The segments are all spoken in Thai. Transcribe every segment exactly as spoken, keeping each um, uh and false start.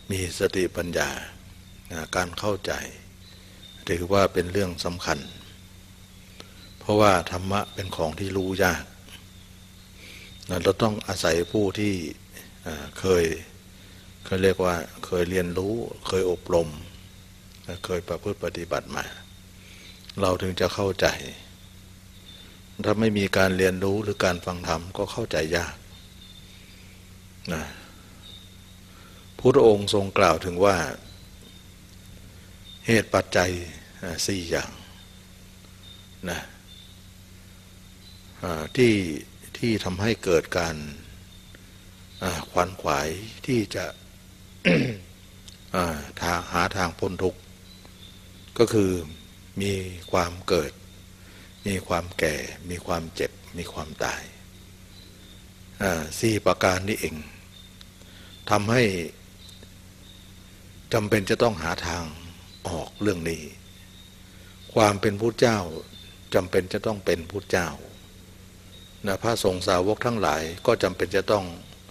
มีสติปัญญาการเข้าใจถือว่าเป็นเรื่องสำคัญเพราะว่าธรรมะเป็นของที่รู้ยากเราต้องอาศัยผู้ที่เคยเคยเรียกว่าเคยเรียนรู้เคยอบรมเคยประพฤติปฏิบัติมาเราถึงจะเข้าใจถ้าไม่มีการเรียนรู้หรือการฟังธรรมก็เข้าใจยากนะพุทธองค์ทรงกล่าวถึงว่าเหตุปัจจัยสี่อย่างนะที่ที่ทำให้เกิดการขวนขวายที่จะ หาทางพ้นทุกข์ก็คือมีความเกิดมีความแก่มีความเจ็บมีความตายสี่ประการนี้เองทำให้จำเป็นจะต้องหาทางออกเรื่องนี้ความเป็นพุทธเจ้าจำเป็นจะต้องเป็นพุทธเจ้านะพระสงฆ์สาวกทั้งหลายก็จำเป็นจะต้อง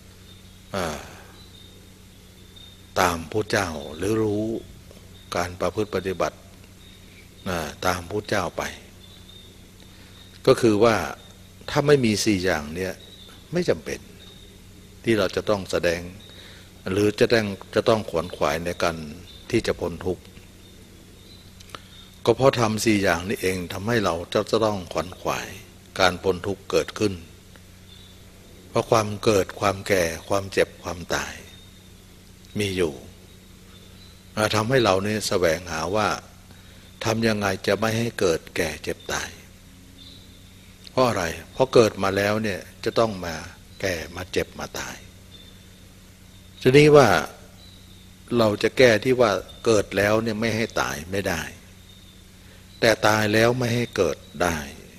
ตามพุทธเจ้าหรือรู้การประพฤติปฏิบัติตามพุทธเจ้าไปก็คือว่าถ้าไม่มีสี่อย่างเนี้ยไม่จำเป็นที่เราจะต้องแสดงหรือจะต้องจะต้องขวนขวายในการที่จะพ้นทุกข์ก็เพราะทำสี่อย่างนี้เองทำให้เราจะจะต้องขวนขวายการพ้นทุกข์เกิดขึ้นเพราะความเกิดความแก่ความเจ็บความตายมีอยู่ทำให้เราเนี่ยแสวงหาว่าทำยังไงจะไม่ให้เกิดแก่เจ็บตายเพราะอะไรเพราะเกิดมาแล้วเนี่ยจะต้องมาแก่มาเจ็บมาตายทีนี้ว่าเราจะแก้ที่ว่าเกิดแล้วเนี่ยไม่ให้ตายไม่ได้แต่ตายแล้วไม่ให้เกิดได้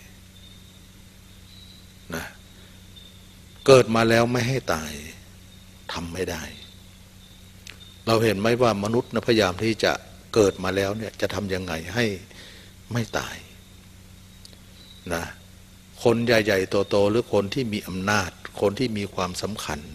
นะเกิดมาแล้วไม่ให้ตายทำไม่ได้เราเห็นไหมว่ามนุษย์นะพยายามที่จะเกิดมาแล้วเนี่ยจะทำยังไงให้ไม่ตายนะคนใหญ่ๆโตๆหรือคนที่มีอำนาจคนที่มีความสำคัญ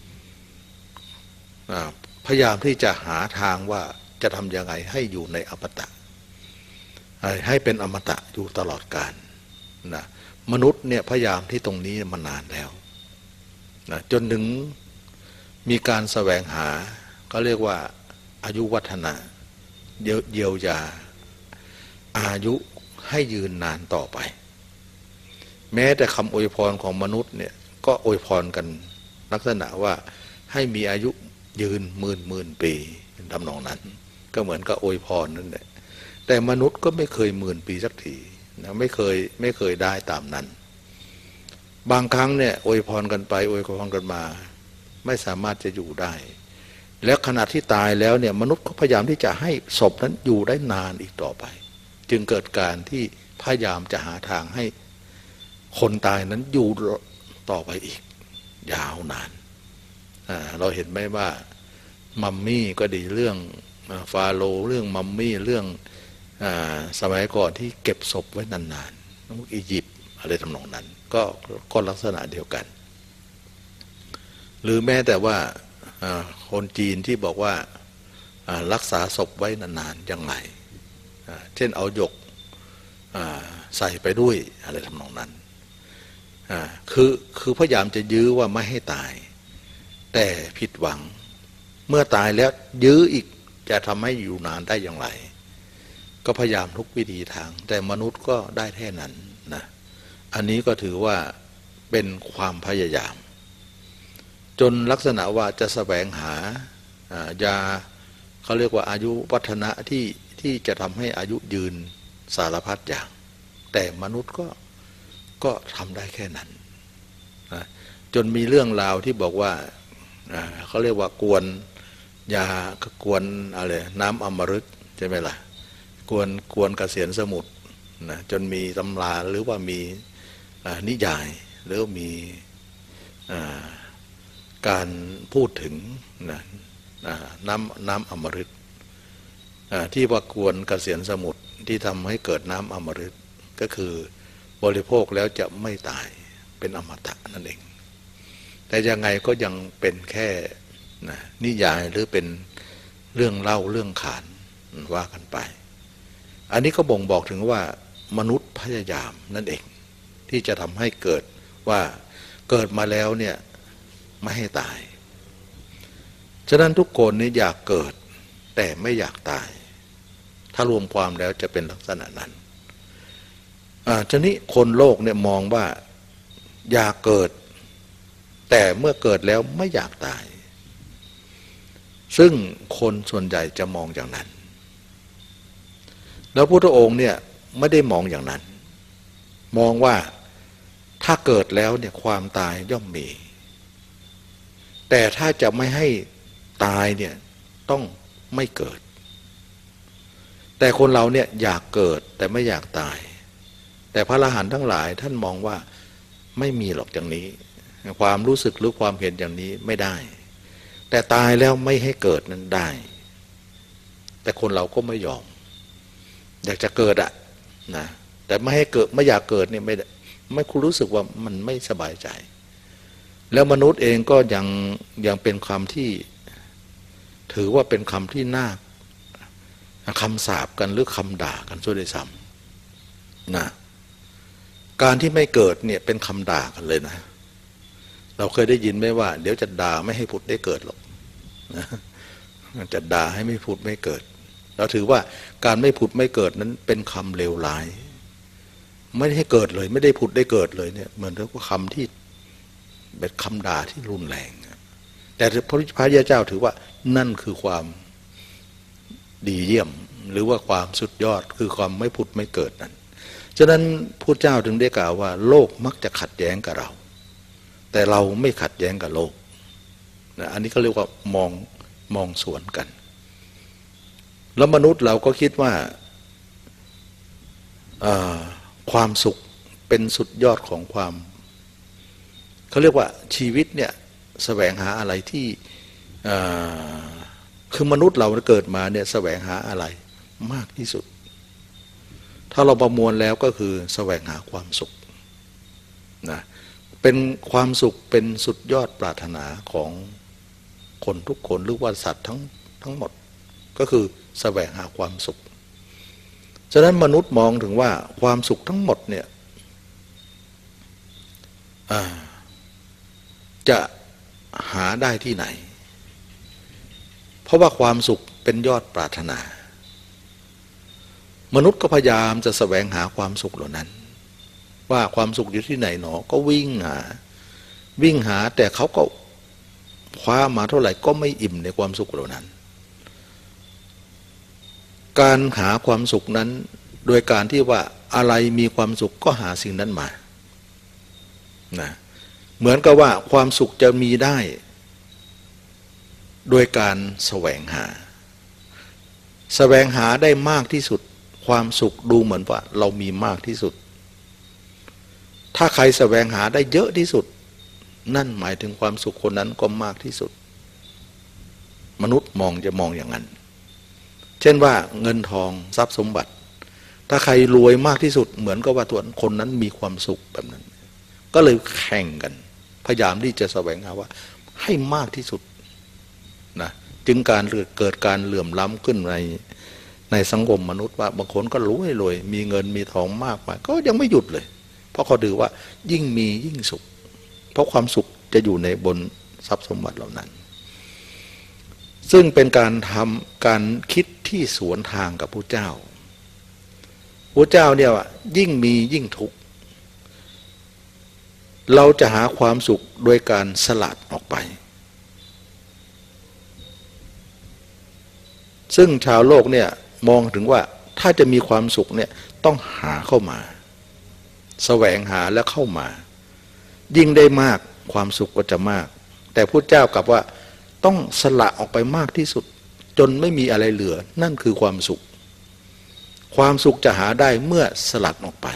พยายามที่จะหาทางว่าจะทำยังไงให้อยู่ในอมตะให้เป็นอมตะอยู่ตลอดกาลนะมนุษย์เนี่ยพยายามที่ตรงนี้มานานแล้วนะจนถึงมีการแสวงหาก็เรียกว่าอายุวัฒนะเยียวยาอายุให้ยืนนานต่อไปแม้แต่คำอวยพรของมนุษย์เนี่ยก็อวยพรกันลักษณะว่าให้มีอายุยืนหมื่นหมื่นปีทำนองนั้นก็เหมือนกับอวยพรนั่นแหละแต่มนุษย์ก็ไม่เคยหมื่นปีสักทีนะไม่เคยไม่เคยได้ตามนั้นบางครั้งเนี่ยอวยพรกันไปอวยพรกันมาไม่สามารถจะอยู่ได้แล้วขณะที่ตายแล้วเนี่ยมนุษย์ก็พยายามที่จะให้ศพนั้นอยู่ได้นานอีกต่อไปจึงเกิดการที่พยายามจะหาทางให้คนตายนั้นอยู่ต่อไปอีกยาวนานเราเห็นไหมว่ามัมมี่ก็ดีเรื่องฟาโรห์เรื่องมัมมี่เรื่องสมัยก่อนที่เก็บศพไว้นานๆอียิปต์อะไรทำนองนั้นก็ก็ลักษณะเดียวกันหรือแม้แต่ว่าคนจีนที่บอกว่ารักษาศพไว้นานๆยังไงเช่นเอาหยกใส่ไปด้วยอะไรทำนองนั้นคือคือพยายามจะยื้อว่าไม่ให้ตายแต่ผิดหวังเมื่อตายแล้วยื้ออีกจะทำให้อยู่นานได้อย่างไรก็พยายามทุกวิธีทางแต่มนุษย์ก็ได้แค่นั้นนะอันนี้ก็ถือว่าเป็นความพยายามจนลักษณะว่าจะแสวงหายาเขาเรียกว่าอายุวัฒนะที่ที่จะทำให้อายุยืนสารพัดอย่างแต่มนุษย์ก็ก็ทำได้แค่นั้นนะจนมีเรื่องราวที่บอกว่าเขาเรียกว่ากวนยากวนอะไรน้ำอมฤตใช่ไหมล่ะกวนกวนเกษียณสมุทรนะจนมีตำราหรือว่ามีนิยายหรือมีการพูดถึงนะน้ำน้ำอมฤตที่ว่ากวนเกษียณสมุทรที่ทำให้เกิดน้ำอมฤตก็คือบริโภคแล้วจะไม่ตายเป็นอมตะนั่นเองแต่ยังไงก็ยังเป็นแค่นะนิยายหรือเป็นเรื่องเล่าเรื่องขานว่ากันไปอันนี้ก็บ่งบอกถึงว่ามนุษย์พยายามนั่นเองที่จะทำให้เกิดว่าเกิดมาแล้วเนี่ยไม่ให้ตายฉะนั้นทุกคนนี่อยากเกิดแต่ไม่อยากตายถ้ารวมความแล้วจะเป็นลักษณะนั้นอ่าทีนี้คนโลกเนี่ยมองว่าอยากเกิดแต่เมื่อเกิดแล้วไม่อยากตายซึ่งคนส่วนใหญ่จะมองอย่างนั้นแล้วพระพุทธองค์เนี่ยไม่ได้มองอย่างนั้นมองว่าถ้าเกิดแล้วเนี่ยความตายย่อมมีแต่ถ้าจะไม่ให้ตายเนี่ยต้องไม่เกิดแต่คนเราเนี่ยอยากเกิดแต่ไม่อยากตายแต่พระอรหันต์ทั้งหลายท่านมองว่าไม่มีหรอกอย่างนี้ความรู้สึกหรือความเห็นอย่างนี้ไม่ได้แต่ตายแล้วไม่ให้เกิดนั้นได้แต่คนเราก็ไม่ยอมอยากจะเกิดอะนะแต่ไม่ให้เกิดไม่อยากเกิดเนี่ยไม่ไม่คุณรู้สึกว่ามันไม่สบายใจแล้วมนุษย์เองก็ยังยังเป็นคำที่ถือว่าเป็นคำที่น่าคำสาปกันหรือคำด่ากันช่วยได้ซ้ำนะการที่ไม่เกิดเนี่ยเป็นคำด่ากันเลยนะเราเคยได้ยินไหมว่าเดี๋ยวจะด่าไม่ให้ผุดได้เกิดหรอกนะจะด่าให้ไม่ผุดไม่เกิดเราถือว่าการไม่ผุดไม่เกิดนั้นเป็นคำเลวร้ายไม่ได้ให้เกิดเลยไม่ได้ผุดได้เกิดเลยเนี่ยเหมือนกับคำที่เป็นคำด่าที่รุนแรงแต่พระพุทธเจ้าถือว่านั่นคือความดีเยี่ยมหรือว่าความสุดยอดคือความไม่ผุดไม่เกิดนั้นฉะนั้นพระเจ้าถึงได้กล่าวว่าโลกมักจะขัดแย้งกับเราแต่เราไม่ขัดแย้งกับโลกนะอันนี้เขาเรียกว่ามองมองสวนกันแล้วมนุษย์เราก็คิดว่าความสุขเป็นสุดยอดของความเขาเรียกว่าชีวิตเนี่ยแสวงหาอะไรที่คือมนุษย์เราเกิดมาเนี่ยแสวงหาอะไรมากที่สุดถ้าเราประมวลแล้วก็คือแสวงหาความสุขนะเป็นความสุขเป็นสุดยอดปรารถนาของคนทุกคนหรือว่าสัตว์ทั้งทั้งหมดก็คือแสวงหาความสุขฉะนั้นมนุษย์มองถึงว่าความสุขทั้งหมดเนี่ยจะหาได้ที่ไหนเพราะว่าความสุขเป็นยอดปรารถนามนุษย์ก็พยายามจะแสวงหาความสุขเหล่านั้นว่าความสุขอยู่ที่ไหนหนอก็วิ่งหาวิ่งหาแต่เขาก็คว้ามาเท่าไหร่ก็ไม่อิ่มในความสุขเหล่านั้นการหาความสุขนั้นโดยการที่ว่าอะไรมีความสุขก็หาสิ่งนั้นมานะเหมือนกับว่าความสุขจะมีได้โดยการแสวงหาแสวงหาได้มากที่สุดความสุขดูเหมือนว่าเรามีมากที่สุดถ้าใครแสวงหาได้เยอะที่สุดนั่นหมายถึงความสุขคนนั้นก็มากที่สุดมนุษย์มองจะมองอย่างนั้นเช่นว่าเงินทองทรัพย์สมบัติถ้าใครรวยมากที่สุดเหมือนกับว่าตัวคนนั้นมีความสุขแบบนั้นก็เลยแข่งกันพยายามที่จะแสวงหาว่าให้มากที่สุดนะจึงการเกิดการเหลื่อมล้ำขึ้นในในสังคมมนุษย์ว่าบางคนก็รวยรวยมีเงินมีทองมากมายก็ยังไม่หยุดเลยเพราะเขาถือว่ายิ่งมียิ่งสุขเพราะความสุขจะอยู่ในบนทรัพย์สมบัติเหล่านั้นซึ่งเป็นการทำการคิดที่สวนทางกับพระเจ้าพระเจ้าเนี่ยว่ายิ่งมียิ่งทุกข์เราจะหาความสุขโดยการสลัดออกไปซึ่งชาวโลกเนี่ยมองถึงว่าถ้าจะมีความสุขเนี่ยต้องหาเข้ามาแสวงหาแล้วเข้ามายิ่งได้มากความสุขก็จะมากแต่พระเจ้ากลับว่าต้องสละออกไปมากที่สุดจนไม่มีอะไรเหลือนั่นคือความสุขความสุขจะหาได้เมื่อสลัดออกไป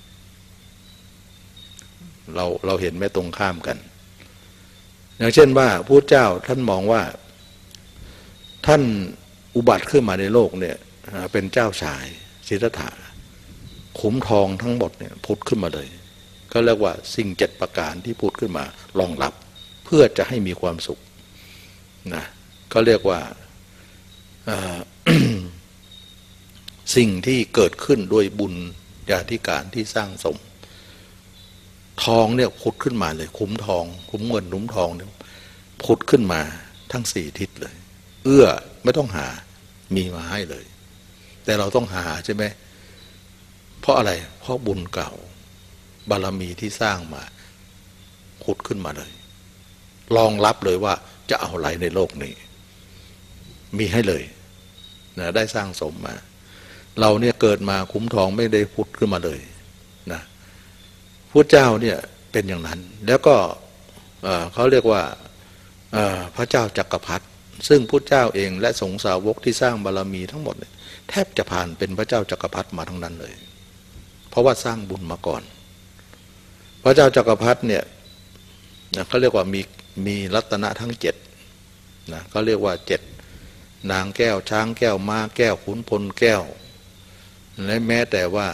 เราเราเห็นไม่ตรงข้ามกันอย่างเช่นว่าพระเจ้าท่านมองว่าท่านอุบัติขึ้นมาในโลกเนี่ยเป็นเจ้าชายสิทธัตถะขุมทองทั้งหมดเนี่ยพุทธขึ้นมาเลยก็เรียกว่าสิ่งเจ็ดประการที่พุทธขึ้นมารองรับเพื่อจะให้มีความสุขนะก็เรียกว่าสิ่งที่เกิดขึ้นด้วยบุญญาธิการที่สร้างสมทองเนี่ยผุดขึ้นมาเลยคุ้มทองคุ้มเงินคุ้มทองเนี่ยผุดขึ้นมาทั้งสี่ทิศเลยเอื้อไม่ต้องหามีมาให้เลยแต่เราต้องหาใช่ไหมเพราะอะไรเพราะบุญเก่าบารมีที่สร้างมาผุดขึ้นมาเลยรองรับเลยว่าจะเอาอะไรในโลกนี้มีให้เลยนะได้สร้างสมมาเราเนี่ยเกิดมาคุ้มทองไม่ได้ผุดขึ้นมาเลยนะพระเจ้าเนี่ยเป็นอย่างนั้นแล้วก็เขาเรียกว่าพระเจ้าจักรพรรดิซึ่งพระเจ้าเองและสงฆ์สาวกที่สร้างบารมีทั้งหมดแทบจะผ่านเป็นพระเจ้าจักรพรรดิมาทั้งนั้นเลยเพราะว่าสร้างบุญมาก่อนพระเจ้าจักรพรรดิเนี่ยเขาเรียกว่ามีมีรัตนะทั้งเจ็ดนะเขาเรียกว่าเจ็ดนางแก้วช้างแก้วม้าแก้วขุนพลแก้วและแม้แต่ว่า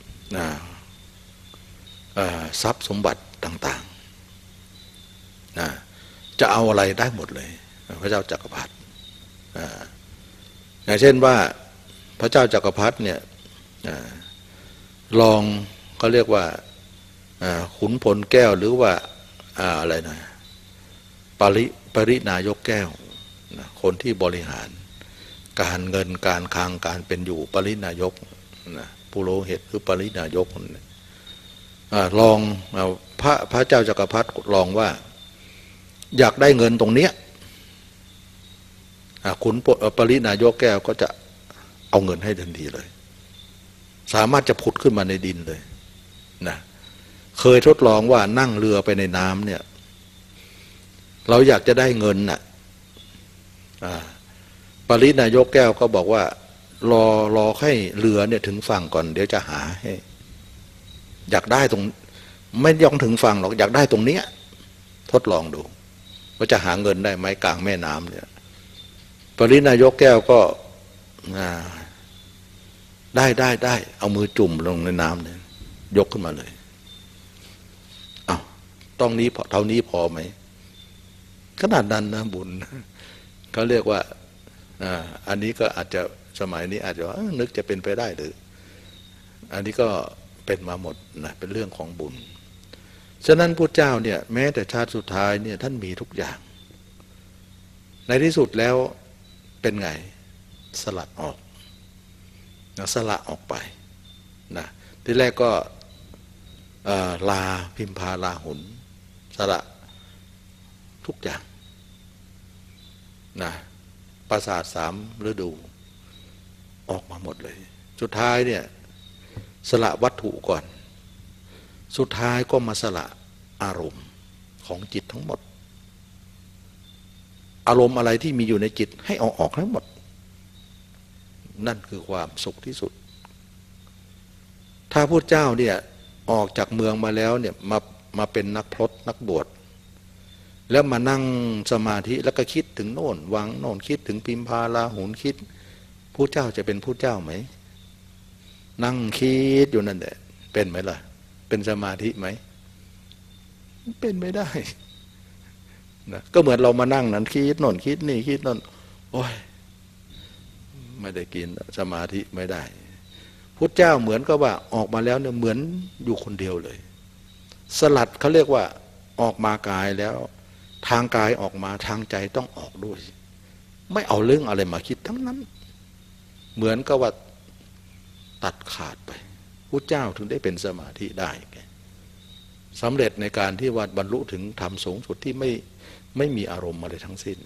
ทรัพย์สมบัติต่างๆนะจะเอาอะไรได้หมดเลยพระเจ้าจักรพรรดิอย่างเช่นว่าพระเจ้าจักรพรรดิเนี่ยลองเขาเรียกว่าขุนพลแก้วหรือว่าอะไรนะปริปรินายกแก้วคนที่บริหารการเงินการคลังการเป็นอยู่ปรินายกปุโรหิตคือปรินายกลองพระพระเจ้าจักรพรรดิลองว่าอยากได้เงินตรงเนี้ยขุนปรินายกแก้วก็จะเอาเงินให้ทันทีเลยสามารถจะผุดขึ้นมาในดินเลยนะเคยทดลองว่านั่งเรือไปในน้ำเนี่ยเราอยากจะได้เงินน่ะปรินายกแก้วก็บอกว่ารอรอให้เรือเนี่ยถึงฝั่งก่อนเดี๋ยวจะหาให้อยากได้ตรงไม่ย่องถึงฝั่งหรอกอยากได้ตรงเนี้ยทดลองดูว่าจะหาเงินได้ไหมกลางแม่น้ำเนี่ยปรินายกแก้วก็ได้ได้ได้เอามือจุ่มลงในน้ำเนี่ยยกขึ้นมาเลยอ้าวต้องนี้เท่านี้พอไหมขนาดนั้นนะบุญเขาเรียกว่าอ่าอันนี้ก็อาจจะสมัยนี้อาจจะว่านึกจะเป็นไปได้หรืออันนี้ก็เป็นมาหมดนะเป็นเรื่องของบุญฉะนั้นพระเจ้าเนี่ยแม้แต่ชาติสุดท้ายเนี่ยท่านมีทุกอย่างในที่สุดแล้วเป็นไงสลัดออกนะสละออกไปนะที่แรกก็ลาพิมพาลาหุนสละทุกอย่างนะปราสาทสามฤดูออกมาหมดเลยสุดท้ายเนี่ยสละวัตถุก่อนสุดท้ายก็มาสละอารมณ์ของจิตทั้งหมดอารมณ์อะไรที่มีอยู่ในจิตให้เอาออกทั้งหมดนั่นคือความสุขที่สุดถ้าพุทธเจ้าเนี่ยออกจากเมืองมาแล้วเนี่ยมามาเป็นนักพรตนักบวชแล้วมานั่งสมาธิแล้วก็คิดถึงโน่นวางโน่นคิดถึงพิมพาลาหุนคิดพุทธเจ้าจะเป็นพุทธเจ้าไหมนั่งคิดอยู่นั่นแหละเป็นไหมล่ะเป็นสมาธิไหมเป็นไม่ได้นะก็เหมือนเรามานั่งนั้นคิดโน่นคิดนี่คิดโน่นโอ้ยไม่ได้กินสมาธิไม่ได้พุทธเจ้าเหมือนกับว่าออกมาแล้วเนี่ยเหมือนอยู่คนเดียวเลยสลัดเขาเรียกว่าออกมากายแล้วทางกายออกมาทางใจต้องออกด้วยไม่เอาเรื่องอะไรมาคิดทั้งนั้นเหมือนกับว่าตัดขาดไปพุทธเจ้าถึงได้เป็นสมาธิได้สำเร็จในการที่ว่าบรรลุถึงธรรมสูงสุดที่ไม่ไม่มีอารมณ์อะไรทั้งสิ้น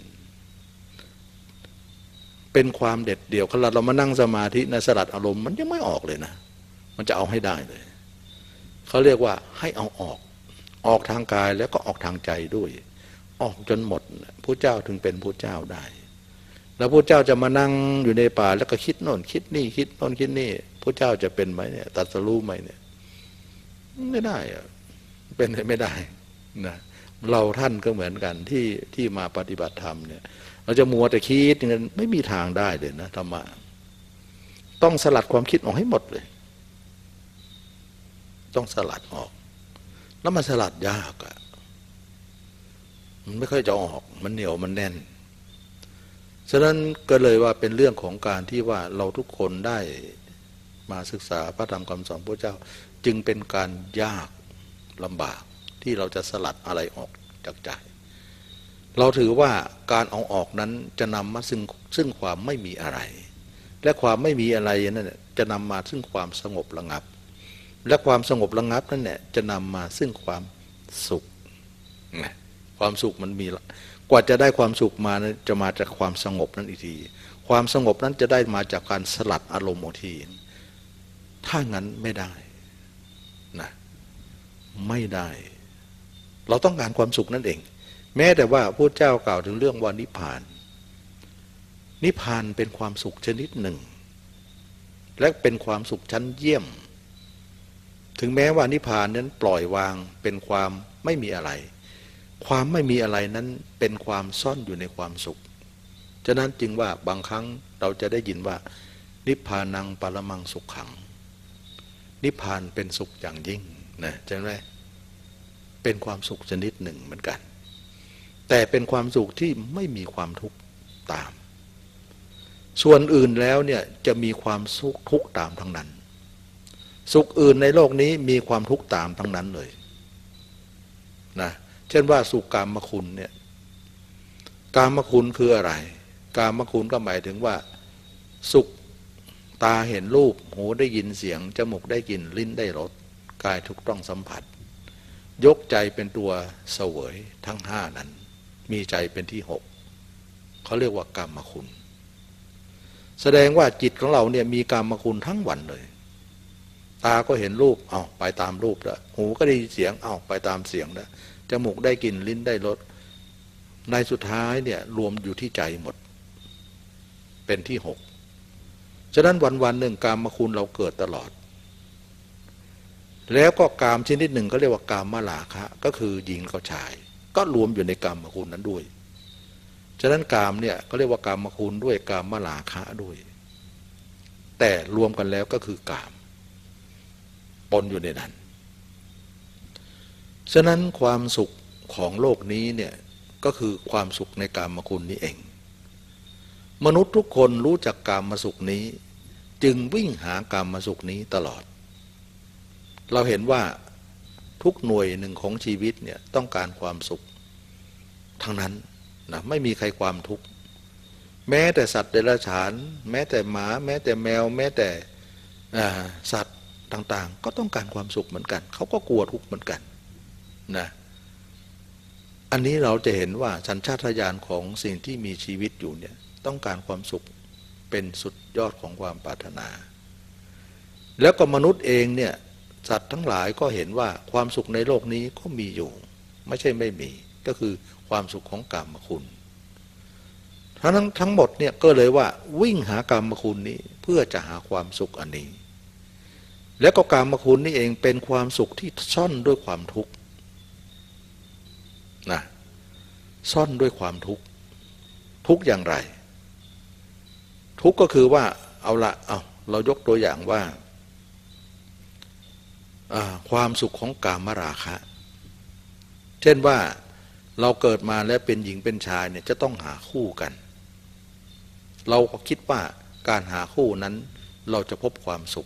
เป็นความเด็ดเดี่ยวขณะเรามานั่งสมาธิในสลัดอารมณ์มันยังไม่ออกเลยนะมันจะเอาให้ได้เลยเขาเรียกว่าให้เอาออกออกทางกายแล้วก็ออกทางใจด้วยออกจนหมดพระเจ้าถึงเป็นพระเจ้าได้แล้วพระเจ้าจะมานั่งอยู่ในป่าแล้วก็คิดโน่นคิดนี่คิดโน่นคิดนี่พระเจ้าจะเป็นไหมเนี่ยตรัสรู้ไหมเนี่ยไม่ได้อะเป็นไม่ได้นะเราท่านก็เหมือนกันที่ที่มาปฏิบัติธรรมเนี่ยเราจะมัวแต่คิดอย่างนั้นไม่มีทางได้เลยนะธรรมะต้องสลัดความคิดออกให้หมดเลยต้องสลัดออกแล้วมันสลัดยากอะมันไม่ค่อยจะออกมันเหนียวมันแน่นฉะนั้นก็เลยว่าเป็นเรื่องของการที่ว่าเราทุกคนได้มาศึกษาพระธรรมคำสอนพระเจ้าจึงเป็นการยากลำบากที่เราจะสลัดอะไรออกจากใจเราถือว่าการเอาออกนั้นจะนำมาซึ่งซึ่งความไม่มีอะไรและความไม่มีอะไรนั่นจะนำมาซึ่งความสงบระงับและความสงบระงับนั่นแหละจะนำมาซึ่งความสุขความสุขมันมีกว่าจะได้ความสุขมานะจะมาจากความสงบนั้นอีกทีความสงบนั้นจะได้มาจากการสลัดอารมณ์ออกทีถ้างั้นไม่ได้นะไม่ได้เราต้องการความสุขนั่นเองแม้แต่ว่าพระเจ้ากล่าวถึงเรื่องว่านิพพานนิพพานเป็นความสุขชนิดหนึ่งและเป็นความสุขชั้นเยี่ยมถึงแม้ว่านิพพานนั้นปล่อยวางเป็นความไม่มีอะไรความไม่มีอะไรนั้นเป็นความซ่อนอยู่ในความสุขฉะนั้นจึงว่าบางครั้งเราจะได้ยินว่านิพพานังปรมังสุขขังนิพพานเป็นสุขอย่างยิ่งนะใช่ไหมเป็นความสุขชนิดหนึ่งเหมือนกันแต่เป็นความสุขที่ไม่มีความทุกข์ตามส่วนอื่นแล้วเนี่ยจะมีความสุขทุกข์ตามทั้งนั้นสุขอื่นในโลกนี้มีความทุกข์ตามทั้งนั้นเลยนะเช่นว่าสุขกามคุณเนี่ยกามคุณคืออะไรกามคุณก็หมายถึงว่าสุขตาเห็นรูปหูได้ยินเสียงจมูกได้กลิ่นลิ้นได้รสกายถูกต้องสัมผัสยกใจเป็นตัวเสวยทั้งห้านั้นมีใจเป็นที่หกเขาเรียกว่ากามคุณแสดงว่าจิตของเราเนี่ยมีกามคุณทั้งวันเลยตาก็เห็นรูปเอาไปตามรูปแล้วหูก็ได้ยินเสียงเอาไปตามเสียงแล้วจมูกได้กลิ่นลิ้นได้รสในสุดท้ายเนี่ยรวมอยู่ที่ใจหมดเป็นที่หกฉะนั้นวันวันหนึ่งกามคุณเราเกิดตลอดแล้วก็กามชนิดหนึ่งเขาเรียกว่ากามราคะก็คือหญิงกับชายก็รวมอยู่ในกามคุณนั้นด้วยฉะนั้นกามเนี่ยเขาเรียกว่ากามคุณด้วยกามราคะด้วยแต่รวมกันแล้วก็คือกามปนอยู่ในนั้นฉะนั้นความสุขของโลกนี้เนี่ยก็คือความสุขในกามคุณนี้เองมนุษย์ทุกคนรู้จักกามสุขนี้จึงวิ่งหากามสุขนี้ตลอดเราเห็นว่าทุกหน่วยหนึ่งของชีวิตเนี่ยต้องการความสุขทั้งนั้นนะไม่มีใครความทุกข์แม้แต่สัตว์เดรัจฉานแม้แต่หมาแม้แต่แมวแม้แต่สัตว์ต่างๆก็ต้องการความสุขเหมือนกันเขาก็กลัวทุกข์เหมือนกันนะอันนี้เราจะเห็นว่าสัญชาตญาณของสิ่งที่มีชีวิตอยู่เนี่ยต้องการความสุขเป็นสุดยอดของความปรารถนาแล้วก็มนุษย์เองเนี่ยสัตว์ทั้งหลายก็เห็นว่าความสุขในโลกนี้ก็มีอยู่ไม่ใช่ไม่มีก็คือความสุขของกามคุณทั้งทั้งหมดเนี่ยก็เลยว่าวิ่งหากามคุณนี้เพื่อจะหาความสุขอันนี้แล้วก็กามคุณนี่เองเป็นความสุขที่ซ่อนด้วยความทุกข์นะซ่อนด้วยความทุกข์ทุกข์อย่างไรทุกข์ก็คือว่าเอาละเอาเรายกตัวอย่างว่าความสุขของกามราคะเช่นว่าเราเกิดมาแล้วเป็นหญิงเป็นชายเนี่ยจะต้องหาคู่กันเราก็คิดว่าการหาคู่นั้นเราจะพบความสุข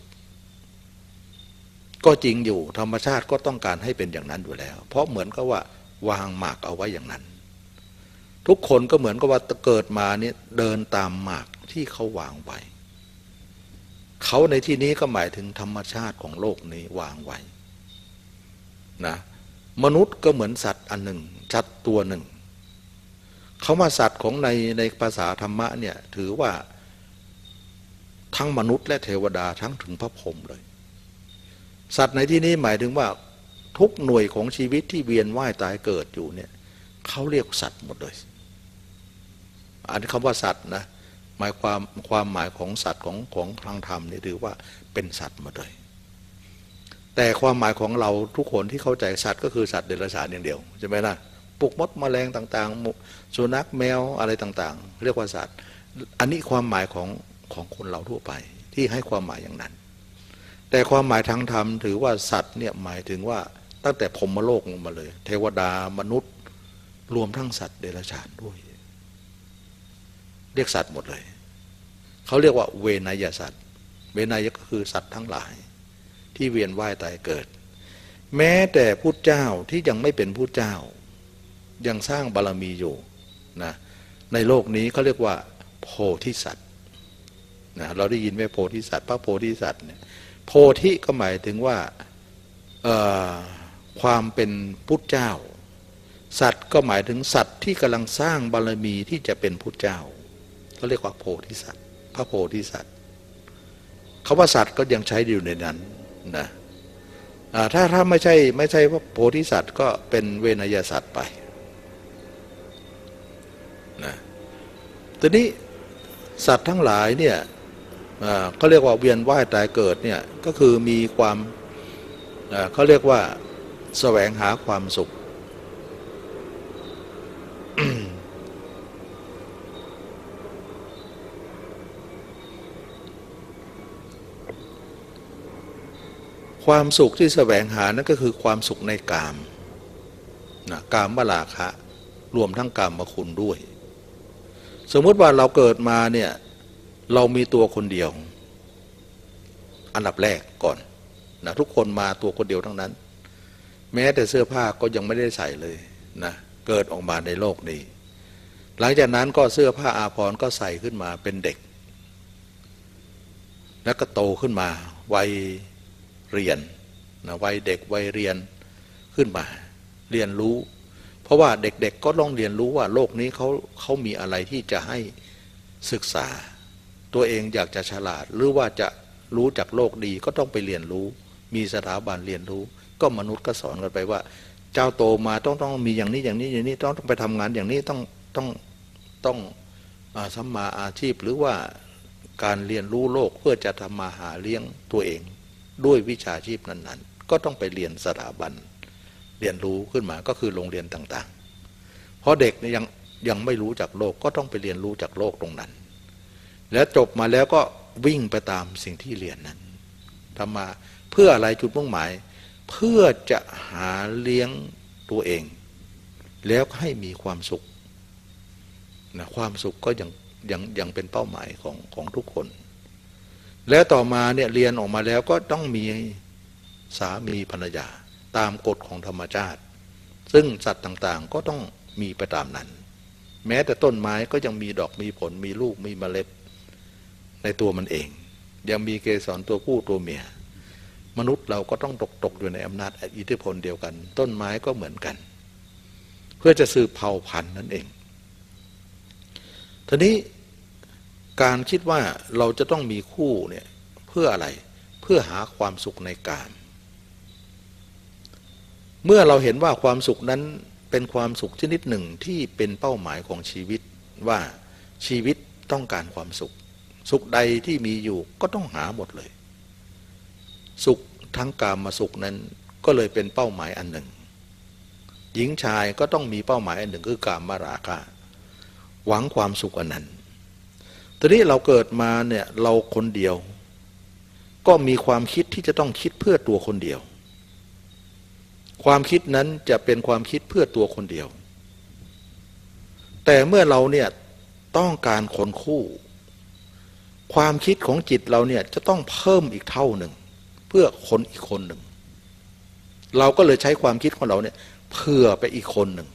ก็จริงอยู่ธรรมชาติก็ต้องการให้เป็นอย่างนั้นอยู่แล้วเพราะเหมือนกับว่าวางหมากเอาไว้อย่างนั้นทุกคนก็เหมือนกับว่าเกิดมาเนี่ยเดินตามหมากที่เขาวางไว้เขาในที่นี้ก็หมายถึงธรรมชาติของโลกนี้วางไว้นะมนุษย์ก็เหมือนสัตว์อันหนึ่งสัตว์ตัวหนึ่งเขามาสัตว์ของในในภาษาธรรมะเนี่ยถือว่าทั้งมนุษย์และเทวดาทั้งถึงพระพรหมเลยสัตว์ในที่นี้หมายถึงว่าทุกหน่วยของชีวิตที่เวียนว่ายตายเกิดอยู่เนี่ยเขาเรียกสัตว์หมดเลยอันนี้คำว่าสัตว์นะหมายความความหมายของสัตว์ของของทางธรรมนี่ถือว่าเป็นสัตว์หมดเลยแต่ความหมายของเราทุกคนที่เข้าใจสัตว์ก็คือสัตว์เดรัจฉานอย่างเดียวใช่ไหมล่ะพวกมดแมลงต่างๆสุนัขแมวอะไรต่างๆเรียกว่าสัตว์อันนี้ความหมายของของคนเราทั่วไปที่ให้ความหมายอย่างนั้นแต่ความหมายทางธรรมถือว่าสัตว์เนี่ยหมายถึงว่าตั้งแต่พรหมโลกลงมาเลยเทวดามนุษย์รวมทั้งสัตว์เดรัจฉานด้วยเรียกสัตว์หมดเลยเขาเรียกว่าเวนยสัตว์เวนยก็คือสัตว์ทั้งหลายที่เวียนว่ายตายเกิดแม้แต่พุทธเจ้าที่ยังไม่เป็นพุทธเจ้ายังสร้างบารมีอยู่นะในโลกนี้เขาเรียกว่าโพธิสัตว์นะเราได้ยินไหมโพธิสัตว์พระโพธิสัตว์เนี่ยโพธิก็หมายถึงว่าความเป็นพุทธเจ้าสัตว์ก็หมายถึงสัตว์ที่กำลังสร้างบารมีที่จะเป็นพุทธเจ้าเขาเรียกว่าโพธิสัตว์พระโพธิสัตว์คำว่าสัตว์ก็ยังใช้อยู่ในนั้นนะถ้าถ้าไม่ใช่ไม่ใช่ว่าโพธิสัตว์ก็เป็นเวนยสัตว์ไปนะทีนี้สัตว์ทั้งหลายเนี่ยเขาเรียกว่าเวียนว่ายตายเกิดเนี่ยก็คือมีความเขาเรียกว่าแสวงหาความสุข ความสุขที่แสวงหานั่นก็คือความสุขในกามนะกามวราคะรวมทั้งกามคุณด้วยสมมติว่าเราเกิดมาเนี่ยเรามีตัวคนเดียวอันดับแรกก่อนนะทุกคนมาตัวคนเดียวทั้งนั้นแม้แต่เสื้อผ้าก็ยังไม่ได้ใส่เลยนะเกิดออกมาในโลกนี้หลังจากนั้นก็เสื้อผ้าอาภรณ์ก็ใส่ขึ้นมาเป็นเด็กแล้วก็โตขึ้นมาวัยเรียนนะวัยเด็กวัยเรียนขึ้นมาเรียนรู้เพราะว่าเด็กๆก็ต้องเรียนรู้ว่าโลกนี้เขาเขามีอะไรที่จะให้ศึกษาตัวเองอยากจะฉลาดหรือว่าจะรู้จักโลกดีก็ต้องไปเรียนรู้มีสถาบันเรียนรู้ก็มนุษย์ก็สอนกันไปว่าเจ้าโตมาต้องต้องมีอย่างนี้อย่างนี้อย่างนี้ต้องต้องไปทำงานอย่างนี้ต้องต้องต้องสัมมาอาชีพหรือว่าการเรียนรู้โลกเพื่อจะทำมาหาเลี้ยงตัวเองด้วยวิชาชีพนั้นๆก็ต้องไปเรียนสถาบันเรียนรู้ขึ้นมาก็คือโรงเรียนต่างๆเพราะเด็กยังยังไม่รู้จักโลกก็ต้องไปเรียนรู้จากโลกตรงนั้นแล้วจบมาแล้วก็วิ่งไปตามสิ่งที่เรียนนั้นทำมาเพื่ออะไรจุดมุ่งหมายเพื่อจะหาเลี้ยงตัวเองแล้วให้มีความสุขนะความสุขก็ยังยังยังเป็นเป้าหมายของของทุกคนแล้วต่อมาเนี่ยเรียนออกมาแล้วก็ต้องมีสามีภรรยาตามกฎของธรรมชาติซึ่งสัตว์ต่างๆก็ต้องมีไปตามนั้นแม้แต่ต้นไม้ก็ยังมีดอกมีผลมีลูกมีเมล็ดในตัวมันเองยังมีเกสรตัวผู้ตัวเมียมนุษย์เราก็ต้องตกตกอยู่ในอำนาจอิทธิพลเดียวกันต้นไม้ก็เหมือนกันเพื่อจะสืบเผ่าพันธุ์นั่นเองทีนี้การคิดว่าเราจะต้องมีคู่เนี่ยเพื่ออะไรเพื่อหาความสุขในกามเมื่อเราเห็นว่าความสุขนั้นเป็นความสุขชนิดหนึ่งที่เป็นเป้าหมายของชีวิตว่าชีวิตต้องการความสุขสุขใดที่มีอยู่ก็ต้องหาหมดเลยสุขทั้งกามมาสุขนั้นก็เลยเป็นเป้าหมายอันหนึ่งหญิงชายก็ต้องมีเป้าหมายอันหนึ่งคือกามราคะหวังความสุขอันนั้นทีนี้เราเกิดมาเนี่ยเราคนเดียวก็มีความคิดที่จะต้องคิดเพื่อตัวคนเดียวความคิดนั้นจะเป็นความคิดเพื่อตัวคนเดียวแต่เมื่อเราเนี่ยต้องการคนคู่ความคิดของจิตเราเนี่ยจะต้องเพิ่มอีกเท่าหนึ่งเพื่อคนอีกคนหนึ่งเราก็เลยใช้ความคิดของเราเนี่ยเพื่อไปอีกคนหนึ่ง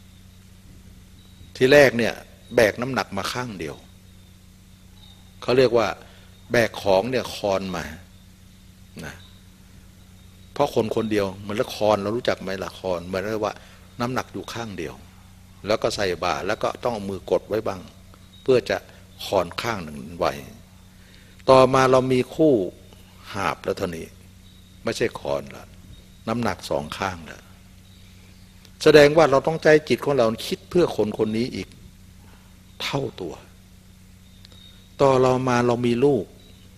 ที่แรกเนี่ยแบกน้ำหนักมาข้างเดียวเขาเรียกว่าแบกของเนี่ยคอนมานะเพราะคนคนเดียวเหมือนละครเรารู้จักไหมละครเหมือนว่าน้ำหนักอยู่ข้างเดียวแล้วก็ใส่บ่าแล้วก็ต้องเอามือกดไว้บ้างเพื่อจะคอนข้างหนึ่งไว้ต่อมาเรามีคู่หาบแล้วเท่านี้ไม่ใช่คอนละน้ำหนักสองข้างแล้วแสดงว่าเราต้องใจจิตของเราคิดเพื่อคนคนนี้อีกเท่าตัวต่อเรามาเรามีลูก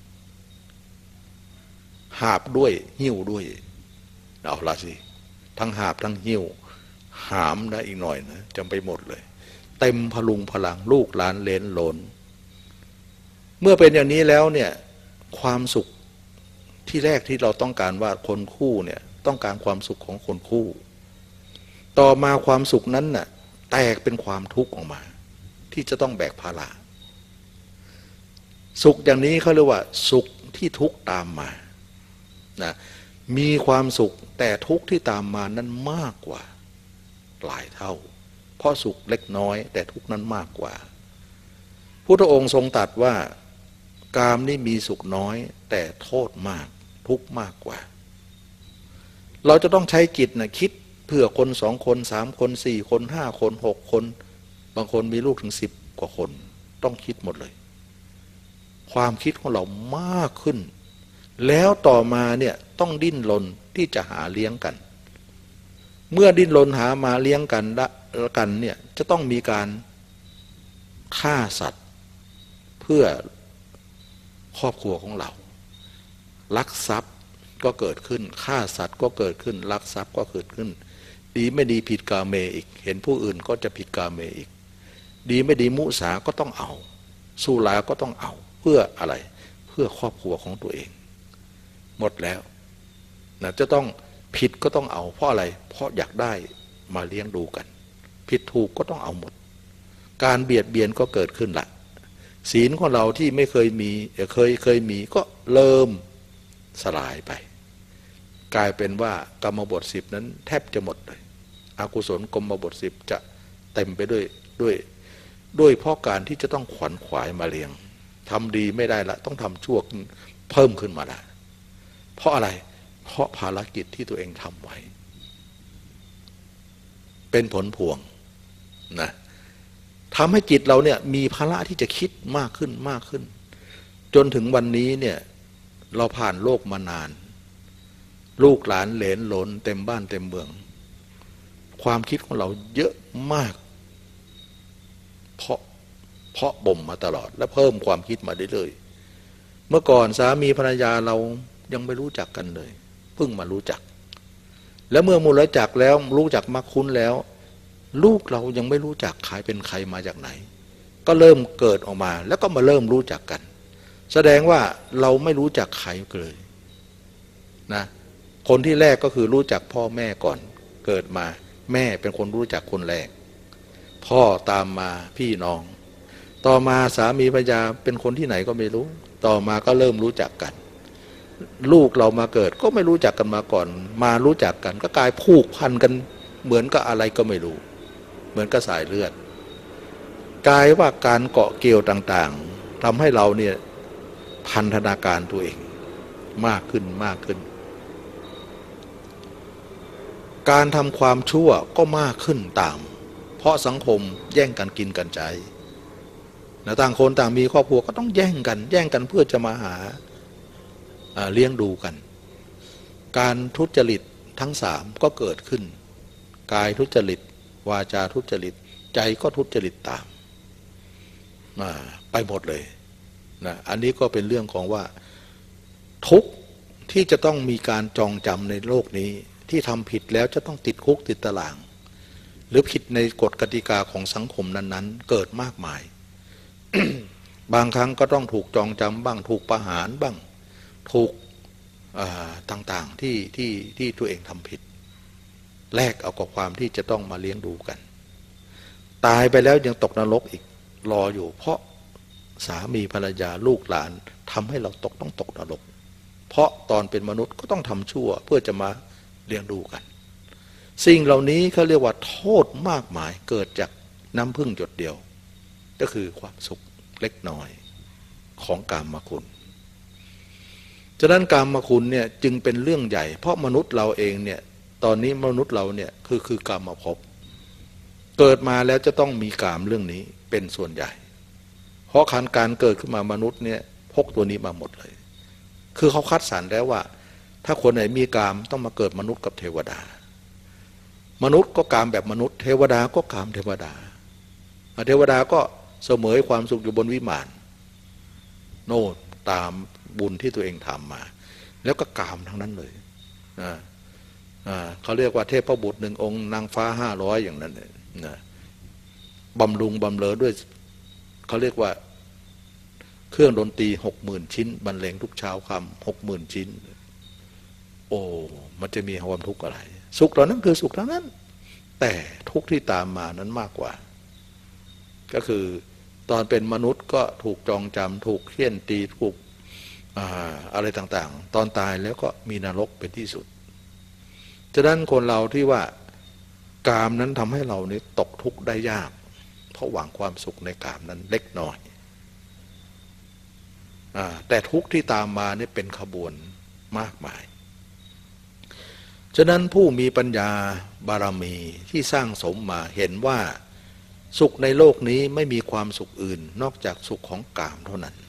หาบด้วยหิ้วด้วยเอาละสิทั้งหาบทั้งหิ้วหามนะอีกหน่อยนะจำไปหมดเลยเต็มพลุงพลังลูกหลานเลนหลนเมื่อเป็นอย่างนี้แล้วเนี่ยความสุขที่แรกที่เราต้องการว่าคนคู่เนี่ยต้องการความสุขของคนคู่ต่อมาความสุขนั้นน่ะแตกเป็นความทุกข์ออกมาที่จะต้องแบกภาระสุขอย่างนี้เขาเรียกว่าสุขที่ทุกข์ตามมานะมีความสุขแต่ทุกข์ที่ตามมานั้นมากกว่าหลายเท่าเพราะสุขเล็กน้อยแต่ทุกข์นั้นมากกว่าพุทธองค์ทรงตรัสว่ากามนี่มีสุขน้อยแต่โทษมากทุกข์มากกว่าเราจะต้องใช้จิตนะคิดเพื่อคนสองคนสามคนสี่คนห้าคนหกคนบางคนมีลูกถึงสิบกว่าคนต้องคิดหมดเลยความคิดของเรามากขึ้นแล้วต่อมาเนี่ยต้องดิ้นรนที่จะหาเลี้ยงกันเมื่อดิ้นรนหามาเลี้ยงกันละกันเนี่ยจะต้องมีการฆ่าสัตว์เพื่อครอบครัวของเราลักทรัพย์ก็เกิดขึ้นฆ่าสัตว์ก็เกิดขึ้นลักทรัพย์ก็เกิดขึ้นดีไม่ดีผิดกาเมอีกเห็นผู้อื่นก็จะผิดกาเมอีกดีไม่ดีมุสาก็ต้องเอาสุราก็ต้องเอาเพื่ออะไรเพื่อครอบครัวของตัวเองหมดแล้วนะจะต้องผิดก็ต้องเอาเพราะอะไรเพราะอยากได้มาเลี้ยงดูกันผิดถูกก็ต้องเอาหมดการเบียดเบียนก็เกิดขึ้นละศีลของเราที่ไม่เคยมีเคยเคยมีก็เริ่มสลายไปกลายเป็นว่ากรรมบทสิบนั้นแทบจะหมดเลยอกุศลกรรมบทสิบจะเต็มไปด้วยด้วยด้วยเพราะการที่จะต้องขวนขวายมาเลี้ยงทำดีไม่ได้ละต้องทำชั่วเพิ่มขึ้นมาละเพราะอะไรเพราะภารกิจที่ตัวเองทำไว้เป็นผลพวงนะทำให้จิตเราเนี่ยมีภาระที่จะคิดมากขึ้นมากขึ้นจนถึงวันนี้เนี่ยเราผ่านโลกมานานลูกหลานเหลนหลนเต็มบ้านเต็มเมืองความคิดของเราเยอะมากเพราะเพราะบ่มมาตลอดและเพิ่มความคิดมาเรื่อยๆเมื่อก่อนสามีภรรยาเรายังไม่รู้จักกันเลยเพิ่งมารู้จักแล้วเมื่อมูลรู้จักแล้วรู้จักมักคุ้นแล้วลูกเรายังไม่รู้จักใครเป็นใครมาจากไหนก็เริ่มเกิดออกมาแล้วก็มาเริ่มรู้จักกันแสดงว่าเราไม่รู้จักใครเลยนะคนที่แรกก็คือรู้จักพ่อแม่ก่อนเกิดมาแม่เป็นคนรู้จักคนแรกพ่อตามมาพี่น้องต่อมาสามีภรรยาเป็นคนที่ไหนก็ไม่รู้ต่อมาก็เริ่มรู้จักกันลูกเรามาเกิดก็ไม่รู้จักกันมาก่อนมารู้จักกันก็กลายผูกพันกันเหมือนกับอะไรก็ไม่รู้เหมือนกับสายเลือดกลายว่าการเกาะเกี่ยวต่างๆทำให้เราเนี่ยพันธนาการตัวเองมากขึ้นมากขึ้นการทำความชั่วก็มากขึ้นตามเพราะสังคมแย่งกันกินกันใจนะต่างคนต่างมีครอบครัวก็ต้องแย่งกันแย่งกันเพื่อจะมาหาเลี้ยงดูกันการทุจริตทั้งสามก็เกิดขึ้นกายทุจริตวาจาทุจริตใจก็ทุจริตตามไปหมดเลยนะอันนี้ก็เป็นเรื่องของว่าทุกที่จะต้องมีการจองจำในโลกนี้ที่ทำผิดแล้วจะต้องติดคุกติดตารางหรือผิดในกฎกติกาของสังคมนั้นๆเกิดมากมาย บางครั้งก็ต้องถูกจองจำบ้างถูกประหารบ้างถูกต่างๆที่ที่ที่ตัวเองทำผิดแลกเอากับความที่จะต้องมาเลี้ยงดูกันตายไปแล้วยังตกนรกอีกรออยู่เพราะสามีภรรยาลูกหลานทำให้เราตกต้องตกนรกเพราะตอนเป็นมนุษย์ก็ต้องทำชั่วเพื่อจะมาเลี้ยงดูกันสิ่งเหล่านี้เขาเรียกว่าโทษมากมายเกิดจากน้ำพึ่งหยดเดียวก็คือความสุขเล็กน้อยของกามคุณฉะนั้นกามคุณเนี่ยจึงเป็นเรื่องใหญ่เพราะมนุษย์เราเองเนี่ยตอนนี้มนุษย์เราเนี่ยคือคือกามภพเกิดมาแล้วจะต้องมีกามเรื่องนี้เป็นส่วนใหญ่เพราะการการเกิดขึ้นมามนุษย์เนี่ยพกตัวนี้มาหมดเลยคือเขาคัดสรรแล้วว่าถ้าคนไหนมีกามต้องมาเกิดมนุษย์กับเทวดามนุษย์ก็กามแบบมนุษย์เทวดาก็กามเทวดาเทวดาก็เสมอความสุขอยู่บนวิมานโน่นตามบุญที่ตัวเองทำมาแล้วก็กามทั้งนั้นเลยนะเขาเรียกว่าเทพบุตรหนึ่งองค์นางฟ้าห้าร้อยอย่างนั้นเลยนะบำรุงบำเรอด้วยเขาเรียกว่าเครื่องดนตรีหกหมื่นชิ้นบรรเลงทุกเช้าคำหกหมื่นชิ้นโอ้มันจะมีความทุกข์อะไรสุขเหล่านั้นคือสุขเท่านั้นแต่ทุกข์ที่ตามมานั้นมากกว่าก็คือตอนเป็นมนุษย์ก็ถูกจองจำถูกเฆี่ยนตีถูกอะไรต่างๆตอนตายแล้วก็มีนรกเป็นที่สุดฉะนั้นคนเราที่ว่ากามนั้นทำให้เราเนี่ยตกทุกข์ได้ยากเพราะหวังความสุขในกามนั้นเล็กน้อยแต่ทุกข์ที่ตามมาเนี่ยเป็นขบวนมากมายฉะนั้นผู้มีปัญญาบารมีที่สร้างสมมาเห็นว่าสุขในโลกนี้ไม่มีความสุขอื่นนอกจากสุขของกามเท่านั้น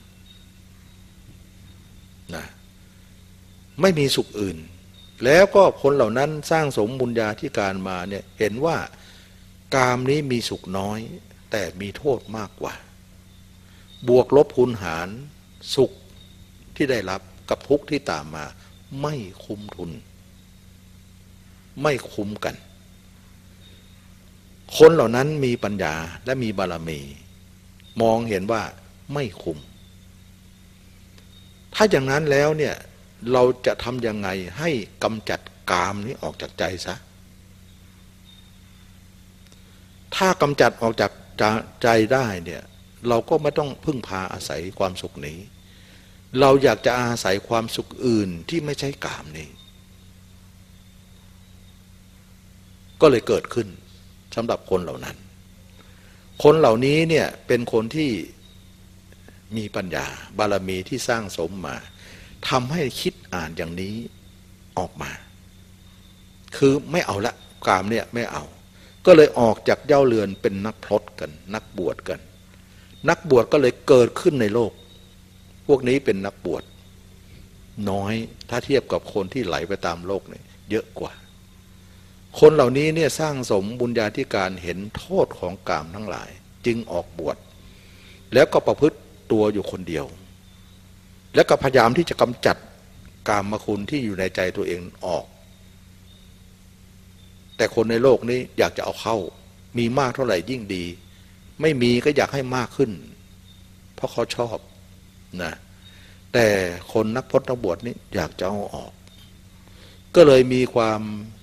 นะไม่มีสุขอื่นแล้วก็คนเหล่านั้นสร้างสมบุญญาธิการมาเนี่ยเห็นว่ากามนี้มีสุขน้อยแต่มีโทษมากกว่าบวกลบคูณหารสุขที่ได้รับกับทุกข์ที่ตามมาไม่คุ้มทุนไม่คุ้มกันคนเหล่านั้นมีปัญญาและมีบารมีมองเห็นว่าไม่คุ้มถ้าอย่างนั้นแล้วเนี่ยเราจะทำยังไงให้กำจัดกามนี้ออกจากใจซะถ้ากำจัดออกจากใจได้เนี่ยเราก็ไม่ต้องพึ่งพาอาศัยความสุขนี้เราอยากจะอาศัยความสุขอื่นที่ไม่ใช่กามนี้ก็เลยเกิดขึ้นสำหรับคนเหล่านั้นคนเหล่านี้เนี่ยเป็นคนที่มีปัญญาบารมีที่สร้างสมมาทำให้คิดอ่านอย่างนี้ออกมาคือไม่เอาละกามเนี่ยไม่เอาก็เลยออกจากเย้าเรือนเป็นนักพรตกันนักบวชกันนักบวชก็เลยเกิดขึ้นในโลกพวกนี้เป็นนักบวชน้อยถ้าเทียบกับคนที่ไหลไปตามโลกเนี่ยเยอะกว่าคนเหล่านี้เนี่ยสร้างสมบุญญาธิการเห็นโทษของกามทั้งหลายจึงออกบวชแล้วก็ประพฤติตัวอยู่คนเดียวแล้วก็พยายามที่จะกำจัดกามคุณที่อยู่ในใจตัวเองออกแต่คนในโลกนี้อยากจะเอาเข้ามีมากเท่าไหร่ยิ่งดีไม่มีก็อยากให้มากขึ้นเพราะเขาชอบนะแต่คนนักพจน์นักบวชนี่อยากจะเอาออกก็เลยมีความ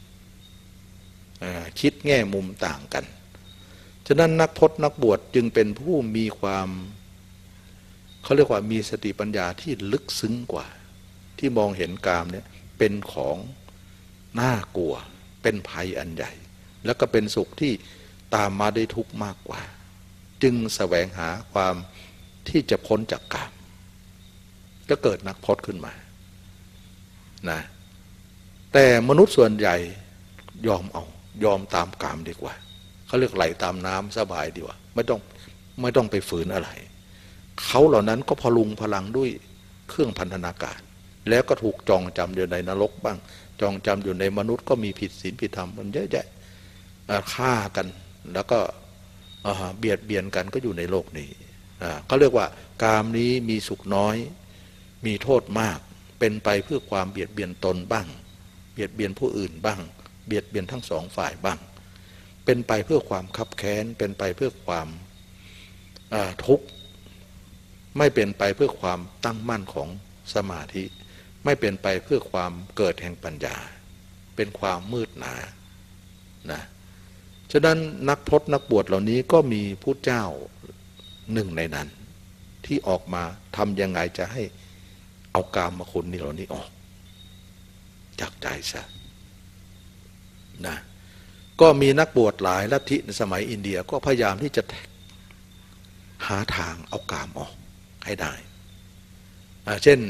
คิดแง่มุมต่างกันฉะนั้นนักพจน์นักบวชจึงเป็นผู้มีความเขาเรียกว่ามีสติปัญญาที่ลึกซึ้งกว่าที่มองเห็นกามเนี่ยเป็นของน่ากลัวเป็นภัยอันใหญ่แล้วก็เป็นสุขที่ตามมาได้ทุกข์มากกว่าจึงแสวงหาความที่จะพ้นจากกามก็เกิดนักพจน์ขึ้นมานะแต่มนุษย์ส่วนใหญ่ยอมเอายอมตามกามดีกว่าเขาเรียกไหลตามน้ำสบายดีกว่าไม่ต้องไม่ต้องไปฝืนอะไรเขาเหล่านั้นก็พลุงพลังด้วยเครื่องพันธนาการแล้วก็ถูกจองจำอยู่ในนรกบ้างจองจำอยู่ในมนุษย์ก็มีผิดศีลผิดธรรมมันเยอะแยะฆ่ากันแล้วก็เบียดเบียนกันก็อยู่ในโลกนี้เขาเรียกว่ากามนี้มีสุขน้อยมีโทษมากเป็นไปเพื่อความเบียดเบียนตนบ้างเบียดเบียนผู้อื่นบ้างเบียดเบียนทั้งสองฝ่ายบ้างเป็นไปเพื่อความคับแค้นเป็นไปเพื่อความทุกข์ไม่เป็นไปเพื่อความตั้งมั่นของสมาธิไม่เป็นไปเพื่อความเกิดแห่งปัญญาเป็นความมืดหนานะฉะนั้นนักพจน์นักบวชเหล่านี้ก็มีพุทธเจ้าหนึ่งในนั้นที่ออกมาทำยังไงจะให้เอากามคุณนี่เหล่านี้ออกจากใจซะนะก็มีนักบวชหลายลัทธิในสมัยอินเดียก็พยายามที่จะหาทางเอากามออกให้ได้เช่น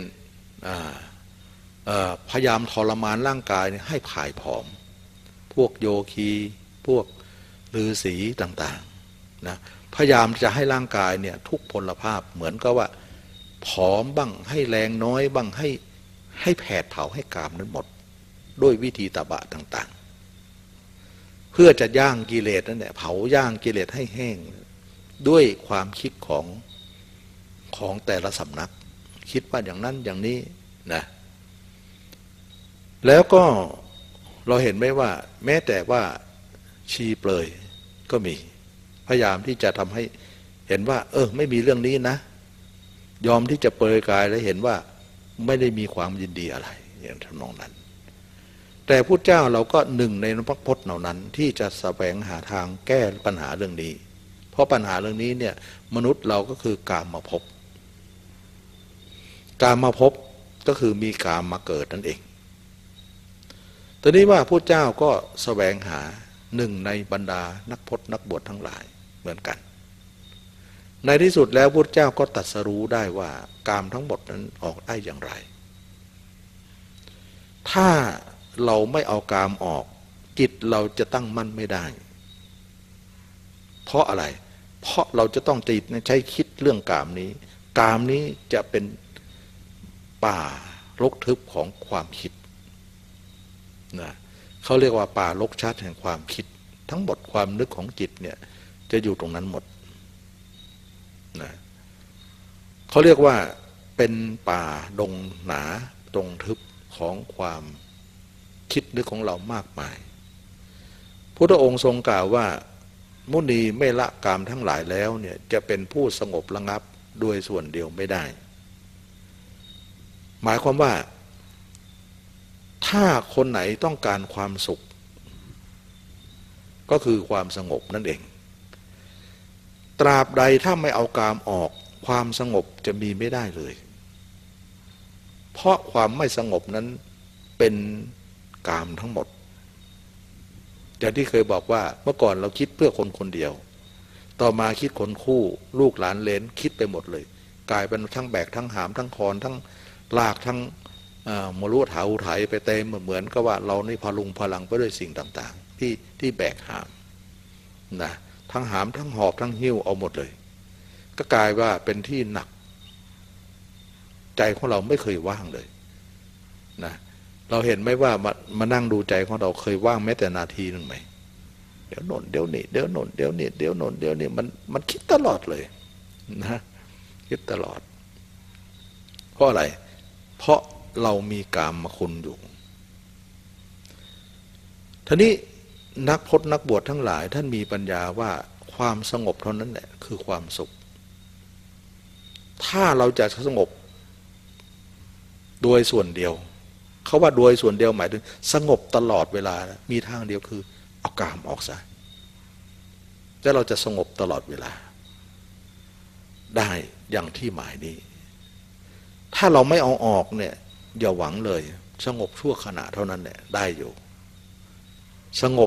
พยายามทรมานร่างกายให้ผายผอมพวกโยคีพวกฤาษีต่างๆนะพยายามจะให้ร่างกายเนี่ยทุกพลภาพเหมือนกับว่าผอมบ้างให้แรงน้อยบ้างให้ให้แผดเผาให้กามนั้นหมดด้วยวิธีตบะต่างๆเพื่อจะย่างกิเลสนั่นแหละเผาย่างกิเลสให้แห้งด้วยความคิดของของแต่ละสำนักคิดว่าอย่างนั้นอย่างนี้นะแล้วก็เราเห็นไหมว่าแม้แต่ว่าชีเปลยก็มีพยายามที่จะทำให้เห็นว่าเออไม่มีเรื่องนี้นะยอมที่จะเปลยกายและเห็นว่าไม่ได้มีความยินดีอะไรอย่างทำนองนั้นแต่พุทธเจ้าเราก็หนึ่งในพระพจน์เหล่านั้นที่จะแสวงหาทางแก้ปัญหาเรื่องนี้เพราะปัญหาเรื่องนี้เนี่ยมนุษย์เราก็คือกามมาพบกามมาพบก็คือมีกามมาเกิดนั่นเองตอนนี้ว่าพระเจ้าก็แสวงหาหนึ่งในบรรดานักพจน์นักบวชทั้งหลายเหมือนกันในที่สุดแล้วพระเจ้าก็ตรัสรู้ได้ว่ากามทั้งหมดนั้นออกได้อย่างไรถ้าเราไม่เอากามออกจิตเราจะตั้งมั่นไม่ได้เพราะอะไรเพราะเราจะต้องติดใช้คิดเรื่องกามนี้กามนี้จะเป็นป่ารกทึบของความคิดนะเขาเรียกว่าป่ารกชัดแห่งความคิดทั้งหมดความนึกของจิตเนี่ยจะอยู่ตรงนั้นหมดนะเขาเรียกว่าเป็นป่าดงหนาดงทึบของความคิดนึกของเรามากมายพุทธองค์ทรงกล่าวว่ามุนีไม่ละกามทั้งหลายแล้วเนี่ยจะเป็นผู้สงบระงับโดยส่วนเดียวไม่ได้หมายความว่าถ้าคนไหนต้องการความสุขก็คือความสงบนั่นเองตราบใดถ้าไม่เอากามออกความสงบจะมีไม่ได้เลยเพราะความไม่สงบนั้นเป็นกามทั้งหมดอย่างที่เคยบอกว่าเมื่อก่อนเราคิดเพื่อคนคนเดียวต่อมาคิดคนคู่ลูกหลานเลนคิดไปหมดเลยกลายเป็นทั้งแบกทั้งหามทั้งคอนทั้งลากทั้งมรุถาอุทัยไปเต็มเหมือนกับว่าเรานี่พลุงพลังไปด้วยสิ่งต่างๆที่ที่แบกหามนะทั้งหามทั้งหอบทั้งหิ้วเอาหมดเลยก็กลายว่าเป็นที่หนักใจของเราไม่เคยว่างเลยนะเราเห็นไหมว่ามามานั่งดูใจของเราเคยว่างแม้แต่นาทีหนึ่งไหมเดี๋ยวโน่นเดี๋ยวนี่เดี๋ยวโน่นเดี๋ยวนี่เดี๋ยวโน่นเดี๋ยวนี่มันมันคิดตลอดเลยนะคิดตลอดเพราะอะไรเพราะเรามีกามมาคุณอยู่ทีนี้นักพจน์นักบวชทั้งหลายท่านมีปัญญาว่าความสงบเท่านั้นแหละคือความสุขถ้าเราจะสงบโดยส่วนเดียวเขาว่าโดยส่วนเดียวหมายถึงสงบตลอดเวลามีทางเดียวคือเอากามออกซะแล้วเราจะสงบตลอดเวลาได้อย่างที่หมายนี้ถ้าเราไม่เอาออกเนี่ยอย่าหวังเลยสงบชั่วขณะเท่านั้นแหละได้อยู่สงบ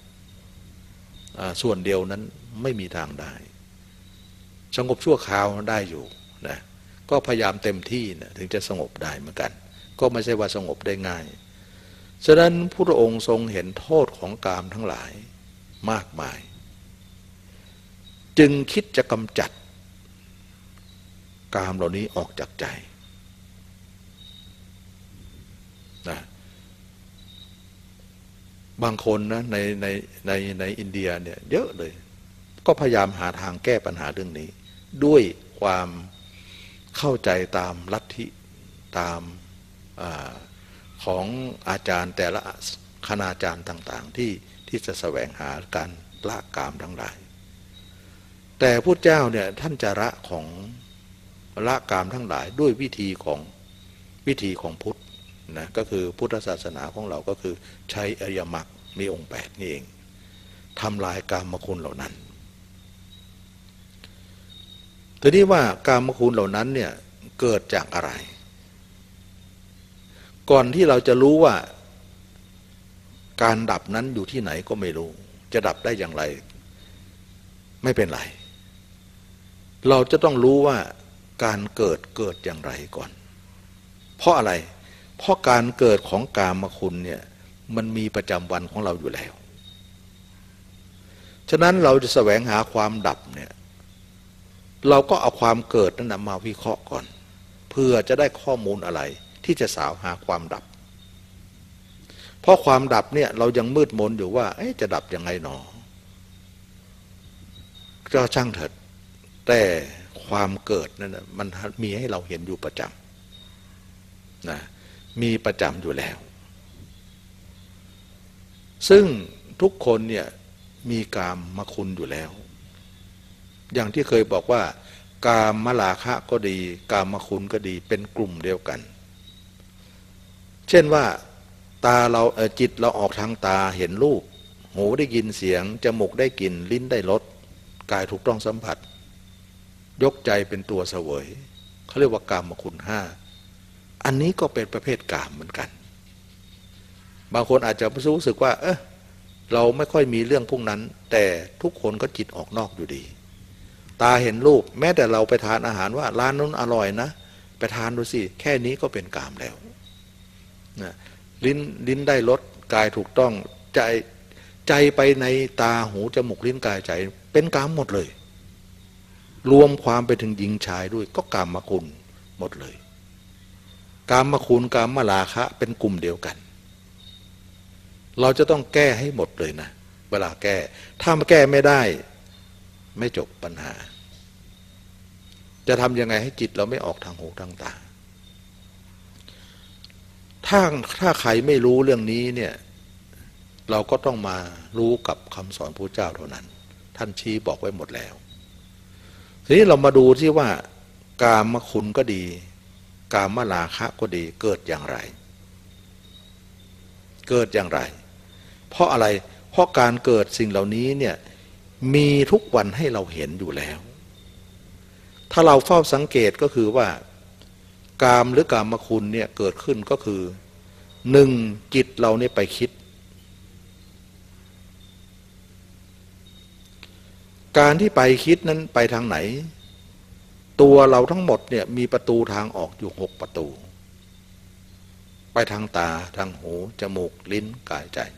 ส่วนเดียวนั้นไม่มีทางได้สงบชั่วคราวได้อยู่นะก็พยายามเต็มที่นะถึงจะสงบได้เหมือนกันก็ไม่ใช่ว่าสงบได้ง่ายฉะนั้นพระองค์ทรงเห็นโทษของกามทั้งหลายมากมายจึงคิดจะกำจัดกามเหล่านี้ออกจากใจนะบางคนนะในในในในอินเดียเนี่ยเยอะเลยก็พยายามหาทางแก้ปัญหาเรื่องนี้ด้วยความเข้าใจตามลัทธิตามอของอาจารย์แต่ละคณาจารย์ต่างๆที่ที่จะแสวงหาการละกามทั้งหลายแต่พุทธเจ้าเนี่ยท่านจะละของละกามทั้งหลายด้วยวิธีของวิธีของพุทธนะก็คือพุทธศาสนาของเราก็คือใช้อริยมรรคมีองค์แปดนี่เองทำลายกามคุณเหล่านั้นทีนี้ว่ากามคุณเหล่านั้นเนี่ยเกิดจากอะไรก่อนที่เราจะรู้ว่าการดับนั้นอยู่ที่ไหนก็ไม่รู้จะดับได้อย่างไรไม่เป็นไรเราจะต้องรู้ว่าการเกิดเกิดอย่างไรก่อนเพราะอะไรเพราะการเกิดของกามคุณเนี่ยมันมีประจำวันของเราอยู่แล้วฉะนั้นเราจะแสวงหาความดับเนี่ยเราก็เอาความเกิดนั้นมาวิเคราะห์ก่อนเพื่อจะได้ข้อมูลอะไรที่จะสาวหาความดับเพราะความดับเนี่ยเรายังมืดมนอยู่ว่าจะดับยังไงหนอก็ช่างเถิดแต่ความเกิดนั่นนะมันมีให้เราเห็นอยู่ประจำนะมีประจำอยู่แล้วซึ่งทุกคนเนี่ยมีกามมาคุณอยู่แล้วอย่างที่เคยบอกว่ากามมลาคะก็ดีกามมาคุณก็ดีเป็นกลุ่มเดียวกันเช่นว่าตาเราเออจิตเราออกทางตาเห็นรูปหูได้ยินเสียงจมูกได้กลิ่นลิ้นได้รสกายถูกต้องสัมผัสยกใจเป็นตัวเสวยเขาเรียกว่ากามคุณห้าอันนี้ก็เป็นประเภทกามเหมือนกันบางคนอาจจะรู้สึกว่าเออเราไม่ค่อยมีเรื่องพวกนั้นแต่ทุกคนก็จิตออกนอกอยู่ดีตาเห็นรูปแม้แต่เราไปทานอาหารว่าร้านนั้นอร่อยนะไปทานดูสิแค่นี้ก็เป็นกามแล้วนะลิ้นลิ้นได้รสกายถูกต้องใจใจไปในตาหูจมูกลิ้นกายใจเป็นกามหมดเลยรวมความไปถึงหญิงชายด้วยก็กามคุณหมดเลยกามคุณกามราคะเป็นกลุ่มเดียวกันเราจะต้องแก้ให้หมดเลยนะเวลาแก้ถ้ามาแก้ไม่ได้ไม่จบปัญหาจะทำยังไงให้จิตเราไม่ออกทางหูทางตาถ้าถ้าใครไม่รู้เรื่องนี้เนี่ยเราก็ต้องมารู้กับคำสอนพระเจ้าเท่านั้นท่านชี้บอกไว้หมดแล้วทีนี้เรามาดูที่ว่ากามคุณก็ดีกามราคะก็ดีเกิดอย่างไรเกิดอย่างไรเพราะอะไรเพราะการเกิดสิ่งเหล่านี้เนี่ยมีทุกวันให้เราเห็นอยู่แล้วถ้าเราเฝ้าสังเกตก็คือว่ากามหรือกามคุณเนี่ยเกิดขึ้นก็คือหนึ่งจิตเราเนี่ยไปคิดการที่ไปคิดนั้นไปทางไหนตัวเราทั้งหมดเนี่ยมีประตูทางออกอยู่หกประตูไปทางตาทางหูจมูกลิ้นกายใจ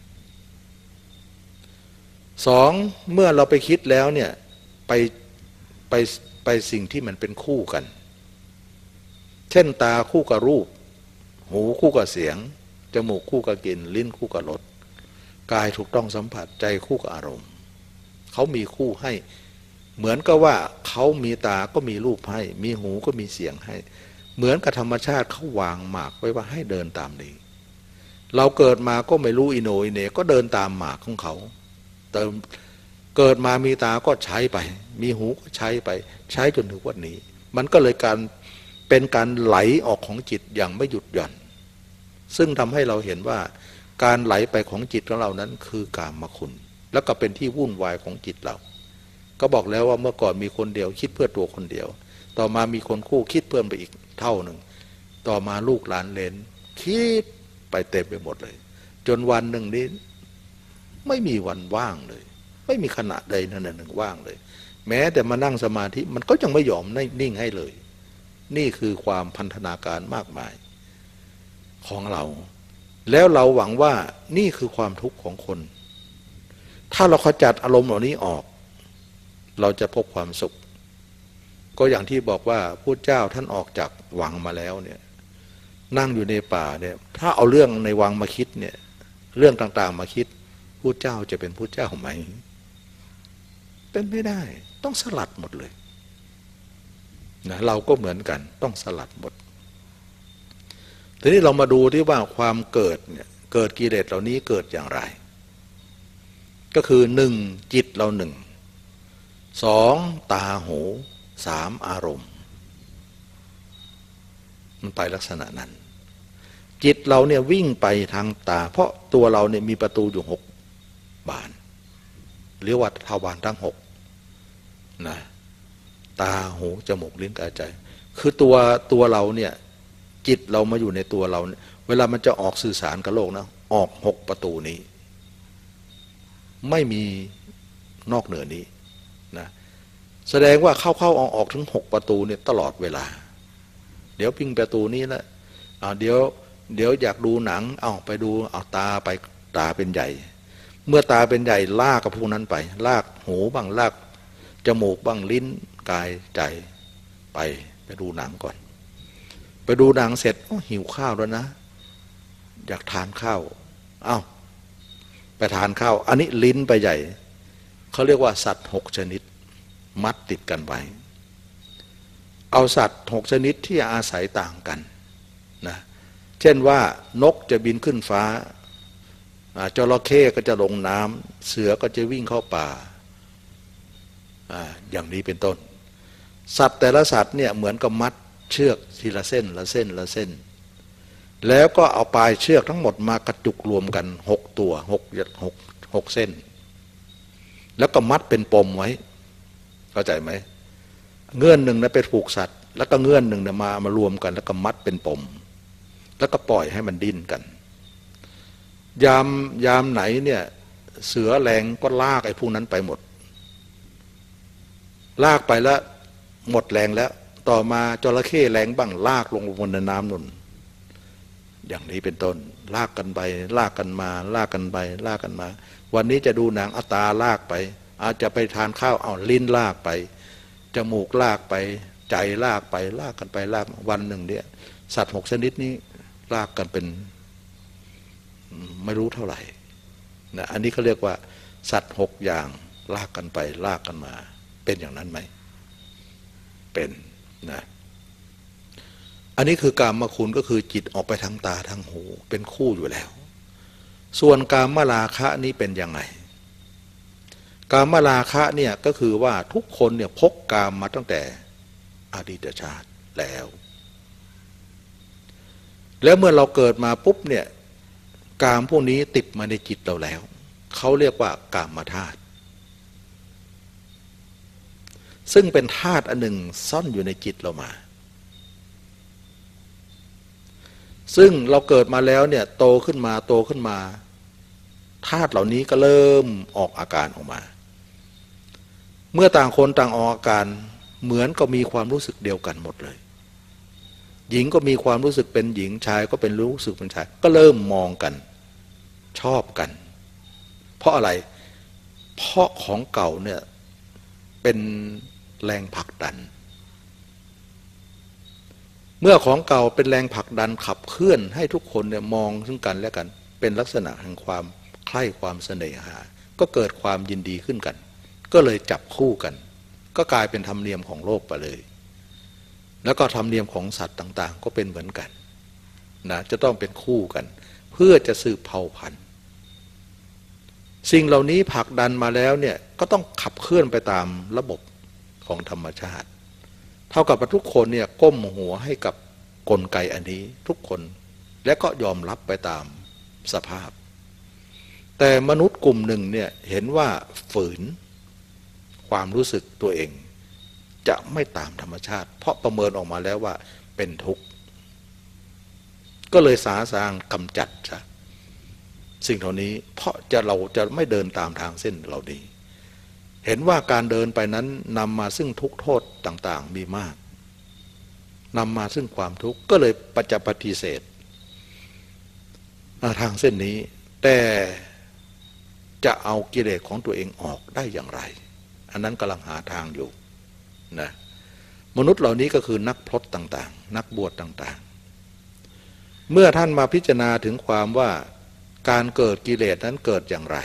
สองเมื่อเราไปคิดแล้วเนี่ยไปไปไปสิ่งที่มันเป็นคู่กันเช่นตาคู่กับรูปหูคู่กับเสียงจมูกคู่กับกลิ่นลิ้นคู่กับรสกายถูกต้องสัมผัสใจคู่กับอารมณ์เขามีคู่ให้เหมือนกับว่าเขามีตาก็มีรูปให้มีหูก็มีเสียงให้เหมือนกับธรรมชาติเขาวางหมากไว้ว่าให้เดินตามนี้เราเกิดมาก็ไม่รู้อิโนอิเนก็เดินตามหมากของเขาเติมเกิดมามีตาก็ใช้ไปมีหูก็ใช้ไปใช้จนถึงวันนี้มันก็เลยการเป็นการไหลออกของจิตอย่างไม่หยุดหย่อนซึ่งทำให้เราเห็นว่าการไหลไปของจิตของเรานั้นคือกามคุณแล้วก็เป็นที่วุ่นวายของจิตเราก็บอกแล้วว่าเมื่อก่อนมีคนเดียวคิดเพื่อตัวคนเดียวต่อมามีคนคู่คิดเพิ่มไปอีกเท่าหนึ่งต่อมาลูกหลานเลนคิดไปเต็มไปหมดเลยจนวันหนึ่งนี้ไม่มีวันว่างเลยไม่มีขณะใดนั่นหนึ่งว่างเลยแม้แต่มานั่งสมาธิมันก็ยังไม่ยอมนิ่งให้เลยนี่คือความพันธนาการมากมายของเราแล้วเราหวังว่านี่คือความทุกข์ของคนถ้าเราขจัดอารมณ์เหล่านี้ออกเราจะพบความสุขก็อย่างที่บอกว่าพุทธเจ้าท่านออกจากวังมาแล้วเนี่ยนั่งอยู่ในป่าเนี่ยถ้าเอาเรื่องในวังมาคิดเนี่ยเรื่องต่างๆมาคิดพุทธเจ้าจะเป็นพุทธเจ้าไหมเป็นไม่ได้ต้องสลัดหมดเลยนะเราก็เหมือนกันต้องสลัดหมดทีนี้เรามาดูที่ว่าความเกิดเนี่ยเกิดกิเลสเหล่านี้เกิดอย่างไรก็คือหนึ่งจิตเราหนึ่งสองตาหูสามอารมณ์มันไปลักษณะนั้นจิตเราเนี่ยวิ่งไปทางตาเพราะตัวเราเนี่ยมีประตูอยู่หกบานเรียกว่าทวารทั้งหกนะตาหูจมูกลิ้นกายใจคือตัวตัวเราเนี่ยจิตเรามาอยู่ในตัวเราเวลามันจะออกสื่อสารกับโลกนะออกหกประตูนี้ไม่มีนอกเหนือนี้นะแสดงว่าเข้าเข้าออกออกถึงหกประตูเนี่ยตลอดเวลาเดี๋ยวพิงประตูนี้แล้วเดี๋ยวเดี๋ยวอยากดูหนังเอาไปดูเอาตาไปตาเป็นใหญ่เมื่อตาเป็นใหญ่ลากกับพวกนั้นไปลากหูบ้างลากจมูกบ้างลิ้นกายใจไปไปดูหนังก่อนไปดูหนังเสร็จหิวข้าวแล้วนะอยากทานข้าวเอ้าไปทานข้าวอันนี้ลิ้นไปใหญ่เขาเรียกว่าสัตว์หกชนิดมัดติดกันไว้เอาสัตว์หกชนิดที่อาศัยต่างกันนะเช่นว่านกจะบินขึ้นฟ้าจระเข้ก็จะลงน้ำเสือก็จะวิ่งเข้าป่าอย่างนี้เป็นต้นสัตว์แต่ละสัตว์เนี่ยเหมือนกับมัดเชือกทีละเส้นละเส้นละเส้นแล้วก็เอาปลายเชือกทั้งหมดมากระจุกรวมกันหกตัวหกหกหกเส้นแล้วก็มัดเป็นปมไว้เข้าใจไหมเงื่อนหนึ่งนะไปผูกสัตว์แล้วก็เงื่อนหนึ่งเนี่ยมามารวมกันแล้วก็มัดเป็นปมแล้วก็ปล่อยให้มันดิ้นกันยามยามไหนเนี่ยเสือแรงก็ลากไอ้พวกนั้นไปหมดลากไปแล้วหมดแรงแล้วต่อมาจระเข้แรงบ้างลากลงบนน้ำนุ่นอย่างนี้เป็นต้นลากกันไปลากกันมาลากกันไปลากกันมาวันนี้จะดูหนังอัตาลากไปอาจจะไปทานข้าวเอาลิ้นลากไปจมูกลากไปใจลากไปลากกันไปลากวันหนึ่งเนี่ยสัตว์หกชนิดนี้ลากกันเป็นไม่รู้เท่าไหร่นะอันนี้เขาเรียกว่าสัตว์หกอย่างลากกันไปลากกันมาเป็นอย่างนั้นไหมเป็นนะอันนี้คือกามคุณก็คือจิตออกไปทางตาทางหูเป็นคู่อยู่แล้วส่วนกามราคะนี้เป็นยังไงกามราคะเนี่ยก็คือว่าทุกคนเนี่ยพกกามมาตั้งแต่อดีตชาติแล้วแล้วเมื่อเราเกิดมาปุ๊บเนี่ยกามพวกนี้ติดมาในจิตเราแล้วเขาเรียกว่ากามธาตุซึ่งเป็นธาตุอันหนึ่งซ่อนอยู่ในจิตเรามาซึ่งเราเกิดมาแล้วเนี่ยโตขึ้นมาโตขึ้นมาธาตุเหล่านี้ก็เริ่มออกอาการออกมาเมื่อต่างคนต่างออกอาการเหมือนก็มีความรู้สึกเดียวกันหมดเลยหญิงก็มีความรู้สึกเป็นหญิงชายก็เป็นรู้สึกเป็นชายก็เริ่มมองกันชอบกันเพราะอะไรเพราะของเก่าเนี่ยเป็นแรงผลักดันเมื่อของเก่าเป็นแรงผลักดันขับเคลื่อนให้ทุกคนเนี่ยมองซึ่งกันและกันเป็นลักษณะแห่งความใคร่ความเสน่หาก็เกิดความยินดีขึ้นกันก็เลยจับคู่กันก็กลายเป็นธรรมเนียมของโลกไปเลยแล้วก็ธรรมเนียมของสัตว์ต่างๆก็เป็นเหมือนกันนะจะต้องเป็นคู่กันเพื่อจะสืบเผ่าพันธุ์สิ่งเหล่านี้ผลักดันมาแล้วเนี่ยก็ต้องขับเคลื่อนไปตามระบบของธรรมชาติเท่ากับว่าทุกคนเนี่ยก้มหัวให้กับกลไกอันนี้ทุกคนและก็ยอมรับไปตามสภาพแต่มนุษย์กลุ่มหนึ่งเนี่ยเห็นว่าฝืนความรู้สึกตัวเองจะไม่ตามธรรมชาติเพราะประเมินออกมาแล้วว่าเป็นทุกข์ก็เลยสาสางกำจัดซะสิ่งเหล่านี้เพราะจะเราจะไม่เดินตามทางเส้นเหล่านี้เห็นว่าการเดินไปนั้นนำมาซึ่งทุกข์โทษต่างๆมีมากนำมาซึ่งความทุกข์ก็เลยปัจจปฏิเสธทางเส้นนี้แต่จะเอากิเลสของตัวเองออกได้อย่างไรอันนั้นกำลังหาทางอยู่นะมนุษย์เหล่านี้ก็คือนักพรตต่างๆนักบวชต่างๆเมื่อท่านมาพิจารณาถึงความว่าการเกิดกิเลสนั้นเกิดอย่างไร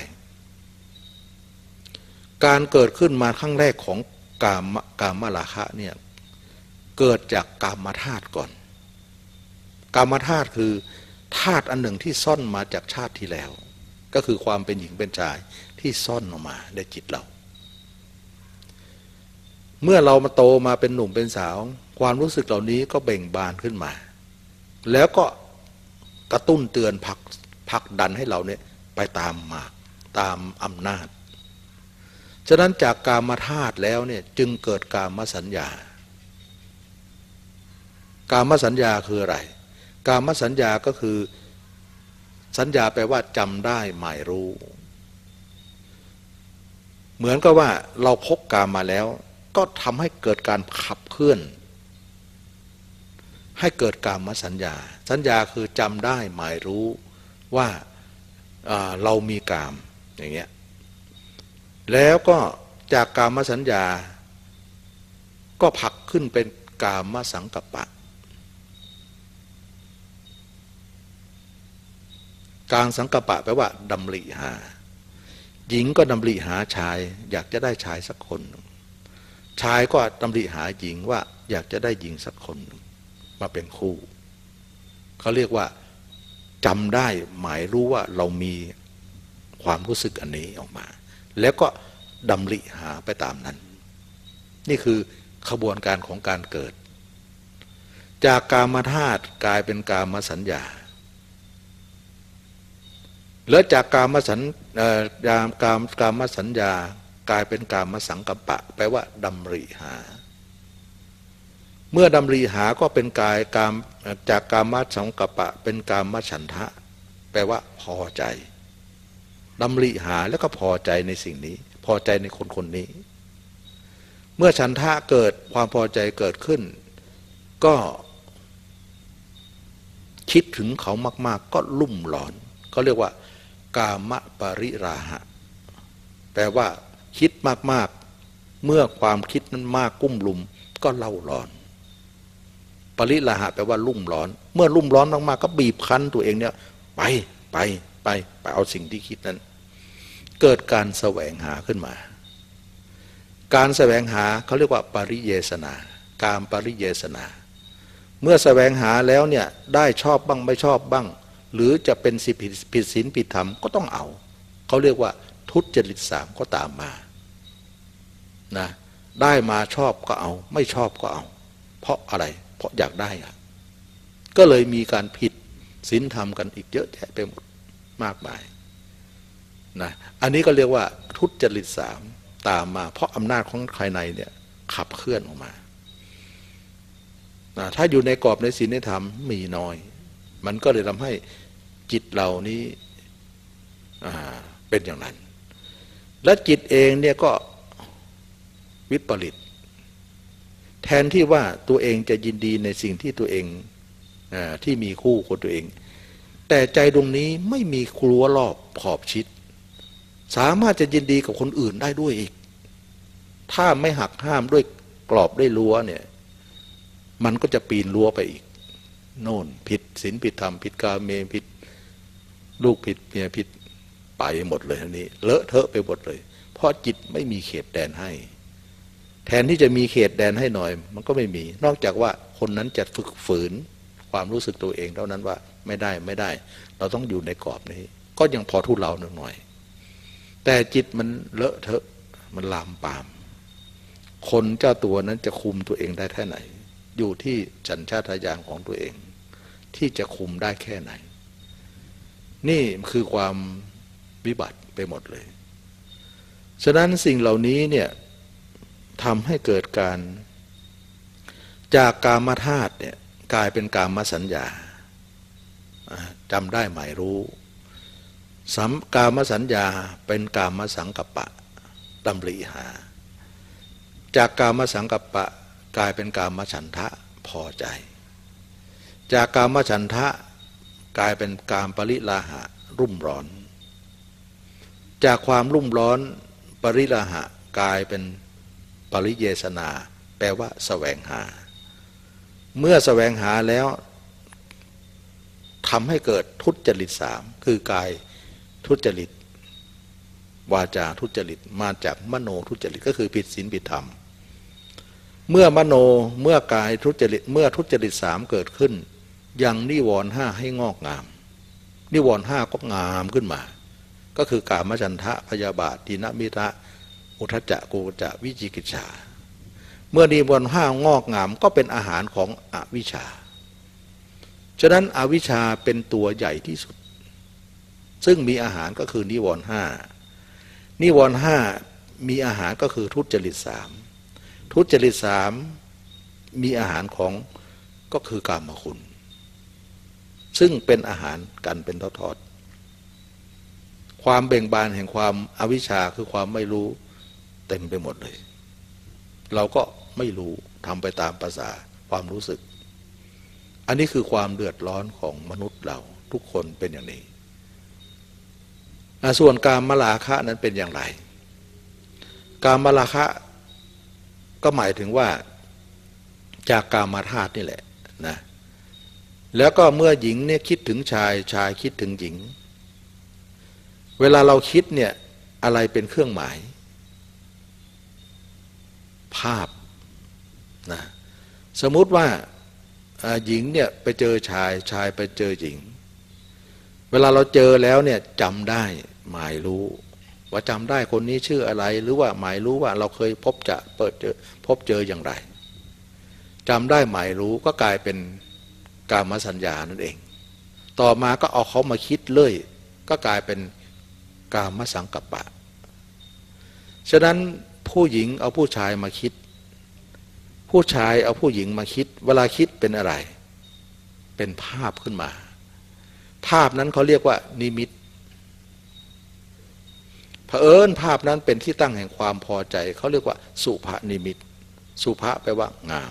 การเกิดขึ้นมาครั้งแรกของกามกามราคะเนี่ยเกิดจากกามธาตุก่อนกามธาตุคือธาตุอันหนึ่งที่ซ่อนมาจากชาติที่แล้วก็คือความเป็นหญิงเป็นชายที่ซ่อนออกมาในจิตเราเมื่อเรามาโตมาเป็นหนุ่มเป็นสาวความรู้สึกเหล่านี้ก็เบ่งบานขึ้นมาแล้วก็กระตุ้นเตือนผลักผลักดันให้เราเนี่ยไปตามหมากตามอำนาจฉะนั้นจากกามธาตุแล้วเนี่ยจึงเกิดกามสัญญากามสัญญาคืออะไรกามสัญญาก็คือสัญญาแปลว่าจำได้หมายรู้เหมือนกับว่าเราพบกามมาแล้วก็ทำให้เกิดการขับเคลื่อนให้เกิดกามสัญญาสัญญาคือจำได้หมายรู้ว่าเรามีกามอย่างเงี้ยแล้วก็จากกามสัญญาก็ผลักขึ้นเป็นกามสังกัปปะการสังกัปปะแปลว่าดำริหาหญิงก็ดำริหาชายอยากจะได้ชายสักคนชายก็ดำริหาหญิงว่าอยากจะได้หญิงสักคนมาเป็นคู่เขาเรียกว่าจำได้หมายรู้ว่าเรามีความรู้สึกอันนี้ออกมาแล้วก็ดำริหาไปตามนั้นนี่คือขบวนการของการเกิดจากกามธาตุกลายเป็นกามสัญญาแล้วจากกามสัญญากามกามสัญญากลายเป็นกามสังกัปปะแปลว่าดำริหาเมื่อดำริหาก็เป็นกายกามจากกามสังกัปปะเป็นกามฉันทะแปลว่าพอใจดำริหาแล้วก็พอใจในสิ่งนี้พอใจในคนคนนี้เมื่อฉันทะเกิดความพอใจเกิดขึ้นก็คิดถึงเขามากๆก็ลุ่มหลอนเขาเรียกว่ากามปริราหะแปลว่าคิดมากๆเมื่อความคิดนั้นมากกุ้มลุมก็เล่าร้อนปริราหะแปลว่าลุ่มร้อนเมื่อลุ่มร้อนมากๆก็บีบคั้นตัวเองเนี่ยไปไปไปไปเอาสิ่งที่คิดนั้นเกิดการแสวงหาขึ้นมาการแสวงหาเขาเรียกว่าปริเยสนาการปริเยสนาเมื่อแสวงหาแล้วเนี่ยได้ชอบบ้างไม่ชอบบ้างหรือจะเป็นสิผิดผิดศีลผิดธรรมก็ต้องเอาเขาเรียกว่าทุจริตสามก็ตามมานะได้มาชอบก็เอาไม่ชอบก็เอาเพราะอะไรเพราะอยากได้อะก็เลยมีการผิดศีลธรรมกันอีกเยอะแยะไปหมดมากมายนะอันนี้ก็เรียกว่าทุจริตสามตามมาเพราะอำนาจของภายในเนี่ยขับเคลื่อนออกมานะถ้าอยู่ในกรอบในศีลในธรรมมีน้อยมันก็เลยทำให้จิตเรานี้เป็นอย่างนั้นและจิตเองเนี่ยก็วิปริตแทนที่ว่าตัวเองจะยินดีในสิ่งที่ตัวเองที่มีคู่ของตัวเองแต่ใจตรงนี้ไม่มีครัวรอบขอบชิดสามารถจะยินดีกับคนอื่นได้ด้วยอีกถ้าไม่หักห้ามด้วยกรอบด้วยรั้วเนี่ยมันก็จะปีนรั้วไปอีกโน่นผิดศีลผิดธรรมผิดกาเมผิดลูกผิดเมียผิดไปหมดเลยทีนี้เลอะเทอะไปหมดเลยเพราะจิตไม่มีเขตแดนให้แทนที่จะมีเขตแดนให้หน่อยมันก็ไม่มีนอกจากว่าคนนั้นจะฝึกฝืนความรู้สึกตัวเองเท่านั้นว่าไม่ได้ไม่ได้เราต้องอยู่ในกรอบนี้ก็ยังพอทุเลาหน่อยแต่จิตมันเลอะเทอะมันลามปามคนเจ้าตัวนั้นจะคุมตัวเองได้แค่ไหนอยู่ที่สัญชาตญาณของตัวเองที่จะคุมได้แค่ไหนนี่คือความวิบัติไปหมดเลยฉะนั้นสิ่งเหล่านี้เนี่ยทำให้เกิดการจากกามธาตุเนี่ยกลายเป็นกามสัญญาจำได้หมายรู้สัมกามสัญญาเป็นกามสังกัปปะดำริหาจากกามสังกัปปะกลายเป็นกามฉันทะพอใจจากกามฉันทะกลายเป็นกามปริลาหะรุ่มร้อนจากความรุ่มร้อนปริลาหะกลายเป็นปริเยสนาแปลว่าแสวงหาเมื่อแสวงหาแล้วทำให้เกิดทุจริตสามคือกายทุจริตวาจาทุจริตมาจากมโนทุจริตก็คือผิดศีลผิดธรรมเมื่อมโนเมื่อกายทุจริตเมื่อทุจริตสามเกิดขึ้นยังนิวรณ์ห้าให้งอกงามนิวรณ์ห้าก็งามขึ้นมาก็คือกามฉันทะพยาบาททินมิทะอุทธัจจะกุกุจจะวิจิกิจฉาเมื่อนิวรณ์ห้างอกงามก็เป็นอาหารของอวิชชาฉะนั้นอวิชชาเป็นตัวใหญ่ที่สุดซึ่งมีอาหารก็คือนิวรณ์ห้านิวรณ์ห้ามีอาหารก็คือทุจริตสามทุจริตสามมีอาหารของก็คือกามคุณซึ่งเป็นอาหารกันเป็นทอดๆความเบ่งบานแห่งความอวิชชาคือความไม่รู้เต็มไปหมดเลยเราก็ไม่รู้ทำไปตามภาษาความรู้สึกอันนี้คือความเดือดร้อนของมนุษย์เราทุกคนเป็นอย่างนี้ส่วนกามราคะนั้นเป็นอย่างไรกามราคะก็หมายถึงว่าจากกามธาตุนี่แหละนะแล้วก็เมื่อหญิงเนี่ยคิดถึงชายชายคิดถึงหญิงเวลาเราคิดเนี่ยอะไรเป็นเครื่องหมายภาพนะสมมุติว่าหญิงเนี่ยไปเจอชายชายไปเจอหญิงเวลาเราเจอแล้วเนี่ยจำได้หมายรู้ว่าจำได้คนนี้ชื่ออะไรหรือว่าหมายรู้ว่าเราเคยพบจะเปิดเจอพบเจออย่างไรจำได้หมายรู้ก็กลายเป็นกามสัญญานั่นเองต่อมาก็เอาเขามาคิดเลยก็กลายเป็นกามสังกัปปะฉะนั้นผู้หญิงเอาผู้ชายมาคิดผู้ชายเอาผู้หญิงมาคิดเวลาคิดเป็นอะไรเป็นภาพขึ้นมาภาพนั้นเขาเรียกว่านิมิตเผอิญภาพนั้นเป็นที่ตั้งแห่งความพอใจเขาเรียกว่าสุภนิมิตสุภะแปลว่างาม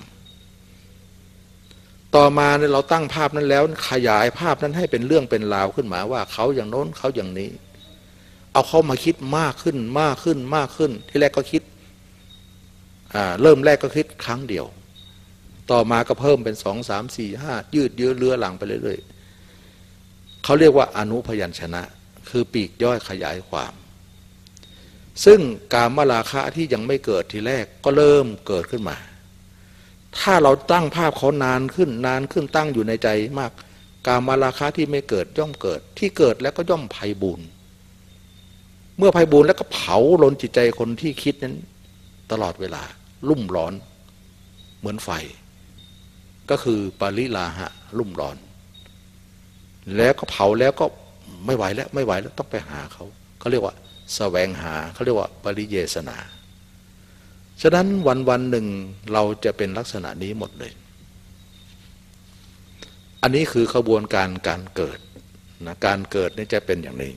ต่อมาเนี่ยเราตั้งภาพนั้นแล้วขยายภาพนั้นให้เป็นเรื่องเป็นราวขึ้นมาว่าเขาอย่างโน้นเขาอย่างนี้เอาเขามาคิดมากขึ้นมากขึ้นมากขึ้นที่แรกก็คิดอ่าเริ่มแรกก็คิดครั้งเดียวต่อมาก็เพิ่มเป็นสองสามสี่ห้ายืดเยื้อเลื้อหลังไปเรื่อยๆเขาเรียกว่าอนุพยัญชนะคือปีกย่อยขยายความซึ่งกามราคะที่ยังไม่เกิดทีแรกก็เริ่มเกิดขึ้นมาถ้าเราตั้งภาพเขานานขึ้นนานขึ้นตั้งอยู่ในใจมากกามราคะที่ไม่เกิดย่อมเกิดที่เกิดแล้วก็ย่อมไพบูลย์เมื่อไพบูลย์แล้วก็เผาล้นจิตใจคนที่คิดนั้นตลอดเวลาลุ่มร้อนเหมือนไฟก็คือปริลาหะลุ่มร้อนแล้วก็เผาแล้วก็ไม่ไหวแล้วไม่ไหวแล้วต้องไปหาเขาเขาเรียกว่าแสวงหาเขาเรียกว่าปริเยสนาฉะนั้นวันวันหนึ่งเราจะเป็นลักษณะนี้หมดเลยอันนี้คือขบวนการการเกิดนะการเกิดนี่จะเป็นอย่างนี้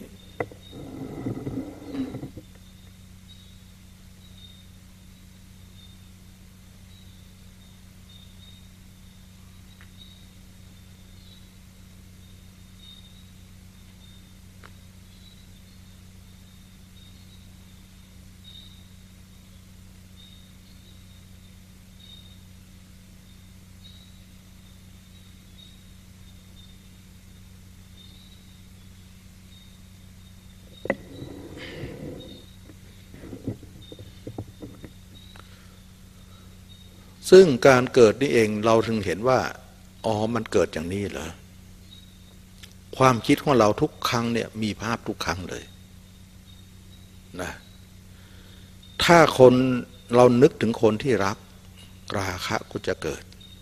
ซึ่งการเกิดนี่เองเราถึงเห็นว่าอ๋อมันเกิดอย่างนี้เหรอความคิดของเราทุกครั้งเนี่ยมีภาพทุกครั้งเลยนะถ้าคนเรานึกถึงคนที่รักราคะก็จะเกิด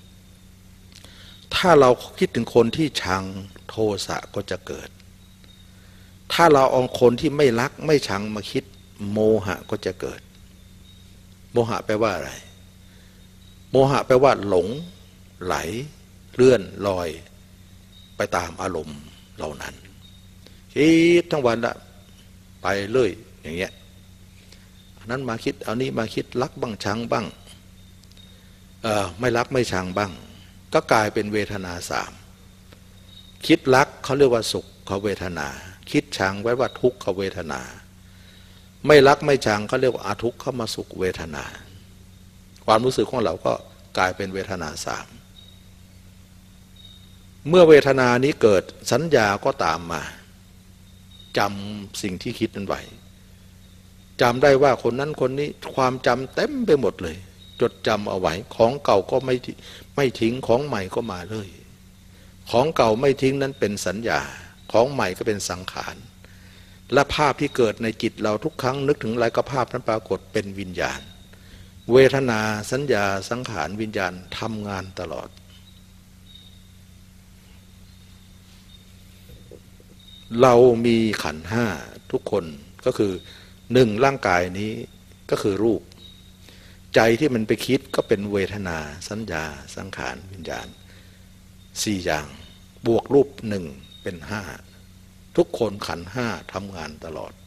ถ้าเราคิดถึงคนที่ชังโทสะก็จะเกิดถ้าเราเอาคนที่ไม่รักไม่ชังมาคิดโมหะก็จะเกิดโมหะแปลว่าอะไรโมหะแปลว่าหลงไหลเลื่อนลอยไปตามอารมณ์เหล่านั้นคิดทั้งวันละไปเลยอย่างเงี้ยอันนั้นมาคิดเอานี้มาคิดรักบ้างชังบ้างเออไม่รักไม่ชังบ้างก็กลายเป็นเวทนาสามคิดรักเขาเรียกว่าสุขเขาเวทนาคิดชังไว้ว่าทุกขเวทนาไม่รักไม่ชังเขาเรียกว่าอาทุกขเข้ามาสุขเวทนาความรู้สึกของเราก็กลายเป็นเวทนาสามเมื่อเวทนานี้เกิดสัญญาก็ตามมาจำสิ่งที่คิดนั้นไว้จำได้ว่าคนนั้นคนนี้ความจำเต็มไปหมดเลยจดจำเอาไว้ของเก่าก็ไม่ไม่ทิ้งของใหม่ก็มาเลยของเก่าไม่ทิ้งนั้นเป็นสัญญาของใหม่ก็เป็นสังขารและภาพที่เกิดในจิตเราทุกครั้งนึกถึงอะไรก็ภาพนั้นปรากฏเป็นวิญญาณเวทนาสัญญาสังขารวิญญาณทำงานตลอดเรามีขันธ์ห้าทุกคนก็คือหนึ่งร่างกายนี้ก็คือรูปใจที่มันไปคิดก็เป็นเวทนาสัญญาสังขารวิญญาณสี่อย่างบวกรูปหนึ่งเป็นห้าทุกคนขันธ์ห้าทำงานตลอด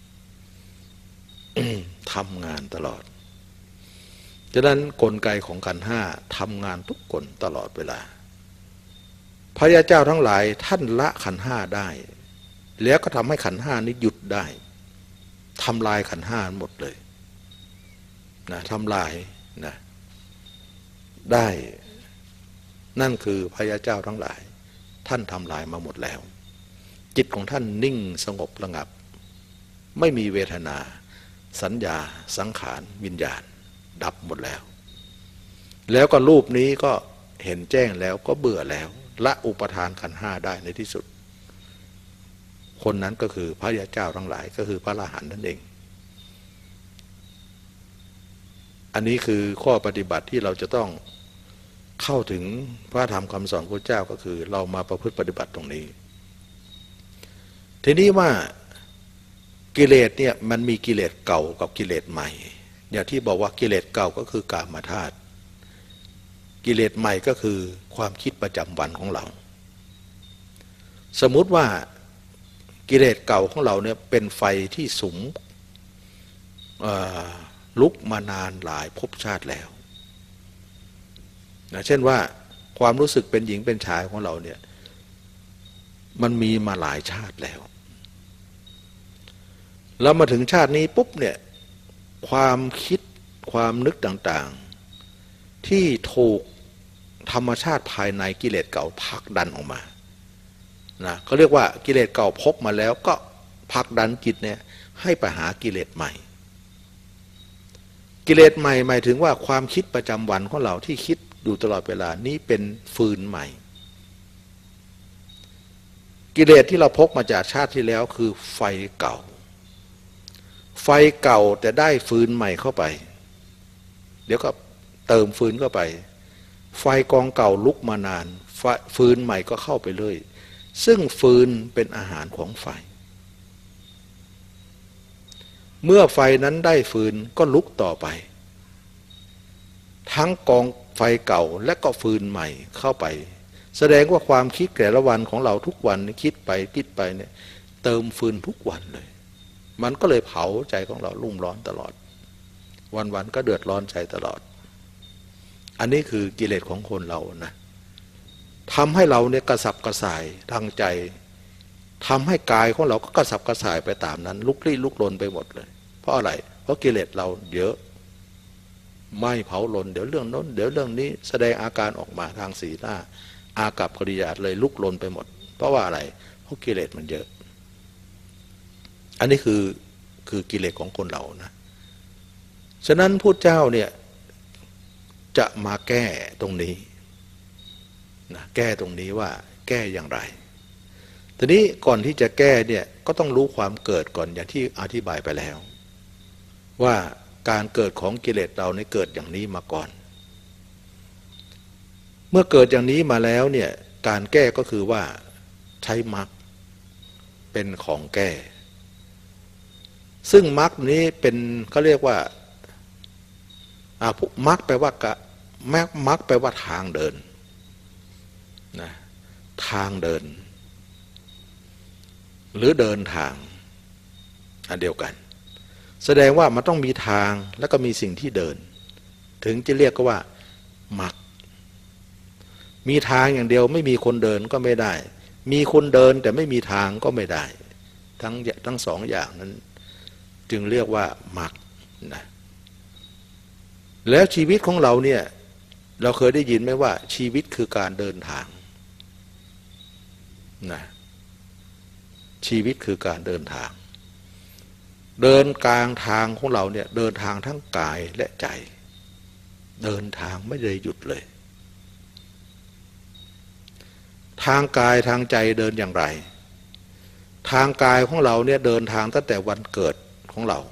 ทำงานตลอดฉะนั้นกลไกของขันธ์ห้าทำงานทุกคนตลอดเวลาพระยาเจ้าทั้งหลายท่านละขันธ์ห้าได้แล้วก็ทำให้ขันธ์ห้านี้หยุดได้ทำลายขันธ์ห้าหมดเลยนะทำลายนะได้นั่นคือพระยาเจ้าทั้งหลายท่านทำลายมาหมดแล้วจิตของท่านนิ่งสงบระงับไม่มีเวทนาสัญญาสังขารวิญญาณดับหมดแล้วแล้วก็รูปนี้ก็เห็นแจ้งแล้วก็เบื่อแล้วละอุปทานขันธ์ห้าได้ในที่สุดคนนั้นก็คือพระยาเจ้าทั้งหลายก็คือพระอรหันต์นั่นเองอันนี้คือข้อปฏิบัติที่เราจะต้องเข้าถึงพระธรรมคำสอนพระเจ้าก็คือเรามาประพฤติปฏิบัติตรงนี้ทีนี้ว่ากิเลสเนี่ยมันมีกิเลสเก่ากับกิเลสใหม่อย่างที่บอกว่ากิเลสเก่าก็คือกามธาตุกิเลสใหม่ก็คือความคิดประจำวันของเราสมมุติว่ากิเลสเก่าของเราเนี่ยเป็นไฟที่สุมลุกมานานหลายภพชาติแล้วนะเช่นว่าความรู้สึกเป็นหญิงเป็นชายของเราเนี่ยมันมีมาหลายชาติแล้วแล้วมาถึงชาตินี้ปุ๊บเนี่ยความคิดความนึกต่างๆที่ถูกธรรมชาติภายในกิเลสเก่าผลักดันออกมานะเขาเรียกว่ากิเลสเก่าพบมาแล้วก็ผลักดันจิตเนี่ยให้ไปหากิเลสใหม่กิเลสใหม่หมายถึงว่าความคิดประจำวันของเราที่คิดอยู่ตลอดเวลานี้เป็นฟืนใหม่กิเลสที่เราพกมาจากชาติที่แล้วคือไฟเก่าไฟเก่าแต่ได้ฟืนใหม่เข้าไปเดี๋ยวก็เติมฟืนเข้าไปไฟกองเก่าลุกมานานฟืนใหม่ก็เข้าไปเลยซึ่งฟืนเป็นอาหารของไฟเมื่อไฟนั้นได้ฟืนก็ลุกต่อไปทั้งกองไฟเก่าและก็ฟืนใหม่เข้าไปแสดงว่าความคิดแต่ละวันของเราทุกวันคิดไปคิดไปเนี่ยเติมฟืนทุกวันเลยมันก็เลยเผาใจของเรารุ่มร้อนตลอดวันๆก็เดือดร้อนใจตลอดอันนี้คือกิเลสของคนเรานะทำให้เราเนี่ยกระสับกระส่ายทางใจทำให้กายของเราก็กระสับกระส่ายไปตามนั้นลุกลี้ลุกลนไปหมดเลยเพราะอะไรเพราะกิเลสเราเยอะไม่เผาลนเดี๋ยวเรื่องโน้นเดี๋ยวเรื่องนี้แสดงอาการออกมาทางสีหน้าอากัปกิริยาเลยลุกลนไปหมดเพราะว่าอะไรเพราะกิเลสมันเยอะอันนี้คือคือกิเลสของคนเรานะฉะนั้นพุทธเจ้าเนี่ยจะมาแก้ตรงนี้นะแก้ตรงนี้ว่าแก้อย่างไรทีนี้ก่อนที่จะแก้เนี่ยก็ต้องรู้ความเกิดก่อนอย่างที่อธิบายไปแล้วว่าการเกิดของกิเลสเราเนี่ยเกิดอย่างนี้มาก่อนเมื่อเกิดอย่างนี้มาแล้วเนี่ยการแก้ก็คือว่าใช้มรรคเป็นของแก้ซึ่งมรรคนี้เป็นเขาเรียกว่ามรรคแปลว่ากะมรรคมรรคแปลว่าทางเดินนะทางเดินหรือเดินทางอันเดียวกันแสดงว่ามันต้องมีทางแล้วก็มีสิ่งที่เดินถึงจะเรียกว่ามรรคมีทางอย่างเดียวไม่มีคนเดินก็ไม่ได้มีคนเดินแต่ไม่มีทางก็ไม่ได้ทั้งทั้งสองอย่างนั้นจึงเรียกว่ามรรคนะแล้วชีวิตของเราเนี่ยเราเคยได้ยินไหมว่าชีวิตคือการเดินทางนะชีวิตคือการเดินทางเดินกลางทางของเราเนี่ยเดินทางทั้งกายและใจเดินทางไม่ได้หยุดเลยทางกายทางใจเดินอย่างไรทางกายของเราเนี่ยเดินทางตั้งแต่วันเกิดของเรา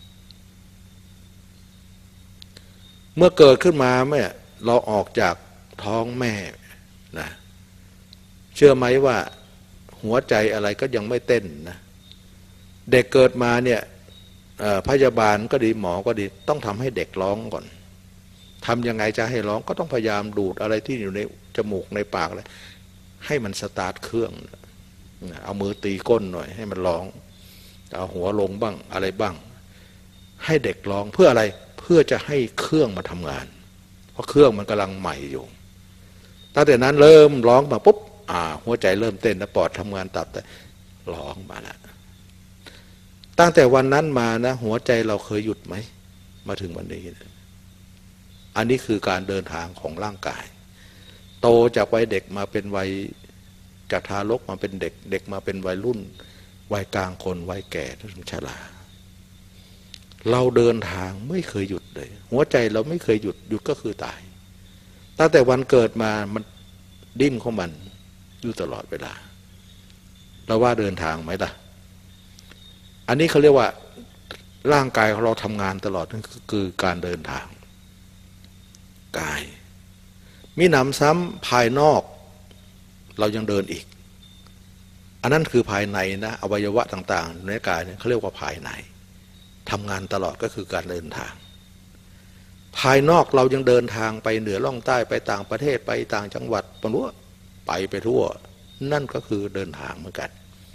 เมื่อเกิดขึ้นมาเมื่อเราออกจากท้องแม่นะเชื่อไหมว่าหัวใจอะไรก็ยังไม่เต้นนะเด็กเกิดมาเนี่ยพยาบาลก็ดีหมอก็ดีต้องทำให้เด็กร้องก่อนทำยังไงจะให้ร้องก็ต้องพยายามดูดอะไรที่อยู่ในจมูกในปากเลยให้มันสตาร์ทเครื่องเอามือตีก้นหน่อยให้มันร้องเอาหัวลงบ้างอะไรบ้างให้เด็กร้องเพื่ออะไรเพื่อจะให้เครื่องมาทำงานเพราะเครื่องมันกำลังใหม่อยู่ตั้งแต่นั้นเริ่มร้องมาปุ๊บอ่าหัวใจเริ่มเต้นแล้วปอดทำงานตับแต่ร้องมาแล้วตั้งแต่วันนั้นมานะหัวใจเราเคยหยุดไหมมาถึงวันนี้นะอันนี้คือการเดินทางของร่างกายโตจากวัยเด็กมาเป็นวัยจากทารกมาเป็นเด็กเด็กมาเป็นวัยรุ่นวัยกลางคนวัยแก่ถึงชราเราเดินทางไม่เคยหยุดเลยหัวใจเราไม่เคยหยุดหยุดก็คือตายตั้งแต่วันเกิดมามันดิ้นของมันอยู่ตลอดเวลาเราว่าเดินทางไหมล่ะอันนี้เขาเรียกว่าร่างกายของเราทำงานตลอดนั่นคือการเดินทางกายมีหนำซ้ำภายนอกเรายังเดินอีกอันนั้นคือภายในนะอวัยวะต่างๆในกายเนี่ยเขาเรียกว่าภายในทำงานตลอดก็คือการเดินทางภายนอกเรายังเดินทางไปเหนือล่องใต้ไปต่างประเทศไปต่างจังหวัดปนวไปไปทั่วนั่นก็คือเดินทางเหมือนกัน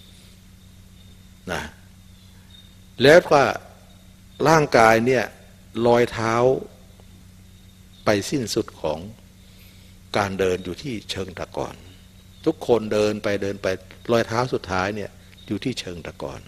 นะแล้วก็ร่างกายเนี่ยรอยเท้าไปสิ้นสุดของการเดินอยู่ที่เชิงตะกอนทุกคนเดินไปเดินไปรอยเท้าสุดท้ายเนี่ยอยู่ที่เชิงตะกอน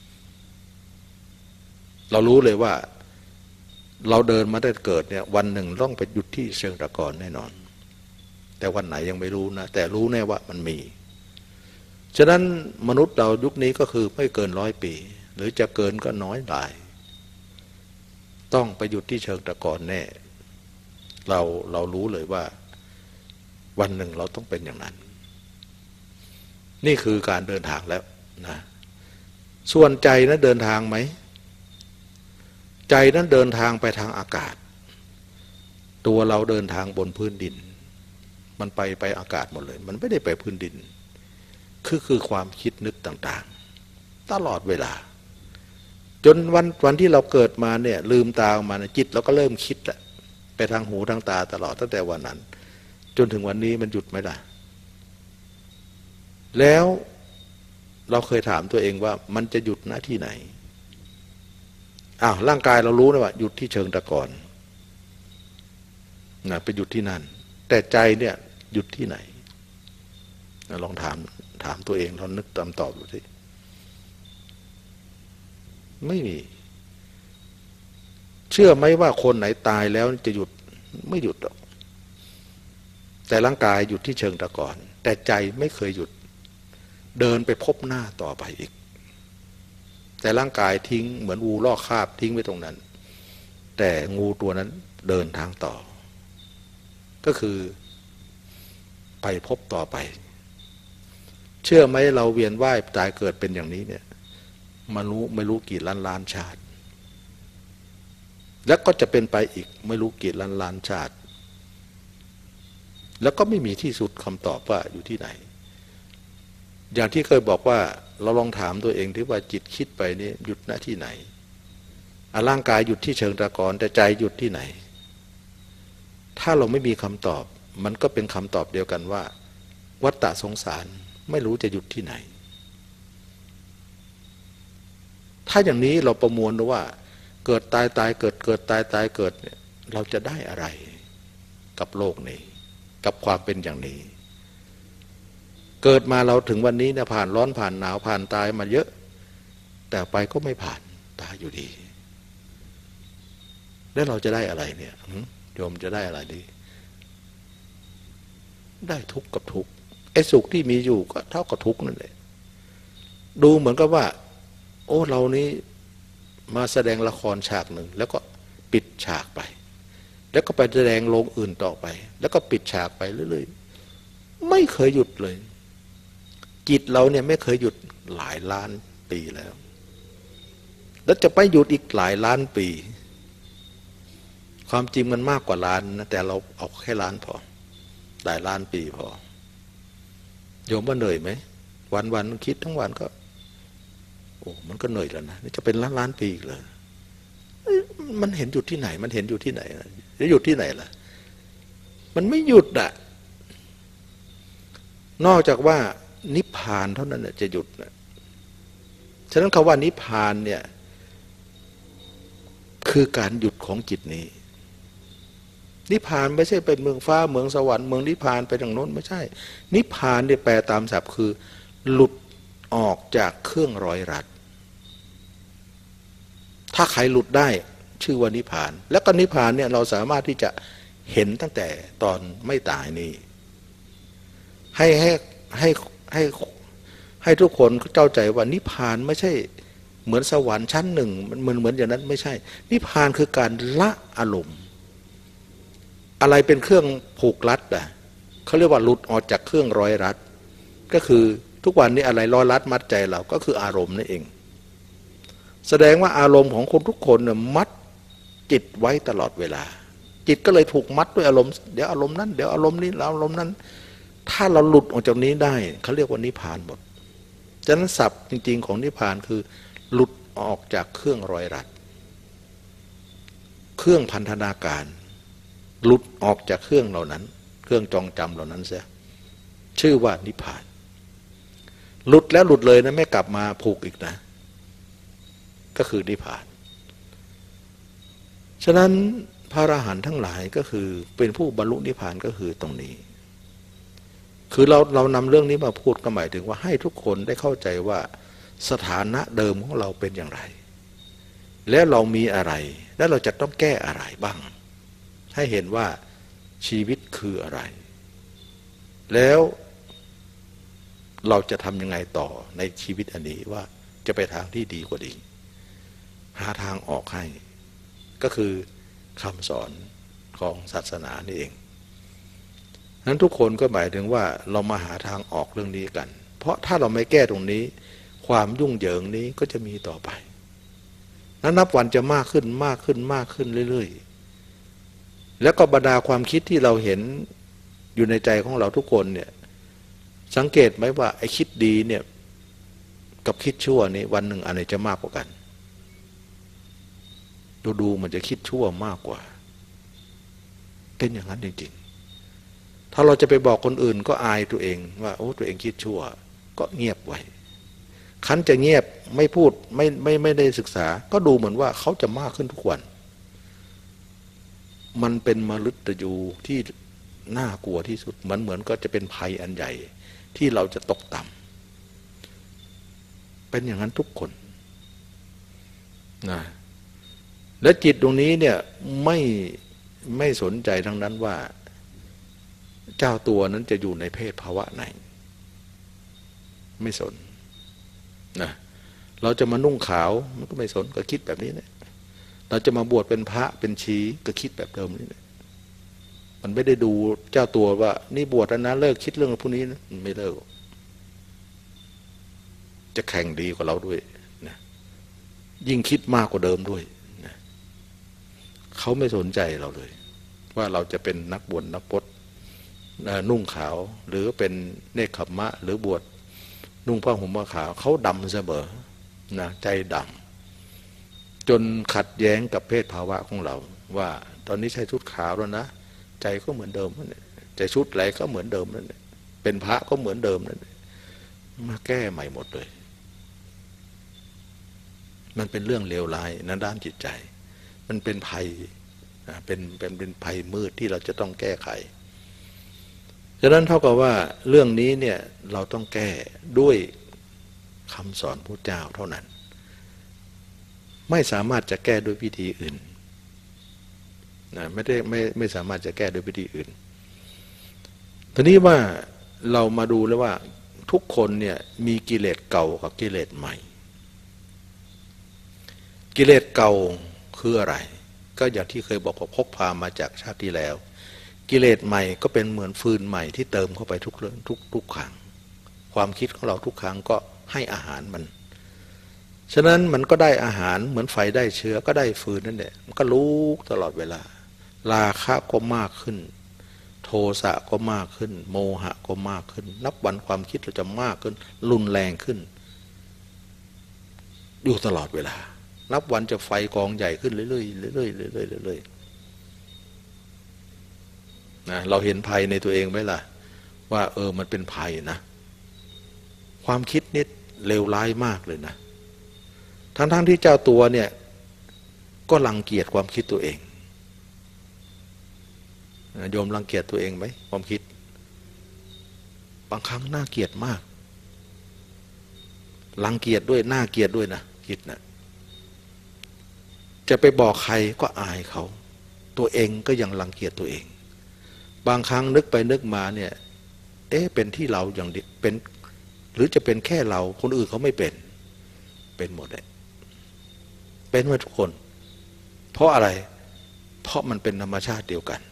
เรารู้เลยว่าเราเดินมาได้เกิดเนี่ยวันหนึ่งต้องไปหยุดที่เชิงตะกอนแน่นอนแต่วันไหนยังไม่รู้นะแต่รู้แน่ว่ามันมีฉะนั้นมนุษย์เรายุคนี้ก็คือไม่เกินร้อยปีหรือจะเกินก็น้อยหลายต้องไปหยุดที่เชิงตะกอนแน่เราเรารู้เลยว่าวันหนึ่งเราต้องเป็นอย่างนั้นนี่คือการเดินทางแล้วนะส่วนใจนั้นเดินทางไหมใจนั้นเดินทางไปทางอากาศตัวเราเดินทางบนพื้นดินมันไปไปอากาศหมดเลยมันไม่ได้ไปพื้นดินคือคือความคิดนึกต่างๆตลอดเวลาจนวันวันที่เราเกิดมาเนี่ยลืมตาออกมาจิตเราก็เริ่มคิดแหละไปทางหูทางตาตลอดตั้งแต่วันนั้นจนถึงวันนี้มันหยุดไหมล่ะแล้วเราเคยถามตัวเองว่ามันจะหยุดณที่ไหนอ้าวร่างกายเรารู้นะว่าหยุดที่เชิงตะกอนนะไปหยุดที่นั่นแต่ใจเนี่ยหยุดที่ไหนลองถามถามตัวเองลองนึกตามตอบดูสิไม่มีเชื่อไหมว่าคนไหนตายแล้วจะหยุดไม่หยุดหรอกแต่ร่างกายหยุดที่เชิงตะกอนแต่ใจไม่เคยหยุดเดินไปพบหน้าต่อไปอีกแต่ร่างกายทิ้งเหมือนงูลอกคราบทิ้งไว้ตรงนั้นแต่งูตัวนั้นเดินทางต่อก็คือไปพบต่อไปเชื่อไหมเราเวียนว่ายตายเกิดเป็นอย่างนี้เนี่ยมารู้ไม่รู้กี่ล้านล้านชาติแล้วก็จะเป็นไปอีกไม่รู้กี่ล้านล้านชาติแล้วก็ไม่มีที่สุดคำตอบว่าอยู่ที่ไหนอย่างที่เคยบอกว่าเราลองถามตัวเองที่ว่าจิตคิดไปนี่หยุดณที่ไหนร่างกายหยุดที่เชิงตะกอนแต่ใจหยุดที่ไหนถ้าเราไม่มีคำตอบมันก็เป็นคำตอบเดียวกันว่าวัฏฏะสงสารไม่รู้จะหยุดที่ไหนถ้าอย่างนี้เราประมวลดูว่าเกิดตายตายเกิดเกิดตายตายเกิดเนี่ยเราจะได้อะไรกับโลกนี้กับความเป็นอย่างนี้เกิดมาเราถึงวันนี้เนี่ยผ่านร้อนผ่านหนาวผ่านตายมาเยอะแต่ไปก็ไม่ผ่านตายอยู่ดีแล้วเราจะได้อะไรเนี่ยโยมจะได้อะไรดีได้ทุกข์กับทุกข์ไอ้สุขที่มีอยู่ก็เท่ากับทุกข์นั่นแหละดูเหมือนกับว่าโอ้เรานี้มาแสดงละครฉากหนึ่งแล้วก็ปิดฉากไปแล้วก็ไปแสดงโรงอื่นต่อไปแล้วก็ปิดฉากไปเรื่อยๆไม่เคยหยุดเลยจิตเราเนี่ยไม่เคยหยุดหลายล้านปีแล้วแล้วจะไปหยุดอีกหลายล้านปีความจริงมันมากกว่าล้านนะแต่เราเอาแค่ล้านพอหลายล้านปีพอโยมว่าเหนื่อยไหมวันๆคิดทั้งวันก็โอ้มันก็เหนื่อยแล้วนะนี่จะเป็นล้านล้านปีอีกเลยมันเห็นหยุดที่ไหนมันเห็นอยู่ที่ไหนจะหยุดที่ไหนล่ะมันไม่หยุดอ่ะนอกจากว่านิพพานเท่านั้นจะหยุดนะฉะนั้นคำว่านิพพานเนี่ยคือการหยุดของจิตนี้นิพพานไม่ใช่ไปเมืองฟ้าเมืองสวรรค์เมืองนิพพานไปทางโน้นไม่ใช่นิพพานเนี่ยแปลตามศัพท์คือหลุดออกจากเครื่องร้อยรัดถ้าใครหลุดได้ชื่อว่านิพพานแล้วก็นิพพานเนี่ยเราสามารถที่จะเห็นตั้งแต่ตอนไม่ตายนี้ให้ให้ให้ให้ให้ทุกคนเข้าใจว่านิพพานไม่ใช่เหมือนสวรรค์ชั้นหนึ่งมันเหมือนเหมือนอย่างนั้นไม่ใช่นิพพานคือการละอารมณ์อะไรเป็นเครื่องผูกรัดอ่ะเขาเรียกว่าหลุดออกจากเครื่องร้อยรัดก็คือทุกวันนี้อะไรร้อยรัดมัดใจเราก็คืออารมณ์นั่นเองแสดงว่าอารมณ์ของคนทุกคนเนี่ยมัดจิตไว้ตลอดเวลาจิตก็เลยถูกมัดด้วยอารมณ์เดี๋ยวอารมณ์นั้นเดี๋ยวอารมณ์นี้แล้วอารมณ์นั้นถ้าเราหลุดออกจากนี้ได้เขาเรียกว่านิพพานหมดฉะนั้นศัพท์จริงๆของนิพพานคือหลุดออกจากเครื่องร้อยรัดเครื่องพันธนาการหลุดออกจากเครื่องเหล่านั้นเครื่องจองจำเหล่านั้นเสียชื่อว่านิพพานหลุดแล้วหลุดเลยนะไม่กลับมาผูกอีกนะก็คือนิพพานฉะนั้นพระอรหันต์ทั้งหลายก็คือเป็นผู้บรรลุนิพพานก็คือตรงนี้คือเราเรานำเรื่องนี้มาพูดก็หมายถึงว่าให้ทุกคนได้เข้าใจว่าสถานะเดิมของเราเป็นอย่างไรและเรามีอะไรและเราจะต้องแก้อะไรบ้างให้เห็นว่าชีวิตคืออะไรแล้วเราจะทำยังไงต่อในชีวิตอันนี้ว่าจะไปทางที่ดีกว่าดีหาทางออกให้ก็คือคำสอนของศาสนานี่เองนั้นทุกคนก็หมายถึงว่าเรามาหาทางออกเรื่องนี้กันเพราะถ้าเราไม่แก้ตรงนี้ความยุ่งเหยิงนี้ก็จะมีต่อไปนั้นนับวันจะมากขึ้นมากขึ้นมากขึ้นเรื่อยๆแล้วก็บรรดาความคิดที่เราเห็นอยู่ในใจของเราทุกคนเนี่ยสังเกตไหมว่าไอ้คิดดีเนี่ยกับคิดชั่วนี่วันหนึ่งอันไหนจะมากกว่ากันดูดูมันจะคิดชั่วมากกว่าเป็นอย่างนั้นจริงๆถ้าเราจะไปบอกคนอื่นก็อายตัวเองว่าโอ้ตัวเองคิดชั่วก็เงียบไว้คันจะเงียบไม่พูดไม่ไม่ไม่ได้ศึกษาก็ดูเหมือนว่าเขาจะมากขึ้นทุกวันมันเป็นมฤตยูที่น่ากลัวที่สุดเหมือนเหมือนก็จะเป็นภัยอันใหญ่ที่เราจะตกต่ำเป็นอย่างนั้นทุกคนนะและจิตตรงนี้เนี่ยไม่ไม่สนใจทั้งนั้นว่าเจ้าตัวนั้นจะอยู่ในเพศภาวะไหนไม่สนนะเราจะมานุ่งขาวมันก็ไม่สนก็คิดแบบนี้เนี่ยเราจะมาบวชเป็นพระเป็นชีก็คิดแบบเดิมนี่แหละมันไม่ได้ดูเจ้าตัวว่านี่บวชแล้วนะเลิกคิดเรื่องพวกนี้นะไม่เลิกจะแข่งดีกว่าเราด้วยนะยิ่งคิดมากกว่าเดิมด้วยนะเขาไม่สนใจเราเลยว่าเราจะเป็นนักบวชนักพจน์นุ่งขาวหรือเป็นเนกขัมมะหรือบวชนุ่งผ้าห่มผ้าขาวเขาดำเสมอนะใจดำจนขัดแย้งกับเพศภาวะของเราว่าตอนนี้ใช้ชุดขาวแล้วนะใจก็เหมือนเดิมนั่นแหละใจชุดอะไรก็เหมือนเดิมนั่นแหละเป็นพระก็เหมือนเดิมนั่นแหละมาแก้ใหม่หมดเลยมันเป็นเรื่องเลวร้ายในด้านจิตใจมันเป็นภัยเป็นเป็นเป็นภัยมืดที่เราจะต้องแก้ไขฉะนั้นเท่ากับว่าเรื่องนี้เนี่ยเราต้องแก้ด้วยคำสอนพระเจ้าเท่านั้นไม่สามารถจะแก้ด้วยวิธีอื่นนะไม่ได้ไม่ไม่สามารถจะแก้ด้วยวิธีอื่นทีนี้ว่าเรามาดูแล้วว่าทุกคนเนี่ยมีกิเลสเก่ากับกิเลสใหม่กิเลสเก่าคืออะไรก็อย่างที่เคยบอกว่าพกพามาจากชาติที่แล้วกิเลสใหม่ก็เป็นเหมือนฟืนใหม่ที่เติมเข้าไปทุกเรื่องทุกทุกครั้งความคิดของเราทุกครั้งก็ให้อาหารมันฉะนั้นมันก็ได้อาหารเหมือนไฟได้เชื้อก็ได้ฟืนนั่นแหละมันก็ลุกตลอดเวลาราคะก็มากขึ้นโทสะก็มากขึ้นโมหะก็มากขึ้นนับวันความคิดเราจะมากขึ้นรุนแรงขึ้นอยู่ตลอดเวลานับวันจะไฟกองใหญ่ขึ้นเรื่อยๆเรื่อยๆเรื่อยๆเรื่อยๆนะเราเห็นภัยในตัวเองไหมล่ะว่าเออมันเป็นภัยนะความคิดนี่เลวร้ายมากเลยนะทั้งๆที่เจ้าตัวเนี่ยก็รังเกียจความคิดตัวเองโยมรังเกียจตัวเองไหมความคิดบางครั้งน่าเกลียดมากรังเกียจด้วยน่าเกลียดด้วยนะคิดนะจะไปบอกใครก็อายเขาตัวเองก็ยังรังเกียจตัวเองบางครั้งนึกไปนึกมาเนี่ยเอ๊ะเป็นที่เราอย่างเดียวเป็นหรือจะเป็นแค่เราคนอื่นเขาไม่เป็นเป็นหมดเลยเป็นหมดทุกคนเพราะอะไรเพราะมันเป็นธรรมชาติเดียวกัน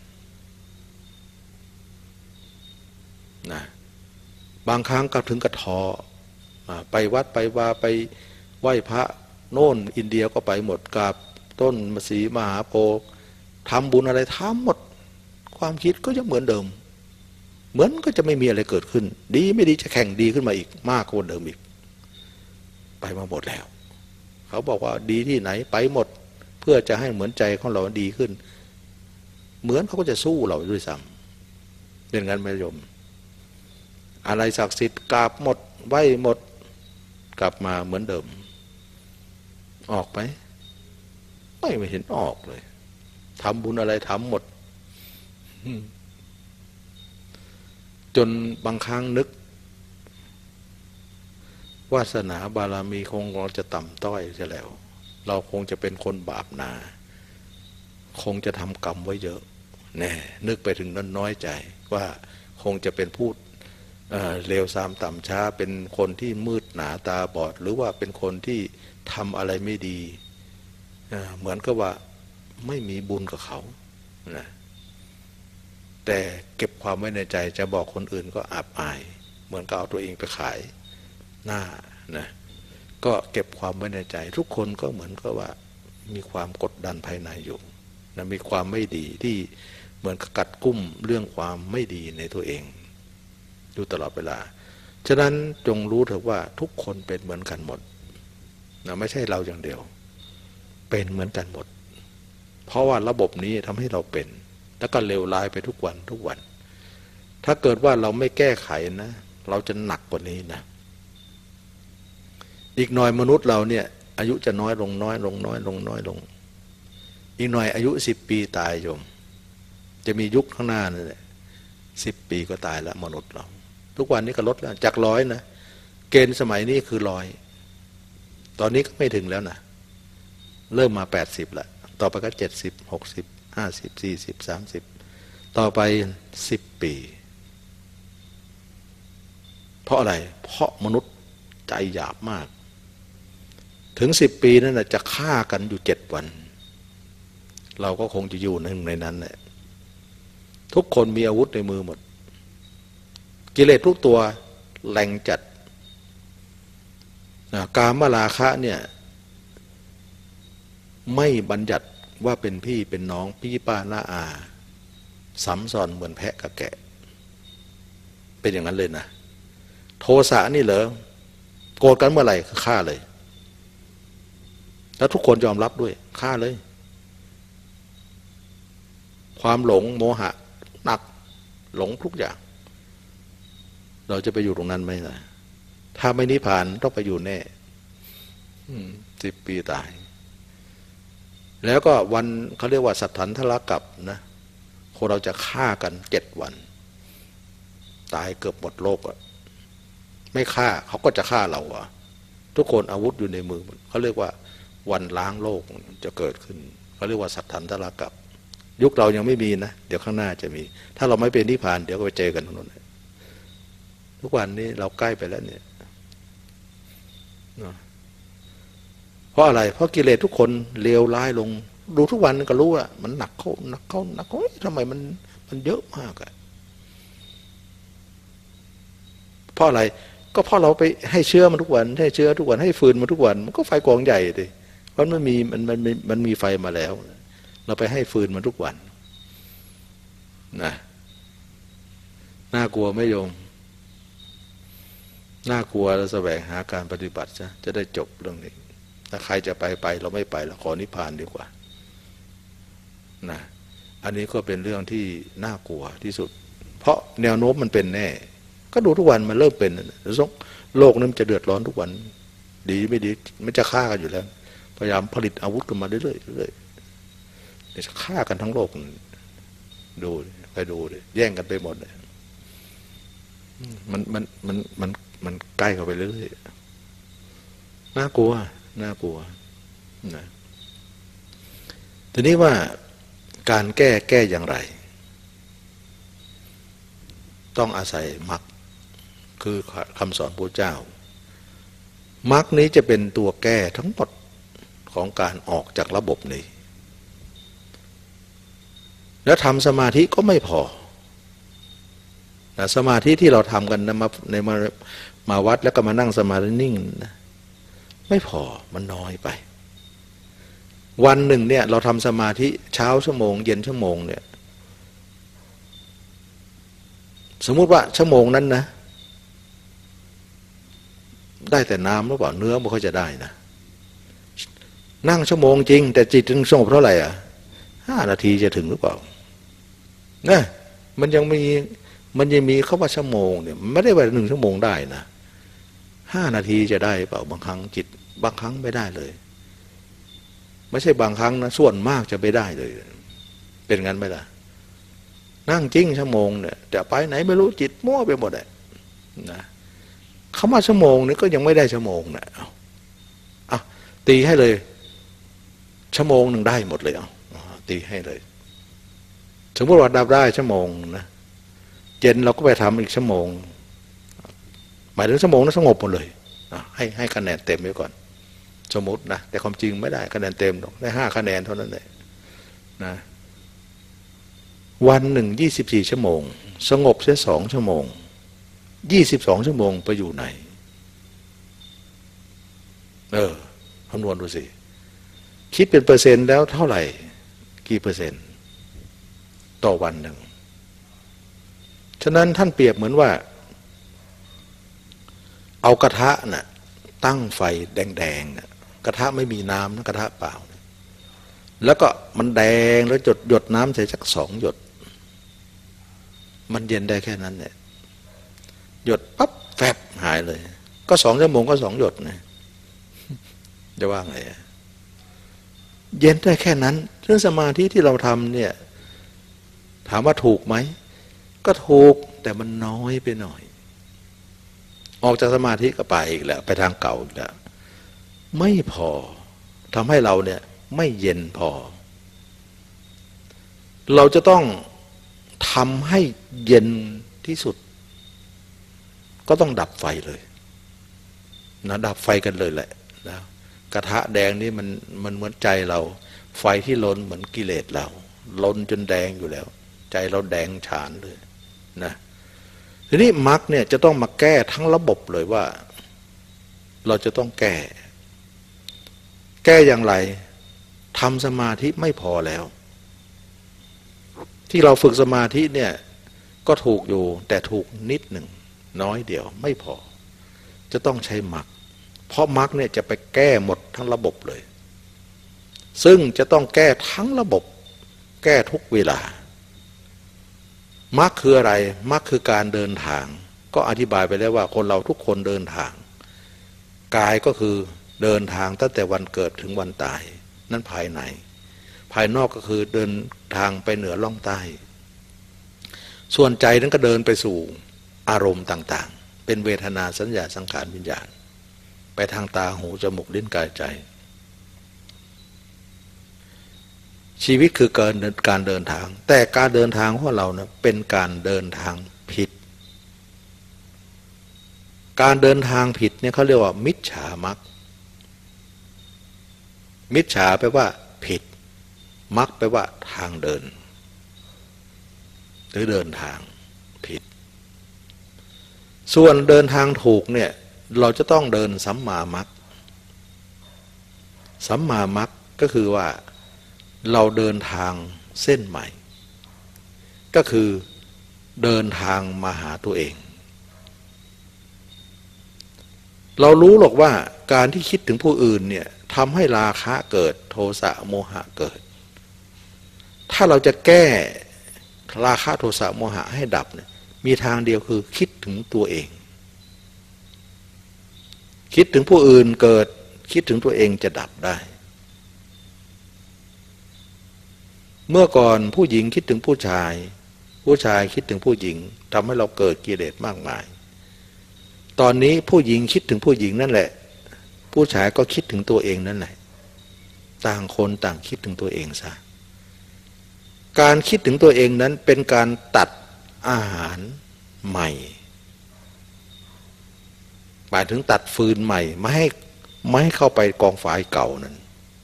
นะบางครั้งก็ถึงกระทอไปวัดไปวาไปไหว้พระโน่นอินเดียก็ไปหมดกับต้นมสีมหาโพธิ์ทำบุญอะไรทำหมดความคิดก็ยังเหมือนเดิมเหมือนก็จะไม่มีอะไรเกิดขึ้นดีไม่ดีจะแข่งดีขึ้นมาอีกมากกว่าเดิมอีกไปมาหมดแล้วเขาบอกว่าดีที่ไหนไปหมดเพื่อจะให้เหมือนใจของเราดีขึ้นเหมือนเขาก็จะสู้เราด้วยซ้ำเป็นงั้นไหมโยมอะไรศักดิ์สิทธิ์กราบหมดไหวหมดกลับมาเหมือนเดิมออกไหมไม่ไม่เห็นออกเลยทำบุญอะไรทำหมดจนบางครั้งนึกวาสนาบารมีคงเราจะต่ำต้อยใช่แล้วเราคงจะเป็นคนบาปหนาคงจะทำกรรมไว้เยอะแน่นึกไปถึงนั้นน้อยใจว่าคงจะเป็นพูดเลวทรามต่ำช้าเป็นคนที่มืดหนาตาบอดหรือว่าเป็นคนที่ทำอะไรไม่ดีเหมือนกับว่าไม่มีบุญกับเขานะแต่เก็บความไว้ในใจจะบอกคนอื่นก็อับอายเหมือนกับเอาตัวเองไปขายหน้านะก็เก็บความไว้ในใจทุกคนก็เหมือนกับว่ามีความกดดันภายในอยู่นะมีความไม่ดีที่เหมือนกัดกุ้มเรื่องความไม่ดีในตัวเองอยู่ตลอดเวลาฉะนั้นจงรู้เถอะว่าทุกคนเป็นเหมือนกันหมดนะไม่ใช่เราอย่างเดียวเป็นเหมือนกันหมดเพราะว่าระบบนี้ทำให้เราเป็นแล้วก็เลวร้ายไปทุกวันทุกวันถ้าเกิดว่าเราไม่แก้ไขนะเราจะหนักกว่านี้นะอีกหน่อยมนุษย์เราเนี่ยอายุจะน้อยลงน้อยลงน้อยลงน้อยลงอีกหน่อยอายุสิบปีตายโยมจะมียุคข้างหน้านี่แหละสิบปีก็ตายแล้วมนุษย์เราทุกวันนี้ก็ลดแล้วจากร้อยนะเกณฑ์สมัยนี้คือร้อยตอนนี้ก็ไม่ถึงแล้วนะเริ่มมาแปดสิบแล้วต่อไปก็เจ็ดสิบหกสิบห้าสิบสี่สิบสามสิบต่อไปสิบปีเพราะอะไรเพราะมนุษย์ใจหยาบมากถึงสิบปีนั่นแหละจะฆ่ากันอยู่เจ็ดวันเราก็คงจะอยู่หนึ่งในนั้นแหละทุกคนมีอาวุธในมือหมดกิเลสทุกตัวแรงจัดกามราคะเนี่ยไม่บัญญัติว่าเป็นพี่เป็นน้องพี่ป้าน้าอาสัมสอนเหมือนแพะกับแกะเป็นอย่างนั้นเลยนะโทสะนี่เหรอโกรธกันเมื่อไหร่ฆ่าเลยแล้วทุกคนยอมรับด้วยฆ่าเลยความหลงโมหะหนักหลงทุกอย่างเราจะไปอยู่ตรงนั้นไหมล่ะถ้าไม่นิพพานต้องไปอยู่แน่สิบปีตายแล้วก็วันเขาเรียกว่าสัทธันทรกัปนะคนเราจะฆ่ากันเจ็ดวันตายเกือบหมดโลกอะไม่ฆ่าเขาก็จะฆ่าเราอะทุกคนอาวุธอยู่ในมือเขาเรียกว่าวันล้างโลกจะเกิดขึ้นเขาเรียกว่าสัทธันทรกัปยุคเรายังไม่มีนะเดี๋ยวข้างหน้าจะมีถ้าเราไม่เป็นนิพพานเดี๋ยวก็ไปเจอกันตรงนั้นทุกวันนี้เราใกล้ไปแล้วเนี่ยเพราะอะไรเพราะกิเลสทุกคนเลวร้ายลงดูทุกวันก็รู้ว่ามันหนักเข้าหนักเข้าหนักเข้าทำไมมันมันเยอะมากอะเพราะอะไรก็เพราะเราไปให้เชื้อมันทุกวันให้เชื้อทุกวันให้ฟืนมันทุกวันมันก็ไฟกองใหญ่ดิเพราะมันมีมันมันมันมีไฟมาแล้วเราไปให้ฟืนมันทุกวันนะน่ากลัวไหมโยมน่ากลัวเราแสวงหาการปฏิบัติจะจะได้จบเรื่องนี้ถ้าใครจะไปไปเราไม่ไปเราขอนิพพานดีกว่านะอันนี้ก็เป็นเรื่องที่น่ากลัวที่สุดเพราะแนวโน้มมันเป็นแน่ก็ดูทุกวันมันเริ่มเป็นโลกนั้นจะเดือดร้อนทุกวันดีไม่ดีมันจะฆ่ากันอยู่แล้วพยายามผลิตอาวุธกันมาเรื่อยๆเรื่อยๆจะฆ่ากันทั้งโลกดูไปดูเลยแย่งกันไปหมดเลยมันมันมันมันมันใกล้เข้าไปเรื่อยๆน่ากลัวน่ากลัวนะทีนี้ว่าการแก้แก้อย่างไรต้องอาศัยมรรคคือคำสอนพระเจ้ามรรคนี้จะเป็นตัวแก้ทั้งหมดของการออกจากระบบนี้แล้วทำสมาธิก็ไม่พอนะสมาธิที่เราทำกันนะมาในมามาวัดแล้วก็มานั่งสมาธินิ่งนะไม่พอมันน้อยไปวันหนึ่งเนี่ยเราทำสมาธิเช้าชั่วโมงเย็นชั่วโมงเนี่ยสมมุติว่าชั่วโมงนั้นนะได้แต่น้ำหรือเปล่าเนื้อมันก็จะได้นะนั่งชั่วโมงจริงแต่จิตถึงสงบเท่าไหร่อ่ะห้านาทีจะถึงหรือเปล่านะมันยังมีมันยังมีเข้าว่าชั่วโมงเนี่ยไม่ได้ว่าหนึ่งชั่วโมงได้นะห้านาทีจะได้เปล่าบางครั้งจิตบางครั้งไม่ได้เลยไม่ใช่บางครั้งนะส่วนมากจะไม่ได้เลยเป็นงั้นไหมล่ะนั่งจริงชั่วโมงเนี่ยแต่ไปไหนไม่รู้จิตมั่วไปหมดเลยนะคำว่าชั่วโมงนี้ก็ยังไม่ได้ชั่วโมงนะเอาตีให้เลยชั่วโมงหนึ่งได้หมดเลยเอาตีให้เลยสมมติว่าดับได้ชั่วโมงนะเย็นเราก็ไปทำอีกชั่วโมงหมายถึงชั่วโมงนั้นสงบหมดเลยให้ให้คะแนนเต็มไว้ก่อนสมมตินะแต่ความจริงไม่ได้คะแนนเต็มหรอกได้ห้าคะแนนเท่านั้นเลยนะวันหนึ่งยี่สิบสี่ชั่วโมงสงบเสียสองชั่วโมงยี่สิบสองชั่วโมงไปอยู่ไหนเออคำนวณดูสิคิดเป็นเปอร์เซ็นต์แล้วเท่าไหร่กี่เปอร์เซ็นต์ต่อวันหนึ่งฉะนั้นท่านเปรียบเหมือนว่าเอากระทะน่ะตั้งไฟแดงๆกระทะไม่มีน้ำนะกระทะเปล่าแล้วก็มันแดงแล้วหยดหยดน้ำใส่สักสองหยดมันเย็นได้แค่นั้นเนี่ยหยดปั๊บแฟบหายเลยก็สองชั่วโมงก็สองหยดนะจะว่าไงเย็นได้แค่นั้นเรื่องสมาธิที่เราทำเนี่ยถามว่าถูกไหมก็ถูกแต่มันน้อยไปหน่อยออกจากสมาธิก็ไปอีกแล้วไปทางเก่าอีกแล้วไม่พอทำให้เราเนี่ยไม่เย็นพอเราจะต้องทำให้เย็นที่สุดก็ต้องดับไฟเลยนะดับไฟกันเลยแหละนะกระทะแดงนี่มันมันเหมือนใจเราไฟที่ล้นเหมือนกิเลสเราล้นจนแดงอยู่แล้วใจเราแดงฉานเลยนะทีนี้มรรคเนี่ยจะต้องมาแก้ทั้งระบบเลยว่าเราจะต้องแก้แก้อย่างไรทำสมาธิไม่พอแล้วที่เราฝึกสมาธิเนี่ยก็ถูกอยู่แต่ถูกนิดหนึ่งน้อยเดียวไม่พอจะต้องใช้มรรคเพราะมรรคเนี่ยจะไปแก้หมดทั้งระบบเลยซึ่งจะต้องแก้ทั้งระบบแก้ทุกเวลามรรคคืออะไรมรรคคือการเดินทางก็อธิบายไปแล้วว่าคนเราทุกคนเดินทางกายก็คือเดินทางตั้งแต่วันเกิดถึงวันตายนั่นภายในภายนอกก็คือเดินทางไปเหนือล่องใต้ส่วนใจนั้นก็เดินไปสู่อารมณ์ต่างๆเป็นเวทนาสัญญาสังขารวิญญาณไปทางตาหูจมูกลิ้นกายใจชีวิตคือการการเดินทางแต่การเดินทางของเราเนี่ยเป็นการเดินทางผิดการเดินทางผิดเนี่ยเขาเรียกว่ามิจฉามรรคมิจฉาแปลว่าผิดมรรคแปลว่าทางเดินหรือเดินทางผิดส่วนเดินทางถูกเนี่ยเราจะต้องเดินสัมมามรรคสัมมามรรคก็คือว่าเราเดินทางเส้นใหม่ก็คือเดินทางมาหาตัวเองเรารู้หรอกว่าการที่คิดถึงผู้อื่นเนี่ยทำให้ราคะเกิดโทสะโมหะเกิดถ้าเราจะแก้ราคะโทสะโมหะให้ดับเนี่ยมีทางเดียวคือคิดถึงตัวเองคิดถึงผู้อื่นเกิดคิดถึงตัวเองจะดับได้เมื่อก่อนผู้หญิงคิดถึงผู้ชายผู้ชายคิดถึงผู้หญิงทำให้เราเกิดกิเลสมากมายตอนนี้ผู้หญิงคิดถึงผู้หญิงนั่นแหละผู้ชายก็คิดถึงตัวเองนั่นแหละต่างคนต่างคิดถึงตัวเองซะการคิดถึงตัวเองนั้นเป็นการตัดอาหารใหม่หมายถึงตัดฟืนใหม่ไม่ให้ไม่ให้เข้าไปกองไฟเก่านั้น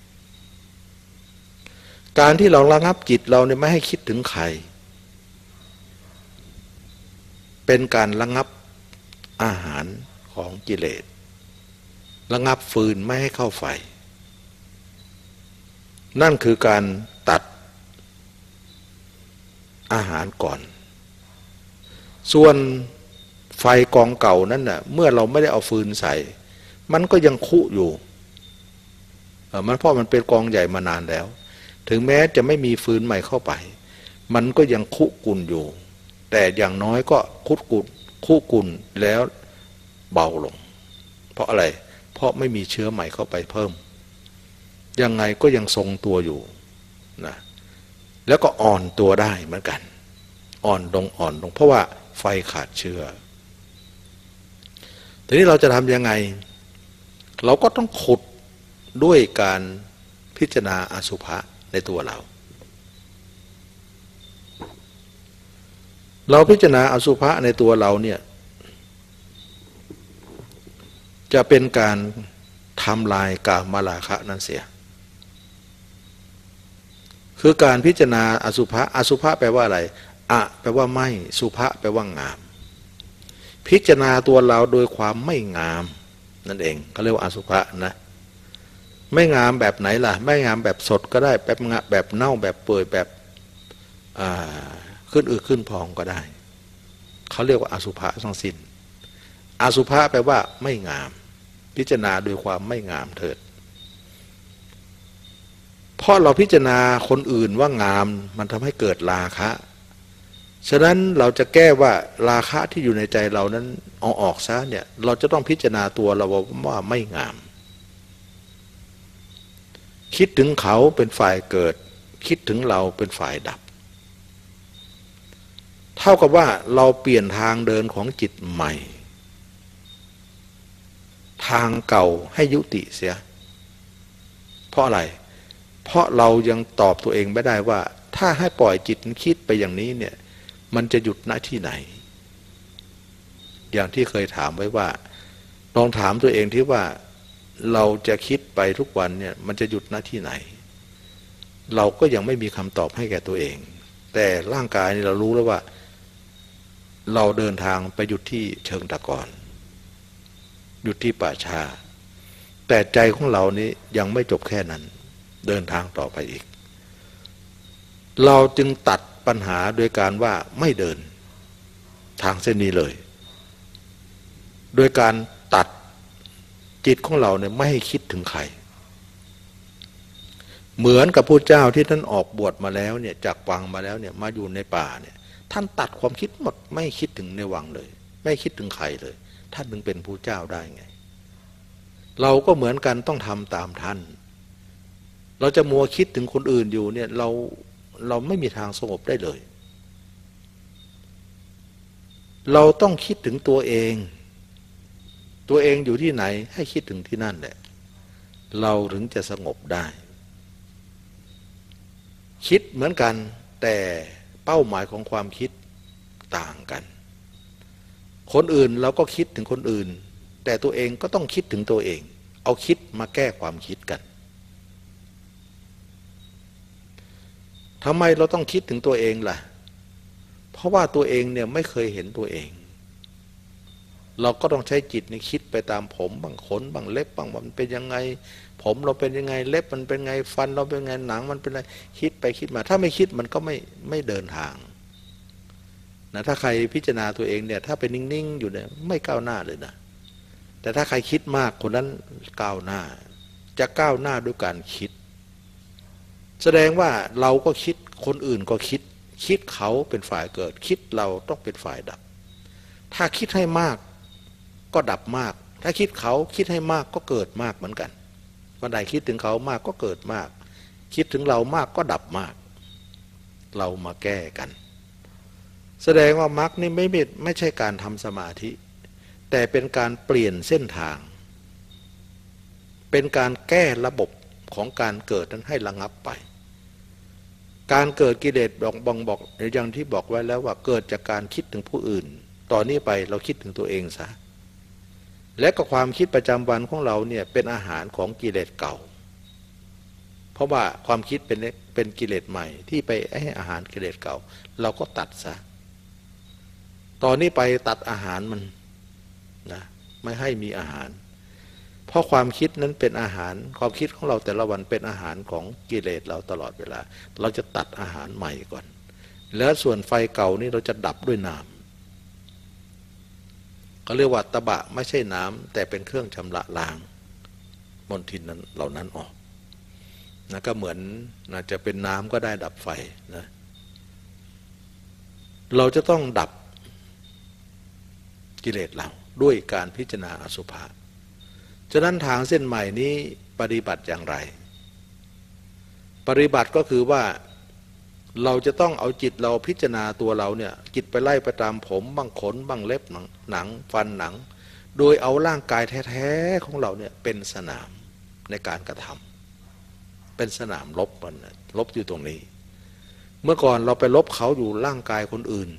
การที่เราระงับจิตเราเนี่ยไม่ให้คิดถึงใครเป็นการระงับอาหารของกิเลสระงับฟืนไม่ให้เข้าไฟนั่นคือการตัดอาหารก่อนส่วนไฟกองเก่านั้นน่ะเมื่อเราไม่ได้เอาฟืนใส่มันก็ยังคุอยู่มันเพราะมันเป็นกองใหญ่มานานแล้วถึงแม้จะไม่มีฟืนใหม่เข้าไปมันก็ยังคุกุ่นอยู่แต่อย่างน้อยก็คุดกุ่นคุกุ่นแล้วเบาลงเพราะอะไรเพราะไม่มีเชื้อใหม่เข้าไปเพิ่มยังไงก็ยังทรงตัวอยู่นะแล้วก็อ่อนตัวได้เหมือนกันอ่อนลงอ่อนลงเพราะว่าไฟขาดเชื้อทีนี้เราจะทำยังไงเราก็ต้องขุดด้วยการพิจารณาอสุภะในตัวเราเราพิจารณาอสุภะในตัวเราเนี่ยจะเป็นการทำลายกามราคะนั้นเสียคือการพิจารณาอสุภะอสุภะแปลว่าอะไรอะแปลว่าไม่สุภะแปลว่างามพิจารณาตัวเราโดยความไม่งามนั่นเองเขาเรียกว่าอสุภะนะไม่งามแบบไหนล่ะไม่งามแบบสดก็ได้แบบแบบเน่าแบบเปื่อยแบบขึ้นอืดขึ้นพองก็ได้เขาเรียกว่าอสุภะทั้งสิ้นอสุภะแปลว่าไม่งามพิจารณาโดยความไม่งามเถิดเพราะเราพิจารณาคนอื่นว่างามมันทำให้เกิดราคะฉะนั้นเราจะแก้ว่าราคะที่อยู่ในใจเรานั้นเอาออกซะเนี่ยเราจะต้องพิจารณาตัวเราว่าไม่งามคิดถึงเขาเป็นฝ่ายเกิดคิดถึงเราเป็นฝ่ายดับเท่ากับว่าเราเปลี่ยนทางเดินของจิตใหม่ทางเก่าให้ยุติเสียเพราะอะไรเพราะเรายังตอบตัวเองไม่ได้ว่าถ้าให้ปล่อยจิตคิดไปอย่างนี้เนี่ยมันจะหยุดณที่ไหนอย่างที่เคยถามไว้ว่าลองถามตัวเองที่ว่าเราจะคิดไปทุกวันเนี่ยมันจะหยุดณที่ไหนเราก็ยังไม่มีคำตอบให้แก่ตัวเองแต่ร่างกายนี่เรารู้แล้วว่าเราเดินทางไปหยุดที่เชิงตะกอนหยุดที่ป่าช้าแต่ใจของเรานี้ยังไม่จบแค่นั้นเดินทางต่อไปอีกเราจึงตัดปัญหาโดยการว่าไม่เดินทางเส้นนี้เลยโดยการตัดจิตของเราเนี่ยไม่ให้คิดถึงใครเหมือนกับพระเจ้าที่ท่านออกบวชมาแล้วเนี่ยจากวังมาแล้วเนี่ยมาอยู่ในป่าเนี่ยท่านตัดความคิดหมดไม่คิดถึงในวังเลยไม่คิดถึงใครเลยท่านถึงเป็นพระเจ้าได้ไงเราก็เหมือนกันต้องทำตามท่านเราจะมัวคิดถึงคนอื่นอยู่เนี่ยเราเราไม่มีทางสงบได้เลยเราต้องคิดถึงตัวเองตัวเองอยู่ที่ไหนให้คิดถึงที่นั่นแหละเราถึงจะสงบได้คิดเหมือนกันแต่เป้าหมายของความคิดต่างกันคนอื่นเราก็คิดถึงคนอื่นแต่ตัวเองก็ต้องคิดถึงตัวเองเอาคิดมาแก้ความคิดกันทำไมเราต้องคิดถึงตัวเองล่ะเพราะว่าตัวเองเนี่ยไม่เคยเห็นตัวเองเราก็ต้องใช้จิตในคิดไปตามผมบางขนบางเล็บบางมันเป็นยังไงผมเราเป็นยังไงเล็บมันเป็นไงฟันเราเป็นไงหนังมันเป็นไงคิดไปคิดมาถ้าไม่คิดมันก็ไม่ไม่เดินทางนะถ้าใครพิจารณาตัวเองเนี่ยถ้าเป็นนิ่งๆอยู่เนี่ยไม่ก้าวหน้าเลยนะแต่ถ้าใครคิดมากคนนั้นก้าวหน้าจะก้าวหน้าด้วยการคิดแสดงว่าเราก็คิดคนอื่นก็คิดคิดเขาเป็นฝ่ายเกิดคิดเราต้องเป็นฝ่ายดับถ้าคิดให้มากก็ดับมากถ้าคิดเขาคิดให้มากก็เกิดมากเหมือนกันวันใดคิดถึงเขามากก็เกิดมากคิดถึงเรามากก็ดับมากเรามาแก้กันแสดงว่ามรรคนี่ไม่ไม่ใช่การทำสมาธิแต่เป็นการเปลี่ยนเส้นทางเป็นการแก้ระบบของการเกิดนั้นให้ระงับไปการเกิดกิเลสบอกบอกบอกอย่างที่บอกไว้แล้วว่าเกิดจากการคิดถึงผู้อื่นตอนนี้ไปเราคิดถึงตัวเองซะและก็ความคิดประจำวันของเราเนี่ยเป็นอาหารของกิเลสเก่าเพราะว่าความคิดเป็นเป็นกิเลสใหม่ที่ไปให้อาหารกิเลสเก่าเราก็ตัดซะตอนนี้ไปตัดอาหารมันนะไม่ให้มีอาหารเพราะความคิดนั้นเป็นอาหารความคิดของเราแต่ละวันเป็นอาหารของกิเลสเราตลอดเวลาเราจะตัดอาหารใหม่ก่อนแล้วส่วนไฟเก่านี่เราจะดับด้วยน้ำเขาเรียกว่าตบะไม่ใช่น้ำแต่เป็นเครื่องชำระล้างมลทินนั้นเหล่านั้นออกนะก็เหมือนนะจะเป็นน้ำก็ได้ดับไฟนะเราจะต้องดับกิเลสเราด้วยการพิจารณาอสุภะฉะนั้นทางเส้นใหม่นี้ปฏิบัติอย่างไรปฏิบัติก็คือว่าเราจะต้องเอาจิตเราพิจารณาตัวเราเนี่ยจิตไปไล่ไปตามผมบ้างขนบ้างเล็บหนังหนังฟันหนังโดยเอาร่างกายแท้ๆของเราเนี่ยเป็นสนามในการกระทำเป็นสนามรบมันรบอยู่ตรงนี้เมื่อก่อนเราไปรบเขาอยู่ร่างกายคนอื่น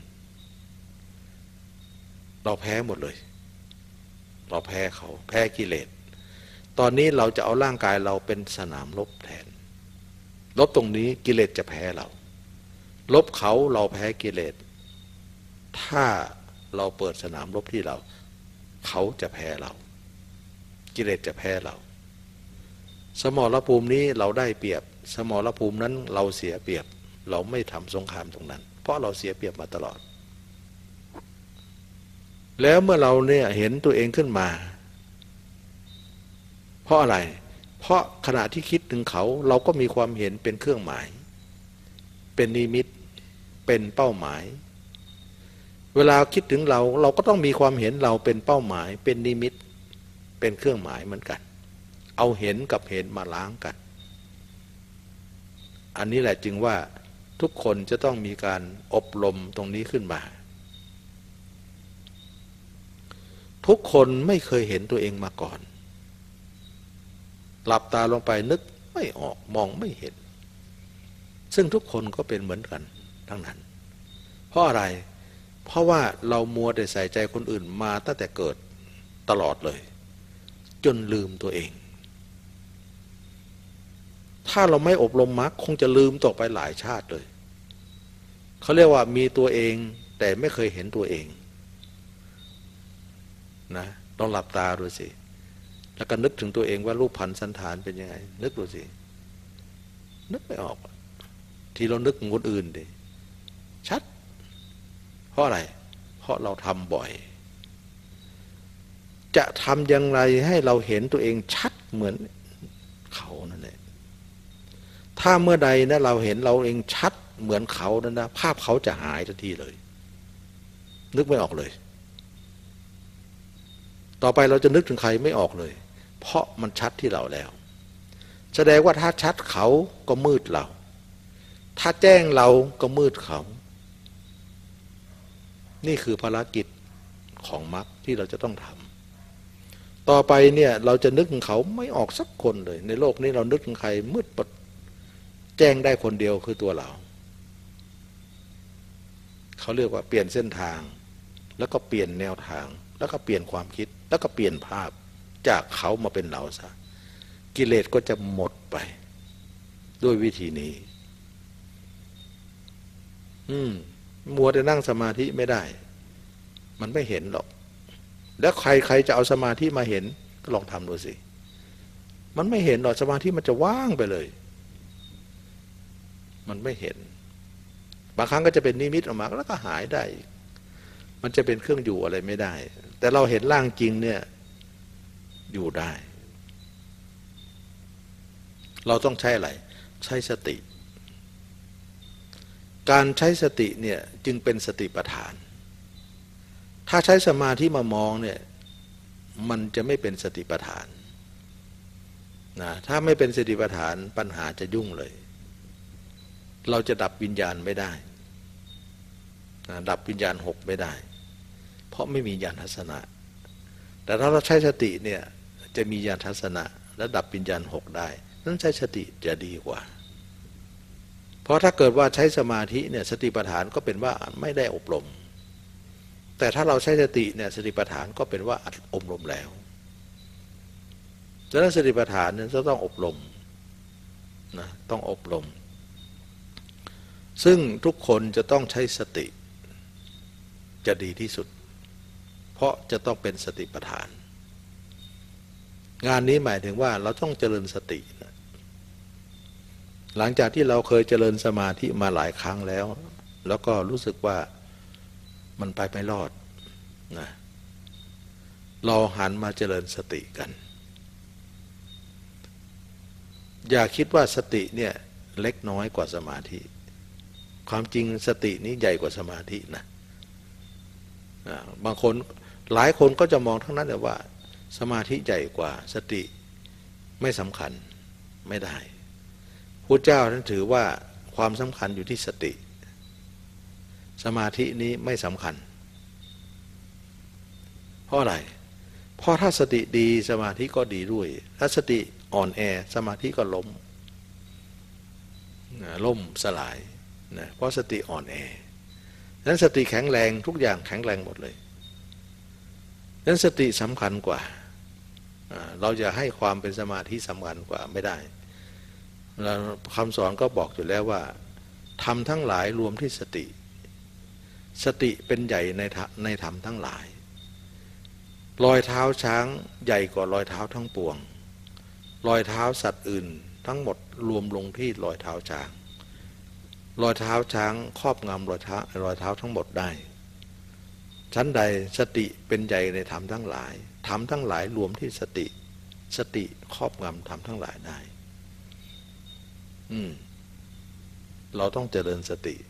เราแพ้หมดเลยเราแพ้เขาแพ้กิเลสตอนนี้เราจะเอาร่างกายเราเป็นสนามรบแทนรบตรงนี้กิเลสจะแพ้เราลบเขาเราแพ้กิเลสถ้าเราเปิดสนามรบที่เราเขาจะแพ้เรากิเลสจะแพ้เราสมรภูมินี้เราได้เปรียบสมรภูมินั้นเราเสียเปรียบเราไม่ทำสงครามตรงนั้นเพราะเราเสียเปรียบมาตลอดแล้วเมื่อเราเนี่ยเห็นตัวเองขึ้นมาเพราะอะไรเพราะขณะที่คิดถึงเขาเราก็มีความเห็นเป็นเครื่องหมายเป็นนิมิตเป็นเป้าหมายเวลาคิดถึงเราเราก็ต้องมีความเห็นเราเป็นเป้าหมายเป็นนิมิตเป็นเครื่องหมายเหมือนกันเอาเห็นกับเห็นมาล้างกันอันนี้แหละจึงว่าทุกคนจะต้องมีการอบรมตรงนี้ขึ้นมาทุกคนไม่เคยเห็นตัวเองมาก่อนหลับตาลงไปนึกไม่ออกมองไม่เห็นซึ่งทุกคนก็เป็นเหมือนกันทั้งนั้นเพราะอะไรเพราะว่าเรามัวแต่ใส่ใจคนอื่นมาตั้งแต่เกิดตลอดเลยจนลืมตัวเองถ้าเราไม่อบรมมรรคคงจะลืมต่อไปหลายชาติเลยเขาเรียกว่ามีตัวเองแต่ไม่เคยเห็นตัวเองนะต้องหลับตาดูสิแล้วก็นึกถึงตัวเองว่ารูปพรรณสันฐานเป็นยังไงนึกดูสินึกไม่ออกที่เรานึกถึงคนอื่นดิชัดเพราะอะไรเพราะเราทำบ่อยจะทำอย่างไรให้เราเห็นตัวเองชัดเหมือนเขานั่นแหละถ้าเมื่อใดนะเราเห็นเราเองชัดเหมือนเขานั่นนะภาพเขาจะหายทันทีเลยนึกไม่ออกเลยต่อไปเราจะนึกถึงใครไม่ออกเลยเพราะมันชัดที่เราแล้วแสดงว่าถ้าชัดเขาก็มืดเราถ้าแจ้งเราก็มืดเขานี่คือภารกิจของมรรคที่เราจะต้องทำต่อไปเนี่ยเราจะนึกถึงเขาไม่ออกสักคนเลยในโลกนี้เรานึกถึงใครมืดปดแจ้งได้คนเดียวคือตัวเราเขาเรียกว่าเปลี่ยนเส้นทางแล้วก็เปลี่ยนแนวทางแล้วก็เปลี่ยนความคิดแล้วก็เปลี่ยนภาพจากเขามาเป็นเราซะกิเลสก็จะหมดไปด้วยวิธีนี้อืมมัวแต่นั่งสมาธิไม่ได้มันไม่เห็นหรอกแล้วใครใครจะเอาสมาธิมาเห็นก็ลองทำดูสิมันไม่เห็นหรอกสมาธิมันจะว่างไปเลยมันไม่เห็นบางครั้งก็จะเป็นนิมิตออกมาแล้วก็หายได้มันจะเป็นเครื่องอยู่อะไรไม่ได้แต่เราเห็นร่างจริงเนี่ยอยู่ได้เราต้องใช้อะไรใช้สติการใช้สติเนี่ยจึงเป็นสติปัฏฐานถ้าใช้สมาธิมามองเนี่ยมันจะไม่เป็นสติปัฏฐานนะถ้าไม่เป็นสติปัฏฐานปัญหาจะยุ่งเลยเราจะดับวิญญาณไม่ได้นะดับวิญญาณหกไม่ได้เพราะไม่มีญาณทัศนะแต่ถ้าเราใช้สติเนี่ยจะมีญาณทัศนะและดับวิญญาณหกได้นั้นใช้สติจะดีกว่าเพราะถ้าเกิดว่าใช้สมาธิเนี่ยสติปัฏฐานก็เป็นว่าไม่ได้อบรมแต่ถ้าเราใช้สติเนี่ยสติปัฏฐานก็เป็นว่าอบรมแล้วดังนั้นสติปัฏฐานเนี่ยจะต้องอบรมนะต้องอบรมซึ่งทุกคนจะต้องใช้สติจะดีที่สุดเพราะจะต้องเป็นสติปัฏฐานงานนี้หมายถึงว่าเราต้องเจริญสตินะหลังจากที่เราเคยเจริญสมาธิมาหลายครั้งแล้วแล้วก็รู้สึกว่ามันไปไม่รอดนะเราหันมาเจริญสติกันอย่าคิดว่าสติเนี่ยเล็กน้อยกว่าสมาธิความจริงสตินี้ใหญ่กว่าสมาธินะบางคนหลายคนก็จะมองทั้งนั้นแต่ว่าสมาธิใหญ่กว่าสติไม่สำคัญไม่ได้พุทธเจ้าท่านถือว่าความสำคัญอยู่ที่สติสมาธินี้ไม่สำคัญเพราะอะไรเพราะถ้าสติดีสมาธิก็ดีด้วยถ้าสติอ่อนแอสมาธิก็ล้มล่มสลายนะเพราะสติอ่อนแอดังนั้นสติแข็งแรงทุกอย่างแข็งแรงหมดเลยดังนั้นสติสำคัญกว่าเราจะให้ความเป็นสมาธิสำคัญกว่าไม่ได้คำสอนก็บอกอยู่แล้วว่าธรรมทั้งหลายรวมที่สติสติเป็นใหญ่ในในธรรมทั้งหลายรอยเท้าช้างใหญ่กว่ารอยเท้าทั้งปวงรอยเท้าสัตว์อื่นทั้งหมดรวมลงที่รอยเท้าช้างรอยเท้าช้างครอบงำรอยเท้ารอยเท้าทั้งหมดได้ชั้นใดสติเป็นใหญ่ในธรรมทั้งหลายธรรมทั้งหลายรวมที่สติสติครอบงำธรรมทั้งหลายได้อืมเราต้องเจริญสติ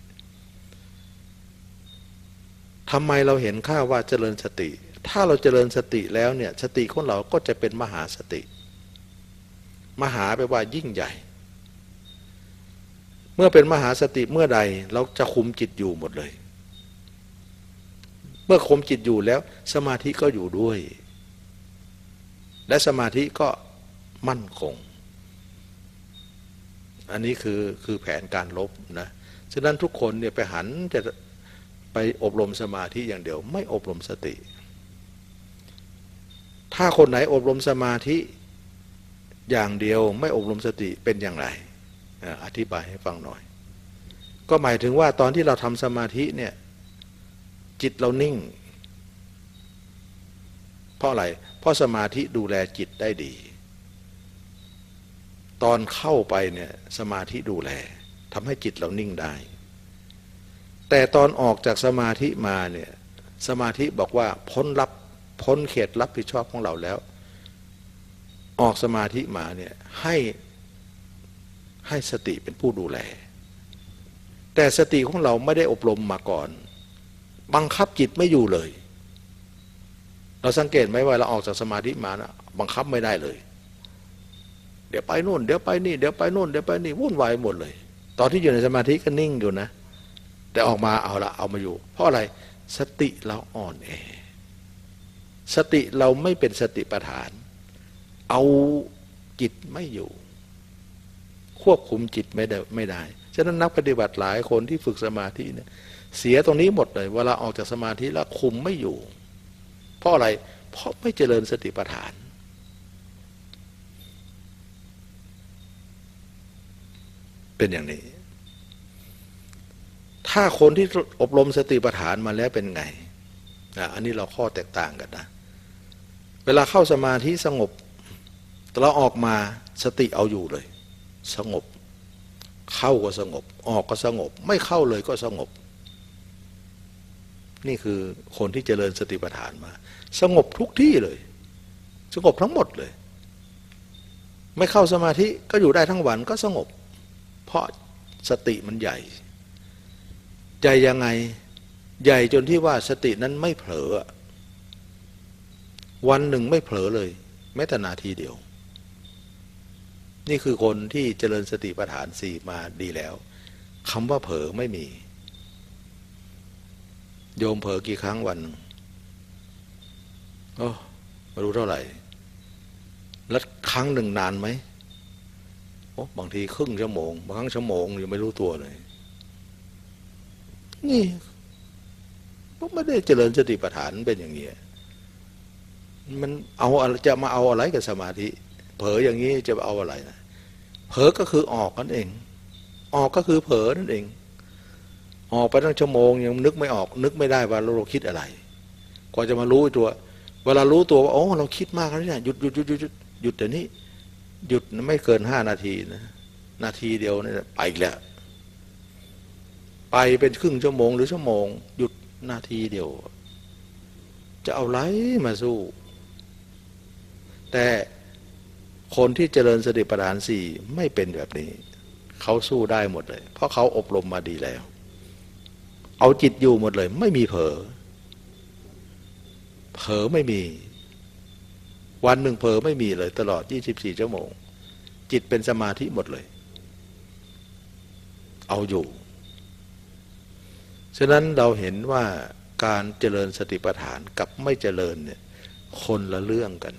ทำไมเราเห็นค่าว่าเจริญสติถ้าเราเจริญสติแล้วเนี่ยสติของเราก็จะเป็นมหาสติมหาแปลว่ายิ่งใหญ่เมื่อเป็นมหาสติเมื่อใดเราจะคุมจิตอยู่หมดเลยเมื่อคุมจิตอยู่แล้วสมาธิก็อยู่ด้วยและสมาธิก็มั่นคงอันนี้คือคือแผนการลบนะฉะนั้นทุกคนเนี่ยไปหันจะไปอบรมสมาธิอย่างเดียวไม่อบรมสติถ้าคนไหนอบรมสมาธิอย่างเดียวไม่อบรมสติเป็นอย่างไรอธิบายให้ฟังหน่อยก็หมายถึงว่าตอนที่เราทำสมาธิเนี่ยจิตเรานิ่งเพราะอะไรเพราะสมาธิดูแลจิตได้ดีตอนเข้าไปเนี่ยสมาธิดูแลทำให้จิตเรานิ่งได้แต่ตอนออกจากสมาธิมาเนี่ยสมาธิบอกว่าพ้นรับพ้นเขตรับผิดชอบของเราแล้วออกสมาธิมาเนี่ยให้ให้สติเป็นผู้ดูแลแต่สติของเราไม่ได้อบรมมาก่อนบังคับจิตไม่อยู่เลยเราสังเกตไหมว่าเราออกจากสมาธิมานะบังคับไม่ได้เลยเดี๋ยวไปนู่นเดี๋ยวไปนี่เดี๋ยวไปนู่นเดี๋ยวไปนี่วุ่นวายหมดเลยตอนที่อยู่ในสมาธิก็นิ่งอยู่นะแต่ออกมาเอาละเอามาอยู่เพราะอะไรสติเราอ่อนแอสติเราไม่เป็นสติปัฏฐานเอาจิตไม่อยู่ควบคุมจิตไม่ได้ไม่ได้ฉะนั้นนักปฏิบัติหลายคนที่ฝึกสมาธิเนี่ยเสียตรงนี้หมดเลยเวลาออกจากสมาธิแล้วคุมไม่อยู่เพราะอะไรเพราะไม่เจริญสติปัฏฐานเป็นอย่างนี้ถ้าคนที่อบรมสติปัฏฐานมาแล้วเป็นไงอันนี้เราข้อแตกต่างกันนะเวลาเข้าสมาธิสงบแต่เราออกมาสติเอาอยู่เลยสงบเข้าก็สงบออกก็สงบไม่เข้าเลยก็สงบนี่คือคนที่เจริญสติปัฏฐานมาสงบทุกที่เลยสงบทั้งหมดเลยไม่เข้าสมาธิก็อยู่ได้ทั้งวันก็สงบเพราะสติมันใหญ่ใหญ่ยังไงใหญ่จนที่ว่าสตินั้นไม่เผลอวันหนึ่งไม่เผลอเลยแม้แต่นาทีเดียวนี่คือคนที่เจริญสติปัฏฐานสี่มาดีแล้วคำว่าเผลอไม่มีโยมเผลอกี่ครั้งวันโอ้ไม่รู้เท่าไหร่แล้วครั้งหนึ่งนานไหมโอ้บางทีครึ่งชั่วโมงบางครั้งชั่วโมงยังไม่รู้ตัวเลยนี่พวกไม่ได้เจริญสติปัฏฐานเป็นอย่างนี้มันเอาจะมาเอาอะไรกับสมาธิเผลออย่างนี้จะเอาอะไรนะเผลอก็คือออกนั่นเองออกก็คือเผลอนั่นเองออกไปตั้งชั่วโมงยังนึกไม่ออกนึกไม่ได้ว่าเราคิดอะไรกว่าจะมารู้ตัวเวลารู้ตัวว่าโอ้เราคิดมากแล้วเนี่ยหยุดหยุดหยุดหยุดหยุดหยุดแต่นี้หยุดไม่เกินห้านาทีนะนาทีเดียวนี่ไปอีกแล้วไปเป็นครึ่งชั่วโมงหรือชั่วโมงหยุดนาทีเดียวจะเอาไรมาสู้แต่คนที่เจริญสติปัฏฐานสี่ไม่เป็นแบบนี้เขาสู้ได้หมดเลยเพราะเขาอบรมมาดีแล้วเอาจิตอยู่หมดเลยไม่มีเผลอเผลอไม่มีวันหนึ่งเผลอไม่มีเลยตลอดยี่สิบสี่ชั่วโมงจิตเป็นสมาธิหมดเลยเอาอยู่ฉะนั้นเราเห็นว่าการเจริญสติปัฏฐานกับไม่เจริญเนี่ยคนละเรื่องกัน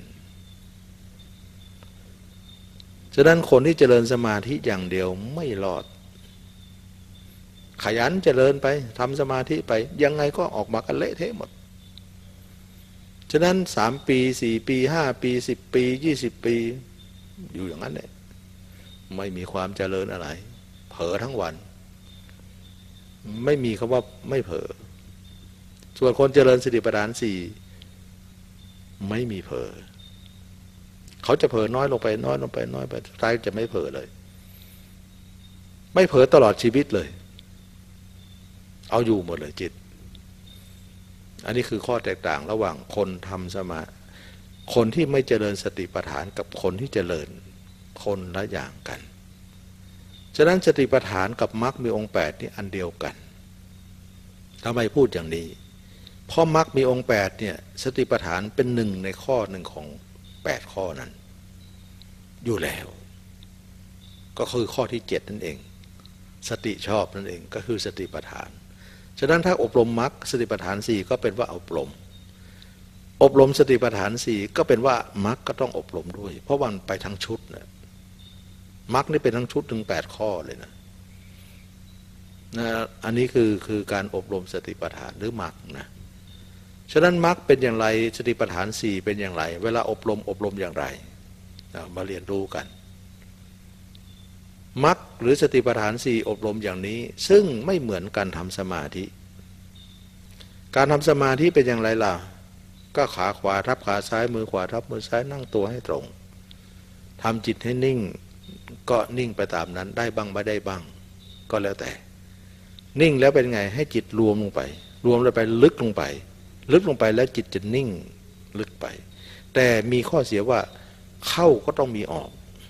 ฉะนั้นคนที่เจริญสมาธิอย่างเดียวไม่รอดขยันเจริญไปทำสมาธิไปยังไงก็ออกมากันเละเทะหมดฉะนั้นสามปีสี่ปีห้าปีสิบปียี่สิบปีอยู่อย่างนั้นแหละไม่มีความเจริญอะไรเผลอทั้งวันไม่มีคำว่าไม่เผลอส่วนคนเจริญสติปัฏฐานสี่ไม่มีเผลอเขาจะเผลอน้อยลงไปน้อยลงไปน้อยไปสุดท้ายจะไม่เผลอเลยไม่เผลอตลอดชีวิตเลยเอาอยู่หมดเลยจิตอันนี้คือข้อแตกต่างระหว่างคนทำสมาคนที่ไม่เจริญสติปัฏฐานกับคนที่เจริญคนละอย่างกันฉะนั้นสติปัฏฐานกับมรรคมีองค์แปดนี่อันเดียวกันทำไมพูดอย่างนี้เพราะมรรคมีองค์แปดเนี่ยสติปัฏฐานเป็นหนึ่งในข้อหนึ่งของแปดข้อนั้นอยู่แล้วก็คือข้อที่เจ็ดนั่นเองสติชอบนั่นเองก็คือสติปัฏฐานฉะนั้นถ้าอบรมมรรคสติปัฏฐานสี่ก็เป็นว่าอบรมอบรมสติปัฏฐานสี่ก็เป็นว่ามรรคก็ต้องอบรมด้วยเพราะมันไปทั้งชุดนะมรรคนี่เป็นทั้งชุดถึงแปดข้อเลยนะนะอันนี้คือคือการอบรมสติปัฏฐานหรือมรรคนะฉะนั้นมรรคเป็นอย่างไรสติปัฏฐานสี่เป็นอย่างไรเวลาอบรมอบรมอย่างไรนะมาเรียนรู้กันมรรคหรือสติปัฏฐานสี่อบรมอย่างนี้ซึ่งไม่เหมือนการทำสมาธิการทำสมาธิเป็นอย่างไรล่ะก็ขาขวาทับขาซ้ายมือขวาทับมือซ้ายนั่งตัวให้ตรงทำจิตให้นิ่งก็นิ่งไปตามนั้นได้บ้างไม่ได้บ้างก็แล้วแต่นิ่งแล้วเป็นไงให้จิตรวมลงไปรวมลงไปลึกลงไปลึกลงไปแล้วจิตจะนิ่งลึกไปแต่มีข้อเสียว่าเข้าก็ต้องมีออก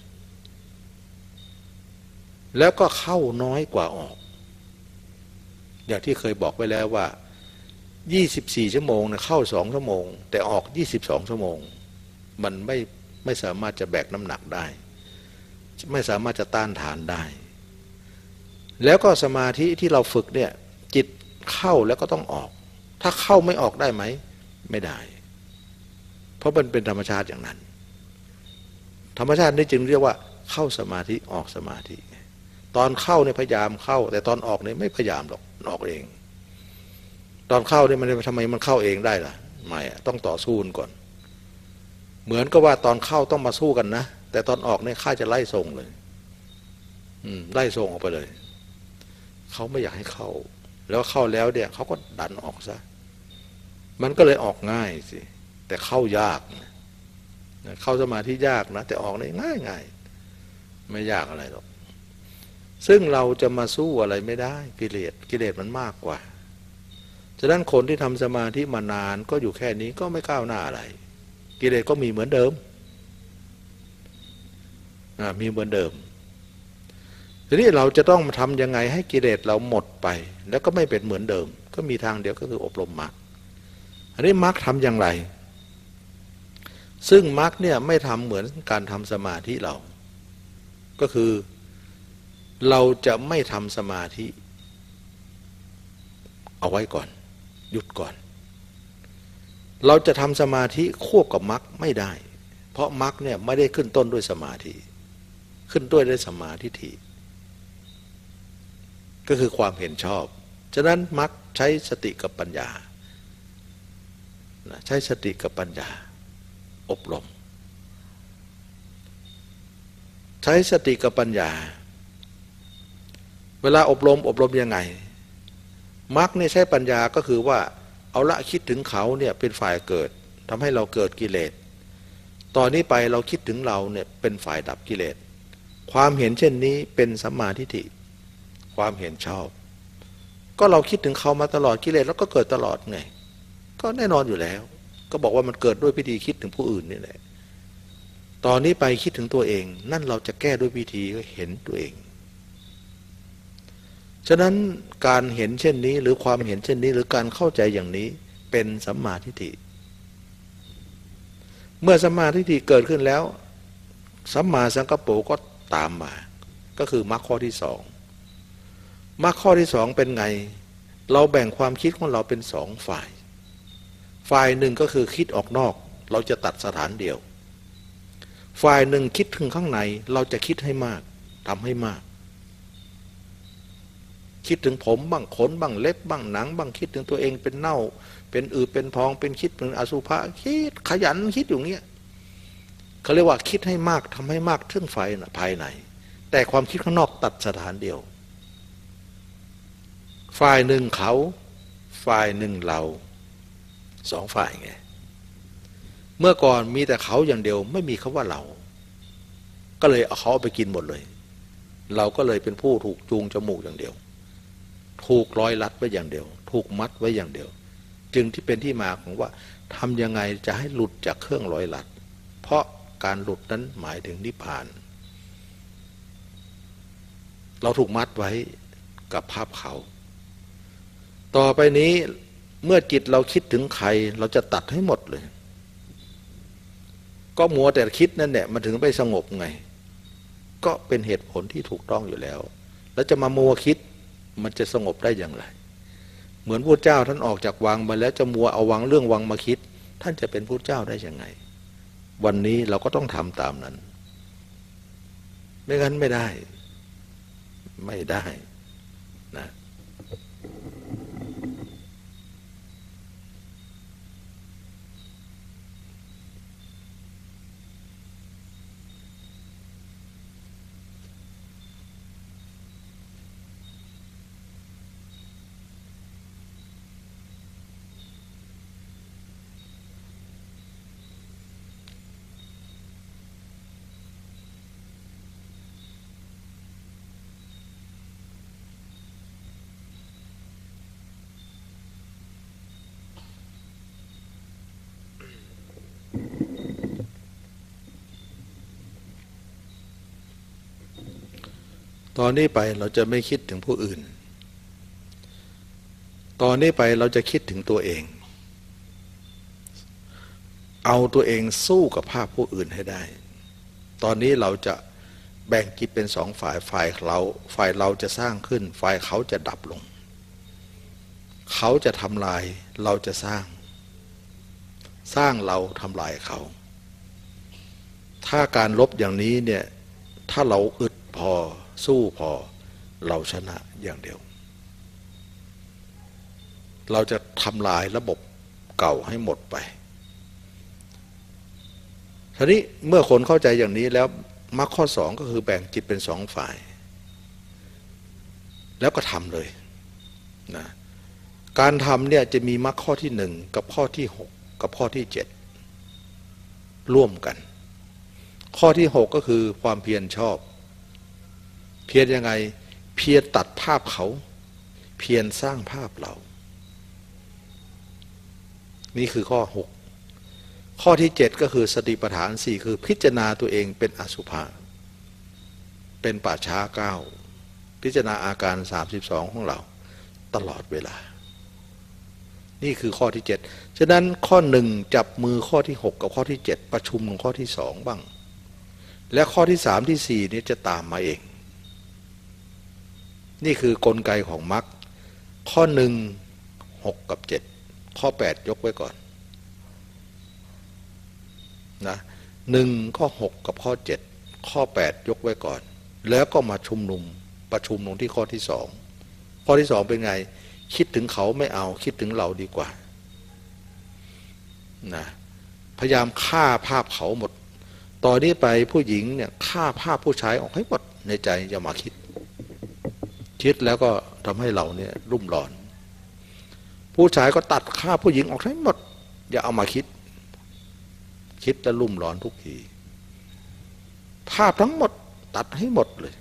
แล้วก็เข้าน้อยกว่าออกอย่างที่เคยบอกไว้แล้วว่ายี่สิบสี่ชั่วโมงนะเข้าสองชั่วโมงแต่ออกยี่สิบสองชั่วโมงมันไม่ไม่สามารถจะแบกน้ำหนักได้ไม่สามารถจะต้านทานได้แล้วก็สมาธิที่เราฝึกเนี่ยจิตเข้าแล้วก็ต้องออกถ้าเข้าไม่ออกได้ไหมไม่ได้เพราะมันเป็นธรรมชาติอย่างนั้นธรรมชาตินี่จึงเรียกว่าเข้าสมาธิออกสมาธิตอนเข้าเนี่ยพยายามเข้าแต่ตอนออกเนี่ยไม่พยายามหรอกออกเองตอนเข้าเนี่ยมันทำไมมันเข้าเองได้ล่ะไม่ต้องต่อสู้ก่อนเหมือนกับว่าตอนเข้าต้องมาสู้กันนะแต่ตอนออกเนี่ยข้าจะไล่ส่งเลยอืมไล่ส่งออกไปเลยเขาไม่อยากให้เข้าแล้วเข้าแล้วเนี่ยเขาก็ดันออกซะมันก็เลยออกง่ายสิแต่เข้ายากนะเข้าสมาธิยากนะแต่ออกเนี่ยง่ายง่ายไม่ยากอะไรหรอกซึ่งเราจะมาสู้อะไรไม่ได้กิเลสกิเลสมันมากกว่าฉะนั้นคนที่ทำสมาธิมานานก็อยู่แค่นี้ก็ไม่ก้าวหน้าอะไรกิเลสก็มีเหมือนเดิมมีเหมือนเดิมทีนี้เราจะต้องทำยังไงให้กิเลสเราหมดไปแล้วก็ไม่เป็นเหมือนเดิมก็มีทางเดียวก็คืออบรมมรรคอันนี้มรรคทำอย่างไรซึ่งมรรคเนี่ยไม่ทำเหมือนการทำสมาธิเราก็คือเราจะไม่ทำสมาธิเอาไว้ก่อนหยุดก่อนเราจะทำสมาธิควบกับมรรคไม่ได้เพราะมรรคเนี่ยไม่ได้ขึ้นต้นด้วยสมาธิขึ้นต้นด้วยสัมมาทิฏฐิก็คือความเห็นชอบฉะนั้นมรรคใช้สติกับปัญญาใช้สติกับปัญญาอบรมใช้สติกับปัญญาเวลาอบรมอบรมยังไงมรรคเนี่ยใช้ปัญญาก็คือว่าเอาละคิดถึงเขาเนี่ยเป็นฝ่ายเกิดทำให้เราเกิดกิเลสตอนนี้ไปเราคิดถึงเราเนี่ยเป็นฝ่ายดับกิเลสความเห็นเช่นนี้เป็นสัมมาทิฏฐิความเห็นชอบก็เราคิดถึงเขามาตลอดกิเลสแล้วก็เกิดตลอดไงก็แน่นอนอยู่แล้วก็บอกว่ามันเกิดด้วยพิธีคิดถึงผู้อื่นนี่แหละตอนนี้ไปคิดถึงตัวเองนั่นเราจะแก้ด้วยวิธีเห็นตัวเองฉะนั้นการเห็นเช่นนี้หรือความเห็นเช่นนี้หรือการเข้าใจอย่างนี้เป็นสัมมาทิฏฐิเมื่อสัมมาทิฏฐิเกิดขึ้นแล้วสัมมาสังกัปโปก็ตามมาก็คือมรรคข้อที่สองมรรคข้อที่สองเป็นไงเราแบ่งความคิดของเราเป็นสองฝ่ายฝ่ายหนึ่งก็คือคิดออกนอกเราจะตัดสถานเดียวฝ่ายหนึ่งคิดถึงข้างในเราจะคิดให้มากทำให้มากคิดถึงผมบ้างขนบ้างเล็บบ้างหนังบ้างคิดถึงตัวเองเป็นเน่าเป็นอืดเป็นพองเป็นคิดเป็นอสุภะคิดขยันคิดอยู่เงี้ยเขาเรียกว่าคิดให้มากทำให้มากถึงฝ่ายภายในแต่ความคิดข้างนอกตัดสถานเดียวฝ่ายหนึ่งเขาฝ่ายหนึ่งเราสองฝ่ายไงเมื่อก่อนมีแต่เขาอย่างเดียวไม่มีคำว่าเราก็เลยเอาเขาไปกินหมดเลยเราก็เลยเป็นผู้ถูกจูงจมูกอย่างเดียวถูกร้อยลัดไว้อย่างเดียวถูกมัดไว้อย่างเดียวจึงที่เป็นที่มาของว่าทำยังไงจะให้หลุดจากเครื่องร้อยลัดเพราะการหลุดนั้นหมายถึงนิพพานเราถูกมัดไว้กับภาพเขาต่อไปนี้เมื่อจิตเราคิดถึงใครเราจะตัดให้หมดเลยก็มัวแต่คิดนั่นแหละมันถึงไปสงบไงก็เป็นเหตุผลที่ถูกต้องอยู่แล้วแล้วจะมามัวคิดมันจะสงบได้อย่างไรเหมือนพระเจ้าท่านออกจากวังมาแล้วจะมัวเอาวังเรื่องวังมาคิดท่านจะเป็นพระเจ้าได้ยังไงวันนี้เราก็ต้องทำตามนั้นไม่งั้นไม่ได้ไม่ได้นะ ตอนนี้ไปเราจะไม่คิดถึงผู้อื่นตอนนี้ไปเราจะคิดถึงตัวเองเอาตัวเองสู้กับภาพผู้อื่นให้ได้ตอนนี้เราจะแบ่งจิตเป็นสองฝ่ายฝ่ายเราฝ่ายเราจะสร้างขึ้นฝ่ายเขาจะดับลงเขาจะทำลายเราจะสร้างสร้างเราทำลายเขาถ้าการลบอย่างนี้เนี่ยถ้าเราอึดพอสู้พอเราชนะอย่างเดียวเราจะทำลายระบบเก่าให้หมดไปทีนี้เมื่อคนเข้าใจอย่างนี้แล้วมรรคข้อสองก็คือแบ่งจิตเป็นสองฝ่ายแล้วก็ทำเลยนะการทำเนี่ยจะมีมรรคข้อที่หนึ่งกับข้อที่หกกับข้อที่เจ็ดร่วมกันข้อที่หกก็คือความเพียรชอบเพียรยังไงเพียรตัดภาพเขาเพียรสร้างภาพเรานี่คือข้อหกข้อที่เจ็ดก็คือสติปัฏฐานสี่คือพิจารณาตัวเองเป็นอสุภะเป็นป่าช้าเก้าพิจารณาอาการสามสิบสองของเราตลอดเวลานี่คือข้อที่เจ็ดฉะนั้นข้อหนึ่งจับมือข้อที่หกกับข้อที่เจ็ดประชุมของข้อที่สองบ้างและข้อที่สามที่สี่นี้จะตามมาเองนี่คือกลไกของมรรคข้อหนึ่งหกกับเจ็ดข้อแปดยกไว้ก่อนนะหนึ่งข้อหกกับข้อเจ็ดข้อแปดยกไว้ก่อนแล้วก็มาชุมนุมประชุมลงที่ข้อที่สองข้อที่สองเป็นไงคิดถึงเขาไม่เอาคิดถึงเราดีกว่านะพยายามฆ่าภาพเขาหมดตอนนี้ไปผู้หญิงเนี่ยฆ่าภาพผู้ชายออกให้หมดในใจอย่ามาคิดคิดแล้วก็ทำให้เราเนี่ยรุ่มร้อนผู้ชายก็ตัดฆ่าผู้หญิงออกให้หมดอย่าเอามาคิดคิดแล้วรุ่มร้อนทุกทีภาพทั้งหมดตัดให้หมดเลย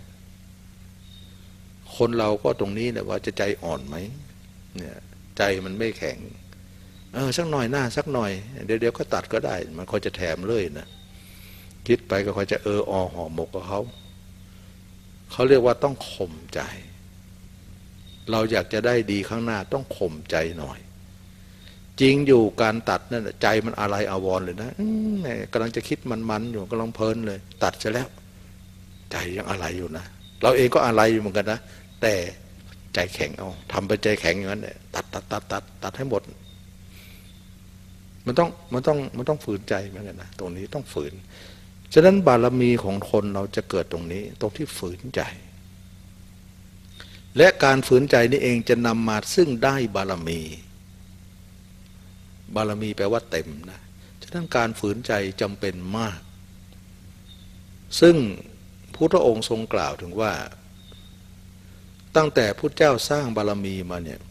คนเราก็ตรงนี้เนี่ยว่าจะใจอ่อนไหมเนี่ยใจมันไม่แข็งเออสักหน่อยหน้าสักหน่อยเดี๋ยวเดี๋ยวก็ตัดก็ได้มันก็จะแถมเลยนะคิดไปก็คอยจะเอออห่อหมกกับเขาเขาเรียกว่าต้องข่มใจเราอยากจะได้ดีข้างหน้าต้องข่มใจหน่อยจริงอยู่การตัดนั่นใจมันอะไรอาวรเลยนะกำลังจะคิดมันๆอยู่กำลังเพลินเลยตัดซะแล้วใจยังอะไรอยู่นะเราเองก็อะไรอยู่เหมือนกันนะแต่ใจแข็งเอาทำไปใจแข็งอย่างนั้นเนี่ยตัดตัดตัดตัดตัดให้หมดมันต้องมันต้องมันต้องฝืนใจเหมือนกันนะตรงนี้ต้องฝืนฉะนั้นบารมีของคนเราจะเกิดตรงนี้ตรงที่ฝืนใจและการฝืนใจนี่เองจะนำมาซึ่งได้บารมีบารมีแปลว่าเต็มนะฉะนั้นการฝืนใจจำเป็นมากซึ่งพุทธองค์ทรงกล่าวถึงว่าตั้งแต่พุทธเจ้าสร้างบารมีมาเนี่ย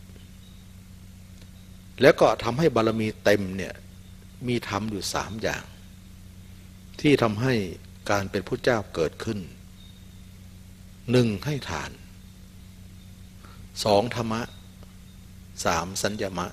แล้วก็ทำให้บารมีเต็มเนี่ยมีธรรมอยู่สามอย่างที่ทำให้การเป็นพุทธเจ้าเกิดขึ้นหนึ่งให้ทานสองธรรมะสามสัญญมะ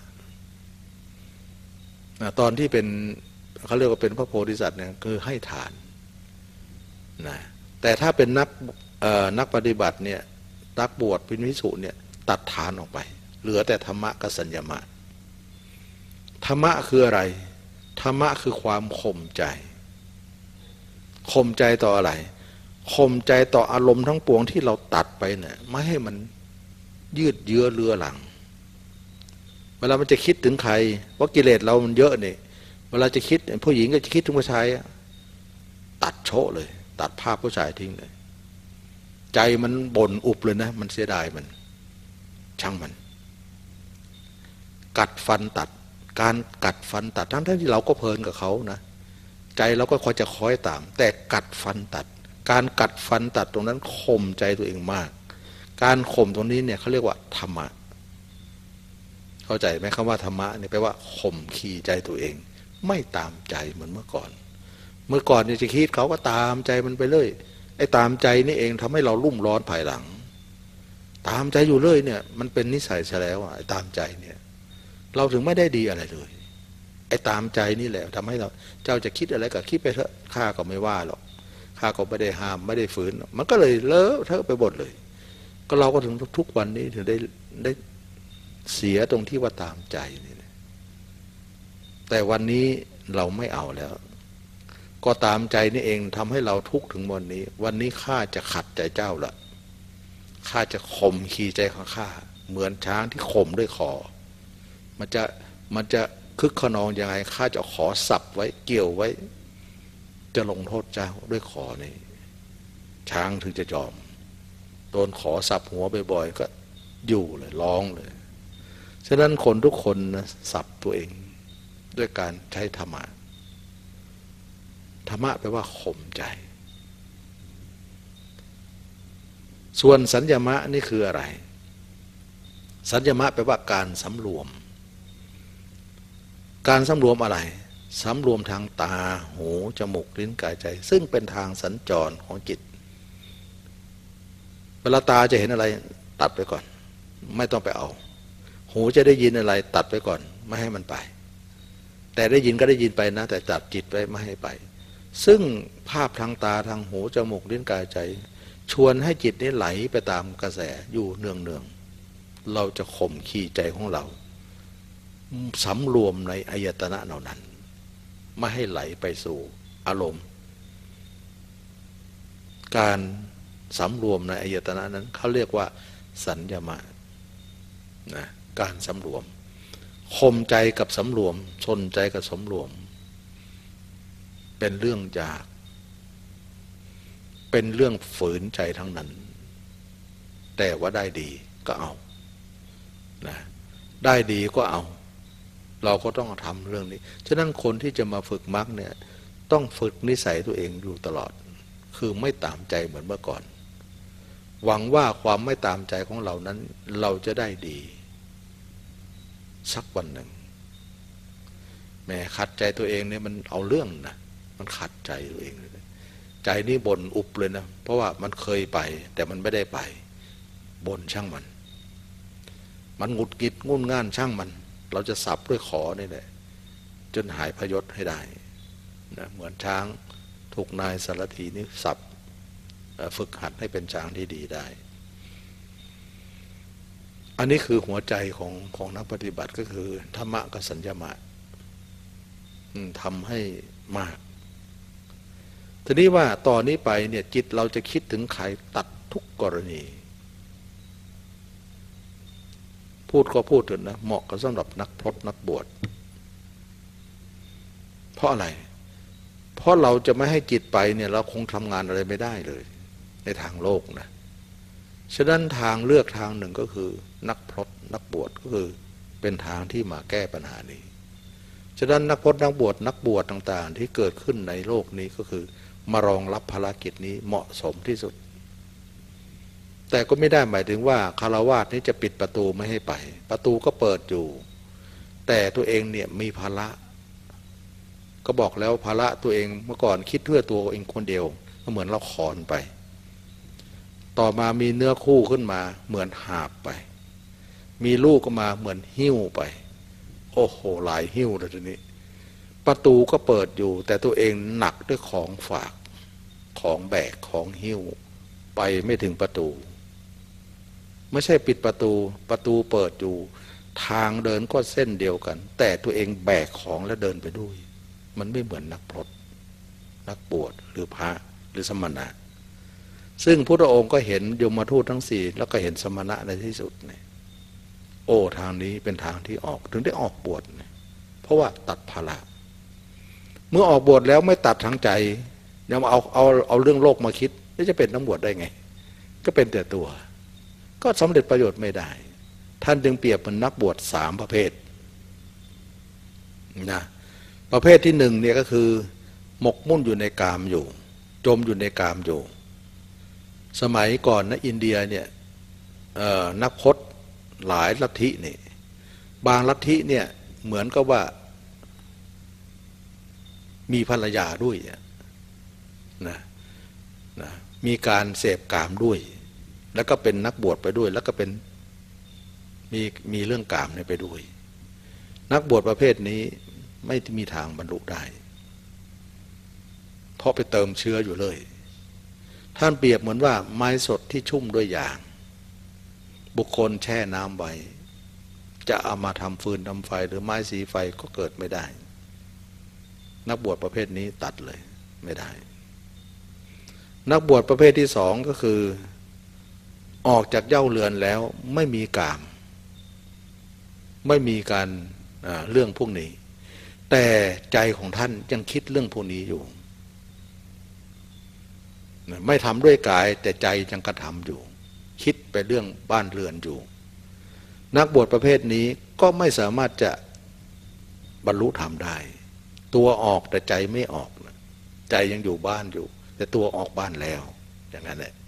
ตอนที่เป็นเขาเรียกว่าเป็นพระโพธิสัตว์เนี่ยคือให้ทานนะแต่ถ้าเป็นนักนักปฏิบัติเนี่ยนักบวชเป็นภิกษุเนี่ยตัดทานออกไปเหลือแต่ธรรมะกับสัญญมะธรรมะคืออะไรธรรมะคือความข่มใจข่มใจต่ออะไรข่มใจต่ออารมณ์ทั้งปวงที่เราตัดไปเนี่ยไม่ให้มันยืดเยื้อเรื้อรังเวลามันจะคิดถึงใครเพราะกิเลสเรามันเยอะเนี่ยเวลาจะคิดผู้หญิงก็จะคิดถึงผู้ชายตัดโชะเลยตัดภาพผู้ชายทิ้งเลยใจมันบ่นอุบเลยนะมันเสียดายมันช่างมันกัดฟันตัดการกัดฟันตัดทั้งที่เราก็เพลินกับเขานะใจเราก็คอยจะคอยตามแต่กัดฟันตัดการกัดฟันตัดตรงนั้นข่มใจตัวเองมากการข่มตรงนี้เนี่ยเขาเรียกว่าธรรมะเข้าใจไหมคำว่าธรรมะเนี่ยแปลว่าข่มขีใจตัวเองไม่ตามใจเหมือนเมื่อก่อนเมื่อก่อนเนี่ยจะคิดเขาก็ตามใจมันไปเลยไอ้ตามใจนี่เองทำให้เราลุ่มร้อนภายหลังตามใจอยู่เลยเนี่ยมันเป็นนิสัยซะแล้วอ่ะไอ้ตามใจเนี่ยเราถึงไม่ได้ดีอะไรเลยไอ้ตามใจนี่แหละทำให้เราเจ้าจะคิดอะไรก็คิดไปเถอะข้าก็ไม่ว่าหรอกข้าก็ไม่ได้ห้ามไม่ได้ฝืนมันก็เลยเลอะเทอะไปหมดเลยก็เราก็ถึงทุกวันนี้ถึงได้ได้เสียตรงที่ว่าตามใจนี่แต่วันนี้เราไม่เอาแล้วก็ตามใจนี่เองทำให้เราทุกข์ถึงวันนี้วันนี้ข้าจะขัดใจเจ้าละข้าจะข่มขี่ใจของข้าเหมือนช้างที่ข่มด้วยคอมันจะมันจะคึกขนองยังไงข้าจะขอสับไว้เกี่ยวไว้จะลงโทษเจ้าด้วยคอนี่ช้างถึงจะยอมโดนขอสับหัวบ่อยๆก็อยู่เลยร้องเลยฉะนั้นคนทุกคนนะสับตัวเองด้วยการใช้ธรรมะธรรมะแปลว่าข่มใจส่วนสัญญมะนี่คืออะไรสัญญมะแปลว่าการสำรวมการสำรวมอะไรสำรวมทางตาหูจมูกลิ้นกายใจซึ่งเป็นทางสัญจรของจิตเวลาตาจะเห็นอะไรตัดไปก่อนไม่ต้องไปเอาหูจะได้ยินอะไรตัดไปก่อนไม่ให้มันไปแต่ได้ยินก็ได้ยินไปนะแต่ตัดจิตไว้ไม่ให้ไปซึ่งภาพทางตาทางหูจมูกลิ้นกายใจชวนให้จิตนี้ไหลไปตามกระแสอยู่เนืองเนืองเราจะข่มขีใจของเราสำรวมในอายตนะเหล่านั้นไม่ให้ไหลไปสู่อารมณ์การสำรวมในอายตนะนั้นเขาเรียกว่าสัญญมะนะการสำรวมข่มใจกับสำรวมชนใจกับสำรวมเป็นเรื่องยากเป็นเรื่องฝืนใจทั้งนั้นแต่ว่าได้ดีก็เอานะได้ดีก็เอาเราก็ต้องทำเรื่องนี้ฉะนั้นคนที่จะมาฝึกมรรคเนี่ยต้องฝึกนิสัยตัวเองอยู่ตลอดคือไม่ตามใจเหมือนเมื่อก่อนหวังว่าความไม่ตามใจของเรานั้นเราจะได้ดีสักวันหนึ่งแม้ขัดใจตัวเองเนี่ยมันเอาเรื่องนะมันขัดใจตัวเองเลยใจนี่บ่นอุบเลยนะเพราะว่ามันเคยไปแต่มันไม่ได้ไปบ่นช่างมันมันหงุดหงิดงุ่นง่านช่างมันเราจะสับด้วยขอนี่แหละจนหายพยศให้ได้นะเหมือนช้างถูกนายสารถีนี่สับฝึกหัดให้เป็นช้างที่ดีได้อันนี้คือหัวใจของของนักปฏิบัติก็คือธรรมะกับสัญญามะทำให้มากทีนี้ว่าต่อนนี้ไปเนี่ยจิตเราจะคิดถึงใครตัดทุกกรณีพูดก็พูดถึงนะเหมาะกับสำหรับนักพรตนักบวชเพราะอะไรเพราะเราจะไม่ให้จิตไปเนี่ยเราคงทำงานอะไรไม่ได้เลยในทางโลกนะฉะนั้นทางเลือกทางหนึ่งก็คือนักพรตนักบวชก็คือเป็นทางที่มาแก้ปัญหานี้ฉะนั้นนักพรตนักบวชนักบวชต่างๆที่เกิดขึ้นในโลกนี้ก็คือมารองรับภารกิจนี้เหมาะสมที่สุดแต่ก็ไม่ได้หมายถึงว่าคฤหัสถ์นี้จะปิดประตูไม่ให้ไปประตูก็เปิดอยู่แต่ตัวเองเนี่ยมีภาระก็บอกแล้วภาระตัวเองเมื่อก่อนคิดเพื่อตัวเองคนเดียวก็เหมือนเราขอนไปต่อมามีเนื้อคู่ขึ้นมาเหมือนหาบไปมีลูกก็มาเหมือนหิ้วไปโอ้โหหลายหิ้วเลยทีนี้ประตูก็เปิดอยู่แต่ตัวเองหนักด้วยของฝากของแบกของหิ้วไปไม่ถึงประตูไม่ใช่ปิดประตูประตูเปิดอยู่ทางเดินก็เส้นเดียวกันแต่ตัวเองแบกของแล้วเดินไปด้วยมันไม่เหมือนนักพรตนักบวชหรือพระหรือสมณะซึ่งพระองค์ก็เห็นยมทูตทั้งสี่แล้วก็เห็นสมณะในที่สุดเนี่ยโอ้ทางนี้เป็นทางที่ออกถึงได้ออกบวชเนี่ยเพราะว่าตัดภาระเมื่อออกบวชแล้วไม่ตัดทางใจยังเอาเอาเอาเรื่องโลกมาคิดแล้วจะเป็นนักบวชได้ไงก็เป็นแต่ตัวก็สำเร็จประโยชน์ไม่ได้ท่านจึงเปรียบเป็นนักบวชสามประเภทนะประเภทที่หนึ่งเนี่ยก็คือหมกมุ่นอยู่ในกามอยู่จมอยู่ในกามอยู่สมัยก่อนนะอินเดียเนี่ยนักพจน์หลายลัทธินี่บางลัทธิเนี่ยเหมือนกับว่ามีภรรยาด้วยนะนะมีการเสพกามด้วยแล้วก็เป็นนักบวชไปด้วยแล้วก็เป็นมีมีเรื่องกามไปด้วยนักบวชประเภทนี้ไม่มีทางบรรลุได้เพราะไปเติมเชื้ออยู่เลยท่านเปรียบเหมือนว่าไม้สดที่ชุ่มด้วยยางบุคคลแช่น้ำไว้จะเอามาทำฟืนทำไฟหรือไม้สีไฟก็เกิดไม่ได้นักบวชประเภทนี้ตัดเลยไม่ได้นักบวชประเภทที่สองก็คือออกจากเย้าเรือนแล้วไม่มีกามไม่มีการเรื่องพวกนี้แต่ใจของท่านยังคิดเรื่องพวกนี้อยู่ไม่ทำด้วยกายแต่ใจยังกระทำอยู่คิดไปเรื่องบ้านเรือนอยู่นักบวชประเภทนี้ก็ไม่สามารถจะบรรลุธรรมได้ตัวออกแต่ใจไม่ออกใจยังอยู่บ้านอยู่แต่ตัวออกบ้านแล้วอย่างนั้นแหละ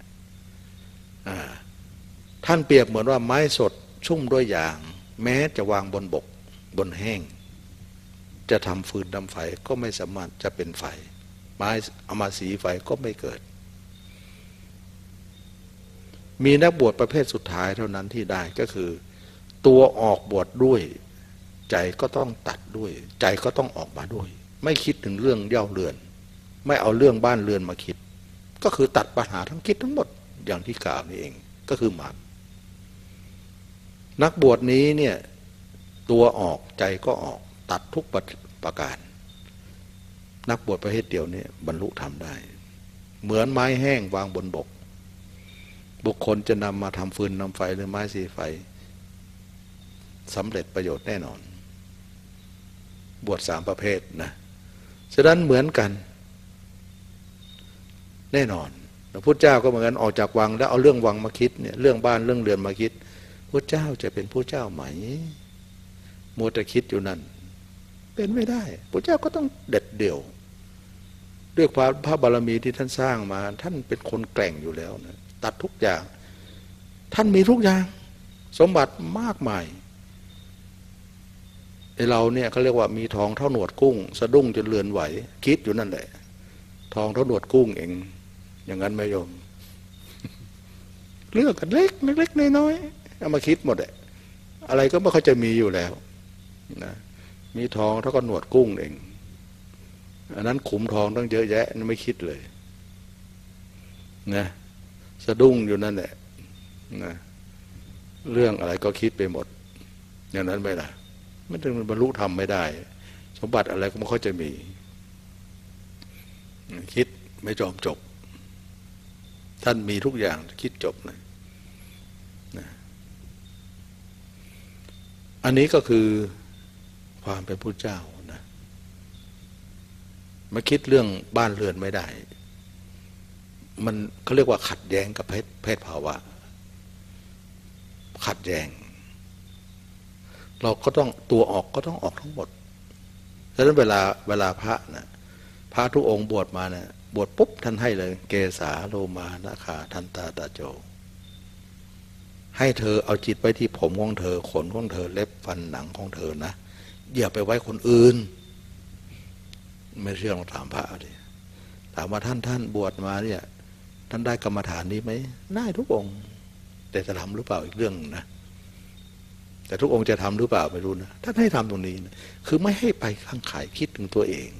ท่านเปรียบเหมือนว่าไม้สดชุ่มด้วยยางแม้จะวางบนบกบนแห้งจะทำฟืนทำไฟก็ไม่สามารถจะเป็นไฟไม้เอามาสีไฟก็ไม่เกิดมีนักบวชประเภทสุดท้ายเท่านั้นที่ได้ก็คือตัวออกบวชด้วยใจก็ต้องตัดด้วยใจก็ต้องออกมาด้วยไม่คิดถึงเรื่องเย้าเรือนไม่เอาเรื่องบ้านเรือนมาคิดก็คือตัดปัญหาทั้งคิดทั้งหมดอย่างที่กล่าวนี่เองก็คือมรรคนักบวชนี้เนี่ยตัวออกใจก็ออกตัดทุกประการนักบวชประเภทเดียวนี้บรรลุธรรมได้เหมือนไม้แห้งวางบนบกบุคคลจะนำมาทำฟืนนำไฟหรือไม้สีไฟสำเร็จประโยชน์แน่นอนบวชสามประเภทนะฉะนั้นเหมือนกันแน่นอนพระพุทธเจ้าก็เหมือนกันออกจากวังแล้วเอาเรื่องวังมาคิดเนี่ยเรื่องบ้านเรื่องเรือนมาคิดพระเจ้าจะเป็นผู้เจ้าไหมมัวแต่คิดอยู่นั่นเป็นไม่ได้พระเจ้าก็ต้องเด็ดเดี่ยวด้วยความพระบารมีที่ท่านสร้างมาท่านเป็นคนแกร่งอยู่แล้วนะตัดทุกอย่างท่านมีทุกอย่างสมบัติมากมายไอเราเนี่ยเขาเรียกว่ามีทองเท่าหนวดกุ้งสะดุ้งจนเลือนไหวคิดอยู่นั่นแหละทองเท่าหนวดกุ้งเองอย่างนั้นไม่ยอมเลือกกันเล็กเล็กน้อยๆเอามาคิดหมดเลยอะไรก็ไม่ค่อยจะมีอยู่แล้วนะมีทองเท่ากับหนวดกุ้งเองอันนั้นขุมทองต้องเยอะแยะไม่คิดเลยนะสะดุ้งอยู่นั่นแหละนะเรื่องอะไรก็คิดไปหมดอย่างนั้นไม่ล่ะไม่ถึงบรรลุธรรมไม่ได้สมบัติอะไรก็ไม่ค่อยจะมีคิดไม่จอมจบท่านมีทุกอย่างคิดจบนะนะอันนี้ก็คือความเป็นพุทธเจ้านะมาคิดเรื่องบ้านเรือนไม่ได้มันเขาเรียกว่าขัดแย้งกับเพศเพศภาวะขัดแย้งเราก็ต้องตัวออกก็ต้องออกทั้งหมดฉะนั้นเวลาเวลาพระนะพระทุกองค์บวชมาเนี่ยบวชปุ๊บท่านให้เลยเกสาโลมานาคาทันตาตาโจให้เธอเอาจิตไว้ที่ผมของเธอขนของเธอเล็บฟันหนังของเธอนะอย่าไปไว้คนอื่นไม่เชื่อลองถามพระดิถามว่าท่านท่านบวชมาเนี่ยท่านได้กรรมฐานนี้ไหมได้ทุกองค์แต่จะทำหรือเปล่าอีกเรื่องนะแต่ทุกองค์จะทำหรือเปล่าไม่รู้นะท่านให้ทำตรงนี้นะคือไม่ให้ไปข้างขายคิดถึงตัวเอง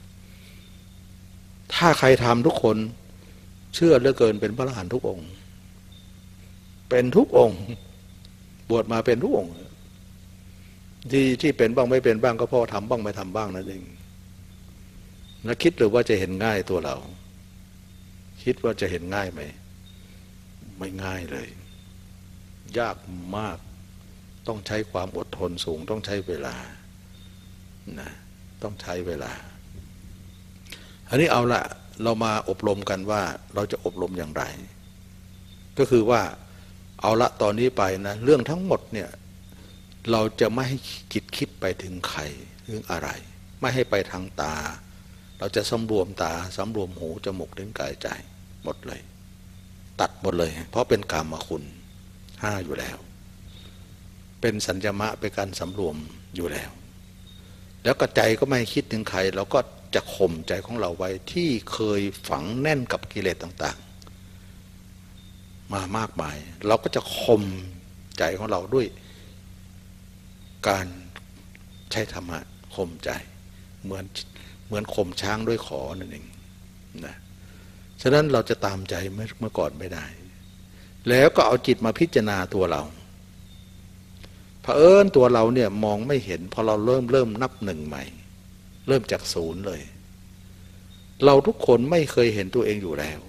ถ้าใครทำทุกคนเชื่อเหลือเกินเป็นพระอรหันต์ทุกองค์เป็นทุกองค์บวชมาเป็นทุกองค์ที่ที่เป็นบ้างไม่เป็นบ้างก็เพราะทำบ้างไม่ทำบ้างนั่นเองแล้วคิดหรือว่าจะเห็นง่ายตัวเราคิดว่าจะเห็นง่ายไหมไม่ง่ายเลยยากมากต้องใช้ความอดทนสูงต้องใช้เวลานะต้องใช้เวลาอันนี้เอาละเรามาอบรมกันว่าเราจะอบรมอย่างไรก็คือว่าเอาละตอนนี้ไปนะเรื่องทั้งหมดเนี่ยเราจะไม่ให้จิตคิดไปถึงใครเรื่องอะไรไม่ให้ไปทางตาเราจะสำรวมตาสำรวมหูจมูกลิ้นกายใจหมดเลยตัดหมดเลยเพราะเป็นกามคุณห้าอยู่แล้วเป็นสัญญมะเป็นการสำรวมอยู่แล้วแล้วก็ใจก็ไม่คิดถึงใครเราก็จะข่มใจของเราไว้ที่เคยฝังแน่นกับกิเลสต่างๆมามากมายเราก็จะข่มใจของเราด้วยการใช้ธรรมะข่มใจเหมือนเหมือนข่มช้างด้วยขอนั่นเองนะฉะนั้นเราจะตามใจเมื่อก่อนไม่ได้แล้วก็เอาจิตมาพิจารณาตัวเราเผอิญตัวเราเนี่ยมองไม่เห็นพอเราเริ่มเริ่มนับหนึ่งใหม่เริ่มจากศูนย์เลยเราทุกคนไม่เคยเห็นตัวเองอยู่แล้ว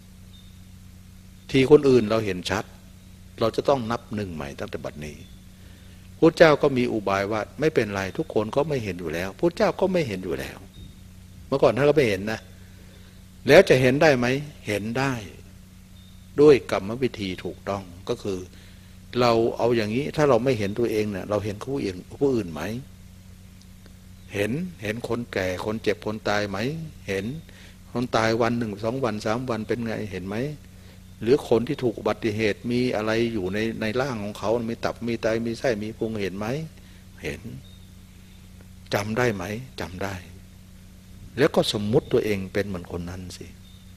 ทีคนอื่นเราเห็นชัดเราจะต้องนับหนึ่งใหม่ตั้งแต่บัดนี้พุทธเจ้าก็มีอุบายว่าไม่เป็นไรทุกคนก็ไม่เห็นอยู่แล้วพุทธเจ้าก็ไม่เห็นอยู่แล้วเมื่อก่อนท่านก็ไม่เห็นนะแล้วจะเห็นได้ไหมเห็นได้ด้วยกรรมวิธีถูกต้องก็คือเราเอาอย่างนี้ถ้าเราไม่เห็นตัวเองเนี่ยเราเห็นผู้อื่นผู้อื่นไหมเห็นเห็นคนแก่คนเจ็บคนตายไหมเห็นคนตายวันหนึ่งสองวันสามวันเป็นไงเห็นไหมหรือคนที่ถูกอุบัติเหตุมีอะไรอยู่ในในร่างของเขามีตับมีไตมีไส้มีพุงเห็นไหมเห็นจำได้ไหมจำได้แล้วก็สมมุติตัวเองเป็นเหมือนคนนั้นสิ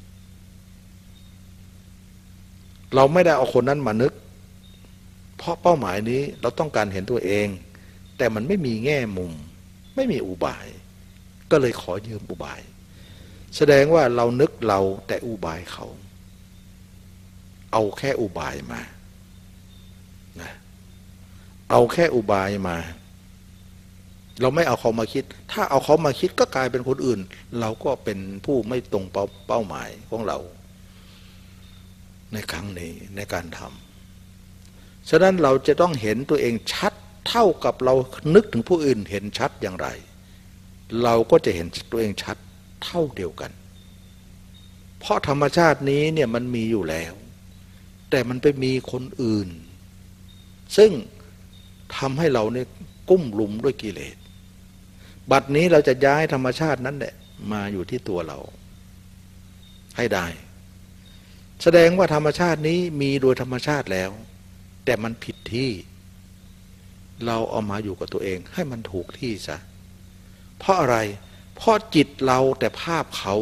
เราไม่ได้เอาคนนั้นมานึกเพราะเป้าหมายนี้เราต้องการเห็นตัวเองแต่มันไม่มีแง่มุมไม่มีอุบายก็เลยขอยืมอุบายแสดงว่าเรานึกเราแต่อุบายเขาเอาแค่อุบายมานะเอาแค่อุบายมาเราไม่เอาเขามาคิดถ้าเอาเขามาคิดก็กลายเป็นคนอื่นเราก็เป็นผู้ไม่ตรงเป้าหมายของเราในครั้งนี้ในการทำฉะนั้นเราจะต้องเห็นตัวเองชัดเท่ากับเรานึกถึงผู้อื่นเห็นชัดอย่างไรเราก็จะเห็นตัวเองชัดเท่าเดียวกันเพราะธรรมชาตินี้เนี่ยมันมีอยู่แล้วแต่มันไปมีคนอื่นซึ่งทำให้เราเนี่ยกุ้มลุมด้วยกิเลสบัดนี้เราจะย้ายธรรมชาตินั้นแหละมาอยู่ที่ตัวเราให้ได้แสดงว่าธรรมชาตินี้มีโดยธรรมชาติแล้วแต่มันผิดที่เราเอามาอยู่กับตัวเองให้มันถูกที่ซะเพราะอะไรเพราะจิตเราแต่ภาพเขา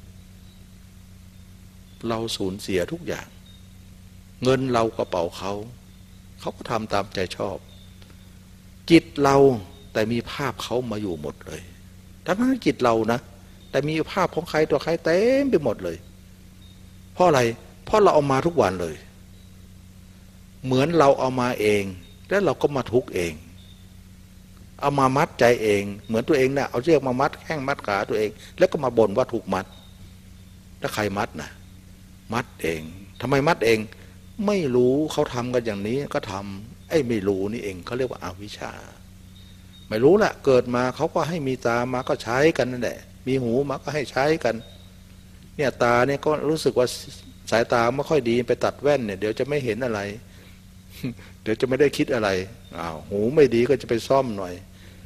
เราสูญเสียทุกอย่างเงินเรากระเป๋าเขาเขาก็ทำตามใจชอบจิตเราแต่มีภาพเขามาอยู่หมดเลยทั้งนั้นจิตเรานะแต่มีภาพของใครตัวใครเต็มไปหมดเลยเพราะอะไรเพราะเราเอามาทุกวันเลยเหมือนเราเอามาเองแล้วเราก็มาทุกข์เองเอามามัดใจเองเหมือนตัวเองนะ่ะเอาเชือกมามัดแข้งมัดขาตัวเองแล้วก็มาบ่นว่าถูกมัดแล้วใครมัดนะมัดเองทำไมมัดเองไม่รู้เขาทำกันอย่างนี้ก็ทำไอ้ไม่รู้นี่เองเขาเรียกว่าอาวิชชาไม่รู้แหละเกิดมาเขาก็ให้มีตามาก็ใช้กันนั่นแหละมีหูมาก็ให้ใช้กันเนี่ยตาเนี่ยก็รู้สึกว่าสายตาไม่ค่อยดีไปตัดแว่นเนี่ยเดี๋ยวจะไม่เห็นอะไรเดี๋ยวจะไม่ได้คิดอะไรอ้าวหูไม่ดีก็จะไปซ่อมหน่อย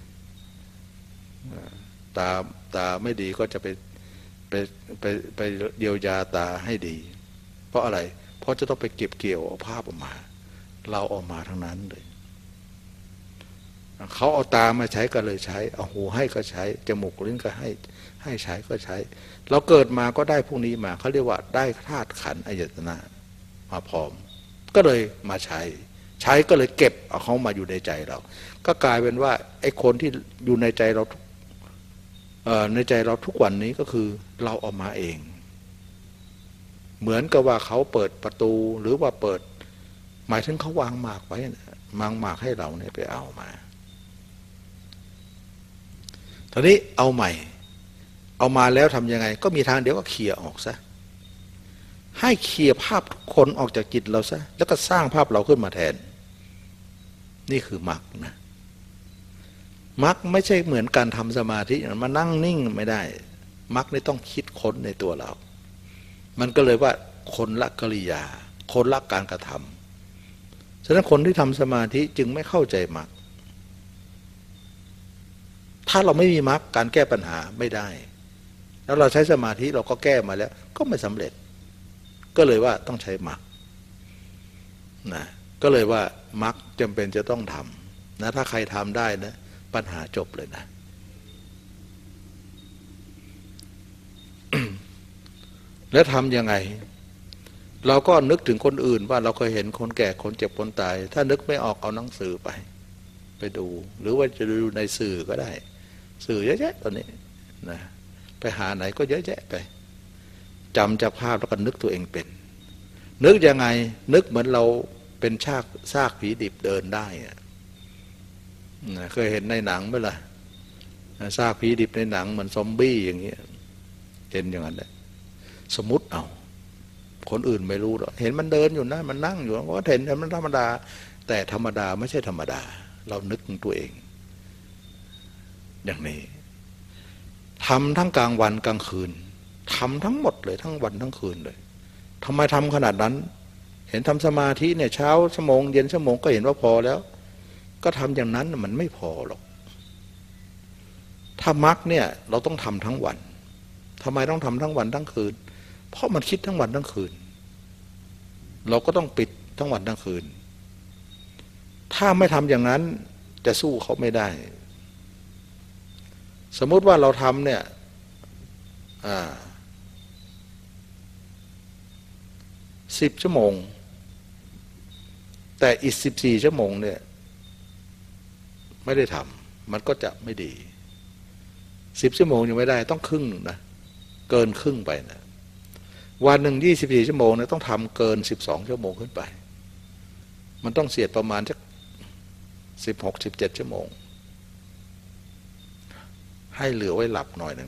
ตาตาไม่ดีก็จะไปไปไปไปเยียวยาตาให้ดีเพราะอะไรเพราะจะต้องไปเก็บเกี่ยวเอาภาพออกมาเราออกมาทั้งนั้นเลยเขาเอาตามาใช้ก็เลยใช้เอาหูให้ก็ใช้จมูกลิ้นก็ให้ให้ใช้ก็ใช้เราเกิดมาก็ได้พวกนี้มาเขาเรียกว่าได้ธาตุขันธ์อายตนะมาพร้อมก็เลยมาใช้ใช้ก็เลยเก็บเอาเขามาอยู่ในใจเราก็กลายเป็นว่าไอ้คนที่อยู่ในใจเราในใจเราทุกวันนี้ก็คือเราเอามาเองเหมือนกับว่าเขาเปิดประตูหรือว่าเปิดหมายถึงเขาวางหมากไว้วางหมากให้เราเนี่ยไปเอามาตอนนี้เอาใหม่เอามาแล้วทำยังไงก็มีทางเดียวก็เคลียร์ออกซะให้เคลียร์ภาพทุกคนออกจากจิตเราซะแล้วก็สร้างภาพเราขึ้นมาแทนนี่คือมรรคนะมรรคไม่ใช่เหมือนการทำสมาธิมานั่งนิ่งไม่ได้มรรคนี่ต้องคิดค้นในตัวเรามันก็เลยว่าคนละกิริยาคนละการกระทำฉะนั้นคนที่ทำสมาธิจึงไม่เข้าใจมรรคถ้าเราไม่มีมรรคการแก้ปัญหาไม่ได้แล้วเราใช้สมาธิเราก็แก้มาแล้วก็ไม่สำเร็จก็เลยว่าต้องใช้มรรคนะก็เลยว่ามรรคจำเป็นจะต้องทำนะถ้าใครทำได้นะปัญหาจบเลยนะ แล้วทำยังไงเราก็นึกถึงคนอื่นว่าเราเคยเห็นคนแก่คนเจ็บคนตายถ้านึกไม่ออกเอาหนังสือไปไปดูหรือว่าจะดูในสื่อก็ได้สื่อเยอะแยะตอนนี้นะไปหาไหนก็เยอะแยะไปจำจากภาพแล้วก็นึกตัวเองเป็นนึกยังไงนึกเหมือนเราเป็นชากซากผีดิบเดินได้นะเคยเห็นในหนังไหมล่ะซากผีดิบในหนังเหมือนซอมบี้อย่างเงี้ยเห็นอย่างนั้นแหละสมมติเอาคนอื่นไม่รู้หรอกเห็นมันเดินอยู่นะมันนั่งอยู่ก็เห็นมันธรรมดาแต่ธรรมดาไม่ใช่ธรรมดาเรานึกถึงตัวเองอย่างนี้ทำทั้งกลางวันกลางคืนทำทั้งหมดเลยทั้งวันทั้งคืนเลยทำไมทำขนาดนั้นเห็นทำสมาธิเนี่ยเช้าชั่วโมงเย็นชั่วโมงก็เห็นว่าพอแล้วก็ทำอย่างนั้นมันไม่พอหรอกถ้ามรรคเนี่ยเราต้องทำทั้งวันทำไมต้องทำทั้งวันทั้งคืนเพราะมันคิดทั้งวันทั้งคืนเราก็ต้องปิดทั้งวันทั้งคืนถ้าไม่ทำอย่างนั้นจะสู้เขาไม่ได้สมมุติว่าเราทำเนี่ยสิบชั่วโมงแต่อีกสิบสี่ชั่วโมงเนี่ยไม่ได้ทำมันก็จะไม่ดีสิบชั่วโมงยังไม่ได้ต้องครึ่งหนึ่งนะเกินครึ่งไปนะวันหนึ่งยี่สิบสี่ชั่วโมงเนี่ยต้องทำเกินสิบสองชั่วโมงขึ้นไปมันต้องเสียดประมาณสักสิบหกสิบเจ็ดชั่วโมงให้เหลือไว้หลับหน่อยหนึ่ง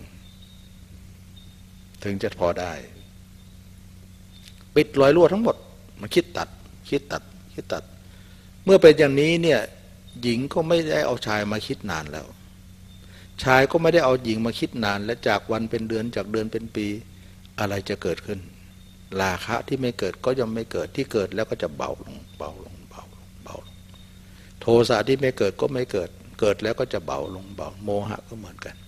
ถึงจะพอได้ปิดรอยรั่วทั้งหมดมันคิดตัดคิดตัดคิดตัดเมื่อเป็นอย่างนี้เนี่ยหญิงก็ไม่ได้เอาชายมาคิดนานแล้วชายก็ไม่ได้เอาหญิงมาคิดนานและจากวันเป็นเดือนจากเดือนเป็นปีอะไรจะเกิดขึ้นราคะที่ไม่เกิดก็ยังไม่เกิดที่เกิดแล้วก็จะเบาลงเบาลงเบาลงเบาลงโทสะที่ไม่เกิดก็ไม่เกิดเกิดแล้วก็จะเบาลงเบาโมหะก็เหมือนกัน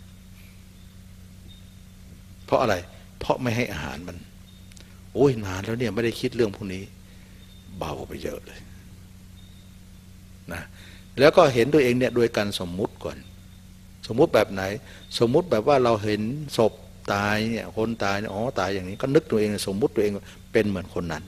เพราะอะไรเพราะไม่ให้อาหารมันโอ้ยนานแล้วเนี่ยไม่ได้คิดเรื่องพวกนี้เบาไปเยอะเลยนะแล้วก็เห็นตัวเองเนี่ยโดยการสมมุติก่อนสมมุติแบบไหนสมมุติแบบว่าเราเห็นศพตายเนี่ยคนตายเนี่ยอ๋อตายอย่างนี้ก็นึกตัวเองสมมุติตัวเองเป็นเหมือนคนนั้น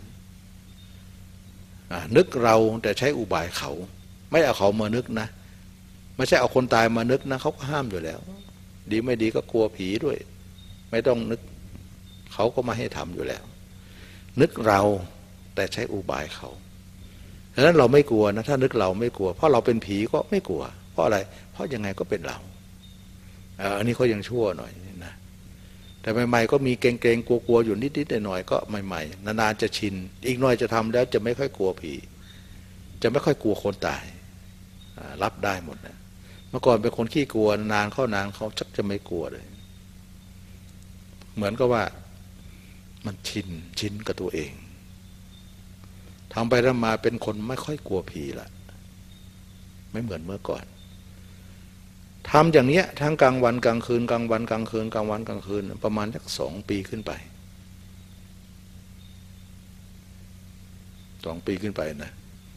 นึกเราแต่ใช้อุบายเขาไม่เอาเขามานึกนะไม่ใช่เอาคนตายมานึกนะเขาก็ห้ามอยู่แล้วดีไม่ดีก็กลัวผีด้วยไม่ต้องนึกเขาก็มาให้ทำอยู่แล้วนึกเราแต่ใช้อุบายเขาฉะนั้นเราไม่กลัวนะถ้านึกเราไม่กลัวเพราะเราเป็นผีก็ไม่กลัวเพราะอะไรเพราะยังไงก็เป็นเราอันนี้เขายังชั่วหน่อยนะแต่ใหม่ๆก็มีเกรงๆกลัวๆอยู่นิดๆหน่อยๆก็ใหม่ๆนานๆจะชินอีกหน่อยจะทำแล้วจะไม่ค่อยกลัวผีจะไม่ค่อยกลัวคนตายรับได้หมดนะเมื่อก่อนเป็นคนขี้กลัวนานเข้านานเขาชักจะไม่กลัวเลยเหมือนกับว่ามันชินชินกับตัวเองทำไปทำมาเป็นคนไม่ค่อยกลัวผีละไม่เหมือนเมื่อก่อนทำอย่างเนี้ยทั้งกลางวันกลางคืนกลางวันกลางคืนกลางวันกลางคืนประมาณสักสองปีขึ้นไปสองปีขึ้นไปนะ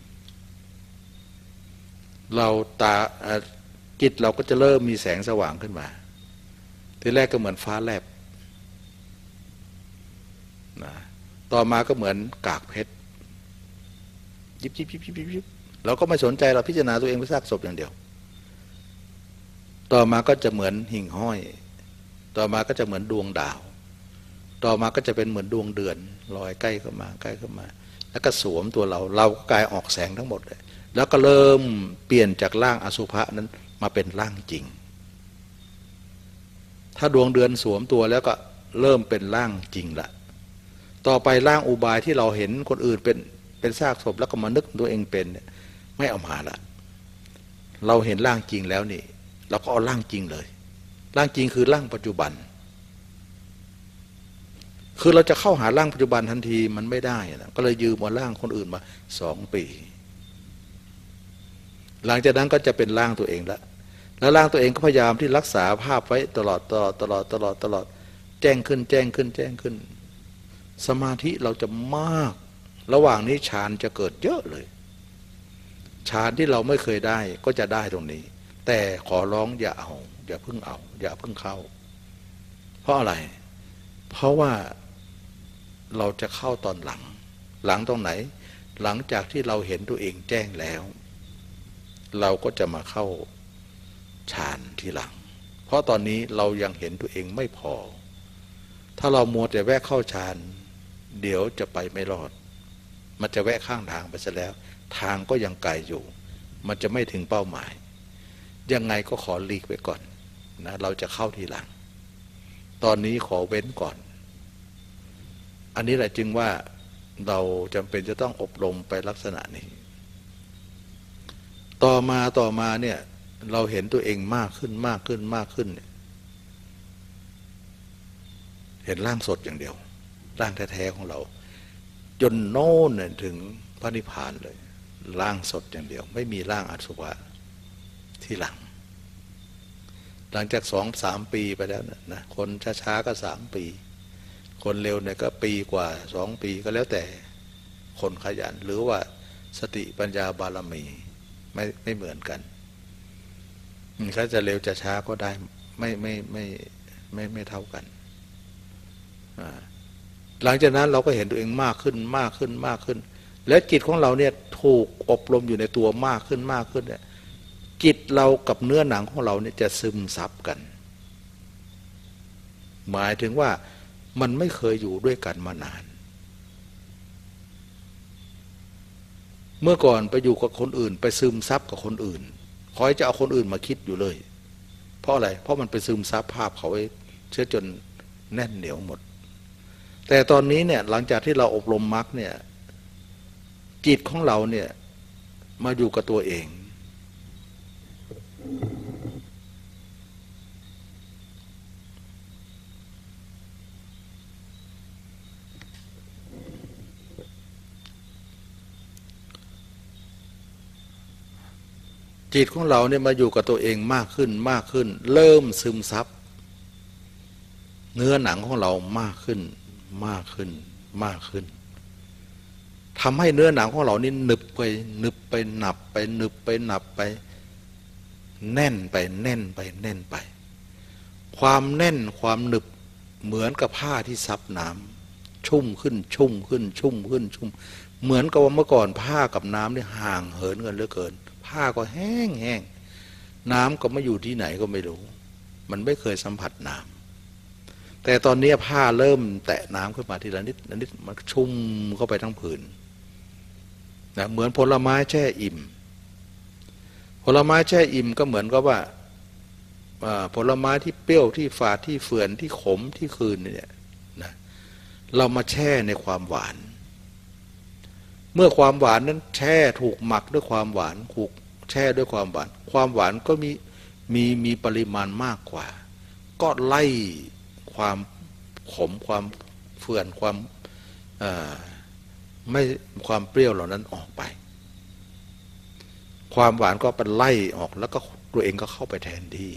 เราตาจิตเราก็จะเริ่มมีแสงสว่างขึ้นมาทีแรกก็เหมือนฟ้าแลบนะต่อมาก็เหมือนกากเพชรยิบยิบยิบยิบยิบเราก็ไม่สนใจเราพิจารณาตัวเองไปซากศพอย่างเดียวต่อมาก็จะเหมือนหิ่งห้อยต่อมาก็จะเหมือนดวงดาวต่อมาก็จะเป็นเหมือนดวงเดือนลอยใกล้เข้ามาใกล้เข้ามาแล้วก็สวมตัวเราเราก็กลายออกแสงทั้งหมดเลยแล้วก็เริ่มเปลี่ยนจากร่างอสุภะนั้นมาเป็นร่างจริงถ้าดวงเดือนสวมตัวแล้วก็เริ่มเป็นร่างจริงละต่อไปร่างอุบายที่เราเห็นคนอื่นเป็นเป็นซากศพแล้วก็มานึกตัวเองเป็นไม่เอามาละเราเห็นร่างจริงแล้วนี่เราก็เอาร่างจริงเลยร่างจริงคือร่างปัจจุบันคือเราจะเข้าหาร่างปัจจุบันทันทีมันไม่ได้นะก็เลยยืมมาร่างคนอื่นมาสองปีหลังจากนั้นก็จะเป็นร่างตัวเองละแล้วร่างตัวเองก็พยายามที่รักษาภาพไว้ตลอดตลอดตลอดตลอดตลอดแจ้งขึ้นแจ้งขึ้นแจ้งขึ้นสมาธิเราจะมากระหว่างนี้ฌานจะเกิดเยอะเลยฌานที่เราไม่เคยได้ก็จะได้ตรงนี้แต่ขอร้องอย่าเอาอย่าเพิ่งเอาอย่าเพิ่งเข้าเพราะอะไรเพราะว่าเราจะเข้าตอนหลังหลังตรงไหนหลังจากที่เราเห็นตัวเองแจ้งแล้วเราก็จะมาเข้าฌานทีหลังเพราะตอนนี้เรายังเห็นตัวเองไม่พอถ้าเรามัวแต่แวะเข้าฌานเดี๋ยวจะไปไม่รอดมันจะแวะข้างทางไปซะแล้วทางก็ยังไกลอยู่มันจะไม่ถึงเป้าหมายยังไงก็ขอหลีกไปก่อนนะเราจะเข้าทีหลังตอนนี้ขอเว้นก่อนอันนี้แหละจึงว่าเราจำเป็นจะต้องอบรมไปลักษณะนี้ต่อมาต่อมาเนี่ยเราเห็นตัวเองมากขึ้นมากขึ้นมากขึ้นเนี่ยเห็นร่างสดอย่างเดียวร่างแท้ๆของเราจนโน่นเนี่ยถึงพระนิพพานเลยร่างสดอย่างเดียวไม่มีร่างอสุภะที่หลังหลังจากสองสามปีไปแล้วนะคนช้าๆก็สามปีคนเร็วเนี่ยก็ปีกว่าสองปีก็แล้วแต่คนขยันหรือว่าสติปัญญาบารมีไม่ไม่เหมือนกันถ้าจะเร็วจะช้าก็ได้ไม่ไม่ไม่ไม่ไม่เท่ากันหลังจากนั้นเราก็เห็นตัวเองมากขึ้นมากขึ้นมากขึ้นและจิตของเราเนี่ยถูกอบรมอยู่ในตัวมากขึ้นมากขึ้นเนี่ยจิตเรากับเนื้อหนังของเราเนี่ยจะซึมซับกันหมายถึงว่ามันไม่เคยอยู่ด้วยกันมานานเมื่อก่อนไปอยู่กับคนอื่นไปซึมซับกับคนอื่นคอยจะเอาคนอื่นมาคิดอยู่เลยเพราะอะไรเพราะมันไปซึมซับภาพเขาไว้เชื่อจนแน่นเหนียวหมดแต่ตอนนี้เนี่ยหลังจากที่เราอบรมมรรคเนี่ยจิตของเราเนี่ยมาอยู่กับตัวเองจิตของเราเนี่ยมาอยู่กับตัวเองมากขึ้นมากขึ้นเริ่มซึมซับเนื้อหนังของเรามากขึ้นมากขึ้นมากขึ้นทำให้เนื้อหนังของเรานี่หนึบไปหนึบไปหนับไปหนึบไปหนับไปแน่นไปแน่นไปแน่นไปความแน่นความหนึบเหมือนกับผ้าที่ซับน้ำชุ่มขึ้นชุ่มขึ้นชุ่มขึ้นชุ่มเหมือนกับว่าเมื่อก่อนผ้ากับน้ำนี่ห่างเหินกันเหลือเกินผ้าก็แห้งแห้งน้ำก็ไม่อยู่ที่ไหนก็ไม่รู้มันไม่เคยสัมผัสน้ำแต่ตอนนี้ผ้าเริ่มแตะน้ำขึ้นมาทีละนิดละนิดมันชุ่มเข้าไปทั้งผืนนะเหมือนผลไม้แช่อิ่มผลไม้แช่อิ่มก็เหมือนกับว่าผลไม้ที่เปรี้ยวที่ฝาดที่เฟื่อนที่ขมที่คืนเนี่ยนะเรามาแช่ในความหวานเมื่อความหวานนั้นแช่ถูกหมักด้วยความหวานถูกแช่ด้วยความหวานความหวานก็มีมีมีปริมาณมากกว่าก็ไล่ความขมความเฟื่อนความไม่ความเปรี้ยวเหล่านั้นออกไปความหวานก็เป็นไล่ออกแล้วก็ตัวเองก็เข้าไปแทนที่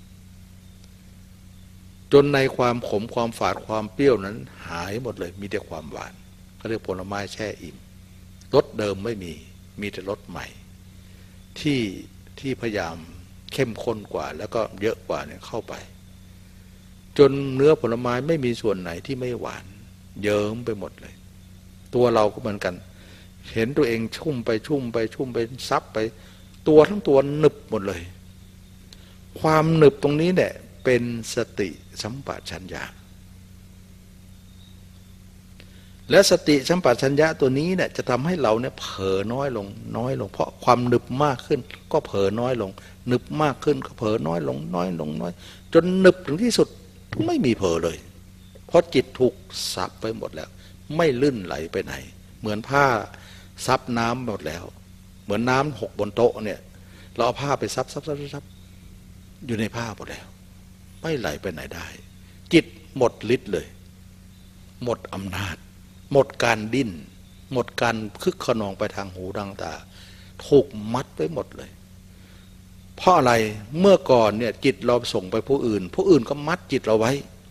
จนในความขมความฝาดความเปรี้ยวนั้นหายหมดเลยมีแต่ความหวานเขาเรียกผลไม้แช่อิ่มรสเดิมไม่มีมีแต่รสใหม่ที่ที่พยายามเข้มข้นกว่าแล้วก็เยอะกว่าเนี่ยเข้าไปจนเนื้อผลไม้ไม่มีส่วนไหนที่ไม่หวานเยิ้มไปหมดเลยตัวเราก็เหมือนกันเห็นตัวเองชุ่มไปชุ่มไปชุ่มไปซับไปตัวทั้งตัวหนึบหมดเลยความหนึบตรงนี้เนี่ยเป็นสติสัมปชัญญะและสติสัมปชัญญะตัวนี้เนี่ยจะทำให้เราเนี่ยเผลอน้อยลงน้อยลงเพราะความหนึบมากขึ้นก็เผลอน้อยลงหนึบมากขึ้นก็เผลอน้อยลงน้อยลงน้อยจนหนึบถึงที่สุดไม่มีเผลอเลยเพราะจิตถูกซับไปหมดแล้วไม่ลื่นไหลไปไหนเหมือนผ้าซับน้ำหมดแล้วเหมือนน้ำหกบนโต๊ะเนี่ยเราเอาผ้าไปซับซับซับซับอยู่ในผ้าหมดแล้วไม่ไหลไปไหนได้จิตหมดฤทธิ์เลยหมดอำนาจหมดการดิ้นหมดการคึกขนองไปทางหูทางตาถูกมัดไว้หมดเลยเพราะอะไรเมื่อก่อนเนี่ยจิตเราส่งไปผู้อื่นผู้อื่นก็มัดจิตเราไว้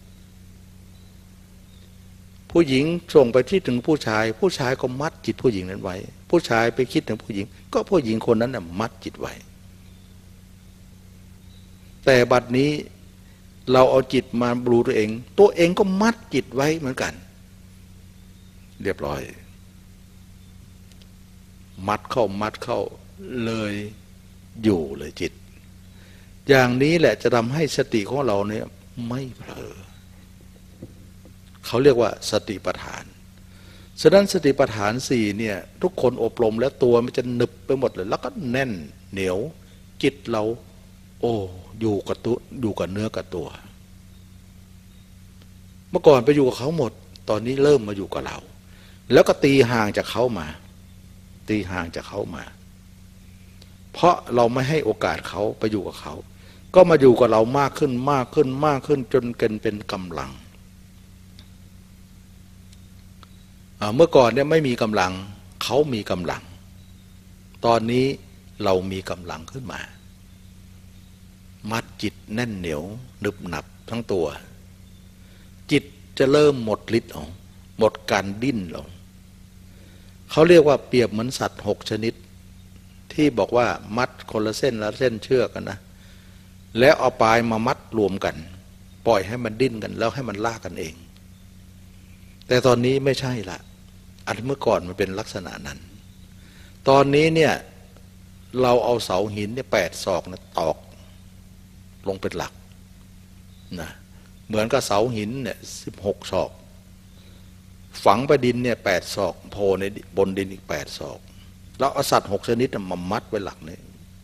ผู้หญิงส่งไปที่ถึงผู้ชายผู้ชายก็มัดจิตผู้หญิงนั้นไว้ผู้ชายไปคิดถึงผู้หญิงก็ผู้หญิงคนนั้นน่ะมัดจิตไว้แต่บัดนี้เราเอาจิตมารู้ตัวเองตัวเองก็มัดจิตไว้เหมือนกันเรียบร้อยมัดเข้ามัดเข้าเลยอยู่เลยจิตอย่างนี้แหละจะทำให้สติของเราเนี่ยไม่เผลอเขาเรียกว่าสติปัฏฐานฉะนั้นสติปัฏฐานสี่เนี่ยทุกคนอบรมแล้วตัวมันจะหนึบไปหมดเลยแล้วก็แน่นเหนียวจิตเราโอ้อยู่กับตัวอยู่กับเนื้อกับตัวเมื่อก่อนไปอยู่กับเขาหมดตอนนี้เริ่มมาอยู่กับเราแล้วก็ตีห่างจากเขามาตีห่างจากเขามาเพราะเราไม่ให้โอกาสเขาไปอยู่กับเขาก็มาอยู่กับเรามากขึ้นมากขึ้นมากขึ้นจนเกินเป็นกำลังเมื่อก่อนเนี่ยไม่มีกำลังเขามีกำลังตอนนี้เรามีกำลังขึ้นมามัดจิตแน่นเหนียวหนึบหนับทั้งตัวจิตจะเริ่มหมดฤทธิ์ออกหมดการดิ้นลงเขาเรียกว่าเปรียบเหมือนสัตว์หกชนิดที่บอกว่ามัดคนละเส้นละเส้นเชือกกันนะแล้วเอาปลายมามัดรวมกันปล่อยให้มันดิ้นกันแล้วให้มันลากกันเองแต่ตอนนี้ไม่ใช่ละอันเมื่อก่อนมันเป็นลักษณะนั้นตอนนี้เนี่ยเราเอาเสาหินเนี่ยแปดศอกนะตอกลงเป็นหลักนะเหมือนกับเสาหินเนี่ยสิบหกศอกฝังไปดินเนี่ยแปดศอกโผล่ในบนดินอีกแปดศอกแล้วเอาสัตว์หกชนิดมามัดไว้หลักนี้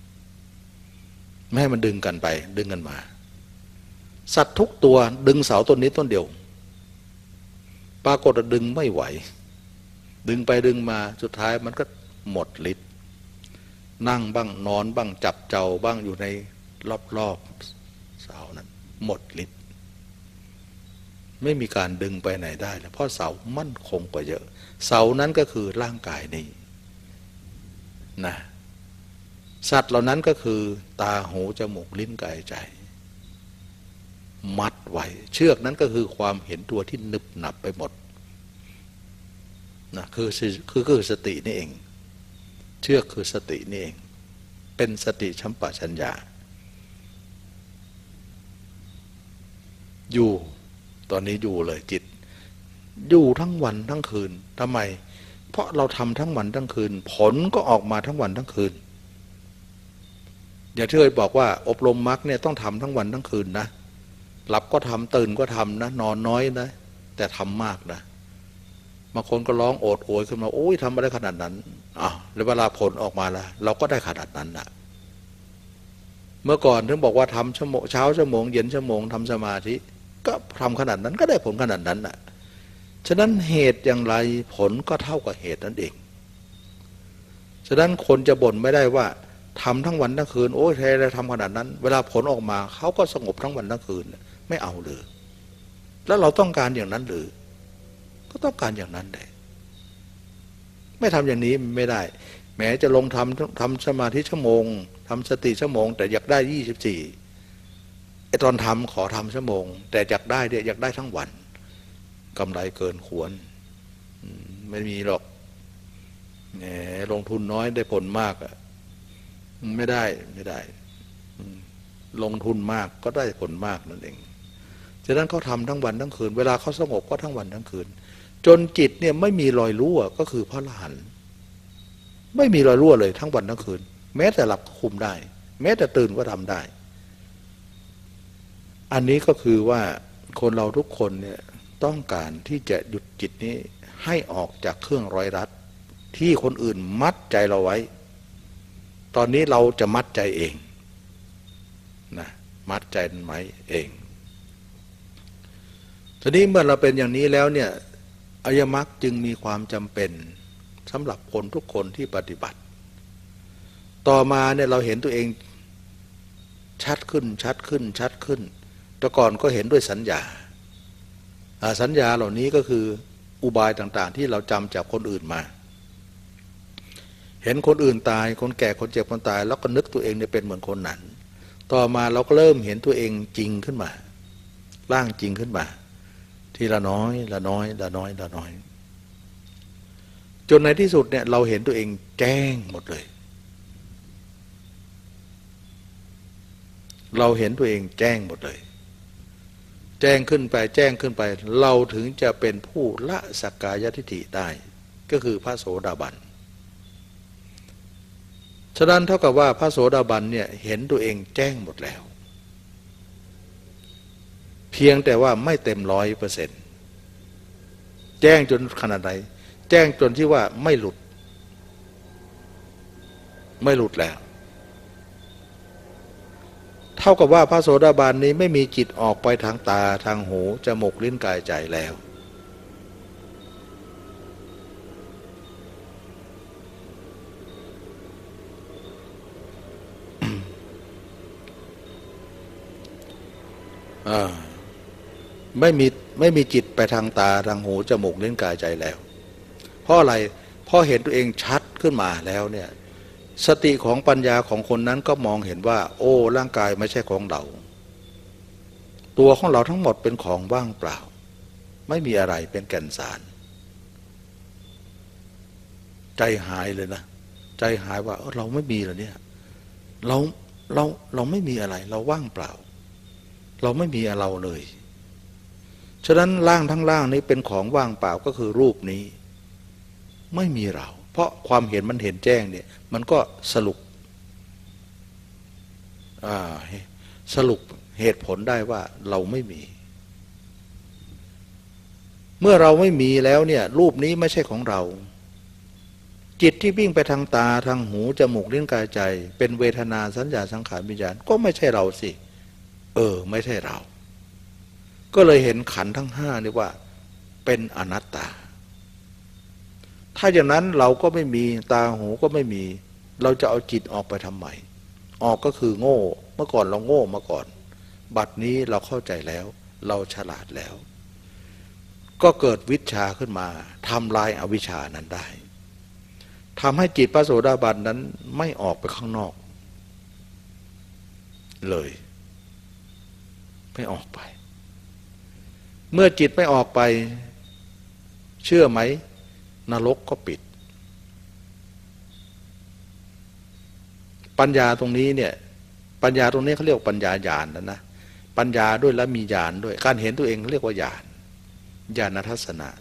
ไม่ให้มันดึงกันไปดึงกันมาสัตว์ทุกตัวดึงเสาต้นนี้ต้นเดียวปรากฏว่าดึงไม่ไหวดึงไปดึงมาสุดท้ายมันก็หมดฤทธิ์นั่งบ้างนอนบ้างจับเจ้าบ้างอยู่ในรอบๆเสานั้นหมดฤทธิ์ไม่มีการดึงไปไหนได้แล้วเพราะเสามั่นคงกว่าเยอะเสานั้นก็คือร่างกายนี้นะสัตว์เหล่านั้นก็คือตาหูจมูกลิ้นกายใจมัดไว้เชือกนั้นก็คือความเห็นตัวที่นึบหนับไปหมดนะคือคือคือสตินี่เองเชือกคือสตินี่เองเป็นสติสัมปชัญญะอยู่ตอนนี้อยู่เลยจิตอยู่ทั้งวันทั้งคืนทำไมเพราะเราทำทั้งวันทั้งคืนผลก็ออกมาทั้งวันทั้งคืนอย่าเชื่อบอกว่าอบรมมรรคเนี่ยต้องทำทั้งวันทั้งคืนนะหลับก็ทำตื่นก็ทำนะนอนน้อยนะแต่ทำมากนะบางคนก็ร้องโอดโอยขึ้นมาโอ้ยทำอะไรขนาดนั้นอ้าวแล้วเวลาผลออกมาแล้วเราก็ได้ขนาดนั้นนะเมื่อก่อนถึงบอกว่าทำชั่วโมงเช้าชั่วโมงเย็นชั่วโมงทำสมาธิก็ทำขนาดนั้นก็ได้ผลขนาดนั้นน่ะฉะนั้นเหตุอย่างไรผลก็เท่ากับเหตุนั่นเองฉะนั้นคนจะบ่นไม่ได้ว่าทำทั้งวันทั้งคืนโอ้ยแท้แล้วทำขนาดนั้นเวลาผลออกมาเขาก็สงบทั้งวันทั้งคืนไม่เอาเลยแล้วเราต้องการอย่างนั้นหรือก็ต้องการอย่างนั้นได้ไม่ทำอย่างนี้ไม่ได้แม้จะลงทำทำสมาธิชั่วโมงทำสติชั่วโมงแต่อยากได้ยี่สิบสี่ไอตอนทำขอทำชั่วโมงแต่อยากได้เนี่ยอยากได้ทั้งวันกำไรเกินควรไม่มีหรอกแหมลงทุนน้อยได้ผลมากอ่ะไม่ได้ไม่ได้ลงทุนมากก็ได้ผลมากนั่นเองฉะนั้นเขาทำทั้งวันทั้งคืนเวลาเขาสงบก็ทั้งวันทั้งคืนจนจิตเนี่ยไม่มีรอยรั่วก็คือพระอรหันต์ไม่มีรอยรั่วเลยทั้งวันทั้งคืนแม้แต่หลับก็คุมได้แม้แต่ตื่นก็ทำได้อันนี้ก็คือว่าคนเราทุกคนเนี่ยต้องการที่จะหยุดจิตนี้ให้ออกจากเครื่องร้อยรัดที่คนอื่นมัดใจเราไว้ตอนนี้เราจะมัดใจเองนะมัดใจมันไว้เองทีนี้เมื่อเราเป็นอย่างนี้แล้วเนี่ยอริยมรรคจึงมีความจำเป็นสำหรับคนทุกคนที่ปฏิบัติต่อมาเนี่ยเราเห็นตัวเองชัดขึ้นชัดขึ้นชัดขึ้นแต่ก่อนก็เห็นด้วยสัญญาสัญญาเหล่านี้ก็คืออุบายต่างๆที่เราจำจากคนอื่นมาเห็นคนอื่นตายคนแก่คนเจ็บคนตายแล้วก็นึกตัวเองเนี่ยเป็นเหมือนคนนั้นต่อมาเราก็เริ่มเห็นตัวเองจริงขึ้นมาร่างจริงขึ้นมาทีละน้อยละน้อยละน้อยละน้อยจนในที่สุดเนี่ยเราเห็นตัวเองแจ้งหมดเลยเราเห็นตัวเองแจ้งหมดเลยแจ้งขึ้นไปแจ้งขึ้นไปเราถึงจะเป็นผู้ละสักกายทิฏฐิได้ก็คือพระโสดาบันฉะนั้นเท่ากับว่าพระโสดาบันเนี่ยเห็นตัวเองแจ้งหมดแล้วเพียงแต่ว่าไม่เต็มร้อยเปอร์เซ็นต์แจ้งจนขนาดไหนแจ้งจนที่ว่าไม่หลุดไม่หลุดแล้วเท่ากับว่าพระโสดาบันนี้ไม่มีจิตออกไปทางตาทางหูจมูกลิ้นกายใจแล้วไม่มีไม่มีจิตไปทางตาทางหูจมูกลิ้นกายใจแล้วเพราะอะไรเพราะเห็นตัวเองชัดขึ้นมาแล้วเนี่ยสติของปัญญาของคนนั้นก็มองเห็นว่าโอ้ร่างกายไม่ใช่ของเราตัวของเราทั้งหมดเป็นของว่างเปล่าไม่มีอะไรเป็นแก่นสารใจหายเลยนะใจหายว่าเราไม่มีแล้วเนี่ยเราเราเราไม่มีอะไรเราว่างเปล่าเราไม่มีเราเลยฉะนั้นร่างทั้งร่างนี้เป็นของว่างเปล่าก็คือรูปนี้ไม่มีเราเพราะความเห็นมันเห็นแจ้งเนี่ยมันก็สรุปสรุปเหตุผลได้ว่าเราไม่มีเมื่อเราไม่มีแล้วเนี่ยรูปนี้ไม่ใช่ของเราจิตที่วิ่งไปทางตาทางหูจมูกลิ้นกายใจเป็นเวทนาสัญญาสังขารวิญญาณก็ไม่ใช่เราสิเออไม่ใช่เราก็เลยเห็นขันธ์ทั้งห้านี่ว่าเป็นอนัตตาถ้าอย่างนั้นเราก็ไม่มีตาหูก็ไม่มีเราจะเอาจิตออกไปทำไมออกก็คือโง่เมื่อก่อนเราโง่มาก่อนบัดนี้เราเข้าใจแล้วเราฉลาดแล้วก็เกิดวิชาขึ้นมาทำลายอวิชชานั้นได้ทำให้จิตพระโสดาบันนั้นไม่ออกไปข้างนอกเลยไม่ออกไปเมื่อจิตไม่ออกไปเชื่อไหมนรกก็ปิดปัญญาตรงนี้เนี่ยปัญญาตรงนี้เขาเรียกปัญญาญาณนะนะปัญญาด้วยและมีญาณด้วยการเห็นตัวเองเขาเรียกว่าญาณญาณทัศนะ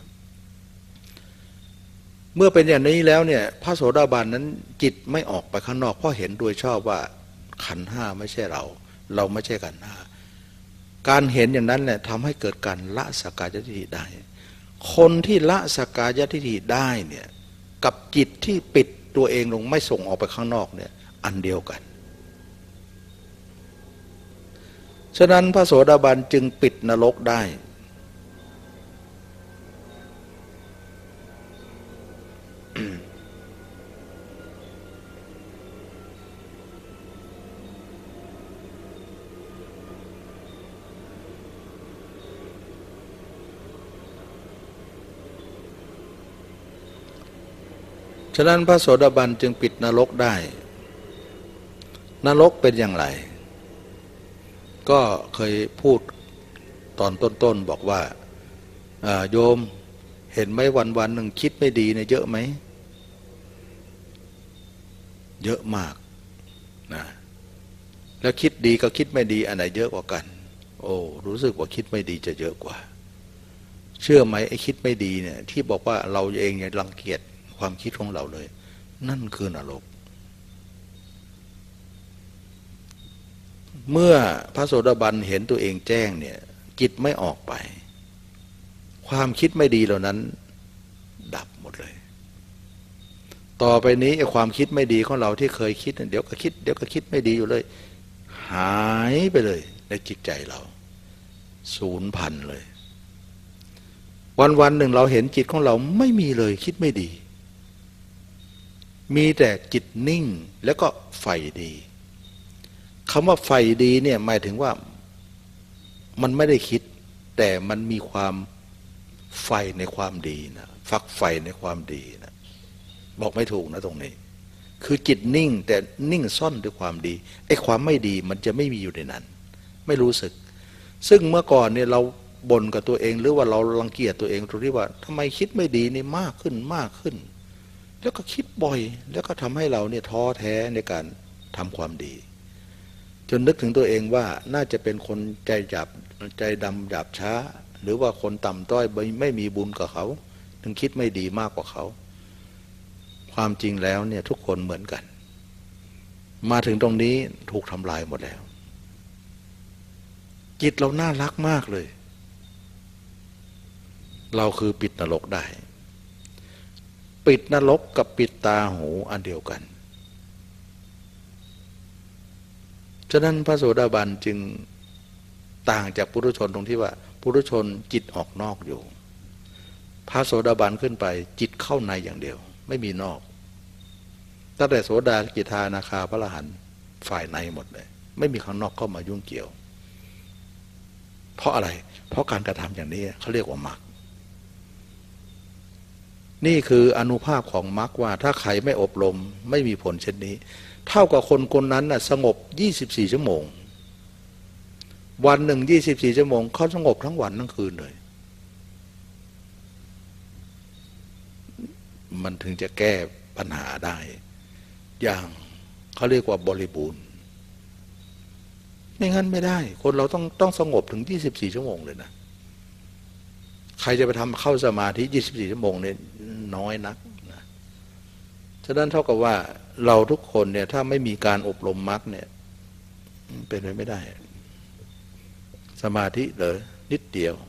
เมื่อเป็นอย่างนี้แล้วเนี่ยพระโสดาบันนั้นจิตไม่ออกไปข้างนอกเพราะเห็นโดยชอบว่าขันธ์ห้าไม่ใช่เราเราไม่ใช่ขันธ์ห้าการเห็นอย่างนั้นแหละทำให้เกิดการละสักกายทิฏฐิได้คนที่ละสักกายทิฏฐิได้เนี่ยกับจิตที่ปิดตัวเองลงไม่ส่งออกไปข้างนอกเนี่ยอันเดียวกันฉะนั้นพระโสดาบันจึงปิดนรกได้ฉะนั้นพระโสดาบันจึงปิดนรกได้นรกเป็นอย่างไรก็เคยพูดตอนต้นๆบอกว่าโยมเห็นไหมวันวันหนึ่งคิดไม่ดีเนี่ยเยอะไหมเยอะมากนะแล้วคิดดีกับคิดไม่ดีอันไหนเยอะกว่ากันโอ้รู้สึกว่าคิดไม่ดีจะเยอะกว่าเชื่อไหมไอ้คิดไม่ดีเนี่ยที่บอกว่าเราเองเนี่ยรังเกียจความคิดของเราเลยนั่นคือนรกเมื่อพระโสดาบันเห็นตัวเองแจ้งเนี่ยจิตไม่ออกไปความคิดไม่ดีเหล่านั้นดับหมดเลยต่อไปนี้ไอ้ความคิดไม่ดีของเราที่เคยคิดเดี๋ยวก็คิดเดี๋ยวก็คิดไม่ดีอยู่เลยหายไปเลยในจิตใจเราสูญพันธุ์เลยวันวันหนึ่งเราเห็นจิตของเราไม่มีเลยคิดไม่ดีมีแต่จิตนิ่งแล้วก็ไฟดีคำว่าไฟดีเนี่ยหมายถึงว่ามันไม่ได้คิดแต่มันมีความไฟในความดีนะฝักไฟในความดีนะบอกไม่ถูกนะตรงนี้คือจิตนิ่งแต่นิ่งซ่อนด้วยความดีไอ้ความไม่ดีมันจะไม่มีอยู่ในนั้นไม่รู้สึกซึ่งเมื่อก่อนเนี่ยเราบ่นกับตัวเองหรือว่าเรารังเกียจตัวเองตรงที่ว่าทำไมคิดไม่ดีนี่มากขึ้นมากขึ้นแล้วก็คิดบ่อยแล้วก็ทำให้เราเนี่ยท้อแท้ในการทำความดีจนนึกถึงตัวเองว่าน่าจะเป็นคนใจหยาบใจดำหยาบช้าหรือว่าคนต่ำต้อยไม่มีบุญกับเขาถึงคิดไม่ดีมากกว่าเขาความจริงแล้วเนี่ยทุกคนเหมือนกันมาถึงตรงนี้ถูกทำลายหมดแล้วจิตเราน่ารักมากเลยเราคือปิดนรกได้ปิดนรกกับปิดตาหูอันเดียวกันฉะนั้นพระโสดาบันจึงต่างจากปุถุชนตรงที่ว่าปุถุชนจิตออกนอกอยู่พระโสดาบันขึ้นไปจิตเข้าในอย่างเดียวไม่มีนอกตั้งแต่โสดากิทานาคาพระอรหันต์ฝ่ายในหมดเลยไม่มีข้างนอกเข้ามายุ่งเกี่ยวเพราะอะไรเพราะการกระทำอย่างนี้เขาเรียกว่ามรรคนี่คืออนุภาพของมรรคว่าถ้าใครไม่อบรมไม่มีผลเช่นนี้เท่ากับคนคนนั้นน่ะสงบยี่สิบสี่ชั่วโมงวันหนึ่งยี่สิบสี่ชั่วโมงเขาสงบทั้งวันทั้งคืนเลยมันถึงจะแก้ปัญหาได้อย่างเขาเรียกว่าบริบูรณ์ไม่งั้นไม่ได้คนเราต้องต้องสงบถึงยี่สิบสี่ชั่วโมงเลยนะใครจะไปทำเข้าสมาธิยี่สิบสี่ชั่วโมงเนี่ยน้อยนักนะฉะนั้นเท่ากับว่าเราทุกคนเนี่ยถ้าไม่มีการอบรมมรรคเนี่ยเป็นไปไม่ได้สมาธิเหรอนิดเดียว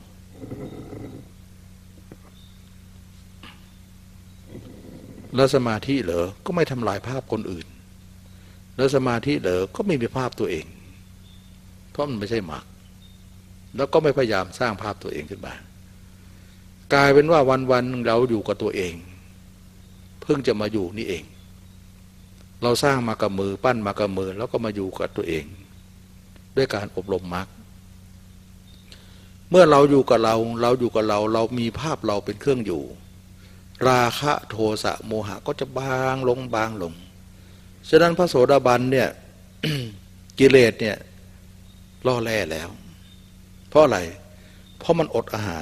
แล้วสมาธิเหรอก็ไม่ทำลายภาพคนอื่นแล้วสมาธิเหรอก็ไม่มีภาพตัวเองเพราะมันไม่ใช่มรรคแล้วก็ไม่พยายามสร้างภาพตัวเองขึ้นมากลายเป็นว่าวันๆเราอยู่กับตัวเองเพิ่งจะมาอยู่นี่เองเราสร้างมากับมือปั้นมากับมือแล้วก็มาอยู่กับตัวเองด้วยการอบรมมรรคเมื่อเราอยู่กับเราเราอยู่กับเราเรามีภาพเราเป็นเครื่องอยู่ราคะโทสะโมหะก็จะบางลงบางลงฉะนั้นพระโสดาบันเนี่ย กิเลสเนี่ยล่อแร่แล้ว เพราะอะไรเพราะมันอดอาหาร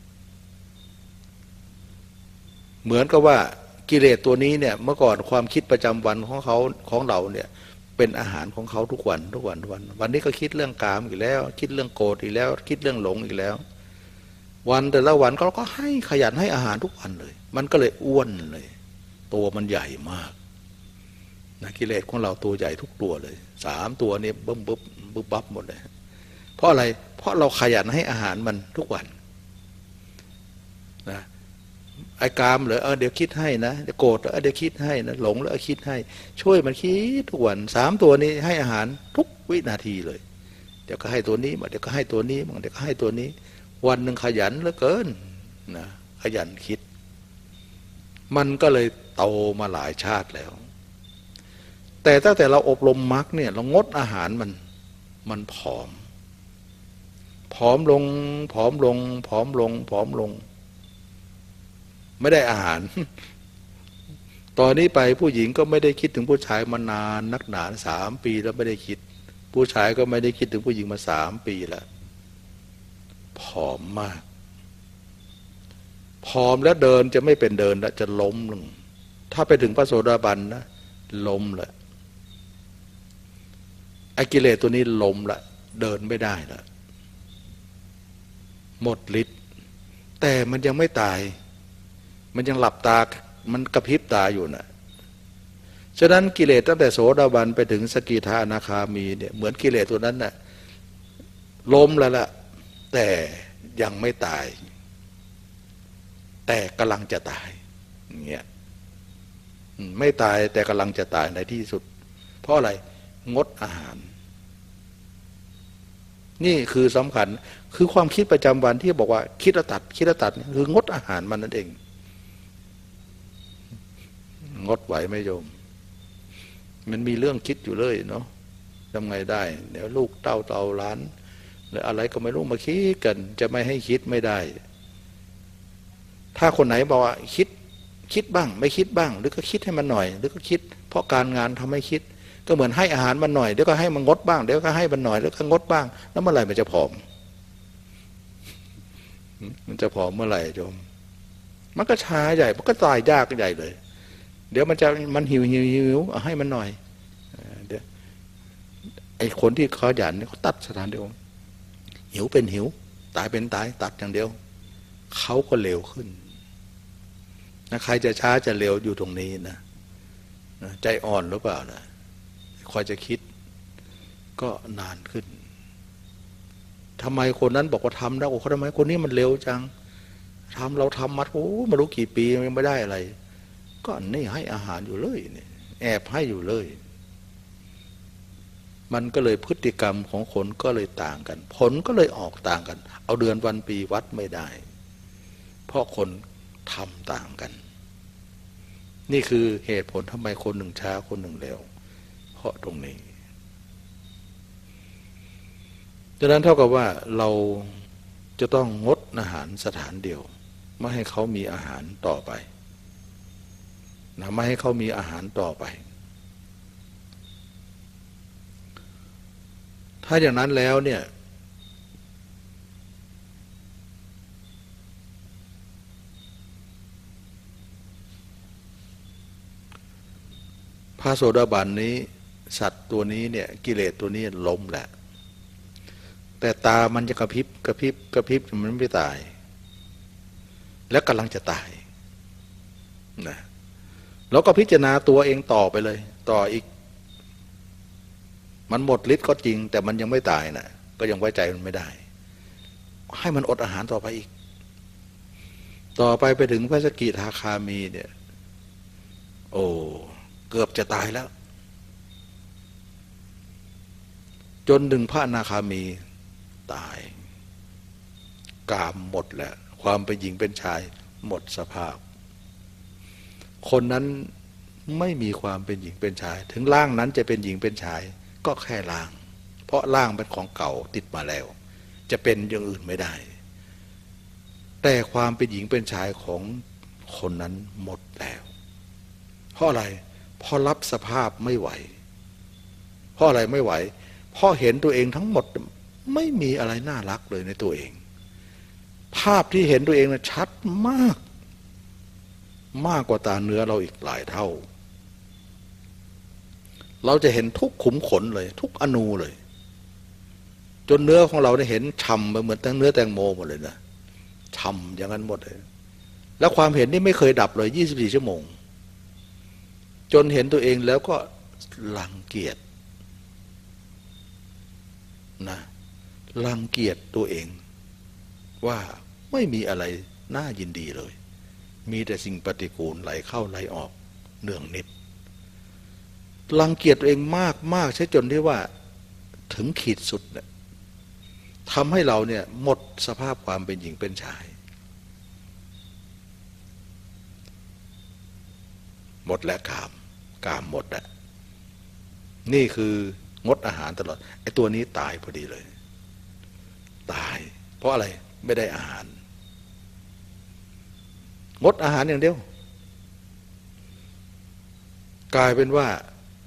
เหมือนกับว่ากิเลสตัวนี้เนี่ยเมื่อก่อนความคิดประจำวันของเขาของเราเนี่ยเป็นอาหารของเขาทุกวันทุกวันทุกวันวันนี้ก็คิดเรื่องกามอีกแล้วคิดเรื่องโกรธอีกแล้วคิดเรื่องหลงอีกแล้ววันแต่ละวันเขาก็ให้ขยันให้อาหารทุกวันเลยมันก็เลยอ้วนเลยตัวมันใหญ่มากนะกิเลสของเราตัวใหญ่ทุกตัวเลยสามตัวนี้บึ้มบึ้บบึ้บบับหมดเลยเพราะอะไรเพราะเราขยันให้อาหารมันทุกวันนะไอ้กามเหรอเออเดี๋ยวคิดให้นะเดี๋ยวโกรธเออเดี๋ยวคิดให้นะหลงแล้วคิดให้ช่วยมันคิดทุกวันสามตัวนี้ให้อาหารทุกวินาทีเลยเดี๋ยวก็ให้ตัวนี้มาเดี๋ยวก็ให้ตัวนี้มาเดี๋ยวก็ให้ตัวนี้วันหนึ่งขยันเหลือเกินนะขยันคิดมันก็เลยโตมาหลายชาติแล้วแต่ตั้งแต่เราอบรมมรรคเนี่ยเรางดอาหารมันมันผอมผอมลงผอมลงผอมลงผอมลงไม่ได้อาหาร ตอนนี้ไปผู้หญิงก็ไม่ได้คิดถึงผู้ชายมานานนักหนาสามปีแล้วไม่ได้คิดผู้ชายก็ไม่ได้คิดถึงผู้หญิงมาสามปีแล้วผอมมากผอมแล้วเดินจะไม่เป็นเดินแล้วจะล้มลงถ้าไปถึงพระโสดาบันนะล้มละไอ้กิเลสตัวนี้ล้มละเดินไม่ได้ละหมดฤทธิ์แต่มันยังไม่ตายมันยังหลับตามันกระพริบตาอยู่นะฉะนั้นกิเลสตั้งแต่โสดาบันไปถึงสกิทาอนาคามีเนี่ยเหมือนกิเลสตัวนั้นน่ะล้มแล้วล่ะแต่ยังไม่ตายแต่กำลังจะตายเงี้ยไม่ตายแต่กำลังจะตายในที่สุดเพราะอะไรงดอาหารนี่คือสำคัญคือความคิดประจำวันที่บอกว่าคิดแล้วตัดคิดแล้วตัดคืองดอาหารมันนั่นเองงดไหวไหมโยมมันมีเรื่องคิดอยู่เลยเนาะทำไงได้เดี๋ยวลูกเต้าเต่าล้านหรืออะไรก็ไม่รู้มาคิดกันจะไม่ให้คิดไม่ได้ถ้าคนไหนบอกว่าคิดคิดบ้างไม่คิดบ้างหรือก็คิดให้มันหน่อยหรือก็คิดเพราะการงานทำให้คิดก็เหมือนให้อาหารมันหน่อยเดี๋ยวก็ให้มันงดบ้างเดี๋ยวก็ให้มันหน่อยแล้วก็งดบ้างแล้วเมื่อไหร่มันจะผอมมันจะผอมเมื่อไหร่โยมมันก็ช้าใหญ่มันก็ตายยากใหญ่เลยเดี๋ยวมันจะมันหิวหิวหิวเอาให้มันหน่อยเดี๋ยวไอ้คนที่เขาหยันเขาตัดสถานเดียวหิวเป็นหิวตายเป็นตายตัดอย่างเดียวเขาก็เร็วขึ้นนะใครจะช้าจะเร็วอยู่ตรงนี้นะใจอ่อนหรือเปล่านะคอยจะคิดก็นานขึ้นทำไมคนนั้นบอกว่าทำได้โอ้เขาทำไมคนนี้มันเร็วจังทำเราทำมาโอ้ไม่รู้กี่ปียังไม่ได้อะไรก็นี่ให้อาหารอยู่เลยเนี่ยแอบให้อยู่เลยมันก็เลยพฤติกรรมของคนก็เลยต่างกันผลก็เลยออกต่างกันเอาเดือนวันปีวัดไม่ได้เพราะคนทำต่างกันนี่คือเหตุผลทำไมคนหนึ่งช้าคนหนึ่งเร็วเพราะตรงนี้ดังนั้นเท่ากับว่าเราจะต้องงดอาหารสถานเดียวไม่ให้เขามีอาหารต่อไปนะไม่ให้เขามีอาหารต่อไปถ้าอย่างนั้นแล้วเนี่ยพระโสดาบันนี้สัตว์ตัวนี้เนี่ยกิเลสตัวนี้ล้มแหละแต่ตามันจะกระพริบกระพริบกระพริบมันไม่ตายแล้วกำลังจะตายนะแล้วก็พิจารณาตัวเองต่อไปเลยต่ออีกมันหมดฤทธิ์ก็จริงแต่มันยังไม่ตายนะก็ยังไว้ใจมันไม่ได้ให้มันอดอาหารต่อไปอีกต่อไปไปถึงพระสกิทาคามีเนี่ยโอ้เกือบจะตายแล้วจนถึงพระอนาคามีตายกามหมดแล้วความเป็นหญิงเป็นชายหมดสภาพคนนั้นไม่มีความเป็นหญิงเป็นชายถึงร่างนั้นจะเป็นหญิงเป็นชายก็แค่ร่างเพราะร่างเป็นของเก่าติดมาแล้วจะเป็นอย่างอื่นไม่ได้แต่ความเป็นหญิงเป็นชายของคนนั้นหมดแล้วเพราะอะไรเพราะรับสภาพไม่ไหวเพราะอะไรไม่ไหวเพราะเห็นตัวเองทั้งหมดไม่มีอะไรน่ารักเลยในตัวเองภาพที่เห็นตัวเองนะชัดมากมากกว่าตาเนื้อเราอีกหลายเท่าเราจะเห็นทุกขุมขนเลยทุกอนูเลยจนเนื้อของเราได้เห็นฉ่ำไปเหมือนเนื้อแตงโมหมดเลยนะฉ่ำอย่างนั้นหมดเลยแล้วความเห็นนี่ไม่เคยดับเลยยี่สิบสี่ชั่วโมงจนเห็นตัวเองแล้วก็รังเกียจนะรังเกียจตัวเองว่าไม่มีอะไรน่ายินดีเลยมีแต่สิ่งปฏิกูลไหลเข้าไหลออกเนืองนิดรังเกียจตัวเองมากมากใช่จนที่ว่าถึงขีดสุดเนี่ยทำให้เราเนี่ยหมดสภาพความเป็นหญิงเป็นชายหมดแล้วกามกามหมดอ่ะนี่คืองดอาหารตลอดไอ้ตัวนี้ตายพอดีเลยตายเพราะอะไรไม่ได้อาหารงดอาหารอย่างเดียวกลายเป็นว่า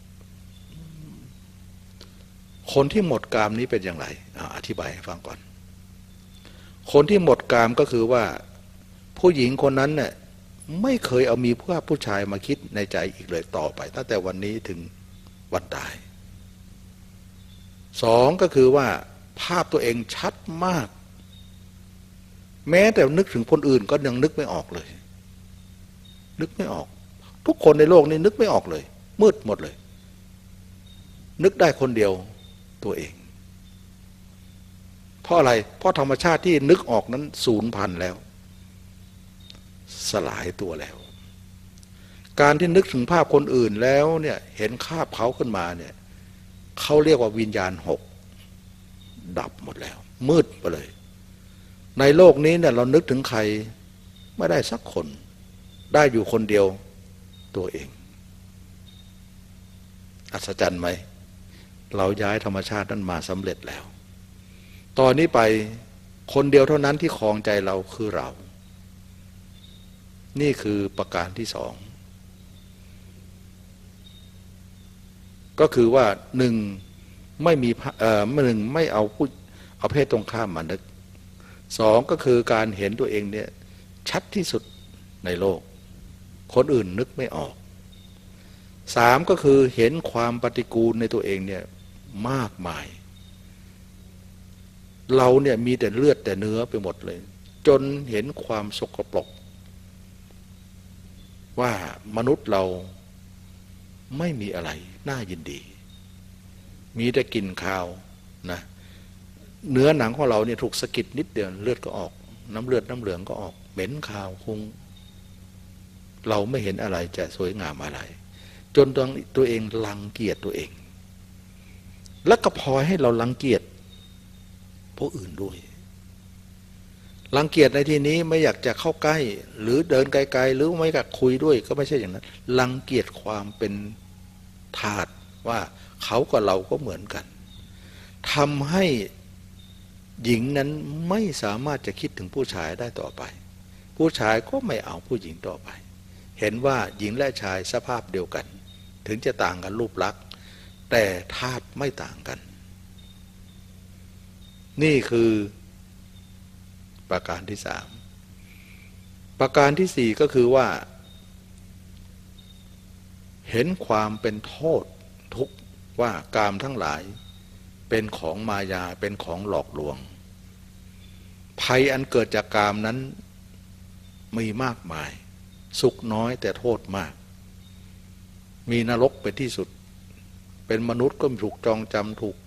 คนที่หมดกามนี้เป็นอย่างไรอธิบายให้ฟังก่อนคนที่หมดกามก็คือว่าผู้หญิงคนนั้นเนี่ยไม่เคยเอามีภาพผู้ชายมาคิดในใจอีกเลยต่อไปตั้งแต่วันนี้ถึงวันตายสองก็คือว่าภาพตัวเองชัดมากแม้แต่นึกถึงคนอื่นก็ยังนึกไม่ออกเลยนึกไม่ออกทุกคนในโลกนี้นึกไม่ออกเลยมืดหมดเลยนึกได้คนเดียวตัวเองเพราะอะไรเพราะธรรมชาติที่นึกออกนั้นสูญพันธุ์แล้วสลายตัวแล้วการที่นึกถึงภาพคนอื่นแล้วเนี่ยเห็นภาพเขาขึ้นมาเนี่ยเขาเรียกว่าวิญญาณหกดับหมดแล้วมืดไปเลยในโลกนี้เนี่ยเรานึกถึงใครไม่ได้สักคนได้อยู่คนเดียวตัวเองอัศจรรย์ไหมเราย้ายธรรมชาตินั้นมาสำเร็จแล้วตอนนี้ไปคนเดียวเท่านั้นที่ครองใจเราคือเรานี่คือประการที่สองก็คือว่าหนึ่งไม่มีเอ่อหนึ่งไม่เอาผู้เอาเพศตรงข้ามมานึกสองก็คือการเห็นตัวเองเนี่ยชัดที่สุดในโลกคนอื่นนึกไม่ออกสามก็คือเห็นความปฏิกูลในตัวเองเนี่ยมากมายเราเนี่ยมีแต่เลือดแต่เนื้อไปหมดเลยจนเห็นความสกปรกว่ามนุษย์เราไม่มีอะไรน่ายินดีมีแต่กลิ่นคาวนะเนื้อหนังของเราเนี่ยถูกสะกิดนิดเดียวเลือดก็ออกน้ำเลือดน้ำเหลืองก็ออกเหม็นคาวคุ้งเราไม่เห็นอะไรจะสวยงามอะไรจนตัวตัวเองรังเกียจตัวเองและก็พอให้เรารังเกียจผู้อื่นด้วยรังเกียจในที่นี้ไม่อยากจะเข้าใกล้หรือเดินไกลๆหรือไม่อยากคุยด้วยก็ไม่ใช่อย่างนั้นรังเกียจความเป็นทาสว่าเขากับเราก็เหมือนกันทำให้หญิงนั้นไม่สามารถจะคิดถึงผู้ชายได้ต่อไปผู้ชายก็ไม่เอาผู้หญิงต่อไปเห็นว่าหญิงและชายสภาพเดียวกันถึงจะต่างกันรูปลักษณ์แต่ธาตุไม่ต่างกันนี่คือประการที่สามประการที่สี่ก็คือว่าเห็นความเป็นโทษทุกข์ว่ากามทั้งหลายเป็นของมายาเป็นของหลอกลวงภัยอันเกิดจากกามนั้นมีมากมายสุขน้อยแต่โทษมากมีนรกเป็นที่สุดเป็นมนุษย์ก็ถูกจองจำถูก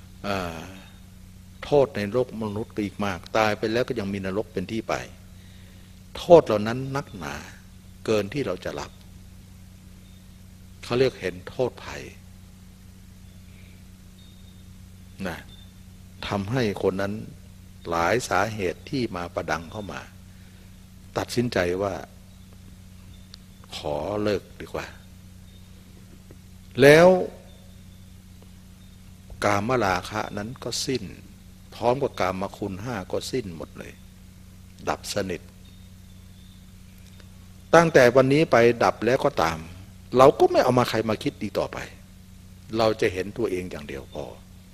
โทษในโลกมนุษย์อีกมากตายไปแล้วก็ยังมีนรกเป็นที่ไปโทษเหล่านั้นนักหนาเกินที่เราจะรับเขาเรียกเห็นโทษภัยนะทำให้คนนั้นหลายสาเหตุที่มาประดังเข้ามาตัดสินใจว่าขอเลิกดีกว่าแล้วกามราคะนั้นก็สิ้นพร้อมกับกามคุณห้าก็สิ้นหมดเลยดับสนิทตั้งแต่วันนี้ไปดับแล้วก็ตามเราก็ไม่เอามาใครมาคิดดีต่อไปเราจะเห็นตัวเองอย่างเดียวพอ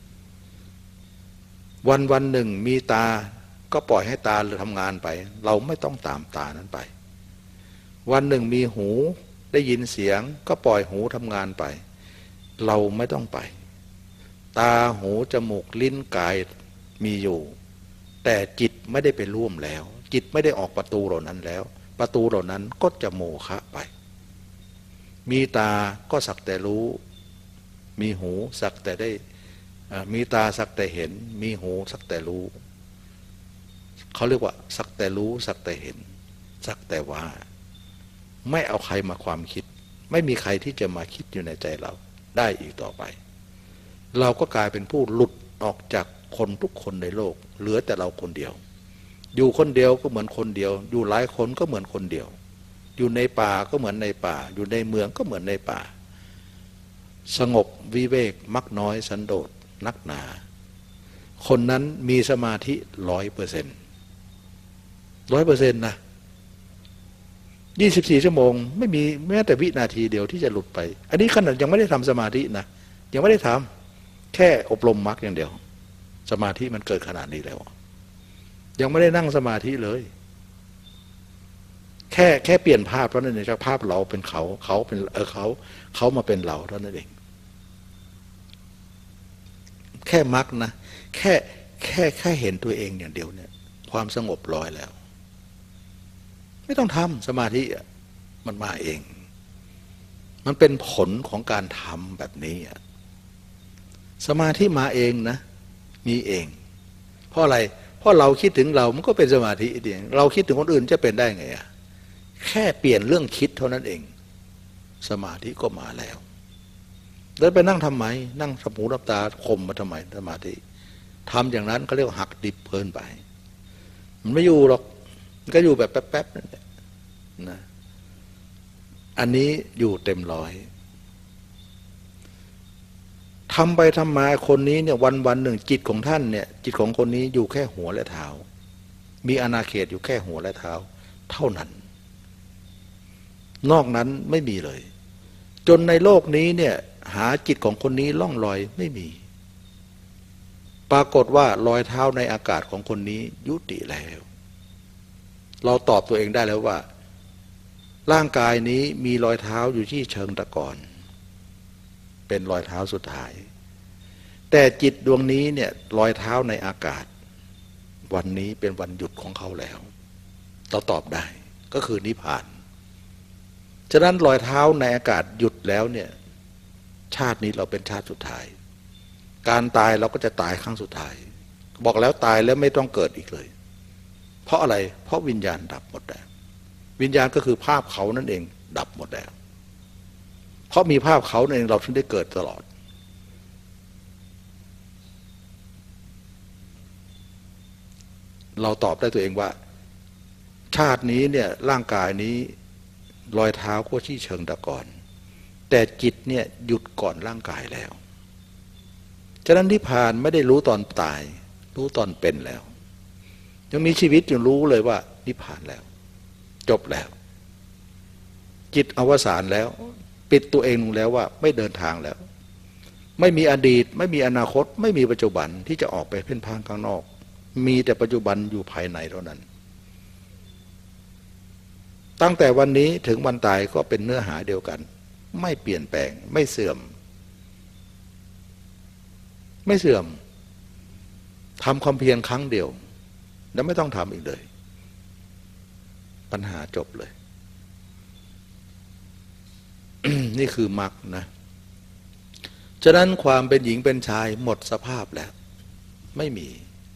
วันวันหนึ่งมีตาก็ปล่อยให้ตาทำงานไปเราไม่ต้องตามตานั้นไปวันหนึ่งมีหูได้ยินเสียงก็ปล่อยหูทำงานไปเราไม่ต้องไปตาหูจมูกลิ้นกายมีอยู่แต่จิตไม่ได้ไปร่วมแล้วจิตไม่ได้ออกประตูเหล่านั้นแล้วประตูเหล่านั้นก็จะโมฆะไปมีตาก็สักแต่รู้มีหูสักแต่ได้มีตาสักแต่เห็นมีหูสักแต่รู้เขาเรียกว่าสักแต่รู้สักแต่เห็นสักแต่ว่าไม่เอาใครมาความคิดไม่มีใครที่จะมาคิดอยู่ในใจเราได้อีกต่อไปเราก็กลายเป็นผู้หลุดออกจากคนทุกคนในโลกเหลือแต่เราคนเดียวอยู่คนเดียวก็เหมือนคนเดียวอยู่หลายคนก็เหมือนคนเดียวอยู่ในป่าก็เหมือนในป่าอยู่ในเมืองก็เหมือนในป่าสงบวิเวกมักน้อยสันโดษนักหนาคนนั้นมีสมาธิร้อยเปอร์เซ็นต์ร้อยเปอร์เซ็นต์นะยี่สิบสี่ชั่วโมงไม่มีแม้แต่วินาทีเดียวที่จะหลุดไปอันนี้ขนาดยังไม่ได้ทำสมาธินะยังไม่ได้ทำแค่อบรมมรรคอย่างเดียวสมาธิมันเกิดขนาดนี้แล้วยังไม่ได้นั่งสมาธิเลยแค่แค่เปลี่ยนภาพเท่านั้นเองจากภาพเราเป็นเขาเขาเป็นเออเขาเขามาเป็นเราเท่านั้นเองแค่มรรคนะแค่แค่แค่เห็นตัวเองอย่างเดียวเนี่ยความสงบร้อยแล้วไม่ต้องทำสมาธิมันมาเองมันเป็นผลของการทำแบบนี้สมาธิมาเองนะมีเองเพราะอะไรเพราะเราคิดถึงเรามันก็เป็นสมาธิเองเราคิดถึงคนอื่นจะเป็นได้ไงอะแค่เปลี่ยนเรื่องคิดเท่านั้นเองสมาธิก็มาแล้วแล้วไปนั่งทำไมนั่งสมูรับตาคมมาทำไมสมาธิทำอย่างนั้นเขาเรียกว่าหักดิบเพลินไปมันไม่อยู่หรอกมันก็อยู่แบบแป๊บๆนั่นแหละนะอันนี้อยู่เต็มร้อยทำไปทำมาคนนี้เนี่ยวันวันหนึ่งจิตของท่านเนี่ยจิตของคนนี้อยู่แค่หัวและเท้ามีอาณาเขตอยู่แค่หัวและเท้าเท่านั้นนอกนั้นไม่มีเลยจนในโลกนี้เนี่ยหาจิตของคนนี้ล่องลอยไม่มีปรากฏว่ารอยเท้าในอากาศของคนนี้ยุติแล้วเราตอบตัวเองได้แล้วว่าร่างกายนี้มีรอยเท้าอยู่ที่เชิงตะกอนเป็นรอยเท้าสุดท้ายแต่จิตดวงนี้เนี่ยรอยเท้าในอากาศวันนี้เป็นวันหยุดของเขาแล้วเราตอบได้ก็คือนิพพานฉะนั้นรอยเท้าในอากาศหยุดแล้วเนี่ยชาตินี้เราเป็นชาติสุดท้ายการตายเราก็จะตายครั้งสุดท้ายบอกแล้วตายแล้วไม่ต้องเกิดอีกเลยเพราะอะไรเพราะวิญญาณดับหมดแล้ววิญญาณก็คือภาพเขานั่นเองดับหมดแล้วเพราะมีภาพเขาเองเราถึงได้เกิดตลอดเราตอบได้ตัวเองว่าชาตินี้เนี่ยร่างกายนี้รอยเท้าก็ที่เชิงตะกอนแต่จิตเนี่ยหยุดก่อนร่างกายแล้วฉะนั้นนิพพานไม่ได้รู้ตอนตายรู้ตอนเป็นแล้วยังมีชีวิตยังรู้เลยว่านิพพานแล้วจบแล้วจิตอวสานแล้วปิดตัวเองลงแล้วว่าไม่เดินทางแล้วไม่มีอดีตไม่มีอนาคตไม่มีปัจจุบันที่จะออกไปเพ่นพ่านข้างนอกมีแต่ปัจจุบันอยู่ภายในเท่านั้นตั้งแต่วันนี้ถึงวันตายก็เป็นเนื้อหาเดียวกันไม่เปลี่ยนแปลงไม่เสื่อมไม่เสื่อมทำความเพียรครั้งเดียวแล้วไม่ต้องทำอีกเลยปัญหาจบเลย นี่คือมรรคนะฉะนั้นความเป็นหญิงเป็นชายหมดสภาพแล้วไม่มี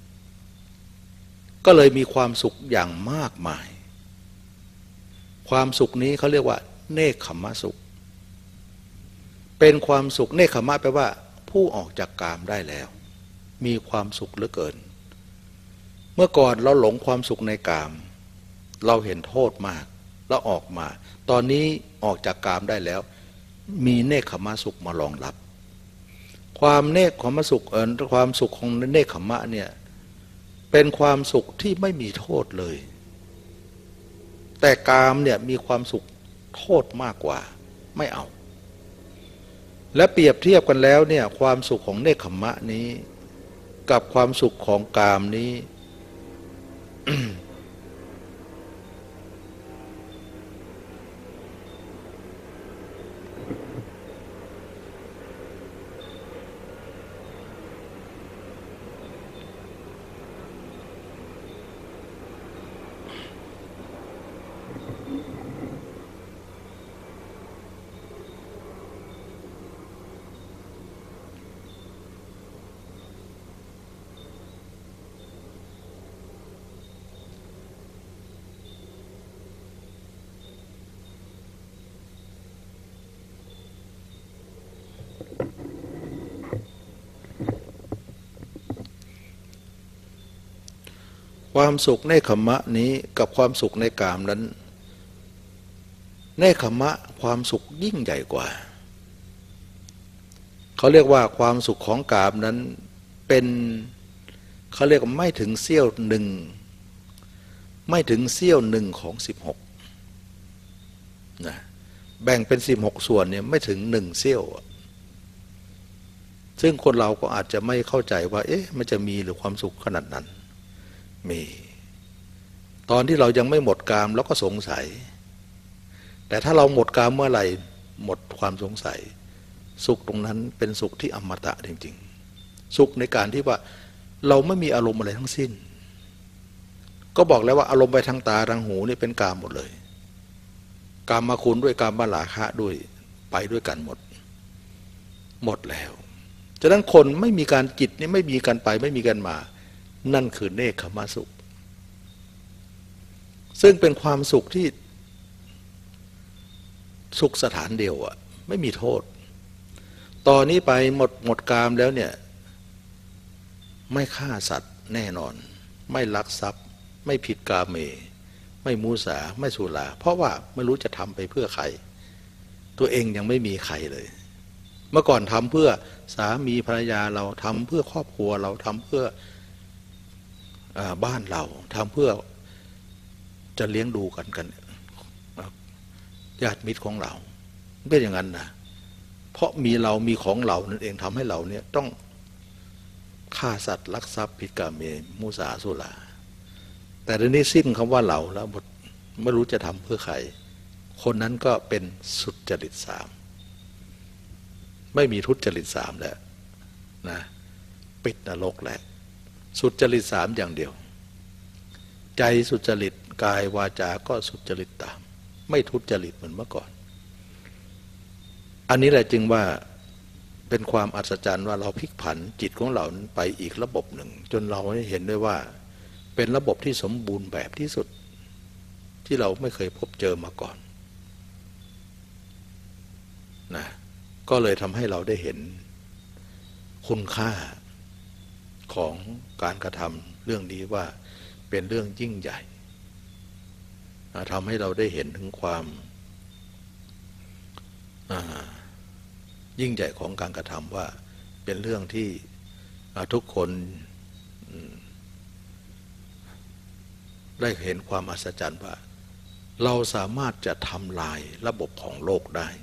ก็เลยมีความสุขอย่างมากมายความสุขนี้เขาเรียกว่าเนคขมสุขเป็นความสุขเนคขมะแปลว่าผู้ออกจากกามได้แล้วมีความสุขเหลือเกินเมื่อก่อนเราหลงความสุขในกามเราเห็นโทษมากแล้วออกมาตอนนี้ออกจากกามได้แล้วมีเนคขมะสุขมารองรับความเนคขมะสุขเอ่อความสุขของเนคขมะเนี่ยเป็นความสุขที่ไม่มีโทษเลยแต่กามเนี่ยมีความสุขโทษมากกว่าไม่เอาและเปรียบเทียบกันแล้วเนี่ยความสุขของเนคขมะนี้กับความสุขของกามนี้ นความสุขในขมะนี้กับความสุขในกามนั้นในขมะความสุขยิ่งใหญ่กว่าเขาเรียกว่าความสุขของกามนั้นเป็นเขาเรียกว่าไม่ถึงเสี้ยวหนึ่งไม่ถึงเสี้ยวหนึ่งของสิบหกนะแบ่งเป็นสิบหกส่วนเนี่ยไม่ถึงหนึ่งเสี้ยวซึ่งคนเราก็อาจจะไม่เข้าใจว่าเอ๊ะมันจะมีหรือความสุขขนาดนั้นมีตอนที่เรายังไม่หมดกามเราก็สงสัยแต่ถ้าเราหมดกามเมื่อไหร่หมดความสงสัยสุขตรงนั้นเป็นสุขที่อมตะจริงๆสุขในการที่ว่าเราไม่มีอารมณ์อะไรทั้งสิ้นก็บอกแล้วว่าอารมณ์ไปทางตาทางหูนี่เป็นกามหมดเลยกามมาคุณด้วยกามมาลาคะด้วยไปด้วยกันหมดหมดแล้วฉะนั้นคนไม่มีการจิตนี่ไม่มีการไปไม่มีการมานั่นคือเนคขมสุขซึ่งเป็นความสุขที่สุขสถานเดียวอะไม่มีโทษตอนนี้ไปหมดหมดกามแล้วเนี่ยไม่ฆ่าสัตว์แน่นอนไม่ลักทรัพย์ไม่ผิดกาเมไม่มุสาไม่สุราเพราะว่าไม่รู้จะทำไปเพื่อใครตัวเองยังไม่มีใครเลยเมื่อก่อนทำเพื่อสามีภรรยาเราทำเพื่อครอบครัวเราทำเพื่อบ้านเราทำเพื่อจะเลี้ยงดูกันกันญาติมิตรของเราเป็นอย่างนั้นนะเพราะมีเรามีของเรานั่นเองทำให้เราเนี่ยต้องฆ่าสัตว์ลักทรัพย์ผิดกาเมมุสาสุราแต่ทีนี้สิ้นคำว่าเราแล้วหมดไม่รู้จะทำเพื่อใครคนนั้นก็เป็นสุจริตสามไม่มีทุจริตสามแล้วนะปิดนรกแล้วสุจริตสามอย่างเดียวใจสุจริตกายวาจาก็สุจริตตามไม่ทุจริตเหมือนเมื่อก่อนอันนี้แหละจึงว่าเป็นความอัศจรรย์ว่าเราพลิกผันจิตของเราไปอีกระบบหนึ่งจนเราได้เห็นได้ว่าเป็นระบบที่สมบูรณ์แบบที่สุดที่เราไม่เคยพบเจอมาก่อนนะก็เลยทำให้เราได้เห็นคุณค่าของการกระทำเรื่องนี้ว่าเป็นเรื่องยิ่งใหญ่ทำให้เราได้เห็นถึงความยิ่งใหญ่ของการกระทำว่าเป็นเรื่องที่ทุกคนได้เห็นความอัศจรรย์ว่าเราสามารถจะทำลายระบบของโลกได้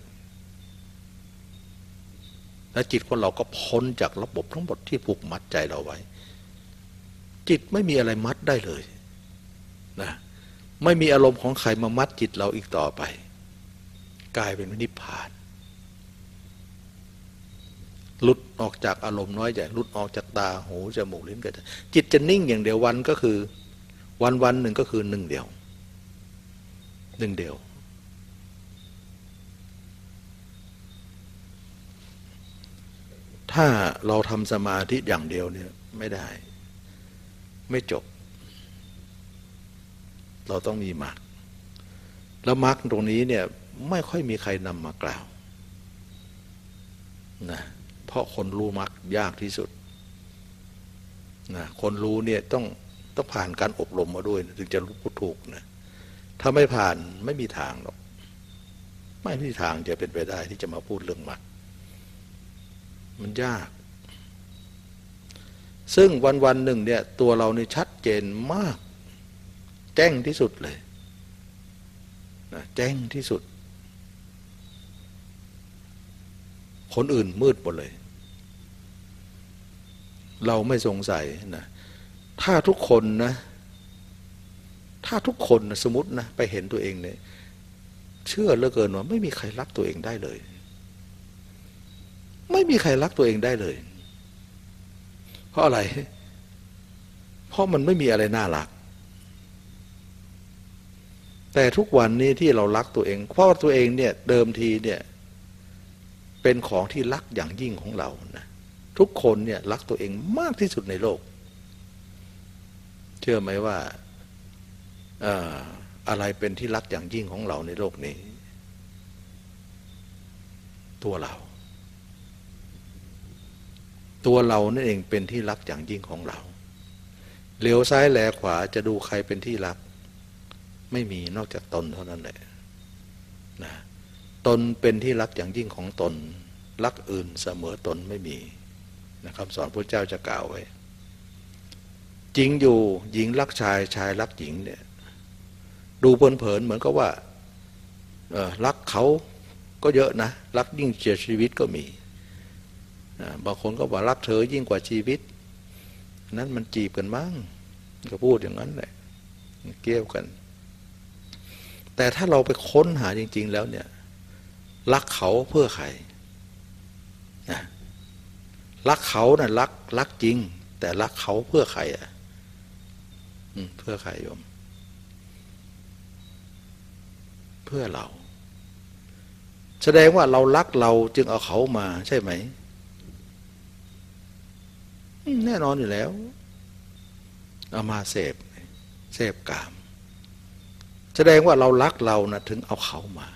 และจิตของเราก็พ้นจากระบบทั้งหมดที่ผูกมัดใจเราไว้จิตไม่มีอะไรมัดได้เลยนะไม่มีอารมณ์ของใครมามัดจิตเราอีกต่อไปกลายเป็นนิพพานหลุดออกจากอารมณ์น้อยใหญ่หลุดออกจากตาหูจมูกลิ้นกายใจจิตจะนิ่งอย่างเดียววันก็คือวันวันหนึ่งก็คือหนึ่งเดียวหนึ่งเดียวถ้าเราทำสมาธิอย่างเดียวเนี่ยไม่ได้ไม่จบเราต้องมีมรรคแล้วมรรคตรงนี้เนี่ยไม่ค่อยมีใครนำมากล่าวนะเพราะคนรู้มรรคยากที่สุดนะคนรู้เนี่ยต้องต้องผ่านการอบรมมาด้วยถึงจะรู้พูดถูกนะถ้าไม่ผ่านไม่มีทางหรอกไม่มีทางจะเป็นไปได้ที่จะมาพูดเรื่องมรรคมันยากซึ่งวันวันหนึ่งเนี่ยตัวเราเนี่ยชัดเจนมากแจ้งที่สุดเลยนะแจ้งที่สุดคนอื่นมืดหมดเลยเราไม่สงสัยนะถ้าทุกคนนะถ้าทุกคนนะสมมตินะไปเห็นตัวเองเนี่ยเชื่อเหลือเกินว่าไม่มีใครรักตัวเองได้เลยไม่มีใครรักตัวเองได้เลยเพราะอะไรเพราะมันไม่มีอะไรน่ารักแต่ทุกวันนี้ที่เรารักตัวเองเพราะว่าตัวเองเนี่ยเดิมทีเนี่ยเป็นของที่รักอย่างยิ่งของเรานะทุกคนเนี่ยรักตัวเองมากที่สุดในโลกเชื่อไหมว่าอะไรเป็นที่รักอย่างยิ่งของเราในโลกนี้ตัวเราตัวเรานั่นเองเป็นที่รักอย่างยิ่งของเราเหลียวซ้ายแลขวาจะดูใครเป็นที่รักไม่มีนอกจากตนเท่านั้นแหละนะตนเป็นที่รักอย่างยิ่งของตนรักอื่นเสมอตนไม่มีนะคำสอนพระเจ้าจะกล่าวไว้จริงอยู่หญิงรักชายชายรักหญิงเนี่ยดูเพลินๆเหมือนกับว่ารักเขาก็เยอะนะรักยิ่งเสียชีวิตก็มีบางคนก็บอกรักเธอยิ่งกว่าชีวิตนั้นมันจีบกันมั้งก็พูดอย่างนั้นแหละเกี่ยวกันแต่ถ้าเราไปค้นหาจริงๆแล้วเนี่ยรักเขาเพื่อใครนะรักเขานะ่ะรักรักจริงแต่รักเขาเพื่อใครอ่ะเพื่อใครโยมเพื่อเราแสดงว่าเรารักเราจึงเอาเขามาใช่ไหมแน่นอนอยู่แล้วเอามาเสพเสพกามแสดงว่าเรารักเรานะถึงเอาเขามา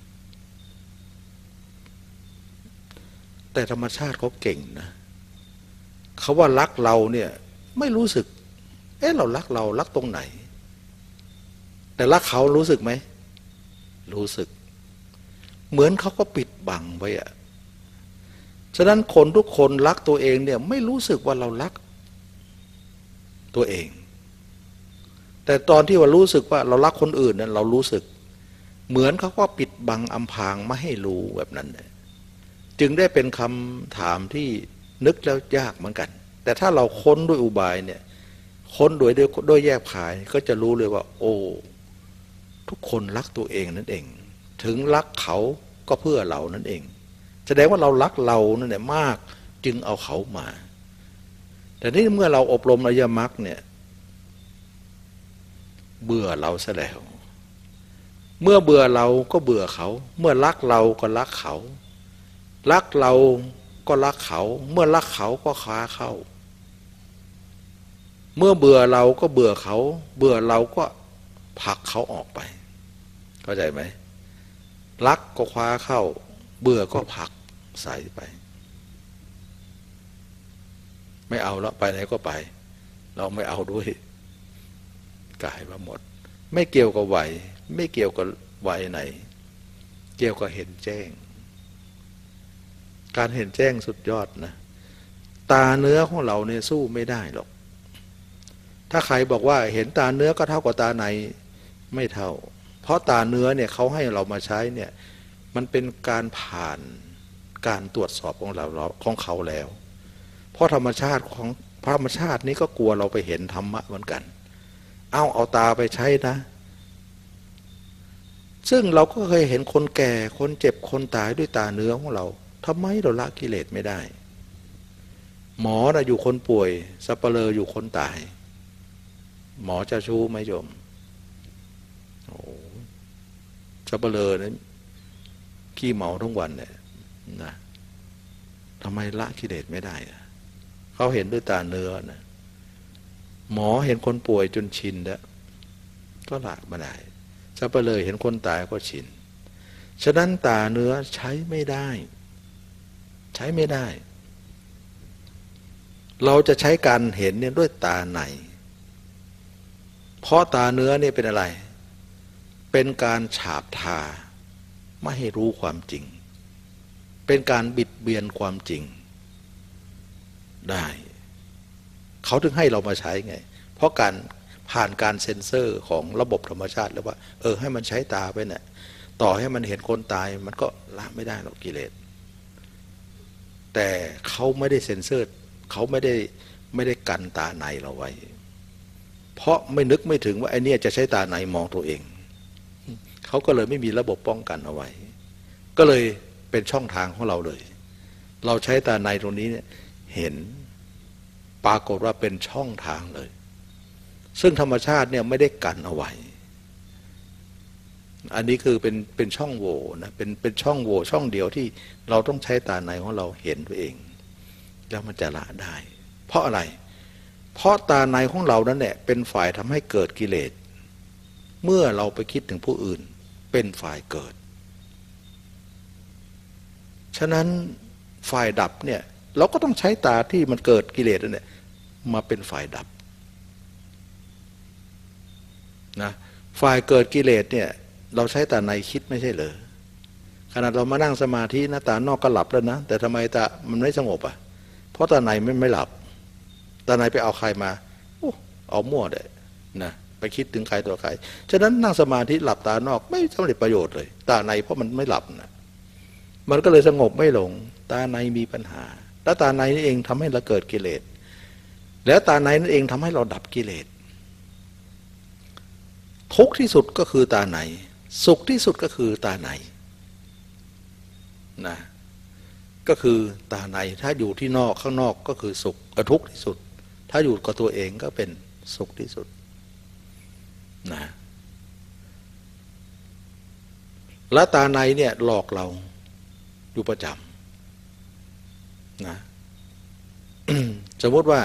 แต่ธรรมชาติเขาเก่งนะเขาว่ารักเราเนี่ยไม่รู้สึกเอ๊ะเรารักเรารักตรงไหนแต่รักเขารู้สึกไหมรู้สึกเหมือนเขาก็ปิดบังไว้อะฉะนั้นคนทุกคนรักตัวเองเนี่ยไม่รู้สึกว่าเรารักตัวเองแต่ตอนที่ว่ารู้สึกว่าเรารักคนอื่นนั้นเรารู้สึกเหมือนเขาก็ปิดบังอำพรางไม่ให้รู้แบบนั้นจึงได้เป็นคำถามที่นึกแล้วยากเหมือนกันแต่ถ้าเราค้นด้วยอุบายเนี่ยค้นโดยด้วยแยบขายก็จะรู้เลยว่าโอ้ทุกคนรักตัวเองนั่นเองถึงรักเขาก็เพื่อเรานั่นเองแสดงว่าเรารักเรานั่นแหละมากจึงเอาเขามาแต่นี่เมื่อเราอบรมอริยมรรคเนี่ยเบื่อเราซะแล้วเมื่อเบื่อเราก็เบื่อเขาเมื่อรักเราก็รักเขารักเราก็รักเขาเมื่อรักเขาก็ค้าเข้าเมื่อเบื่อเราก็เบื่อเขาเบื่อเราก็ผลักเขาออกไปเข้าใจไหมรักก็คว้าเข้าเบื่อก็ผลักใส่ไปไม่เอาแล้วไปไหนก็ไปเราไม่เอาด้วยกลายมาหมดไม่เกี่ยวกับวัยไม่เกี่ยวกับวัยไหนเกี่ยวกับเห็นแจ้งการเห็นแจ้งสุดยอดนะตาเนื้อของเราเนี่ยสู้ไม่ได้หรอกถ้าใครบอกว่าเห็นตาเนื้อก็เท่ากับตาในไม่เท่าเพราะตาเนื้อเนี่ยเขาให้เรามาใช้เนี่ยมันเป็นการผ่านการตรวจสอบของเราของเขาแล้วเพราะธรรมชาติของธรรมชาตินี้ก็กลัวเราไปเห็นธรรมะเหมือนกันเอาเอาตาไปใช้นะซึ่งเราก็เคยเห็นคนแก่คนเจ็บคนตายด้วยตาเนื้อของเราทำไมเราละกิเลสไม่ได้หมอนะอยู่คนป่วยสัปเหร่ออยู่คนตายหมอจะชู้ไหมโยมโอ้สัปเหร่อนั้นขี้เมาทั้งวันเนี่ยนะทำไมละกิเลสไม่ได้เขาเห็นด้วยตาเนื้อนะหมอเห็นคนป่วยจนชินแล้วก็ละไม่ได้สัปเหร่อเห็นคนตายก็ชินฉะนั้นตาเนื้อใช้ไม่ได้ใช้ไม่ได้เราจะใช้การเห็นเนี่ยด้วยตาไหนเพราะตาเนื้อเนี่ยเป็นอะไรเป็นการฉาบทาไม่ให้รู้ความจริงเป็นการบิดเบียนความจริงได้เขาถึงให้เรามาใช้ไงเพราะการผ่านการเซ็นเซอร์ของระบบธรรมชาติแล้วว่าเออให้มันใช้ตาไปเนี่ยต่อให้มันเห็นคนตายมันก็ละไม่ได้หรอกกิเลสแต่เขาไม่ได้เซ็นเซอร์เขาไม่ได้ไม่ได้กันตาในเราไว้เพราะไม่นึกไม่ถึงว่าไอ้นี่จะใช้ตาในมองตัวเองเขาก็เลยไม่มีระบบป้องกันเอาไว้ก็เลยเป็นช่องทางของเราเลยเราใช้ตาในตรงนี้เนี่ยเห็นปรากฏว่าเป็นช่องทางเลยซึ่งธรรมชาติเนี่ยไม่ได้กันเอาไว้อันนี้คือเป็นเป็นช่องโหว่นะเป็นเป็นช่องโหว่ช่องเดียวที่เราต้องใช้ตาในของเราเห็นตัวเองแล้วมันจะละได้เพราะอะไรเพราะตาในของเรานั้นแหละเป็นฝ่ายทำให้เกิดกิเลสเมื่อเราไปคิดถึงผู้อื่นเป็นฝ่ายเกิดฉะนั้นฝ่ายดับเนี่ยเราก็ต้องใช้ตาที่มันเกิดกิเลสนั่นแหละมาเป็นฝ่ายดับนะฝ่ายเกิดกิเลสเนี่ยเราใช้ตาในคิดไม่ใช่เหรอขนาดเรามานั่งสมาธินะตานอกก็หลับแล้วนะแต่ทำไมตามันไม่สงบอ่ะเพราะตาในไม่ไม่หลับตาในไปเอาใครมาโอ้เอามั่วเลยนะไปคิดถึงใครตัวใครฉะนั้นนั่งสมาธิหลับตานอกไม่สำเร็จประโยชน์เลยตาในเพราะมันไม่หลับนะมันก็เลยสงบไม่ลงตาในมีปัญหาแล้วตาในนี่เองทำให้เราเกิดกิเลสแล้วตาในนั่นเองทำให้เราดับกิเลสทุกข์ที่สุดก็คือตาในสุขที่สุดก็คือตาในนะก็คือตาในถ้าอยู่ที่นอกข้างนอกก็คือสุขทุกข์ที่สุดถ้าอยู่กับตัวเองก็เป็นสุขที่สุดนะและตาในเนี่ยหลอกเราอยู่ประจำนะ สมมติว่า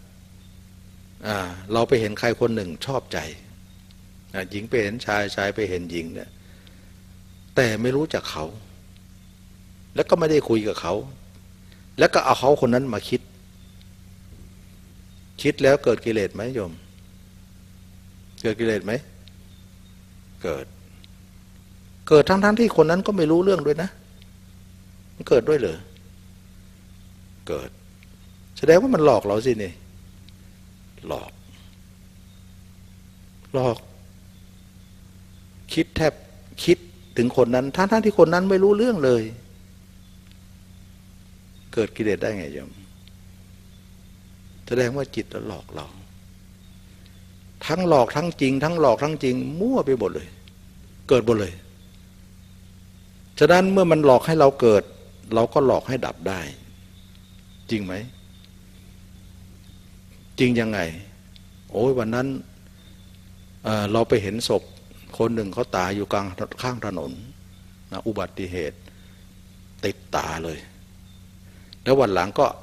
เราไปเห็นใครคนหนึ่งชอบใจหญิงไปเห็นชายชายไปเห็นหญิงเนี่ยแต่ไม่รู้จักเขาแล้วก็ไม่ได้คุยกับเขาแล้วก็เอาเขาคนนั้นมาคิดคิดแล้วเกิดกิเลสไหมโยมเกิดกิเลสไหมเกิดเกิดทั้งทั้งที่คนนั้นก็ไม่รู้เรื่องด้วยนะมันเกิดด้วยเหรอเกิดแสดงว่ามันหลอกเราสินี่หลอกหลอกคิดแทบคิดถึงคนนั้นทั้งทั้งที่คนนั้นไม่รู้เรื่องเลยเกิดกิเลสได้ไงโยมแสดงว่าจิตหลอกเราทั้งหลอกทั้งจริงทั้งหลอกทั้งจริงมั่วไปหมดเลยเกิดหมดเลยฉะนั้นเมื่อมันหลอกให้เราเกิดเราก็หลอกให้ดับได้จริงไหมจริงยังไงโอ้ยวันนั้น เ, เราไปเห็นศพคนหนึ่งเขาตายอยู่กลางข้างถนนนะอุบัติเหตุติดตาเลยแล้ววันหลังก็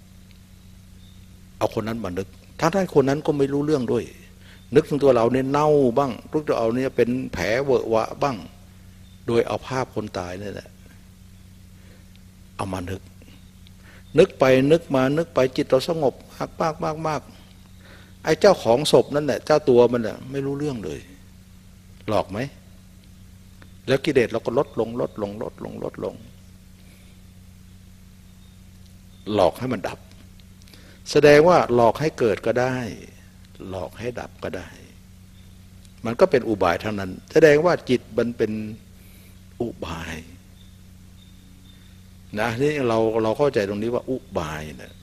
เอาคนนั้นมานึกทั้งที่คนนั้นก็ไม่รู้เรื่องด้วยนึกถึงตัวเราเนี่ยเน่าบ้างนึกตัวเราเนี่ยเป็นแผลเวอะวะบ้างโดยเอาภาพคนตายนี่แหละเอามานึกนึกไปนึกมานึกไปจิตเราสงบมากมากมากมากไอ้เจ้าของศพนั่นแหละเจ้าตัวมันน่ะไม่รู้เรื่องเลยหลอกไหมแล้วกิเลสเราก็ลดลงลดลงลดลงลดลงหลอกให้มันดับแสดงว่าหลอกให้เกิดก็ได้หลอกให้ดับก็ได้มันก็เป็นอุบายทั้งนั้นแสดงว่าจิตมันเป็นอุบายนะนี่เราเราเข้าใจตรงนี้ว่าอุบายนะ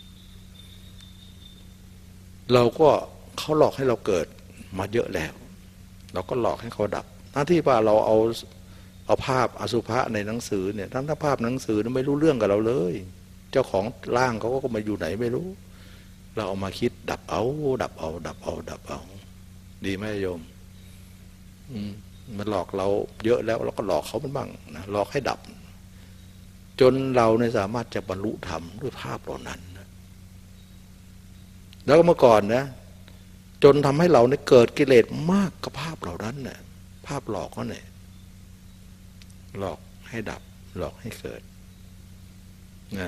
เราก็เขาหลอกให้เราเกิดมาเยอะแล้วเราก็หลอกให้เขาดับหน้าที่ว่าเราเอาเอาภาพอสุภะในหนังสือเนี่ยทั้งถ้าภาพหนังสือไม่รู้เรื่องกับเราเลยเจ้าของร่างเขาก็มาอยู่ไหนไม่รู้เราเอามาคิดดับเอาดับเอาดับเอาดับเอาดีไหมโยมมันหลอกเราเยอะแล้วเราก็หลอกเขามันบ้างนะหลอกให้ดับจนเราเนี่ยสามารถจะบรรลุธรรมด้วยภาพเหล่านั้นแล้วก็เมื่อก่อนนะจนทำให้เราเนี่ยเกิดกิเลสมากกับภาพเหล่านั้นเนี่ยภาพหลอกเขาเนี่ยหลอกให้ดับหลอกให้เกิดนะ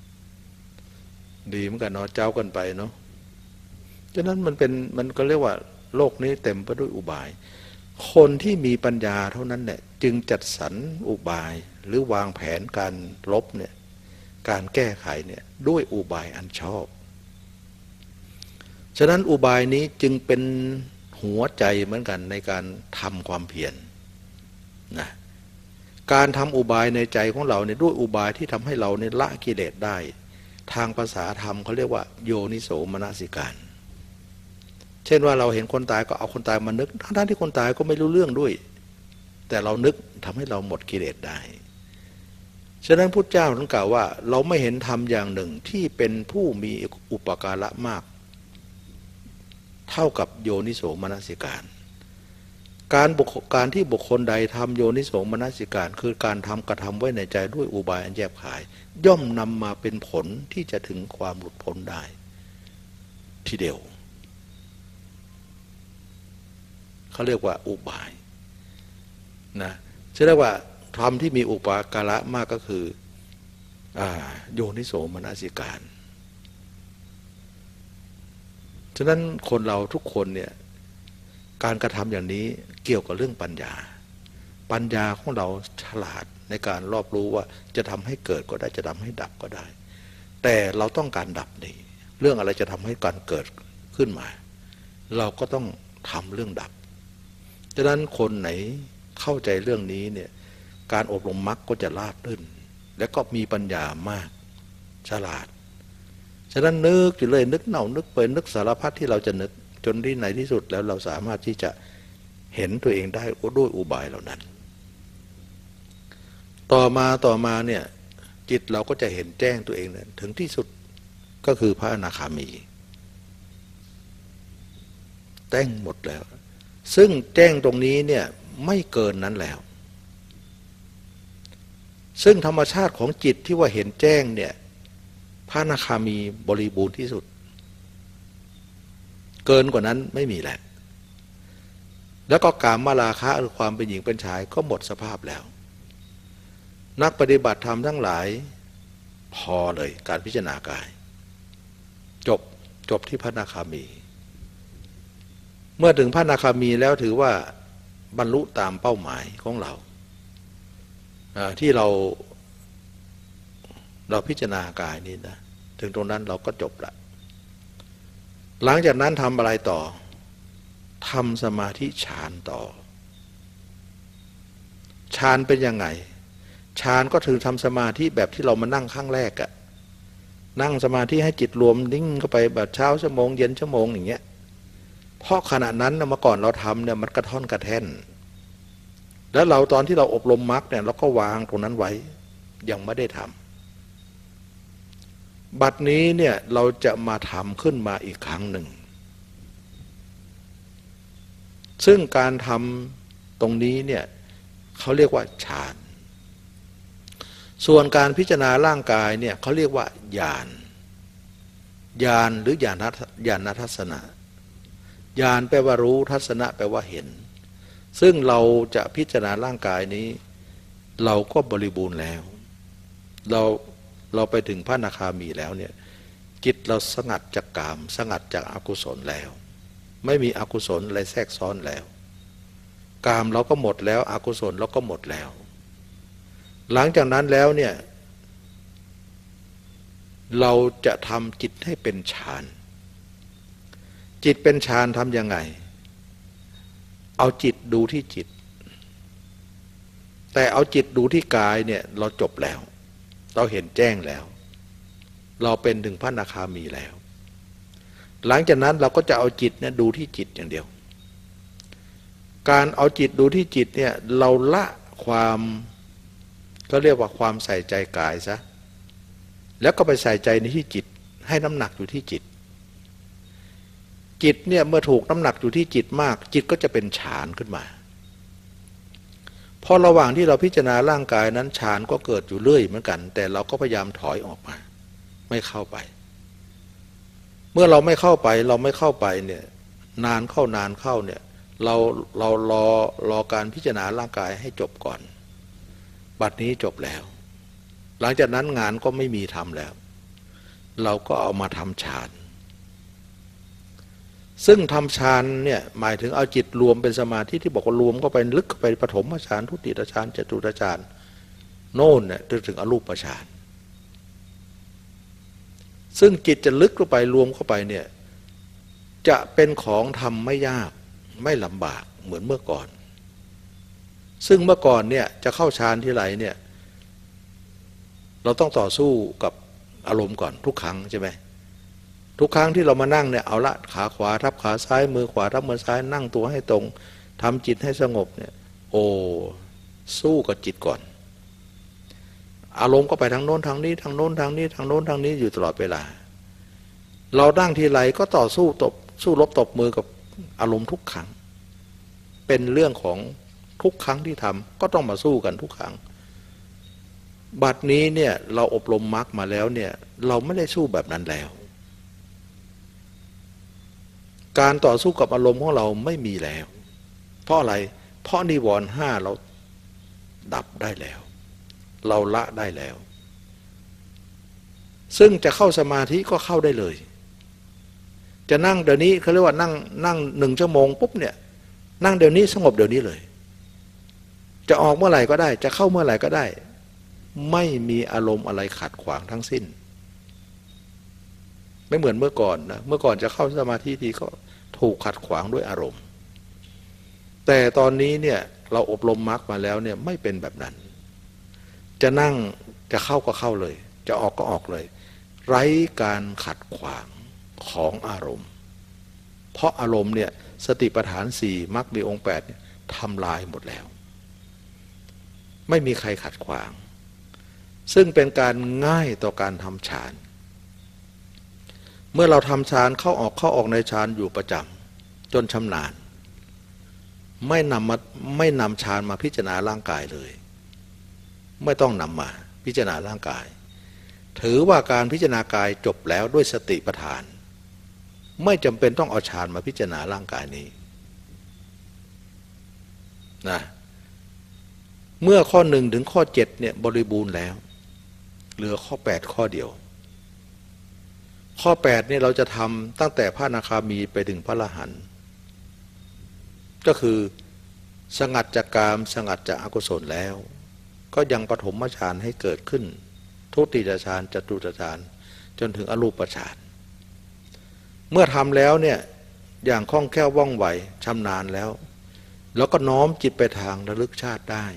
ดีเหมือนกันเนาะเจ้ากันไปเนาะฉะนั้นมันเป็นมันก็เรียกว่าโลกนี้เต็มไปด้วยอุบายคนที่มีปัญญาเท่านั้นเนี่ยจึงจัดสรรอุบายหรือวางแผนการลบเนี่ยการแก้ไขเนี่ยด้วยอุบายอันชอบฉะนั้นอุบายนี้จึงเป็นหัวใจเหมือนกันในการทำความเพียรนะการทำอุบายในใจของเราเนี่ยด้วยอุบายที่ทำให้เราเนี่ยละกิเลสได้ทางภาษาธรรมเขาเรียกว่าโยนิโสมนสิการเช่นว่าเราเห็นคนตายก็เอาคนตายมานึกทั้งที่คนตายก็ไม่รู้เรื่องด้วยแต่เรานึกทำให้เราหมดกิเลสได้ฉะนั้นพุทธเจ้าท่านกล่าวว่าเราไม่เห็นธรรมอย่างหนึ่งที่เป็นผู้มีอุปการะมากเท่ากับโยนิโสมนสิการการบุคการที่บุคคลใดทำโยนิโสมนสิการคือการทำกระทำไว้ในใจด้วยอุบายอันแยบคายย่อมนำมาเป็นผลที่จะถึงความหลุดพ้นได้ทีเดียวเขาเรียกว่าอุบายนะเรียกว่าธรรมที่มีอุปการะมากก็คือโยนิโสมนสิการฉะนั้นคนเราทุกคนเนี่ยการกระทำอย่างนี้เกี่ยวกับเรื่องปัญญาปัญญาของเราฉลาดในการรอบรู้ว่าจะทำให้เกิดก็ได้จะทำให้ดับก็ได้แต่เราต้องการดับนี่เรื่องอะไรจะทำให้การเกิดขึ้นมาเราก็ต้องทำเรื่องดับฉะนั้นคนไหนเข้าใจเรื่องนี้เนี่ยการอบรมมรรคก็จะราบรื่นและก็มีปัญญามากฉลาดฉะนั้นนึกอยู่เลยนึกเน่านึกเปิดนึกสารพัดที่เราจะนึกจนที่ไหนที่สุดแล้วเราสามารถที่จะเห็นตัวเองได้ด้วยอุบายเหล่านั้นต่อมาต่อมาเนี่ยจิตเราก็จะเห็นแจ้งตัวเองเนี่ยถึงที่สุดก็คือพระอนาคามีแจ้งหมดแล้วซึ่งแจ้งตรงนี้เนี่ยไม่เกินนั้นแล้วซึ่งธรรมชาติของจิตที่ว่าเห็นแจ้งเนี่ยพระอนาคามีบริบูรณ์ที่สุดเกินกว่านั้นไม่มีแล้วแล้วก็กามราคะหรือความเป็นหญิงเป็นชายก็หมดสภาพแล้วนักปฏิบัติธรรมทั้งหลายพอเลยการพิจารณากายจบจบที่พระอนาคามีเมื่อถึงพระอนาคามีแล้วถือว่าบรรลุตามเป้าหมายของเราที่เราเราพิจารณากายนี้นะถึงตรงนั้นเราก็จบละหลังจากนั้นทำอะไรต่อทำสมาธิฌานต่อฌานเป็นยังไงฌานก็ถือทำสมาธิแบบที่เรามานั่งครั้งแรกอะนั่งสมาธิให้จิตรวมนิ่งเข้าไปแบบเช้าชั่วโมงเย็นชั่วโมงอย่างเงี้ยเพราะขณะนั้นเมื่อก่อนเราทำเนี่ยมันกระท่อนกระแท่นแล้วเราตอนที่เราอบรมมรรคเนี่ยเราก็วางตรงนั้นไว้ยังไม่ได้ทำบัดนี้เนี่ยเราจะมาทำขึ้นมาอีกครั้งหนึ่งซึ่งการทำตรงนี้เนี่ยเขาเรียกว่าฌานส่วนการพิจารณาร่างกายเนี่ยเขาเรียกว่าญาณญาณหรือญาณญาณทัศนะญาณแปลว่ารู้ทัศนะแปลว่าเห็นซึ่งเราจะพิจารณาร่างกายนี้เราก็บริบูรณ์แล้วเราเราไปถึงพระอนาคามีแล้วเนี่ยจิตเราสงัดจากกามสงัดจากอกุศลแล้วไม่มีอกุศลอะไรแทรกซ้อนแล้วกามเราก็หมดแล้วอกุศลเราก็หมดแล้วหลังจากนั้นแล้วเนี่ยเราจะทำจิตให้เป็นฌานจิตเป็นฌานทำยังไงเอาจิตดูที่จิตแต่เอาจิตดูที่กายเนี่ยเราจบแล้วเราเห็นแจ้งแล้วเราเป็นถึงพระอนาคามีแล้วหลังจากนั้นเราก็จะเอาจิตเนี่ยดูที่จิตอย่างเดียวการเอาจิตดูที่จิตเนี่ยเราละความก็เรียกว่าความใส่ใจกายซะแล้วก็ไปใส่ใจในที่จิตให้น้ำหนักอยู่ที่จิตจิตเนี่ยเมื่อถูกน้ำหนักอยู่ที่จิตมากจิตก็จะเป็นฌานขึ้นมาพอระหว่างที่เราพิจารณาร่างกายนั้นฌานก็เกิดอยู่เรื่อยเหมือนกันแต่เราก็พยายามถอยออกมาไม่เข้าไปเมื่อเราไม่เข้าไปเราไม่เข้าไปเนี่ยนานเข้านานเข้าเนี่ยเราเรารอรอการพิจารณาร่างกายให้จบก่อนบัดนี้จบแล้วหลังจากนั้นงานก็ไม่มีทำแล้วเราก็เอามาทำฌานซึ่งทำฌานเนี่ยหมายถึงเอาจิตรวมเป็นสมาธิที่บอกว่ารวมเข้าไปลึกเข้าไปปฐมฌานทุติยฌานจตุตฌานโน่นเนี่ยจนถึงอรูปฌานซึ่งจิตจะลึกเข้าไปรวมเข้าไปเนี่ยจะเป็นของทำไม่ยากไม่ลำบากเหมือนเมื่อก่อนซึ่งเมื่อก่อนเนี่ยจะเข้าฌานที่ไหนเนี่ยเราต้องต่อสู้กับอารมณ์ก่อนทุกครั้งใช่ไหมทุกครั้งที่เรามานั่งเนี่ยเอาละขาขวาทับขาซ้ายมือขวาทับมือซ้ายนั่งตัวให้ตรงทำจิตให้สงบเนี่ยโอ้สู้กับจิตก่อนอารมณ์ก็ไปทางโน้นทางนี้ทางโน้นทางนี้ทางโน้นทางนี้อยู่ตลอดเวลาเรานั่งทีไรก็ต่อสู้ตบสู้รบตบมือกับอารมณ์ทุกครั้งเป็นเรื่องของทุกครั้งที่ทำก็ต้องมาสู้กันทุกครั้งบัดนี้เนี่ยเราอบรมมรรคมาแล้วเนี่ยเราไม่ได้สู้แบบนั้นแล้วการต่อสู้กับอารมณ์ของเราไม่มีแล้วเพราะอะไรเพราะนิวรณ์ห้าเราดับได้แล้วเราละได้แล้วซึ่งจะเข้าสมาธิก็เข้าได้เลยจะนั่งเดี๋ยวนี้เขาเรียกว่านั่งนั่งหนึ่งชั่วโมงปุ๊บเนี่ยนั่งเดี๋ยวนี้สงบเดี๋ยวนี้เลยจะออกเมื่อไหร่ก็ได้จะเข้าเมื่อไหร่ก็ได้ไม่มีอารมณ์อะไรขัดขวางทั้งสิ้นไม่เหมือนเมื่อก่อนนะเมื่อก่อนจะเข้าสมาธิทีก็ถูกขัดขวางด้วยอารมณ์แต่ตอนนี้เนี่ยเราอบรมมรรคมาแล้วเนี่ยไม่เป็นแบบนั้นจะนั่งจะเข้าก็เข้าเลยจะออกก็ออกเลยไร้การขัดขวางของอารมณ์เพราะอารมณ์เนี่ยสติปัฏฐานสี่มรรคมีองค์แปดเนี่ยทำลายหมดแล้วไม่มีใครขัดขวางซึ่งเป็นการง่ายต่อการทำฌานเมื่อเราทำฌานเข้าออกเข้าออกในฌานอยู่ประจำจนชำนาญไม่นำมาไม่นำฌานมาพิจารณาร่างกายเลยไม่ต้องนำมาพิจารณาร่างกายถือว่าการพิจารณากายจบแล้วด้วยสติปัฏฐานไม่จำเป็นต้องเอาฌานมาพิจารณาร่างกายนี้นะเมื่อข้อหนึ่งถึงข้อเจ็ดเนี่ยบริบูรณ์แล้วเหลือข้อแปดข้อเดียวข้อแปดเนี่ยเราจะทำตั้งแต่พระอนาคามีไปถึงพระอรหันต์ก็คือสงัดจากกามสงัดจากอกุศลแล้วก็ยังปฐมฌานให้เกิดขึ้นทุติยฌานจตุตฌานจนถึงอรูปฌานเมื่อทำแล้วเนี่ยอย่างคล่องแคล่วว่องไวชำนาญแล้วแล้วก็น้อมจิตไปทางระลึกชาติได้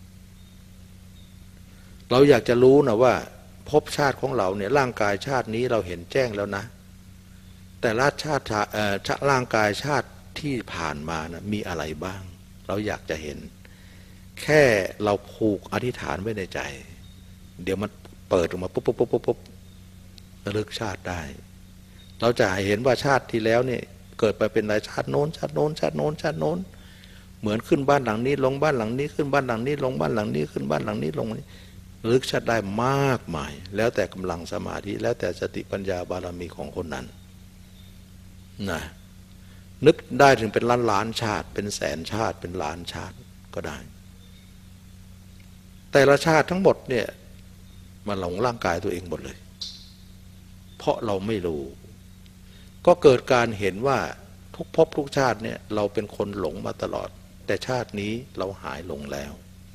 เราอยากจะรู้นะว่าภพชาติของเราเนี่ยร่างกายชาตินี้เราเห็นแจ้งแล้วนะแต่ละชาติเอ่อร่างกายชาติที่ผ่านมานะมีอะไรบ้างเราอยากจะเห็นแค่เราผูกอธิษฐานไว้ในใจเดี๋ยวมันเปิดออกมาปุ๊บปุ๊บปุ๊บปุ๊บปุ๊บระลึกชาติได้เราจะเห็นว่าชาติที่แล้วเนี่ยเกิดไปเป็นอะไรชาติโน้นชาติโน้นชาติโน้นชาติโน้นเหมือนขึ้นบ้านหลังนี้ลงบ้านหลังนี้ขึ้นบ้านหลังนี้ลงบ้านหลังนี้ขึ้นบ้านหลังนี้ลงนี้ระลึกชาติได้มากมายแล้วแต่กำลังสมาธิแล้วแต่สติปัญญาบารมีของคนนั้นนะนึกได้ถึงเป็นล้านล้านชาติเป็นแสนชาติเป็นล้านชาติก็ได้แต่ละชาติทั้งหมดเนี่ยมันหลงร่างกายตัวเองหมดเลยเพราะเราไม่รู้ก็เกิดการเห็นว่าทุกภพทุกชาติเนี่ยเราเป็นคนหลงมาตลอดแต่ชาตินี้เราหายหลงแล้ว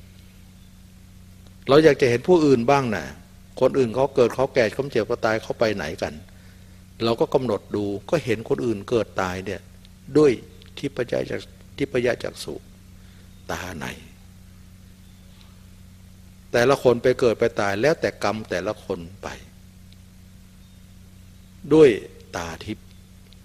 เราอยากจะเห็นผู้อื่นบ้างนะคนอื่นเขาเกิดเขาแก่เขาเจ็บเขาตายเขาไปไหนกันเราก็กำหนดดูก็เห็นคนอื่นเกิดตายเนี่ยด้วยทิพยจักทิพยจักษุตาในแต่ละคนไปเกิดไปตายแล้วแต่กรรมแต่ละคนไปด้วยตาทิพย์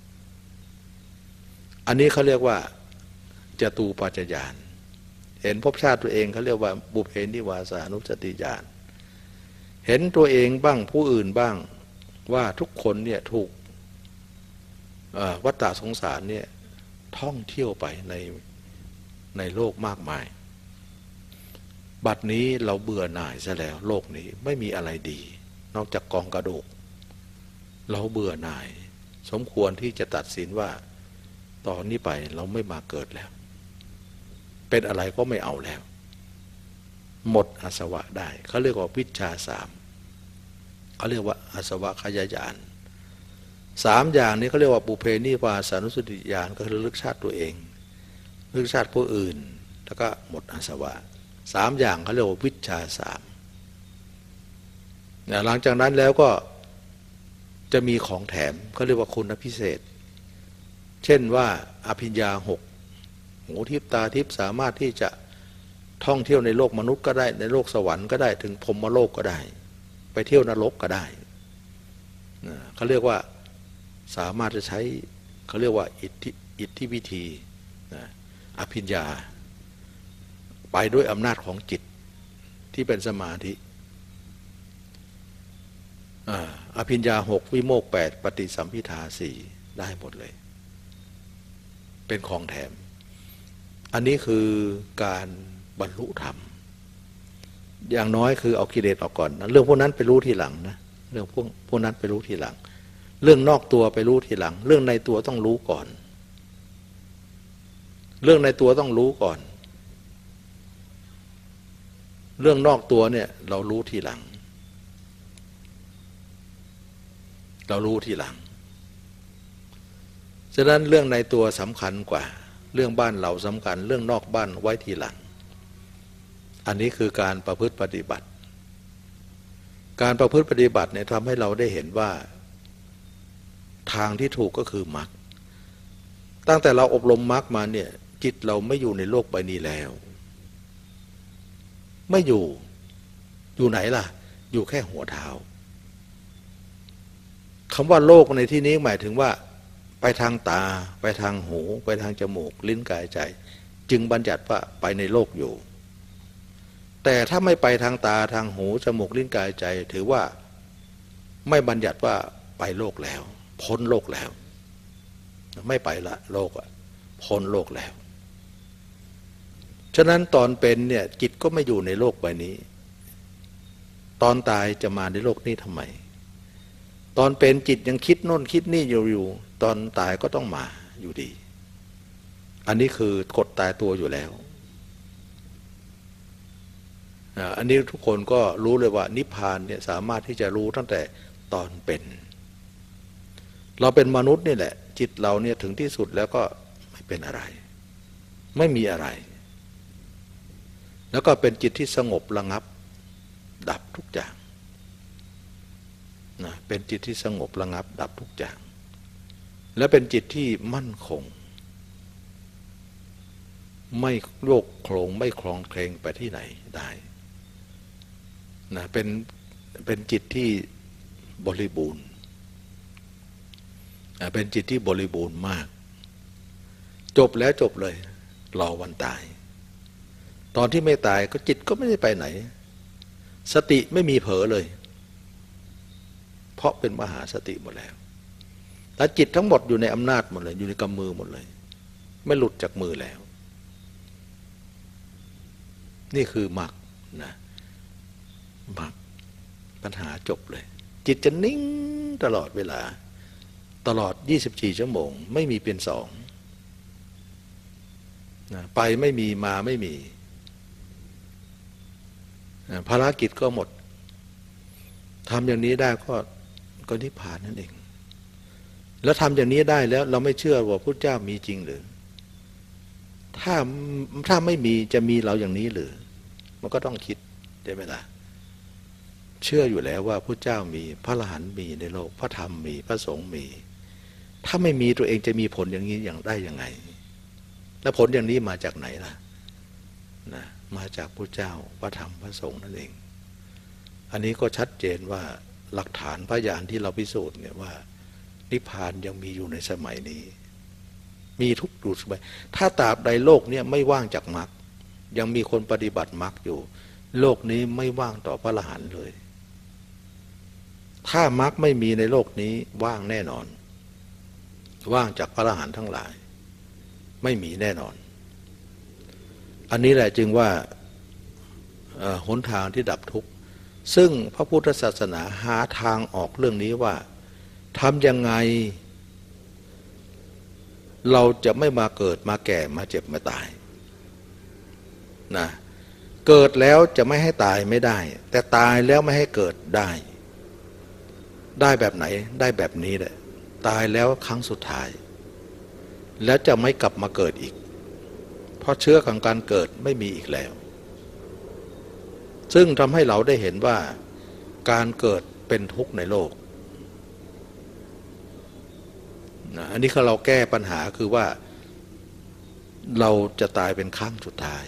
อันนี้เขาเรียกว่าจตูปัจจญาณเห็นภพชาติตัวเองเขาเรียกว่าบุพเพนิวาสานุสติญาณเห็นตัวเองบ้างผู้อื่นบ้างว่าทุกคนเนี่ยถูกวัฏฏะสงสารเนี่ยท่องเที่ยวไปในในโลกมากมายบัดนี้เราเบื่อหน่ายซะแล้วโลกนี้ไม่มีอะไรดีนอกจากกองกระดูกเราเบื่อหน่ายสมควรที่จะตัดสินว่าตอนนี้ไปเราไม่มาเกิดแล้วเป็นอะไรก็ไม่เอาแล้วหมดอาสวะได้เขาเรียกว่าวิชชาสามเขาเรียกว่าอาสวะขยายานสามอย่างนี้เขาเรียกว่าปุเพนิวาสานุสติญาณก็คือระลึกชาติตัวเองระลึกชาติผู้อื่นแล้วก็หมดอาสวะสามอย่างเขาเรียกว่าวิชชาสามหลังจากนั้นแล้วก็จะมีของแถมเขาเรียกว่าคุณพิเศษเช่นว่าอภิญญาหกหูทิพตาทิพสามารถที่จะท่องเที่ยวในโลกมนุษย์ก็ได้ในโลกสวรรค์ก็ได้ถึงพรหมโลกก็ได้ไปเที่ยวนรกก็ได้เขาเรียกว่าสามารถจะใช้เขาเรียกว่าอิทธิอิทธิวิธีอภิญญาไปด้วยอำนาจของจิตที่เป็นสมาธิอภิญญาหกวิโมกข์แปดปฏิสัมภิทาสี่ได้หมดเลยเป็นของแถมอันนี้คือการบรรลุธรรมอย่างน้อยคือเอากิเลสออกก่อนนะเรื่องพวกนั้นไปรู้ทีหลังนะเรื่องพวกพวกนั้นไปรู้ทีหลังเรื่องนอกตัวไปรู้ทีหลังเรื่องในตัวต้องรู้ก่อนเรื่องในตัวต้องรู้ก่อนเรื่องนอกตัวเนี่ยเรารู้ทีหลังเรารู้ทีหลังฉะนั้นเรื่องในตัวสำคัญกว่าเรื่องบ้านเราสำคัญเรื่องนอกบ้านไว้ทีหลังอันนี้คือการประพฤติปฏิบัติการประพฤติปฏิบัติเนี่ยทำให้เราได้เห็นว่าทางที่ถูกก็คือมรรคตั้งแต่เราอบรมมรรคมาเนี่ยจิตเราไม่อยู่ในโลกใบนี้แล้วไม่อยู่อยู่ไหนล่ะอยู่แค่หัวเท้าคำว่าโลกในที่นี้หมายถึงว่าไปทางตาไปทางหูไปทางจมูกลิ้นกายใจจึงบัญญัติว่าไปในโลกอยู่แต่ถ้าไม่ไปทางตาทางหูจมูกลิ้นกายใจถือว่าไม่บัญญัติว่าไปโลกแล้วพ้นโลกแล้วไม่ไปละโลกอะพ้นโลกแล้วฉะนั้นตอนเป็นเนี่ยจิตก็ไม่อยู่ในโลกใบนี้ตอนตายจะมาในโลกนี้ทำไมตอนเป็นจิตยังคิดโน่นคิดนี่อยู่อยู่ตอนตายก็ต้องมาอยู่ดีอันนี้คือกฎตายตัวอยู่แล้วอันนี้ทุกคนก็รู้เลยว่านิพพานเนี่ยสามารถที่จะรู้ตั้งแต่ตอนเป็นเราเป็นมนุษย์นี่แหละจิตเราเนี่ยถึงที่สุดแล้วก็ไม่เป็นอะไรไม่มีอะไรแล้วก็เป็นจิตที่สงบระงับดับทุกอย่างนะเป็นจิตที่สงบระงับดับทุกอย่างและเป็นจิตที่มั่นคงไม่โยกโคลงไม่คลองเคลงไปที่ไหนได้นะเป็นเป็นจิตที่บริบูรณ์เป็นจิตที่บริบูรณ์มากจบแล้วจบเลยรอวันตายตอนที่ไม่ตายก็จิตก็ไม่ได้ไปไหนสติไม่มีเผลอเลยเพราะเป็นมหาสติหมดแล้วและจิตทั้งหมดอยู่ในอำนาจหมดเลยอยู่ในกำมือหมดเลยไม่หลุดจากมือแล้วนี่คือมรรคนะมรรคปัญหาจบเลยจิตจะนิ่งตลอดเวลาตลอดยี่สิบสี่ชั่วโมงไม่มีเป็นสองนะไปไม่มีมาไม่มีนะภารกิจก็หมดทำอย่างนี้ได้ก็ก็นิพพานนั่นเองแล้วทำอย่างนี้ได้แล้วเราไม่เชื่อว่าพระเจ้ามีจริงหรือถ้าถ้าไม่มีจะมีเราอย่างนี้หรือมันก็ต้องคิดได้ไหมล่ะเชื่ออยู่แล้วว่าพระเจ้ามีพระอรหันต์มีในโลกพระธรรมมีพระสงฆ์มีถ้าไม่มีตัวเองจะมีผลอย่างนี้อย่างได้ยังไงแล้วผลอย่างนี้มาจากไหนล่ะนะมาจากพระเจ้าพระธรรมพระสงฆ์นั่นเองอันนี้ก็ชัดเจนว่าหลักฐานพยานที่เราพิสูจน์เนี่ยว่านิพพานยังมีอยู่ในสมัยนี้มีทุกยุคสมัยถ้าตราบใดโลกเนี่ยไม่ว่างจากมรรคยังมีคนปฏิบัติมรรคอยู่โลกนี้ไม่ว่างต่อพระอรหันต์เลยถ้ามรรคไม่มีในโลกนี้ว่างแน่นอนว่างจากพระอรหันต์ทั้งหลายไม่มีแน่นอนอันนี้แหละจึงว่าหนทางที่ดับทุกข์ซึ่งพระพุทธศาสนาหาทางออกเรื่องนี้ว่าทำยังไงเราจะไม่มาเกิดมาแก่มาเจ็บมาตายนะเกิดแล้วจะไม่ให้ตายไม่ได้แต่ตายแล้วไม่ให้เกิดได้ได้แบบไหนได้แบบนี้แหละตายแล้วครั้งสุดท้ายแล้วจะไม่กลับมาเกิดอีกเพราะเชื้อของการเกิดไม่มีอีกแล้วซึ่งทำให้เราได้เห็นว่าการเกิดเป็นทุกข์ในโลกนะอันนี้คือเราแก้ปัญหาคือว่าเราจะตายเป็นครั้งสุดท้าย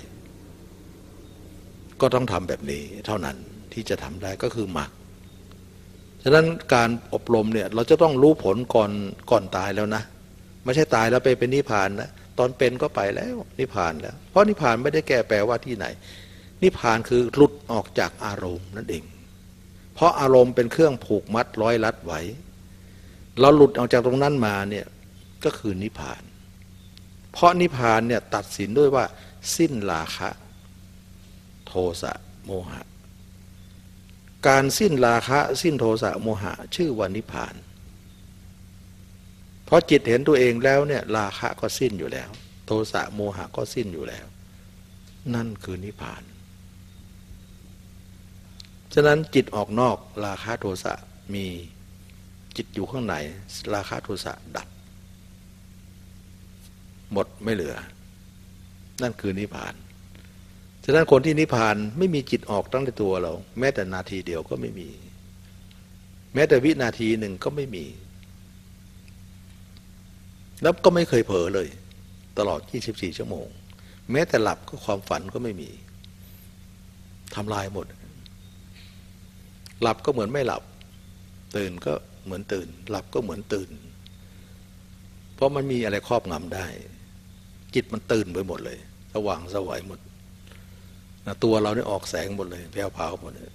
ก็ต้องทำแบบนี้เท่านั้นที่จะทำได้ก็คือมรรคฉะนั้นการอบรมเนี่ยเราจะต้องรู้ผลก่อนก่อนตายแล้วนะไม่ใช่ตายแล้วไปเป็นนิพพานนะตอนเป็นก็ไปแล้วนิพพานแล้วเพราะนิพพานไม่ได้แก้แปลว่าที่ไหนนิพพานคือหลุดออกจากอารมณ์นั่นเองเพราะอารมณ์เป็นเครื่องผูกมัดร้อยรัดไว้เราหลุดออกจากตรงนั้นมาเนี่ยก็คือนิพพานเพราะนิพพานเนี่ยตัดสินด้วยว่าสิ้นราคะโทสะโมหะการสิ้นราคะสิ้นโทสะโมหะชื่อว่านิพพานเพราะจิตเห็นตัวเองแล้วเนี่ยราคะก็สิ้นอยู่แล้วโทสะโมหะก็สิ้นอยู่แล้วนั่นคือนิพพานฉะนั้นจิตออกนอกราคะโทสะมีจิตอยู่ข้างในราคะโทสะดับหมดไม่เหลือนั่นคือนิพพานฉะนั้นคนที่นิพพานไม่มีจิตออกตั้งในตัวเราแม้แต่นาทีเดียวก็ไม่มีแม้แต่วินาทีหนึ่งก็ไม่มีแล้วก็ไม่เคยเผลอเลยตลอดยี่สิบสี่ชั่วโมงแม้แต่หลับก็ความฝันก็ไม่มีทำลายหมดหลับก็เหมือนไม่หลับตื่นก็เหมือนตื่นหลับก็เหมือนตื่นเพราะมันมีอะไรครอบงำได้จิตมันตื่นไปหมดเลยสว่างสวัยหมดตัวเราเนี่ยออกแสงหมดเลยแผ่วพราวหมดเลย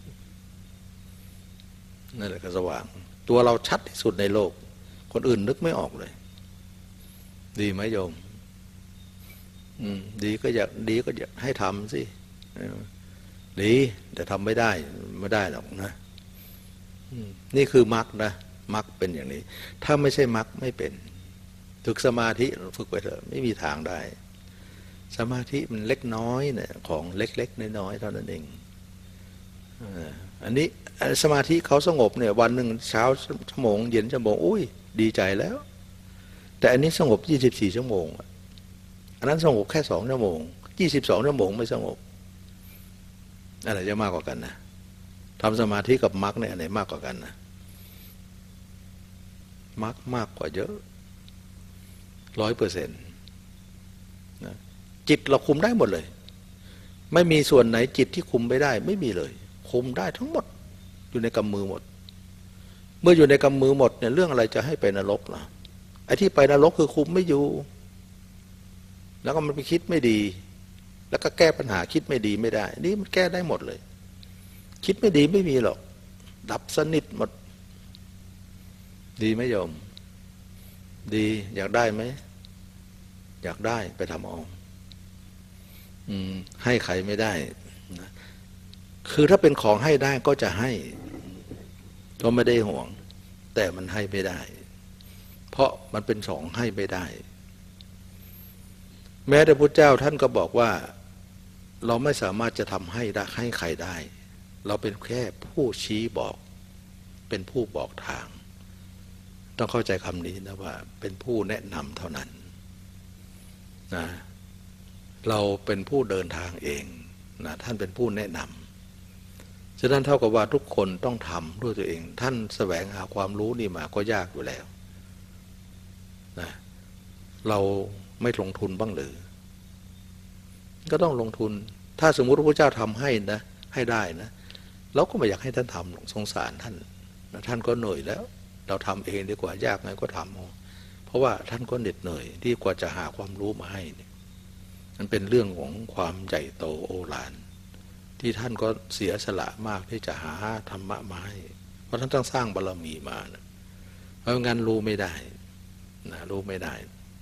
นั่นแหละก็สว่างตัวเราชัดที่สุดในโลกคนอื่นนึกไม่ออกเลยดีไหมโยมอืมดีก็อยากดีก็อยากให้ทำสิดีแต่ทำไม่ได้ไม่ได้หรอกนะนี่คือมรรคนะมรรคเป็นอย่างนี้ถ้าไม่ใช่มรรคไม่เป็นฝึกสมาธิฝึกไปเถอะไม่มีทางได้สมาธิมันเล็กน้อยเนี่ยของเล็กๆน้อยๆเท่านั้นเองอันนี้สมาธิเขาสงบเนี่ยวันหนึ่งเช้าชั่วโมงเย็นชั่วโมงอุ้ยดีใจแล้วแต่อันนี้สงบยี่สิบสี่ชั่วโมงอันนั้นสงบแค่สองชั่วโมงยี่สิบสองชั่วโมงไม่สงบอะไรจะมากกว่ากันนะทำสมาธิกับมรรคเนี่ยอะไรมากกว่ากันนะมรรคมากกว่าเยอะร้อยเปอร์เซ็นต์จิตเราคุมได้หมดเลยไม่มีส่วนไหนจิตที่คุมไม่ได้ไม่มีเลยคุมได้ทั้งหมดอยู่ในกำมือหมดเมื่ออยู่ในกำมือหมดเนี่ยเรื่องอะไรจะให้ไปนรกล่ะไอ้ที่ไปนรกคือคุมไม่อยู่แล้วก็มันไปคิดไม่ดีแล้วก็แก้ปัญหาคิดไม่ดีไม่ได้นี่มันแก้ได้หมดเลยคิดไม่ดีไม่มีหรอกดับสนิทหมดดีไหมโยมดีอยากได้ไหมอยากได้ไปทำเอาอืมให้ใครไม่ได้นะคือถ้าเป็นของให้ได้ก็จะให้ก็ไม่ได้ห่วงแต่มันให้ไม่ได้เพราะมันเป็นของให้ไม่ได้แม้แต่พระเจ้าท่านก็บอกว่าเราไม่สามารถจะทำให้ได้ให้ใครได้เราเป็นแค่ผู้ชี้บอกเป็นผู้บอกทางต้องเข้าใจคำนี้นะว่าเป็นผู้แนะนำเท่านั้นนะเราเป็นผู้เดินทางเองนะท่านเป็นผู้แนะนำฉะนั้นเท่ากับว่าทุกคนต้องทำด้วยตัวเองท่านแสวงหาความรู้นี่มาก็ยากอยู่แล้วนะเราไม่ลงทุนบ้างหรือก็ต้องลงทุนถ้าสมมุติพระเจ้าทำให้นะให้ได้นะเราก็ไม่อยากให้ท่านทำสงสารท่านนะท่านก็เหนื่อยแล้วเราทำเองดีกว่ายากไงก็ทำเพราะว่าท่านก็เหน็ดเหนื่อยที่กว่าจะหาความรู้มาให้เนี่ยมันเป็นเรื่องของความใหญ่โตโอฬารที่ท่านก็เสียสละมากที่จะหาธรรมะมาให้เพราะท่านต้องสร้างบารมีมานะเพราะงั้นรู้ไม่ได้นะรู้ไม่ได้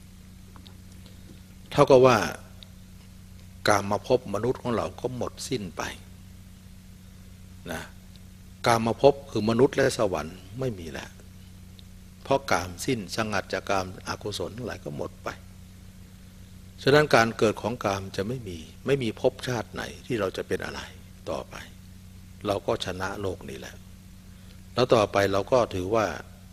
เท่ากับว่าการมาพบมนุษย์ของเราก็หมดสิ้นไปนะการมาพบคือมนุษย์และสวรรค์ไม่มีแล้วเพราะกามสิ้นสงัดจากกามอกุศลทั้งหลายก็หมดไปฉะนั้นการเกิดของกามจะไม่มีไม่มีภพชาติไหนที่เราจะเป็นอะไรต่อไปเราก็ชนะโลกนี้แล้วแล้วต่อไปเราก็ถือว่า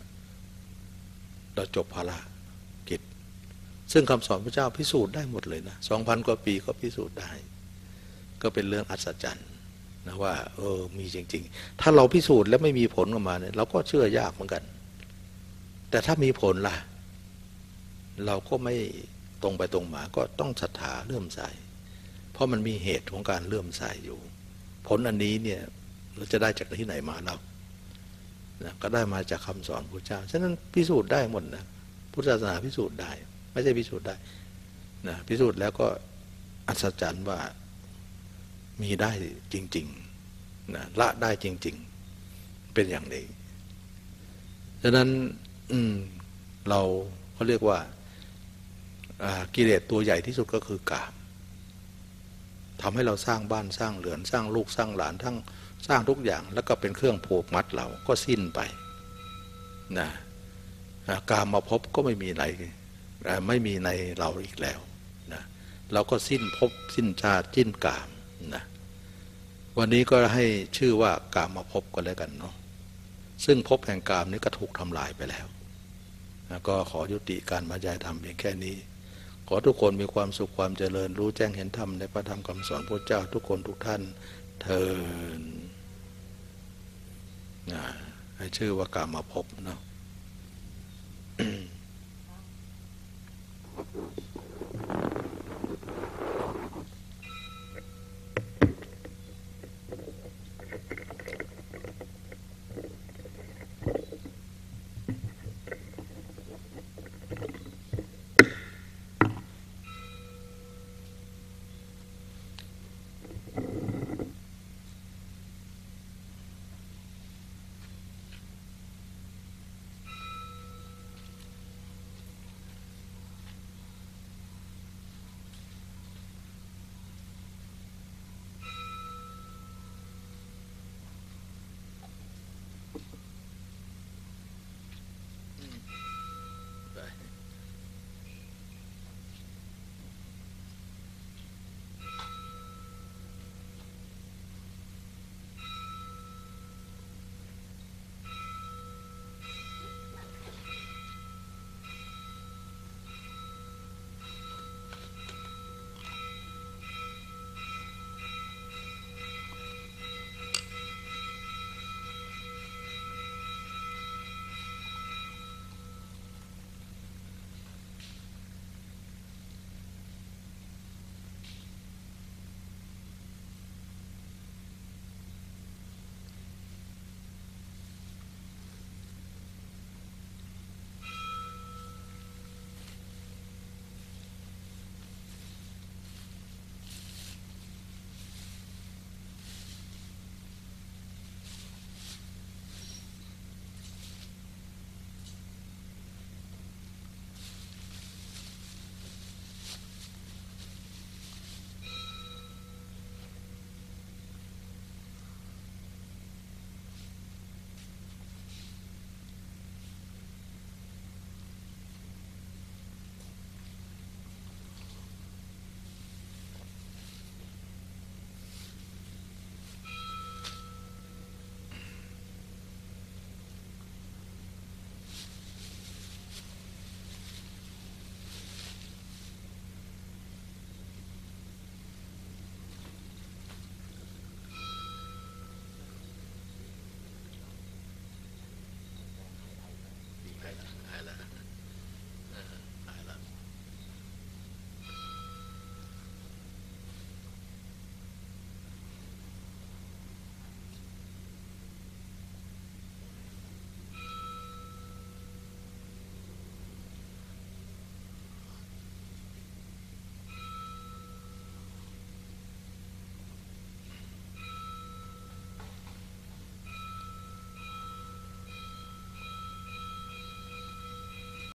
เราจบภารกิจซึ่งคำสอนพระเจ้าพิสูจน์ได้หมดเลยนะสองพันกว่าปีก็พิสูจน์ได้ก็เป็นเรื่องอัศจรรย์นะว่าเออมีจริงๆถ้าเราพิสูจน์แล้วไม่มีผลออกมาเนี่ยเราก็เชื่อยากเหมือนกันแต่ถ้ามีผลล่ะเราก็ไม่ตรงไปตรงมาก็ต้องศรัทธาเลื่อมใสเพราะมันมีเหตุของการเลื่อมใสอยู่ผลอันนี้เนี่ยเราจะได้จากที่ไหนมาเรานะก็ได้มาจากคำสอนพระเจ้าฉะนั้นพิสูจน์ได้หมดนะพุทธศาสนาพิสูจน์ได้ไม่ใช่พิสูจน์ได้นะพิสูจน์แล้วก็อัศจรรย์ว่ามีได้จริงๆนะละได้จริงๆเป็นอย่างนี้ฉะนั้นอืมเราเขาเรียกว่ากิเลสตัวใหญ่ที่สุดก็คือกามทำให้เราสร้างบ้านสร้างเรือนสร้างลูกสร้างหลานทั้งสร้างทุกอย่างแล้วก็เป็นเครื่องผูกมัดเราก็สิ้นไปนะกามมาพบก็ไม่มีในไม่มีในเราอีกแล้วนะเราก็สิ้นภพสิ้นชาติสิ้นกามนะวันนี้ก็ให้ชื่อว่ากามมาพบกันแล้วกันเนาะซึ่งภพแห่งกามนี้ก็ถูกทำลายไปแล้วก็ขอยุติการบรรยายธรรมเพียงแค่นี้ขอทุกคนมีความสุขความเจริญรู้แจ้งเห็นธรรมในพระธรรมคำสอนพระเจ้าทุกคนทุกท่านเทินให้ชื่อว่ากามาภพเนาะ